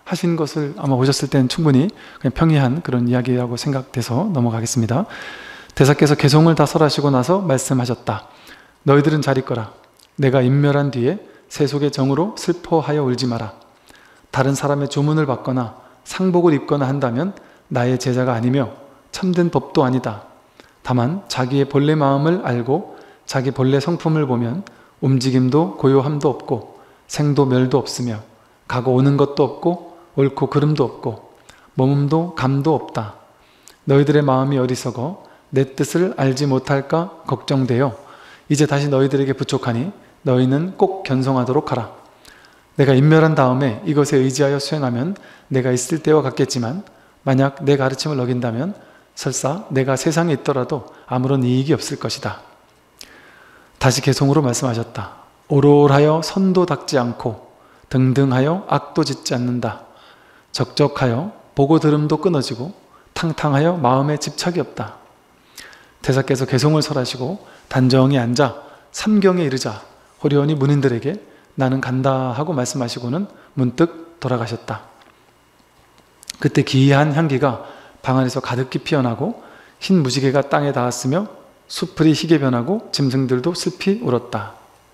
하신 것을 아마 오셨을 때는 충분히 그냥 평이한 그런 이야기라고 생각돼서 넘어가겠습니다. 대사께서 개송을 다 설하시고 나서 말씀하셨다. 너희들은 잘 있거라. 내가 인멸한 뒤에 세속의 정으로 슬퍼하여 울지 마라. 다른 사람의 조문을 받거나 상복을 입거나 한다면 나의 제자가 아니며 참된 법도 아니다. 다만 자기의 본래 마음을 알고 자기 본래 성품을 보면 움직임도 고요함도 없고 생도 멸도 없으며 가고 오는 것도 없고 옳고 그름도 없고 몸음도 감도 없다. 너희들의 마음이 어리석어 내 뜻을 알지 못할까 걱정되어 이제 다시 너희들에게 부족하니 너희는 꼭 견성하도록 하라. 내가 인멸한 다음에 이것에 의지하여 수행하면 내가 있을 때와 같겠지만 만약 내 가르침을 어긴다면 설사 내가 세상에 있더라도 아무런 이익이 없을 것이다. 다시 개송으로 말씀하셨다. 오롤하여 선도 닦지 않고 등등하여 악도 짓지 않는다. 적적하여 보고 들음도 끊어지고 탕탕하여 마음에 집착이 없다. 대사께서 개송을 설하시고 단정히 앉아 삼경에 이르자 호련히 문인들에게 나는 간다 하고 말씀하시고는 문득 돌아가셨다. 그때 기이한 향기가 방 안에서 가득히 피어나고 흰 무지개가 땅에 닿았으며 수풀이 희게 변하고 짐승들도 슬피 울었다.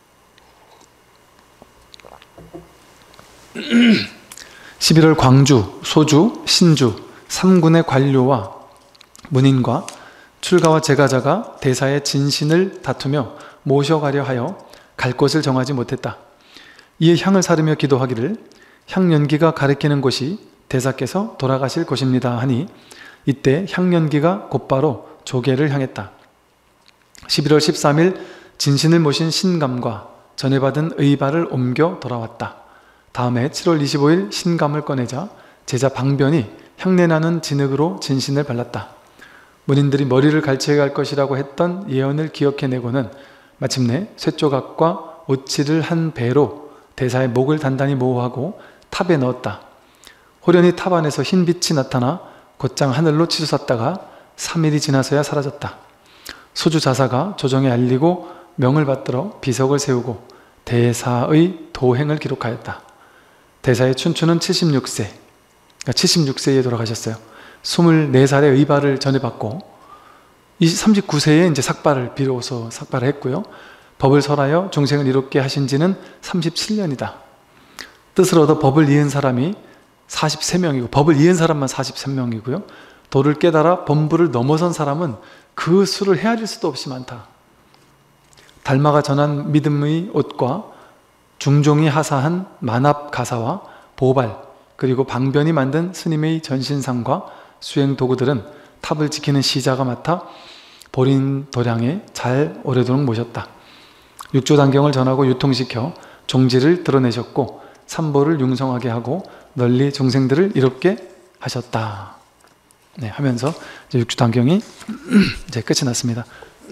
십일월 광주, 소주, 신주 삼군의 관료와 문인과 출가와 제가자가 대사의 진신을 다투며 모셔가려 하여 갈 곳을 정하지 못했다. 이에 향을 사르며 기도하기를 향연기가 가리키는 곳이 대사께서 돌아가실 곳입니다 하니 이때 향연기가 곧바로 조계를 향했다. 십일월 십삼일 진신을 모신 신감과 전에 받은 의발을 옮겨 돌아왔다. 다음에 칠월 이십오일 신감을 꺼내자 제자 방변이 향내나는 진흙으로 진신을 발랐다. 문인들이 머리를 갈치해 갈 것이라고 했던 예언을 기억해내고는 마침내 쇠조각과 오칠을 한 배로 대사의 목을 단단히 모호하고 탑에 넣었다. 호련히 탑 안에서 흰 빛이 나타나 곧장 하늘로 치솟았다가 삼 일이 지나서야 사라졌다. 소주 자사가 조정에 알리고 명을 받들어 비석을 세우고 대사의 도행을 기록하였다. 대사의 춘추는 칠십육 세, 그러니까 칠십육 세에 돌아가셨어요. 스물네 살에 의발을 전해 받고 삼십구 세에 이제 삭발을 비로소 삭발을 했고요. 법을 설하여 중생을 이롭게 하신 지는 삼십칠 년이다. 뜻을 얻어 법을 이은 사람이 사십삼 명이고 법을 이은 사람만 사십삼 명이고요. 도를 깨달아 범부를 넘어선 사람은 그 수를 헤아릴 수도 없이 많다. 달마가 전한 믿음의 옷과 중종이 하사한 만합 가사와 보발 그리고 방변이 만든 스님의 전신상과 수행 도구들은 탑을 지키는 시자가 맡아 보린 도량에 잘 오래도록 모셨다. 육조단경을 전하고 유통시켜 종지를 드러내셨고 삼보를 융성하게 하고 널리 중생들을 이롭게 하셨다. 네, 하면서 이제 육조단경이 이제 끝이 났습니다.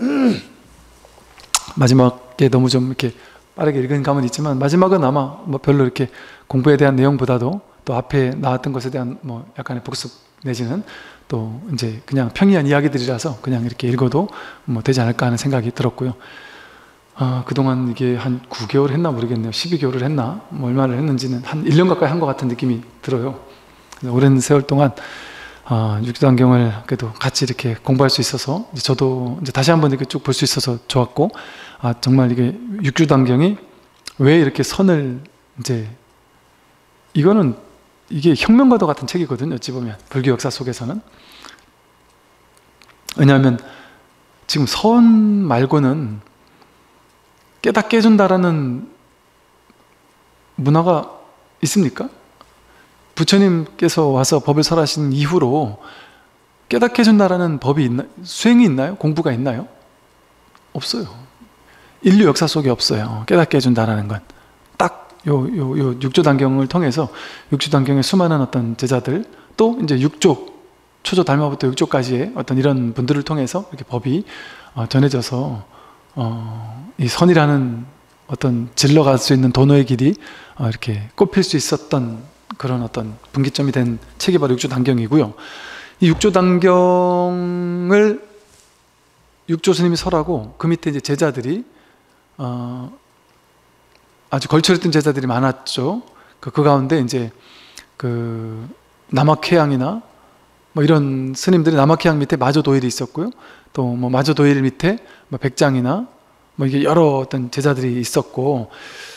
마지막에 너무 좀 이렇게 빠르게 읽은 감은 있지만 마지막은 아마 뭐 별로 이렇게 공부에 대한 내용보다도 또 앞에 나왔던 것에 대한 뭐 약간의 복습 내지는 또 이제 그냥 평이한 이야기들이라서 그냥 이렇게 읽어도 뭐 되지 않을까 하는 생각이 들었고요. 아, 그동안 이게 한 구 개월 했나 모르겠네요. 십이 개월을 했나? 뭐 얼마를 했는지는 한 일 년 가까이 한 것 같은 느낌이 들어요. 오랜 세월 동안 아, 육조단경을 그래도 같이 이렇게 공부할 수 있어서 이제 저도 이제 다시 한번 이렇게 쭉 볼 수 있어서 좋았고, 아, 정말 이게 육조단경이 왜 이렇게 선을 이제 이거는 이게 혁명과도 같은 책이거든요. 어찌 보면 불교 역사 속에서는. 왜냐하면 지금 선 말고는 깨닫게 해준다라는 문화가 있습니까? 부처님께서 와서 법을 설하신 이후로 깨닫게 해준다라는 법이 있나, 수행이 있나요? 공부가 있나요? 없어요. 인류 역사 속에 없어요. 깨닫게 해준다라는 건. 딱 요, 요, 요 육조단경을 통해서 육조단경의 수많은 어떤 제자들, 또 이제 육조, 초조 달마부터 육조까지의 어떤 이런 분들을 통해서 이렇게 법이 어, 전해져서 어, 이 선이라는 어떤 질러갈 수 있는 도노의 길이 어, 이렇게 꼽힐 수 있었던 그런 어떤 분기점이 된 책이 바로 육조단경이고요. 이 육조단경을 육조 스님이 설하고 그 밑에 이제 제자들이 어, 아주 걸출했던 제자들이 많았죠. 그, 그 가운데 이제 그 남학회양이나 뭐 이런 스님들이 남학회양 밑에 마조도일이 있었고요. 또 뭐 마조도일 밑에 뭐 백장이나 뭐 이게 여러 어떤 제자들이 있었고,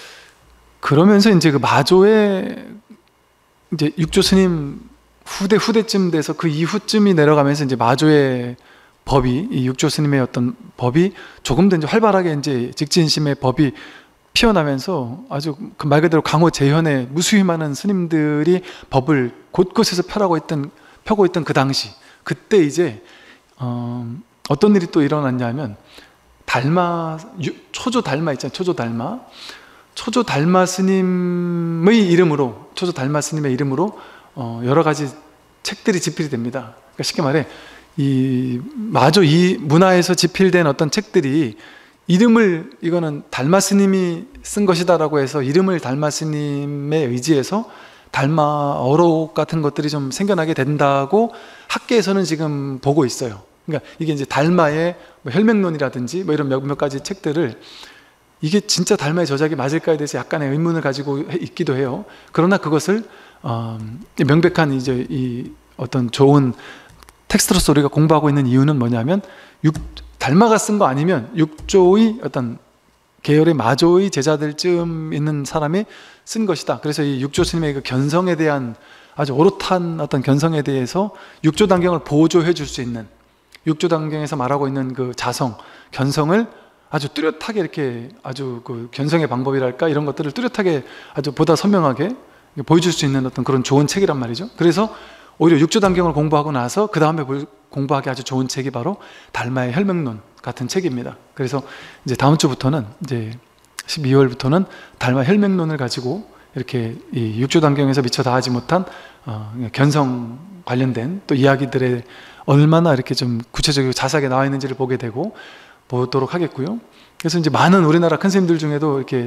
그러면서 이제 그 마조의 이제 육조 스님 후대 후대쯤 돼서 그 이후쯤이 내려가면서 이제 마조의 법이, 이 육조 스님의 어떤 법이 조금 더 이제 활발하게 이제 직진심의 법이 피어나면서 아주 그 말 그대로 강호 재현의 무수히 많은 스님들이 법을 곳곳에서 펴라고 있던, 펴고 있던 그 당시, 그때 이제 어, 어떤 일이 또 일어났냐면, 달마, 초조 달마 있잖아요. 초조 달마. 초조 달마 스님의 이름으로, 초조 달마 스님의 이름으로 어, 여러 가지 책들이 집필이 됩니다. 그러니까 쉽게 말해 이 마조 이 문화에서 집필된 어떤 책들이 이름을, 이거는 달마 스님이 쓴 것이다라고 해서 이름을 달마 스님에 의지해서 달마 어록 같은 것들이 좀 생겨나게 된다고 학계에서는 지금 보고 있어요. 그러니까 이게 이제 달마의 뭐 혈맹론이라든지 뭐 이런 몇몇 가지 책들을, 이게 진짜 달마의 저작이 맞을까에 대해서 약간의 의문을 가지고 있기도 해요. 그러나 그것을 어, 명백한 이제 이 어떤 좋은 텍스트로서 우리가 공부하고 있는 이유는 뭐냐면, 육, 달마가 쓴 거 아니면 육조의 어떤 계열의 마조의 제자들쯤 있는 사람이 쓴 것이다. 그래서 이 육조 스님의 그 견성에 대한 아주 오롯한 어떤 견성에 대해서 육조 단경을 보조해 줄 수 있는, 육조 단경에서 말하고 있는 그 자성, 견성을 아주 뚜렷하게 이렇게 아주 그 견성의 방법이랄까 이런 것들을 뚜렷하게 아주 보다 선명하게 보여줄 수 있는 어떤 그런 좋은 책이란 말이죠. 그래서 오히려 육조 단경을 공부하고 나서 그 다음에 공부하기 아주 좋은 책이 바로 달마의 혈맹론 같은 책입니다. 그래서 이제 다음 주부터는, 이제 십이월부터는 달마 혈맹론을 가지고 이렇게 이 육조 단경에서 미처 다 하지 못한 어, 견성 관련된 또 이야기들에 얼마나 이렇게 좀 구체적이고 자세하게 나와 있는지를 보게 되고 보도록 하겠고요. 그래서 이제 많은 우리나라 큰 스님들 중에도 이렇게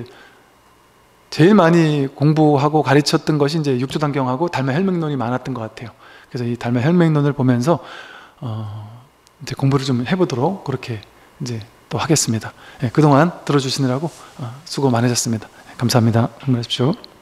제일 많이 공부하고 가르쳤던 것이 이제 육조 단경하고 달마 혈맹론이 많았던 것 같아요. 그래서 이 달마 혈맹론을 보면서 어, 이제 공부를 좀 해보도록 그렇게 이제 또 하겠습니다. 네, 그동안 들어주시느라고 어, 수고 많으셨습니다. 감사합니다. 안녕하십시오.